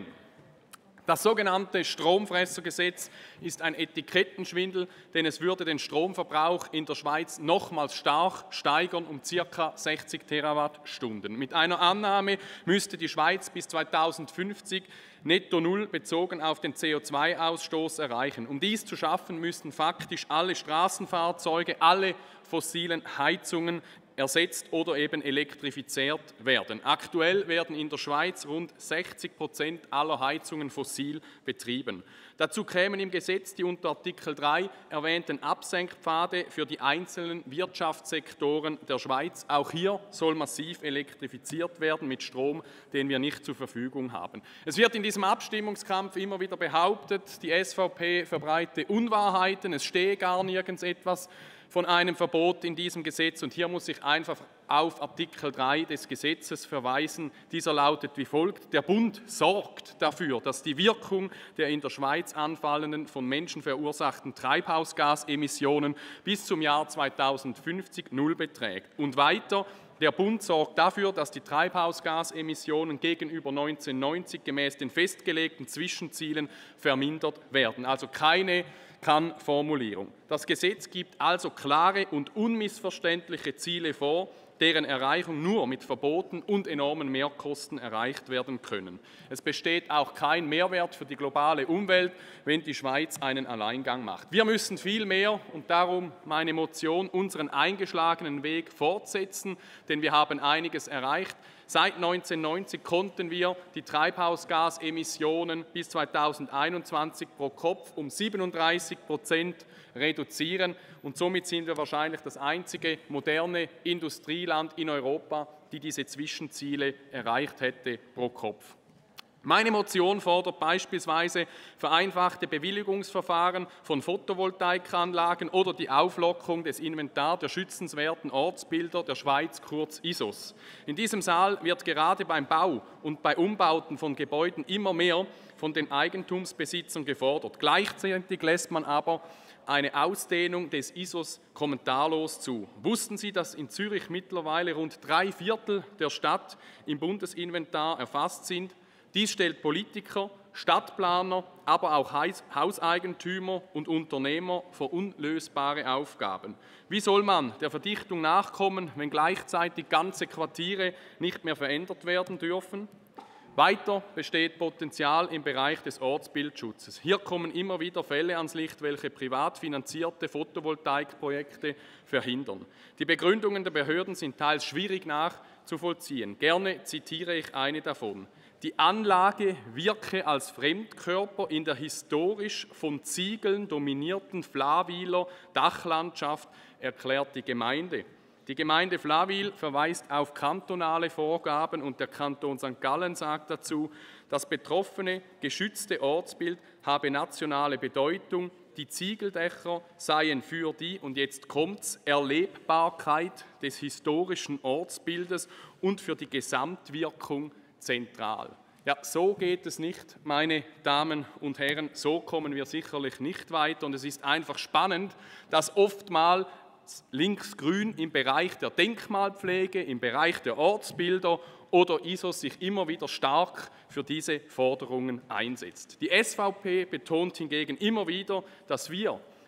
Das sogenannte Stromfressergesetz ist ein Etikettenschwindel, denn es würde den Stromverbrauch in der Schweiz nochmals stark steigern um ca. sechzig Terawattstunden. Mit einer Annahme müsste die Schweiz bis zweitausendfünfzig netto null bezogen auf den C O zwei Ausstoß erreichen. Um dies zu schaffen, müssten faktisch alle Straßenfahrzeuge, alle fossilen Heizungen ersetzt oder eben elektrifiziert werden. Aktuell werden in der Schweiz rund sechzig Prozent aller Heizungen fossil betrieben. Dazu kämen im Gesetz die unter Artikel drei erwähnten Absenkpfade für die einzelnen Wirtschaftssektoren der Schweiz. Auch hier soll massiv elektrifiziert werden mit Strom, den wir nicht zur Verfügung haben. Es wird in diesem Abstimmungskampf immer wieder behauptet, die S V P verbreite Unwahrheiten, es stehe gar nirgends etwas von einem Verbot in diesem Gesetz. Und hier muss ich einfach auf Artikel drei des Gesetzes verweisen. Dieser lautet wie folgt: Der Bund sorgt dafür, dass die Wirkung der in der Schweiz anfallenden, von Menschen verursachten Treibhausgasemissionen bis zum Jahr zweitausendfünfzig null beträgt. Und weiter: Der Bund sorgt dafür, dass die Treibhausgasemissionen gegenüber neunzehnhundertneunzig gemäß den festgelegten Zwischenzielen vermindert werden. Also keine Kann-Formulierung. Das Gesetz gibt also klare und unmissverständliche Ziele vor, deren Erreichung nur mit Verboten und enormen Mehrkosten erreicht werden können. Es besteht auch kein Mehrwert für die globale Umwelt, wenn die Schweiz einen Alleingang macht. Wir müssen vielmehr, und darum meine Motion, unseren eingeschlagenen Weg fortsetzen, denn wir haben einiges erreicht. Seit neunzehnhundertneunzig konnten wir die Treibhausgasemissionen bis zweitausendeinundzwanzig pro Kopf um siebenunddreißig Prozent reduzieren. Und somit sind wir wahrscheinlich das einzige moderne Industrieland in Europa, die diese Zwischenziele erreicht hätte pro Kopf. Meine Motion fordert beispielsweise vereinfachte Bewilligungsverfahren von Photovoltaikanlagen oder die Auflockerung des Inventars der schützenswerten Ortsbilder der Schweiz, kurz I S Os. In diesem Saal wird gerade beim Bau und bei Umbauten von Gebäuden immer mehr von den Eigentumsbesitzern gefordert. Gleichzeitig lässt man aber eine Ausdehnung des I S Os kommentarlos zu. Wussten Sie, dass in Zürich mittlerweile rund drei Viertel der Stadt im Bundesinventar erfasst sind? Dies stellt Politiker, Stadtplaner, aber auch Hauseigentümer und Unternehmer vor unlösbare Aufgaben. Wie soll man der Verdichtung nachkommen, wenn gleichzeitig ganze Quartiere nicht mehr verändert werden dürfen? Weiter besteht Potenzial im Bereich des Ortsbildschutzes. Hier kommen immer wieder Fälle ans Licht, welche privat finanzierte Photovoltaikprojekte verhindern. Die Begründungen der Behörden sind teils schwierig nachzuvollziehen. Gerne zitiere ich eine davon. Die Anlage wirke als Fremdkörper in der historisch von Ziegeln dominierten Flaweiler Dachlandschaft, erklärt die Gemeinde. Die Gemeinde Flawil verweist auf kantonale Vorgaben und der Kanton Sankt Gallen sagt dazu, das betroffene geschützte Ortsbild habe nationale Bedeutung, die Ziegeldächer seien für die, und jetzt kommt's, Erlebbarkeit des historischen Ortsbildes und für die Gesamtwirkung zentral. Ja, so geht es nicht, meine Damen und Herren, so kommen wir sicherlich nicht weiter und es ist einfach spannend, dass oftmals Linksgrün im Bereich der Denkmalpflege, im Bereich der Ortsbilder oder I S Os sich immer wieder stark für diese Forderungen einsetzt. Die S V P betont hingegen immer wieder, dass wir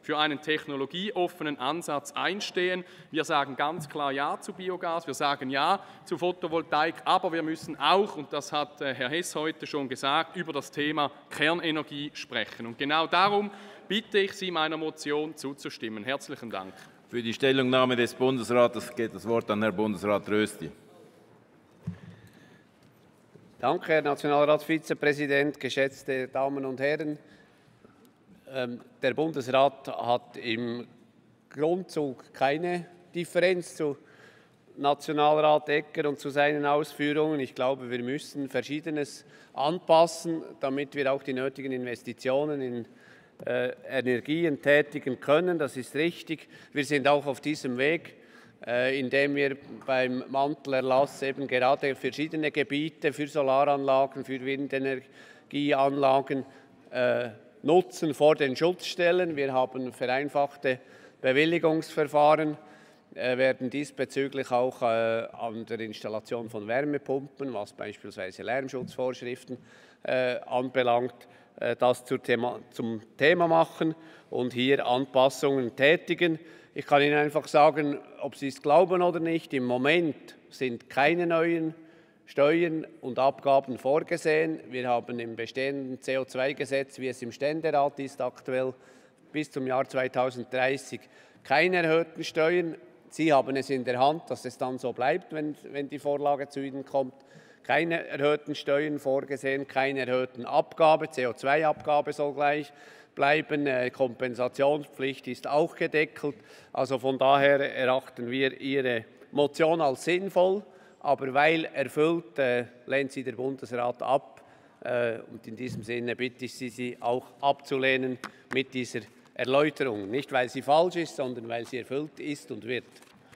für einen technologieoffenen Ansatz einstehen. Wir sagen ganz klar Ja zu Biogas, wir sagen Ja zu Photovoltaik, aber wir müssen auch, und das hat Herr Hess heute schon gesagt, über das Thema Kernenergie sprechen. Und genau darum bitte ich Sie, meiner Motion zuzustimmen. Herzlichen Dank. Für die Stellungnahme des Bundesrates geht das Wort an Herrn Bundesrat Rösti. Danke, Herr Nationalratsvizepräsident, geschätzte Damen und Herren. Der Bundesrat hat im Grundzug keine Differenz zu Nationalrat Ecker und zu seinen Ausführungen. Ich glaube, wir müssen Verschiedenes anpassen, damit wir auch die nötigen Investitionen in äh, Energien tätigen können. Das ist richtig. Wir sind auch auf diesem Weg, äh, indem wir beim Mantelerlass eben gerade verschiedene Gebiete für Solaranlagen, für Windenergieanlagen äh, nutzen, vor den Schutz stellen. Wir haben vereinfachte Bewilligungsverfahren, äh, werden diesbezüglich auch äh, an der Installation von Wärmepumpen, was beispielsweise Lärmschutzvorschriften äh, anbelangt, äh, das zur Thema, zum Thema machen und hier Anpassungen tätigen. Ich kann Ihnen einfach sagen, ob Sie es glauben oder nicht, im Moment sind keine neuen Steuern und Abgaben vorgesehen. Wir haben im bestehenden C O zwei Gesetz, wie es im Ständerat ist, aktuell bis zum Jahr zweitausenddreißig keine erhöhten Steuern. Sie haben es in der Hand, dass es dann so bleibt, wenn, wenn die Vorlage zu Ihnen kommt. Keine erhöhten Steuern vorgesehen, keine erhöhten Abgabe, C O zwei Abgabe soll gleich bleiben, äh, Kompensationspflicht ist auch gedeckelt. Also von daher erachten wir Ihre Motion als sinnvoll. Aber weil erfüllt, äh, lehnt sie der Bundesrat ab. Äh, und in diesem Sinne bitte ich Sie, sie auch abzulehnen mit dieser Erläuterung. Nicht, weil sie falsch ist, sondern weil sie erfüllt ist und wird.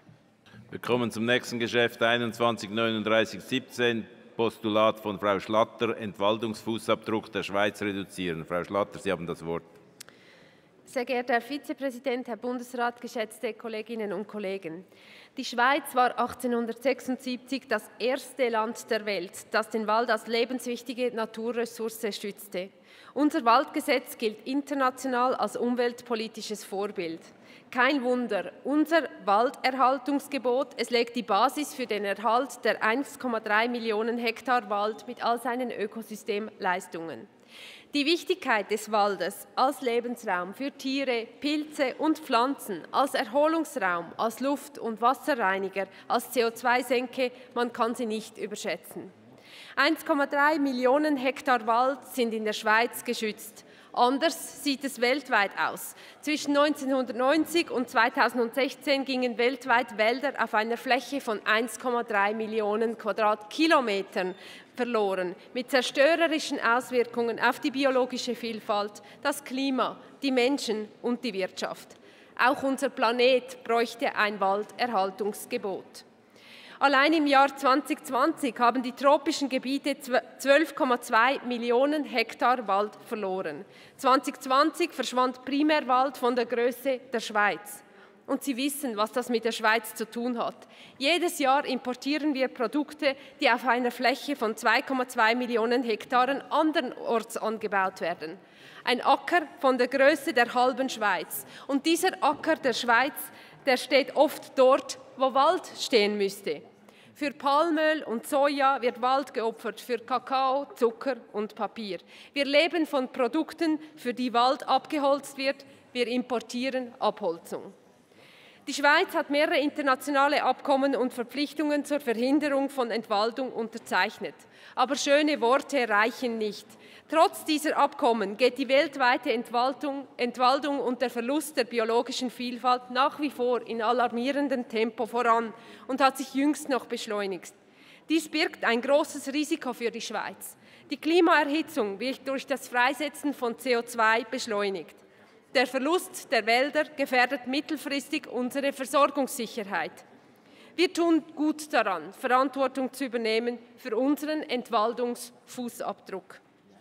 Wir kommen zum nächsten Geschäft einundzwanzig neununddreißig siebzehn, Postulat von Frau Schlatter, Entwaldungsfußabdruck der Schweiz reduzieren. Frau Schlatter, Sie haben das Wort. Sehr geehrter Herr Vizepräsident, Herr Bundesrat, geschätzte Kolleginnen und Kollegen! Die Schweiz war achtzehnhundertsechsundsiebzig das erste Land der Welt, das den Wald als lebenswichtige Naturressource schützte. Unser Waldgesetz gilt international als umweltpolitisches Vorbild. Kein Wunder, unser Walderhaltungsgebot, es legt die Basis für den Erhalt der eins Komma drei Millionen Hektar Wald mit all seinen Ökosystemleistungen. Die Wichtigkeit des Waldes als Lebensraum für Tiere, Pilze und Pflanzen, als Erholungsraum, als Luft- und Wasserreiniger, als C O zwei Senke, man kann sie nicht überschätzen. eins Komma drei Millionen Hektar Wald sind in der Schweiz geschützt. Anders sieht es weltweit aus. Zwischen neunzehnhundertneunzig und zweitausendsechzehn gingen weltweit Wälder auf einer Fläche von eins Komma drei Millionen Quadratkilometern verloren, mit zerstörerischen Auswirkungen auf die biologische Vielfalt, das Klima, die Menschen und die Wirtschaft. Auch unser Planet bräuchte ein Walderhaltungsgebot. Allein im Jahr zweitausendzwanzig haben die tropischen Gebiete zwölf Komma zwei Millionen Hektar Wald verloren. zweitausendzwanzig verschwand Primärwald von der Größe der Schweiz. Und Sie wissen, was das mit der Schweiz zu tun hat. Jedes Jahr importieren wir Produkte, die auf einer Fläche von zwei Komma zwei Millionen Hektaren andernorts angebaut werden. Ein Acker von der Größe der halben Schweiz. Und dieser Acker der Schweiz, der steht oft dort, wo Wald stehen müsste. Für Palmöl und Soja wird Wald geopfert, für Kakao, Zucker und Papier. Wir leben von Produkten, für die Wald abgeholzt wird. Wir importieren Abholzung. Die Schweiz hat mehrere internationale Abkommen und Verpflichtungen zur Verhinderung von Entwaldung unterzeichnet. Aber schöne Worte reichen nicht. Trotz dieser Abkommen geht die weltweite Entwaldung, Entwaldung und der Verlust der biologischen Vielfalt nach wie vor in alarmierendem Tempo voran und hat sich jüngst noch beschleunigt. Dies birgt ein großes Risiko für die Schweiz. Die Klimaerhitzung wird durch das Freisetzen von C O zwei beschleunigt. Der Verlust der Wälder gefährdet mittelfristig unsere Versorgungssicherheit. Wir tun gut daran, Verantwortung zu übernehmen für unseren Entwaldungsfußabdruck.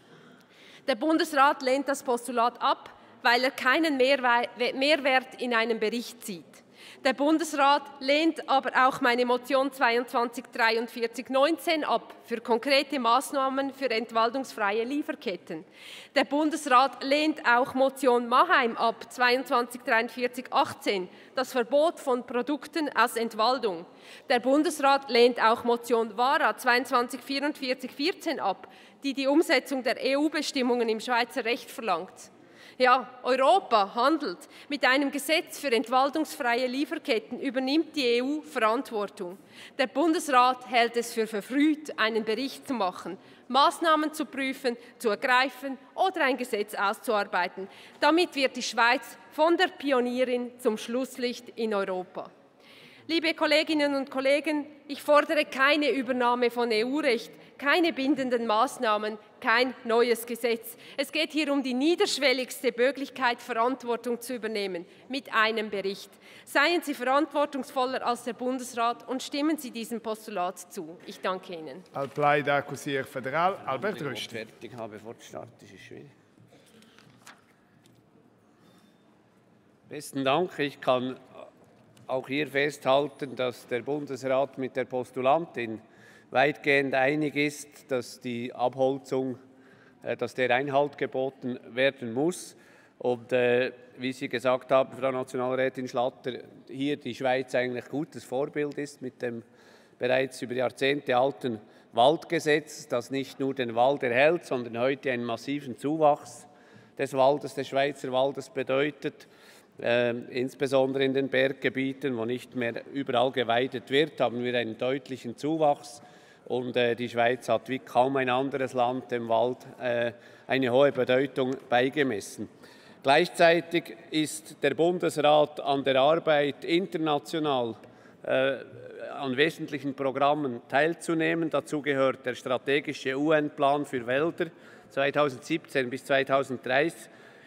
Der Bundesrat lehnt das Postulat ab, weil er keinen Mehrwert in einem Bericht sieht. Der Bundesrat lehnt aber auch meine Motion zweiundzwanzig dreiundvierzig neunzehn ab für konkrete Maßnahmen für entwaldungsfreie Lieferketten. Der Bundesrat lehnt auch Motion Maheim ab zweiundzwanzig dreiundvierzig achtzehn, das Verbot von Produkten aus Entwaldung. Der Bundesrat lehnt auch Motion Vara zweiundzwanzig vierundvierzig vierzehn ab, die die Umsetzung der E U-Bestimmungen im Schweizer Recht verlangt. Ja, Europa handelt. Mit einem Gesetz für entwaldungsfreie Lieferketten übernimmt die E U Verantwortung. Der Bundesrat hält es für verfrüht, einen Bericht zu machen, Maßnahmen zu prüfen, zu ergreifen oder ein Gesetz auszuarbeiten. Damit wird die Schweiz von der Pionierin zum Schlusslicht in Europa. Liebe Kolleginnen und Kollegen, ich fordere keine Übernahme von E U-Recht, keine bindenden Maßnahmen, kein neues Gesetz. Es geht hier um die niederschwelligste Möglichkeit, Verantwortung zu übernehmen, mit einem Bericht. Seien Sie verantwortungsvoller als der Bundesrat und stimmen Sie diesem Postulat zu. Ich danke Ihnen. Al Plei da Consigliere Federal, Albert Rösti. Fertig habe vor dem Start, das ist schwierig. Besten Dank. Ich kann auch hier festhalten, dass der Bundesrat mit der Postulantin weitgehend einig ist, dass die Abholzung, äh, dass der Einhalt geboten werden muss. Und äh, wie Sie gesagt haben, Frau Nationalrätin Schlatter, hier die Schweiz eigentlich gutes Vorbild ist mit dem bereits über Jahrzehnte alten Waldgesetz, das nicht nur den Wald erhält, sondern heute einen massiven Zuwachs des Waldes, des Schweizer Waldes bedeutet. Äh, insbesondere in den Berggebieten, wo nicht mehr überall geweidet wird, haben wir einen deutlichen Zuwachs. Und äh, die Schweiz hat wie kaum ein anderes Land dem Wald äh, eine hohe Bedeutung beigemessen. Gleichzeitig ist der Bundesrat an der Arbeit, international äh, an wesentlichen Programmen teilzunehmen. Dazu gehört der strategische U N-Plan für Wälder zweitausendsiebzehn bis zweitausenddreißig.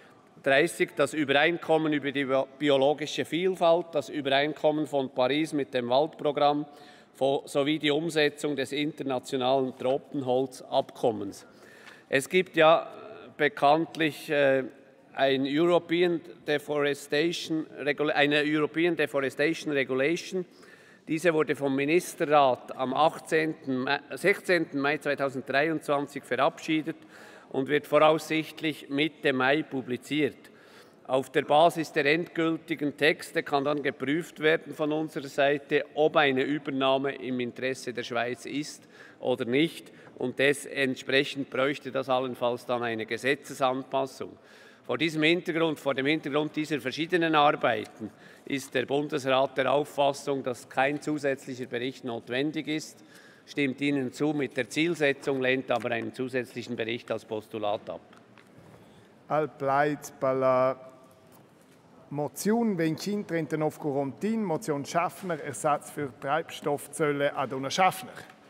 Das Übereinkommen über die biologische Vielfalt, das Übereinkommen von Paris mit dem Waldprogramm sowie die Umsetzung des internationalen Tropenholzabkommens. Es gibt ja bekanntlich äh, ein European Deforestation, eine European Deforestation Regulation. Diese wurde vom Ministerrat am sechzehnten Mai zweitausenddreiundzwanzig verabschiedet und wird voraussichtlich Mitte Mai publiziert. Auf der Basis der endgültigen Texte kann dann geprüft werden von unserer Seite, ob eine Übernahme im Interesse der Schweiz ist oder nicht. Und des entsprechend bräuchte das allenfalls dann eine Gesetzesanpassung. Vor diesem Hintergrund, vor dem Hintergrund dieser verschiedenen Arbeiten ist der Bundesrat der Auffassung, dass kein zusätzlicher Bericht notwendig ist, stimmt Ihnen zu mit der Zielsetzung, lehnt aber einen zusätzlichen Bericht als Postulat ab. Al pleit per la Motion venticinque trentanove Corontin, Motion Schaffner, Ersatz für Treibstoffzölle Adona Schaffner.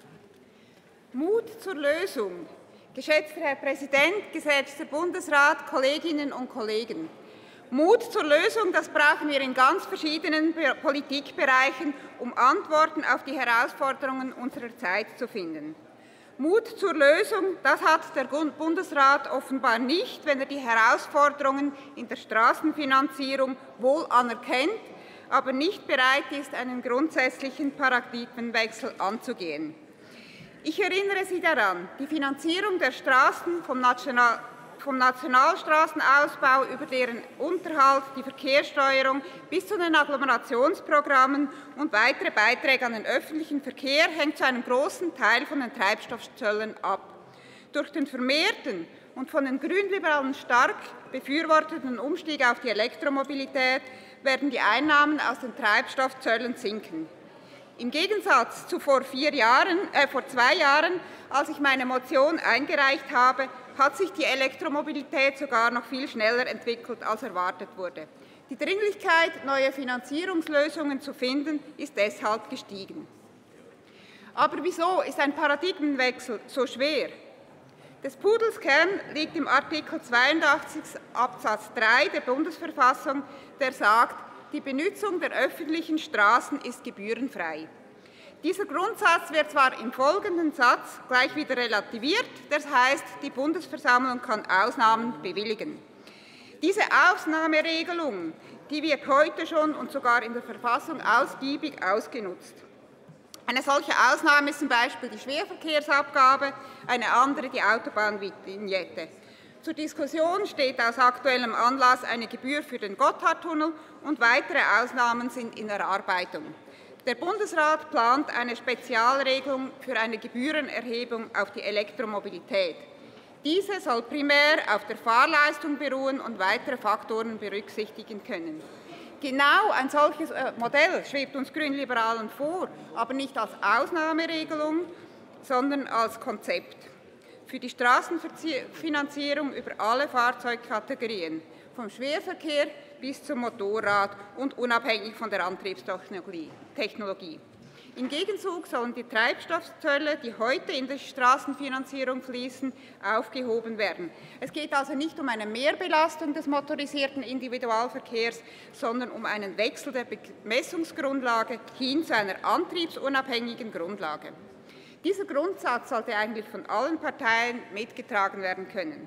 Mut zur Lösung. Geschätzter Herr Präsident, geschätzter Bundesrat, Kolleginnen und Kollegen. Mut zur Lösung, das brauchen wir in ganz verschiedenen Politikbereichen, um Antworten auf die Herausforderungen unserer Zeit zu finden. Mut zur Lösung, das hat der Bundesrat offenbar nicht, wenn er die Herausforderungen in der Straßenfinanzierung wohl anerkennt, aber nicht bereit ist, einen grundsätzlichen Paradigmenwechsel anzugehen. Ich erinnere Sie daran, die Finanzierung der Straßen vom, National vom Nationalstraßenausbau über deren Unterhalt, die Verkehrssteuerung bis zu den Agglomerationsprogrammen und weitere Beiträge an den öffentlichen Verkehr hängt zu einem großen Teil von den Treibstoffzöllen ab. Durch den vermehrten und von den Grünliberalen stark befürworteten Umstieg auf die Elektromobilität werden die Einnahmen aus den Treibstoffzöllen sinken. Im Gegensatz zu vor, vier Jahren, äh, vor zwei Jahren, als ich meine Motion eingereicht habe, hat sich die Elektromobilität sogar noch viel schneller entwickelt, als erwartet wurde. Die Dringlichkeit, neue Finanzierungslösungen zu finden, ist deshalb gestiegen. Aber wieso ist ein Paradigmenwechsel so schwer? Des Pudels Kern liegt im Artikel zweiundachtzig Absatz drei der Bundesverfassung, der sagt, die Benutzung der öffentlichen Straßen ist gebührenfrei. Dieser Grundsatz wird zwar im folgenden Satz gleich wieder relativiert, das heißt, die Bundesversammlung kann Ausnahmen bewilligen. Diese Ausnahmeregelung Die wird heute schon und sogar in der Verfassung ausgiebig ausgenutzt. Eine solche Ausnahme ist zum Beispiel die Schwerverkehrsabgabe, eine andere die Autobahnvignette. Zur Diskussion steht aus aktuellem Anlass eine Gebühr für den Gotthardtunnel und weitere Ausnahmen sind in Erarbeitung. Der Bundesrat plant eine Spezialregelung für eine Gebührenerhebung auf die Elektromobilität. Diese soll primär auf der Fahrleistung beruhen und weitere Faktoren berücksichtigen können. Genau ein solches Modell schwebt uns Grünliberalen vor, aber nicht als Ausnahmeregelung, sondern als Konzept für die Straßenfinanzierung über alle Fahrzeugkategorien, vom Schwerverkehr bis zum Motorrad und unabhängig von der Antriebstechnologie. Im Gegenzug sollen die Treibstoffzölle, die heute in die Straßenfinanzierung fließen, aufgehoben werden. Es geht also nicht um eine Mehrbelastung des motorisierten Individualverkehrs, sondern um einen Wechsel der Bemessungsgrundlage hin zu einer antriebsunabhängigen Grundlage. Dieser Grundsatz sollte eigentlich von allen Parteien mitgetragen werden können.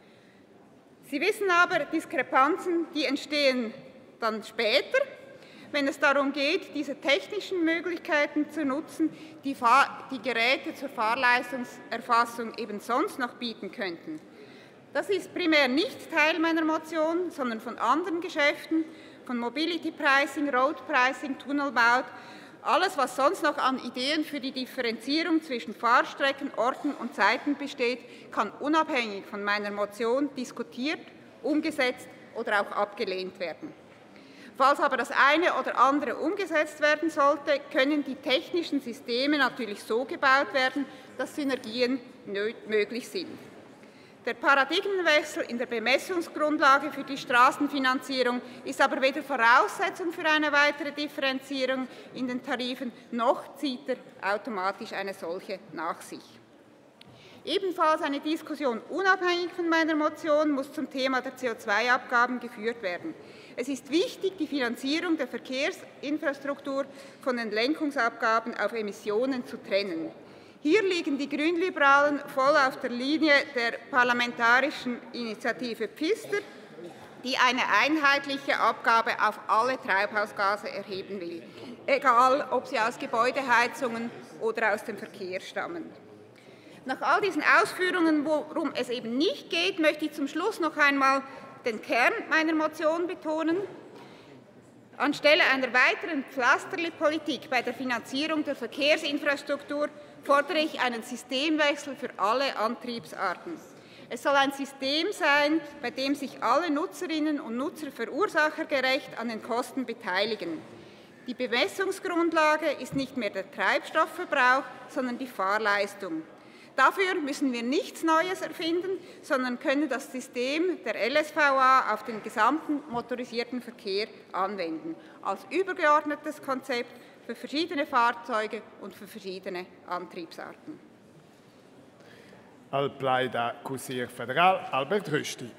Sie wissen aber, Diskrepanzen, die entstehen dann später, wenn es darum geht, diese technischen Möglichkeiten zu nutzen, die die Geräte zur Fahrleistungserfassung eben sonst noch bieten könnten. Das ist primär nicht Teil meiner Motion, sondern von anderen Geschäften, von Mobility Pricing, Road Pricing, Tunnelbau, alles, was sonst noch an Ideen für die Differenzierung zwischen Fahrstrecken, Orten und Zeiten besteht, kann unabhängig von meiner Motion diskutiert, umgesetzt oder auch abgelehnt werden. Falls aber das eine oder andere umgesetzt werden sollte, können die technischen Systeme natürlich so gebaut werden, dass Synergien möglich sind. Der Paradigmenwechsel in der Bemessungsgrundlage für die Straßenfinanzierung ist aber weder Voraussetzung für eine weitere Differenzierung in den Tarifen, noch zieht er automatisch eine solche nach sich. Ebenfalls eine Diskussion unabhängig von meiner Motion muss zum Thema der C O zwei Abgaben geführt werden. Es ist wichtig, die Finanzierung der Verkehrsinfrastruktur von den Lenkungsabgaben auf Emissionen zu trennen. Hier liegen die Grünliberalen voll auf der Linie der parlamentarischen Initiative Pfister, die eine einheitliche Abgabe auf alle Treibhausgase erheben will, egal ob sie aus Gebäudeheizungen oder aus dem Verkehr stammen. Nach all diesen Ausführungen, worum es eben nicht geht, möchte ich zum Schluss noch einmal den Kern meiner Motion betonen. Anstelle einer weiteren Pflasterli-Politik bei der Finanzierung der Verkehrsinfrastruktur fordere ich einen Systemwechsel für alle Antriebsarten. Es soll ein System sein, bei dem sich alle Nutzerinnen und Nutzer verursachergerecht an den Kosten beteiligen. Die Bemessungsgrundlage ist nicht mehr der Treibstoffverbrauch, sondern die Fahrleistung. Dafür müssen wir nichts Neues erfinden, sondern können das System der L S V A auf den gesamten motorisierten Verkehr anwenden, als übergeordnetes Konzept für verschiedene Fahrzeuge und für verschiedene Antriebsarten. Al Plaida Cousier Federal, Albert Rösti.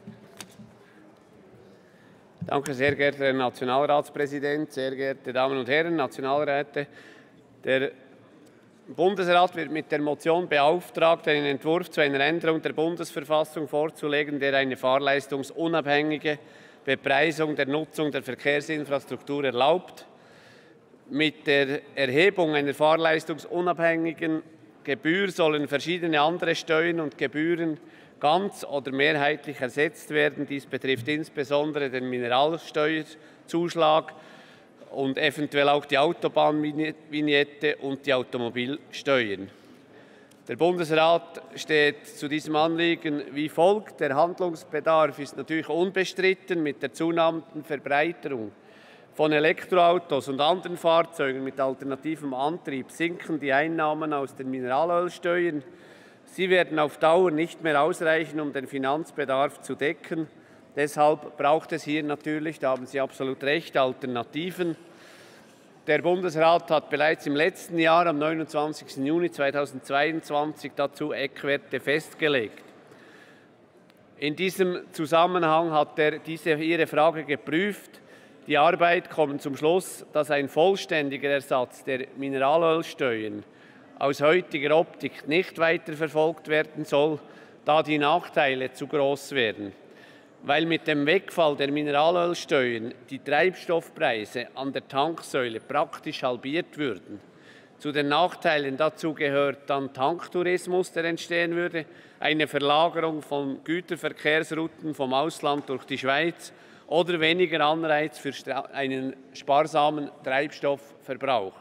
Danke, sehr geehrter Herr Nationalratspräsident, sehr geehrte Damen und Herren, Nationalräte. Der Bundesrat wird mit der Motion beauftragt, einen Entwurf zu einer Änderung der Bundesverfassung vorzulegen, der eine fahrleistungsunabhängige Bepreisung der Nutzung der Verkehrsinfrastruktur erlaubt. Mit der Erhebung einer fahrleistungsunabhängigen Gebühr sollen verschiedene andere Steuern und Gebühren ganz oder mehrheitlich ersetzt werden. Dies betrifft insbesondere den Mineralsteuerzuschlag und eventuell auch die Autobahnvignette und die Automobilsteuern. Der Bundesrat steht zu diesem Anliegen wie folgt. Der Handlungsbedarf ist natürlich unbestritten. Mit der zunehmenden Verbreiterung von Elektroautos und anderen Fahrzeugen mit alternativem Antrieb sinken die Einnahmen aus den Mineralölsteuern. Sie werden auf Dauer nicht mehr ausreichen, um den Finanzbedarf zu decken. Deshalb braucht es hier natürlich, da haben Sie absolut recht, Alternativen. Der Bundesrat hat bereits im letzten Jahr, am neunundzwanzigsten Juni zweitausendzweiundzwanzig, dazu Eckwerte festgelegt. In diesem Zusammenhang hat er diese, Ihre Frage geprüft. Die Arbeit kommt zum Schluss, dass ein vollständiger Ersatz der Mineralölsteuern aus heutiger Optik nicht weiterverfolgt werden soll, da die Nachteile zu groß wären. weil mit dem Wegfall der Mineralölsteuern die Treibstoffpreise an der Tanksäule praktisch halbiert würden. Zu den Nachteilen dazu gehört dann Tanktourismus, der entstehen würde, eine Verlagerung von Güterverkehrsrouten vom Ausland durch die Schweiz oder weniger Anreiz für einen sparsamen Treibstoffverbrauch.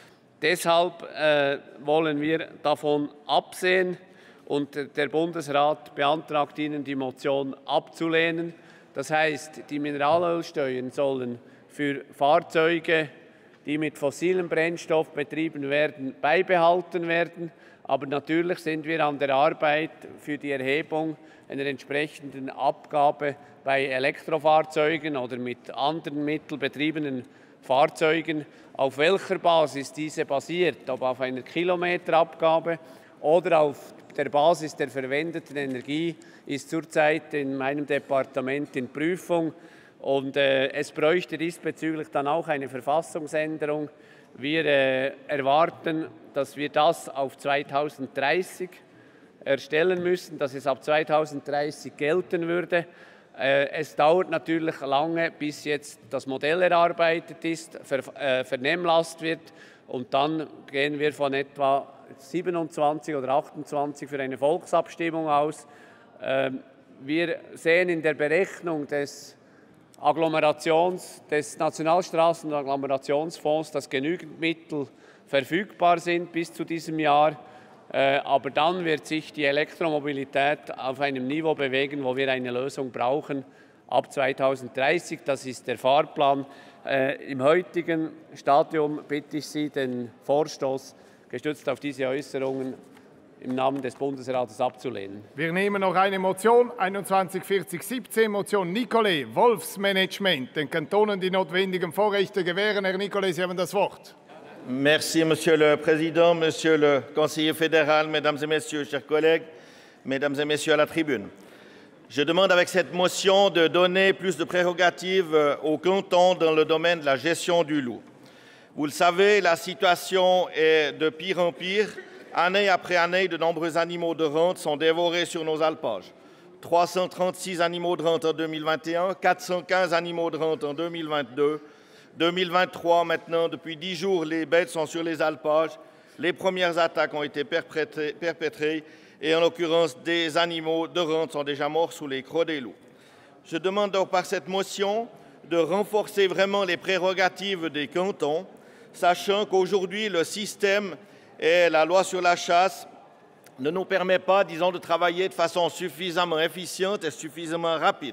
Deshalb äh, wollen wir davon absehen und der Bundesrat beantragt Ihnen, die Motion abzulehnen. Das heißt, die Mineralölsteuern sollen für Fahrzeuge, die mit fossilen Brennstoff betrieben werden, beibehalten werden. Aber natürlich sind wir an der Arbeit für die Erhebung einer entsprechenden Abgabe bei Elektrofahrzeugen oder mit anderen Mitteln betriebenen Fahrzeugen, auf welcher Basis diese basiert, ob auf einer Kilometerabgabe oder auf der Basis der verwendeten Energie, ist zurzeit in meinem Departement in Prüfung. Und äh, es bräuchte diesbezüglich dann auch eine Verfassungsänderung. Wir äh, erwarten, dass wir das auf zweitausenddreißig erstellen müssen, dass es ab zweitausenddreißig gelten würde. Äh, es dauert natürlich lange, bis jetzt das Modell erarbeitet ist, ver, äh, vernehmlasst wird. Und dann gehen wir von etwa siebenundzwanzig oder achtundzwanzig für eine Volksabstimmung aus. Äh, wir sehen in der Berechnung des Agglomerations, des Nationalstraßen- und Agglomerationsfonds, dass genügend Mittel verfügbar sind bis zu diesem Jahr. Äh, aber dann wird sich die Elektromobilität auf einem Niveau bewegen, wo wir eine Lösung brauchen ab zweitausenddreißig. Das ist der Fahrplan. Äh, Im heutigen Stadium bitte ich Sie, den Vorstoß gestützt auf diese Äußerungen im Namen des Bundesrates abzulehnen. Wir nehmen noch eine Motion, einundzwanzig vierzig siebzehn, Motion Nicolai, Wolfsmanagement, den Kantonen die notwendigen Vorrechte gewähren. Herr Nicolai, Sie haben das Wort. Merci, Monsieur le Président, Monsieur le Conseiller fédéral, Mesdames et Messieurs, chers collègues, Mesdames et Messieurs à la tribune. Je demande avec cette motion de donner plus de prérogatives aux cantons dans le domaine de la gestion du loup. Vous le savez, la situation est de pire en pire. Année après année, de nombreux animaux de rente sont dévorés sur nos alpages. trois cent trente-six animaux de rente en deux mille vingt et un, quatre cent quinze animaux de rente en deux mille vingt-deux. deux mille vingt-trois, maintenant, depuis dix jours, les bêtes sont sur les alpages. Les premières attaques ont été perpétrées, perpétrées et, en l'occurrence, des animaux de rente sont déjà morts sous les crocs des loups. Je demande donc par cette motion de renforcer vraiment les prérogatives des cantons, sachant qu'aujourd'hui, le système et la loi sur la chasse ne nous permet pas, disons, de travailler de façon suffisamment efficiente et suffisamment rapide.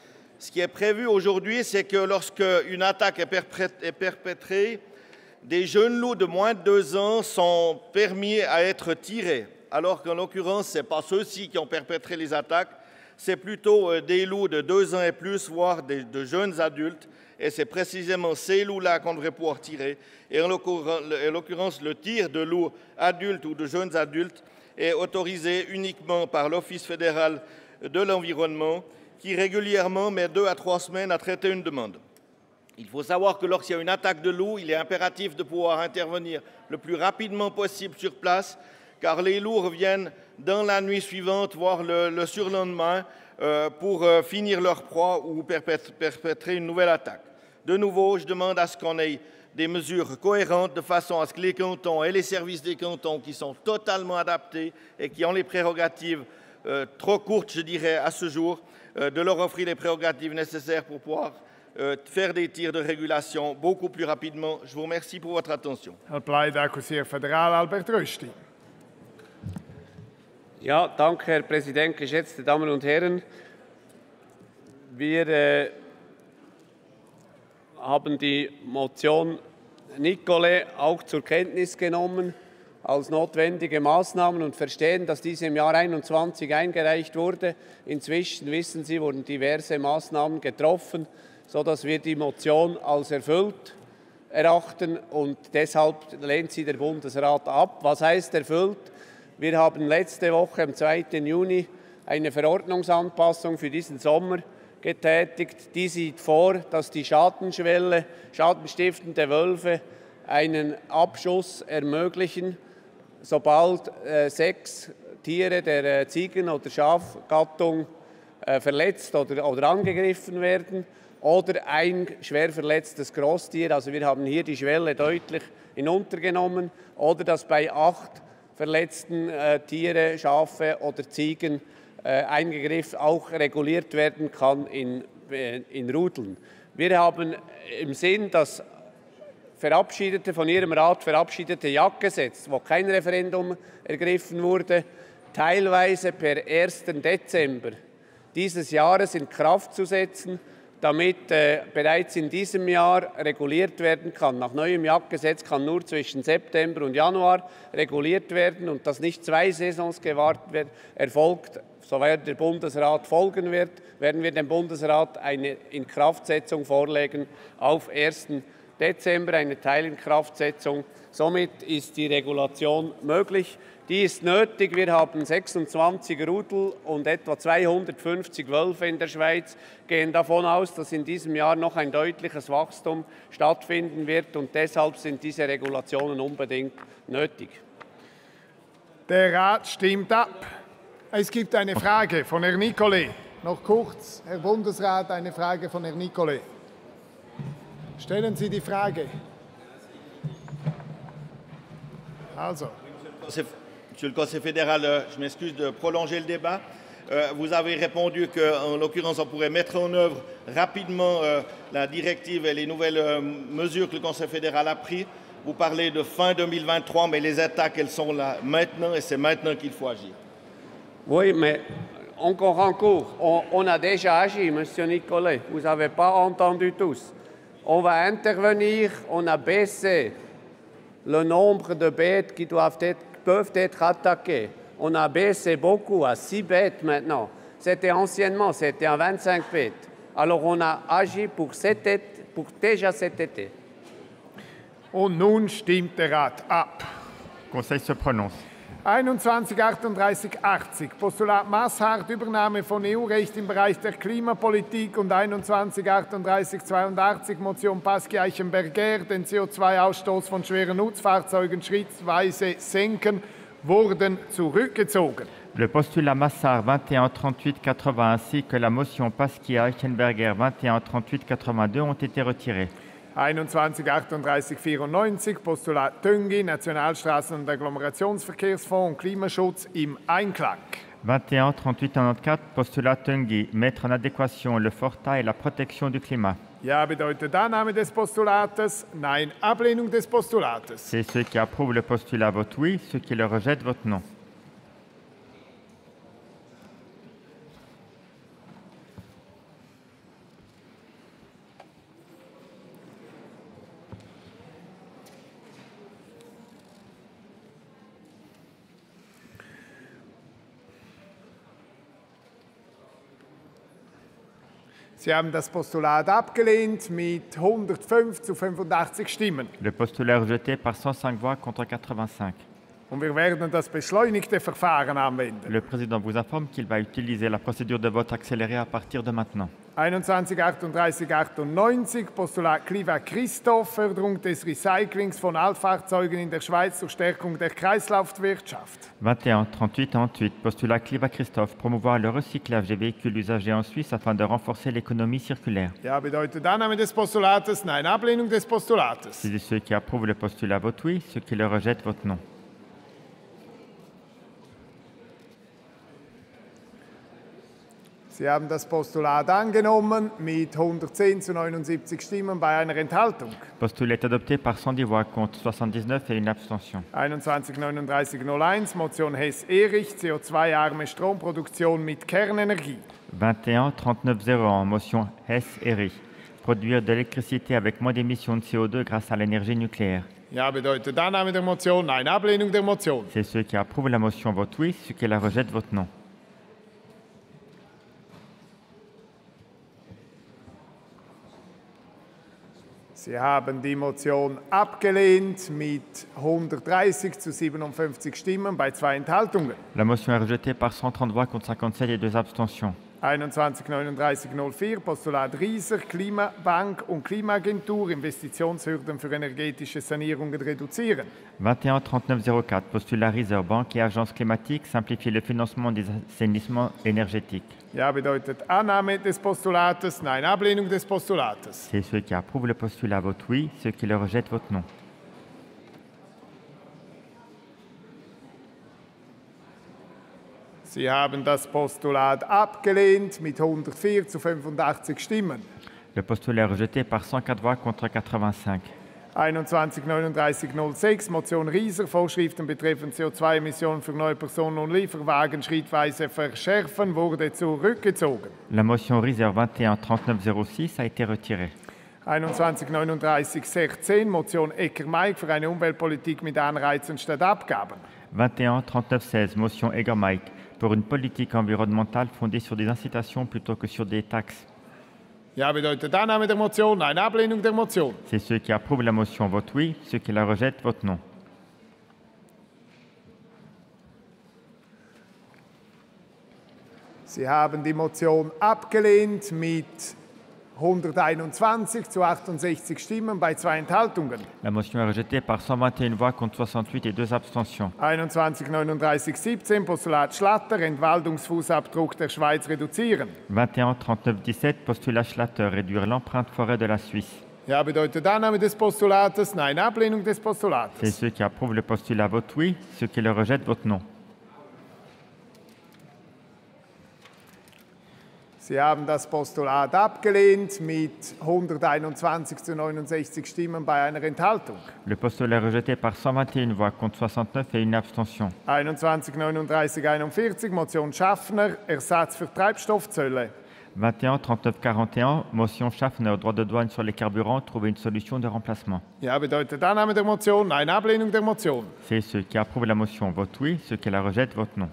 Ce qui est prévu aujourd'hui, c'est que lorsque une attaque est perpétrée, des jeunes loups de moins de deux ans sont permis à être tirés, alors qu'en l'occurrence, ce n'est pas ceux-ci qui ont perpétré les attaques, c'est plutôt des loups de deux ans et plus, voire des, de jeunes adultes, et c'est précisément ces loups-là qu'on devrait pouvoir tirer. Et en l'occurrence, le tir de loups adultes ou de jeunes adultes est autorisé uniquement par l'Office fédéral de l'environnement, qui régulièrement met deux à trois semaines à traiter une demande. Il faut savoir que lorsqu'il y a une attaque de loup, il est impératif de pouvoir intervenir le plus rapidement possible sur place, car les loups reviennent dans la nuit suivante, voire le, le surlendemain, euh, pour euh, finir leur proie ou perpétrer une nouvelle attaque. De nouveau, je demande à ce qu'on ait des mesures cohérentes de façon à ce que les cantons et les services des cantons qui sont totalement adaptés et qui ont les prérogatives euh, trop courtes, je dirais, à ce jour, euh, de leur offrir les prérogatives nécessaires pour pouvoir euh, faire des tirs de régulation beaucoup plus rapidement. Je vous remercie pour votre attention. Herr Pleida, Conseiller fédéral Albert Rösti. Ja, danke, Herr Präsident, geschätzte Damen und Herren. Wir äh, haben die Motion Nicolai auch zur Kenntnis genommen als notwendige Maßnahmen und verstehen, dass diese im Jahr einundzwanzig eingereicht wurde. Inzwischen, wissen Sie, wurden diverse Maßnahmen getroffen, sodass wir die Motion als erfüllt erachten und deshalb lehnt sie der Bundesrat ab. Was heißt erfüllt? Wir haben letzte Woche am zweiten Juni eine Verordnungsanpassung für diesen Sommer getätigt. Die sieht vor, dass die Schadenschwelle, schadenstiftende Wölfe einen Abschuss ermöglichen, sobald äh, sechs Tiere der äh, Ziegen- oder Schafgattung äh, verletzt oder, oder angegriffen werden oder ein schwer verletztes Großtier. Also wir haben hier die Schwelle deutlich hinuntergenommen. Oder dass bei acht verletzten äh, Tiere, Schafe oder Ziegen äh, eingegriffen auch reguliert werden kann in, äh, in Rudeln. Wir haben im Sinn, das verabschiedete, von Ihrem Rat verabschiedete Jagdgesetz, wo kein Referendum ergriffen wurde, teilweise per ersten Dezember dieses Jahres in Kraft zu setzen, damit äh, bereits in diesem Jahr reguliert werden kann. Nach neuem Jagdgesetz kann nur zwischen September und Januar reguliert werden und dass nicht zwei Saisons gewartet wird, erfolgt, soweit der Bundesrat folgen wird, werden wir dem Bundesrat eine Inkraftsetzung vorlegen auf ersten Dezember, eine Teilinkraftsetzung. Somit ist die Regulation möglich. Die ist nötig. Wir haben sechsundzwanzig Rudel und etwa zweihundertfünfzig Wölfe in der Schweiz, gehen davon aus, dass in diesem Jahr noch ein deutliches Wachstum stattfinden wird und deshalb sind diese Regulationen unbedingt nötig. Der Rat stimmt ab. Es gibt eine Frage von Herrn Nicolai. Noch kurz, Herr Bundesrat, eine Frage von Herrn Nicolai. Stellen Sie die Frage. Also. Monsieur le Conseil fédéral, je m'excuse de prolonger le débat. Euh, vous avez répondu qu'en l'occurrence, on pourrait mettre en œuvre rapidement euh, la directive et les nouvelles euh, mesures que le Conseil fédéral a prises. Vous parlez de fin deux mille vingt-trois, mais les attaques, elles sont là maintenant et c'est maintenant qu'il faut agir. Oui, mais encore en cours. On, on a déjà agi, Monsieur Nicolai. Vous n'avez pas entendu tous. On va intervenir, on a baissé le nombre de bêtes qui doivent être, peuvent être attaquées. On a baissé beaucoup à six bêtes maintenant. C'était anciennement, c'était à vingt-cinq bêtes. Alors on a agi pour, cet été, pour déjà cet été. Und nun stimmt der Rat ab. Conseil se prononce. einundzwanzig achtunddreißig achtzig, Postulat Masshardt, Übernahme von E U-Recht im Bereich der Klimapolitik und einundzwanzig achtunddreißig zweiundachtzig, Motion Pasky-Eichenberger, den C O zwei Ausstoß von schweren Nutzfahrzeugen schrittweise senken, wurden zurückgezogen. Le postulat Massard vingt et un trente-huit quatre-vingts ainsi que la motion Pasky-Eichenberger vingt et un trente-huit quatre-vingt-deux ont été retirés. einundzwanzig achtunddreißig vierundneunzig, Postulat Töngi, Nationalstraßen- und Agglomerationsverkehrsfonds und Klimaschutz im Einklang. vingt et un trente-huit quatre-vingt-quatorze, postulat Töngi, mettre en adéquation le Forta et la protection du climat. Ja bedeutet Annahme des Postulates, Nein, Ablehnung des Postulates. C'est ceux qui approuvent le postulat votent oui, ceux qui le rejettent votent non. Sie haben das Postulat abgelehnt mit hundertfünf zu fünfundachtzig Stimmen. Le postulat rejeté par cent cinq voix contre quatre-vingt-cinq. Und wir werden das beschleunigte Verfahren anwenden. Le président vous informe qu'il va utiliser la procédure de vote accélérée à partir de maintenant. einundzwanzig achtunddreißig achtundneunzig, Postulat Kliva-Christoph, Förderung des Recyclings von Altfahrzeugen in der Schweiz zur Stärkung der Kreislaufwirtschaft. vingt et un trente-huit trente-huit, postulat Kliva-Christoph, promouvoir le recyclage des véhicules usagés en Suisse afin de renforcer l'économie circulaire. Ja bedeutet Annahme des Postulates, Nein, Ablehnung des Postulates. C'est ceux qui approuvent le postulat votent oui, ceux qui le rejettent votent non. Sie haben das Postulat angenommen mit hundertzehn zu neunundsiebzig Stimmen bei einer Enthaltung. Postulat est adopté par cent dix voix contre soixante-dix-neuf et une abstention. einundzwanzig neununddreißig null eins, Motion Hess-Erich, C O zwei arme Stromproduktion mit Kernenergie. vingt et un trente-neuf zéro un, motion Hess-Erich, produire de l'électricité avec moins d'émissions de C O deux grâce à l'énergie nucléaire. Ja bedeutet Annahme der Motion, Nein, Ablehnung der Motion. C'est ceux qui approuvent la motion votent oui, ceux qui la rejettent votent non. Sie haben die Motion abgelehnt mit hundertdreißig zu siebenundfünfzig Stimmen bei zwei Enthaltungen. La motion est rejetée par cent trente voix contre cinquante-sept et deux abstentions. einundzwanzig neununddreißig null vier, Postulat Rieser, Klimabank und Klimaagentur, Investitionshürden für energetische Sanierungen reduzieren. vingt et un trente-neuf zéro quatre, Postulat Rieser, Banque et Agence climatique, simplifier le financement des assainissements énergétiques. Ja bedeutet Annahme des Postulates, nein, Ablehnung des Postulates. C'est ceux qui approuvent le postulat votent oui, ceux qui le rejettent votent non. Sie haben das Postulat abgelehnt mit hundertvier zu fünfundachtzig Stimmen. Le postulat est rejeté par cent quatre voix contre quatre-vingt-cinq. einundzwanzig neununddreißig null sechs, Motion Rieser, Vorschriften betreffend C O zwei Emissionen für neue Personen- und Lieferwagen schrittweise verschärfen, wurde zurückgezogen. La motion Rieser vingt et un trente-neuf zéro six a été retirée. einundzwanzig neununddreißig sechzehn, Motion Ecker-Meig für eine Umweltpolitik mit Anreizen statt Abgaben. vingt et un trente-neuf seize, motion Eger-Meig, pour une politique environnementale fondée sur des incitations plutôt que sur des taxes. Ja bedeutet Annahme der Motion, nein, Ablehnung der Motion. C'est ceux qui approuvent la motion votent oui, ceux qui la rejettent votent non. Sie haben die Motion abgelehnt mit hunderteinundzwanzig zu achtundsechzig Stimmen bei zwei Enthaltungen. La motion est rejetée par cent vingt et une voix contre soixante-huit et deux abstentions. einundzwanzig neununddreißig siebzehn, Postulat Schlatter, Entwaldungsfußabdruck der Schweiz reduzieren. vingt et un trente-neuf dix-sept, postulat Schlatter, réduire l'empreinte forêt de la Suisse. Ja bedeutet Annahme des Postulates, nein, Ablehnung des Postulates. C'est ceux qui approuvent le postulat votent oui, ceux qui le rejettent votent non. Sie haben das Postulat abgelehnt mit hunderteinundzwanzig zu neunundsechzig Stimmen bei einer Enthaltung. Le postulat est rejeté par cent vingt et une voix contre soixante-neuf et une abstention. einundzwanzig neununddreißig einundvierzig, Motion Schaffner, Ersatz für Treibstoffzölle. vingt et un trente-neuf quarante et un, motion Schaffner, droit de douane sur les carburants, trouver une solution de remplacement. Ja bedeutet Annahme der Motion, nein, Ablehnung der Motion. C'est ceux qui approuvent la motion votent oui, ceux qui la rejettent votent non.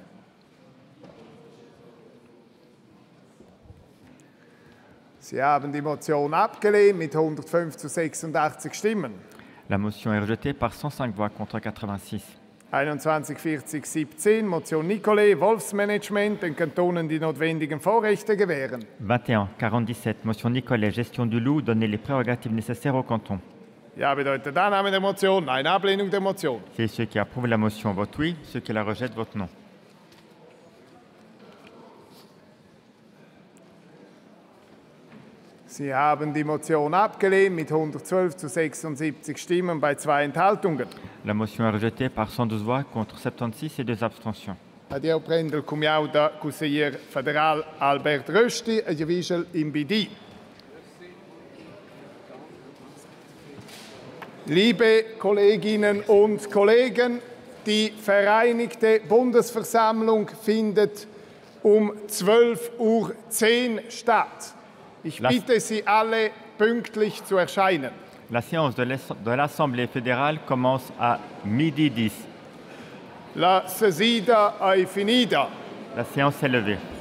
Sie haben die Motion abgelehnt mit hundertfünf zu sechsundachtzig Stimmen. La motion est rejetée par cent cinq voix contre quatre-vingt-six. einundzwanzig vierzig siebzehn, Motion Nicolai, Wolfsmanagement, den Kantonen die notwendigen Vorrechte gewähren. vingt et un quarante dix-sept, motion Nicolet, gestion du loup, donner les prérogatives nécessaires au canton. Ja bedeutet Annahme der Motion, nein, Ablehnung der Motion. C'est ceux qui approuvent la motion votent oui, ceux qui la rejettent votent non. Sie haben die Motion abgelehnt mit hundertzwölf zu sechsundsiebzig Stimmen bei zwei Enthaltungen. La motion est rejetée par cent douze voix contre soixante-seize et deux abstentions. Adieu prendere il commiau da Consigliere federal Albert Rösti e Javischel im B D. Liebe Kolleginnen und Kollegen, die Vereinigte Bundesversammlung findet um zwölf Uhr zehn statt. Ich bitte Sie alle, pünktlich zu erscheinen. La séance de l'Assemblée fédérale commence à midi dix. La sesida è finita. La séance est levée.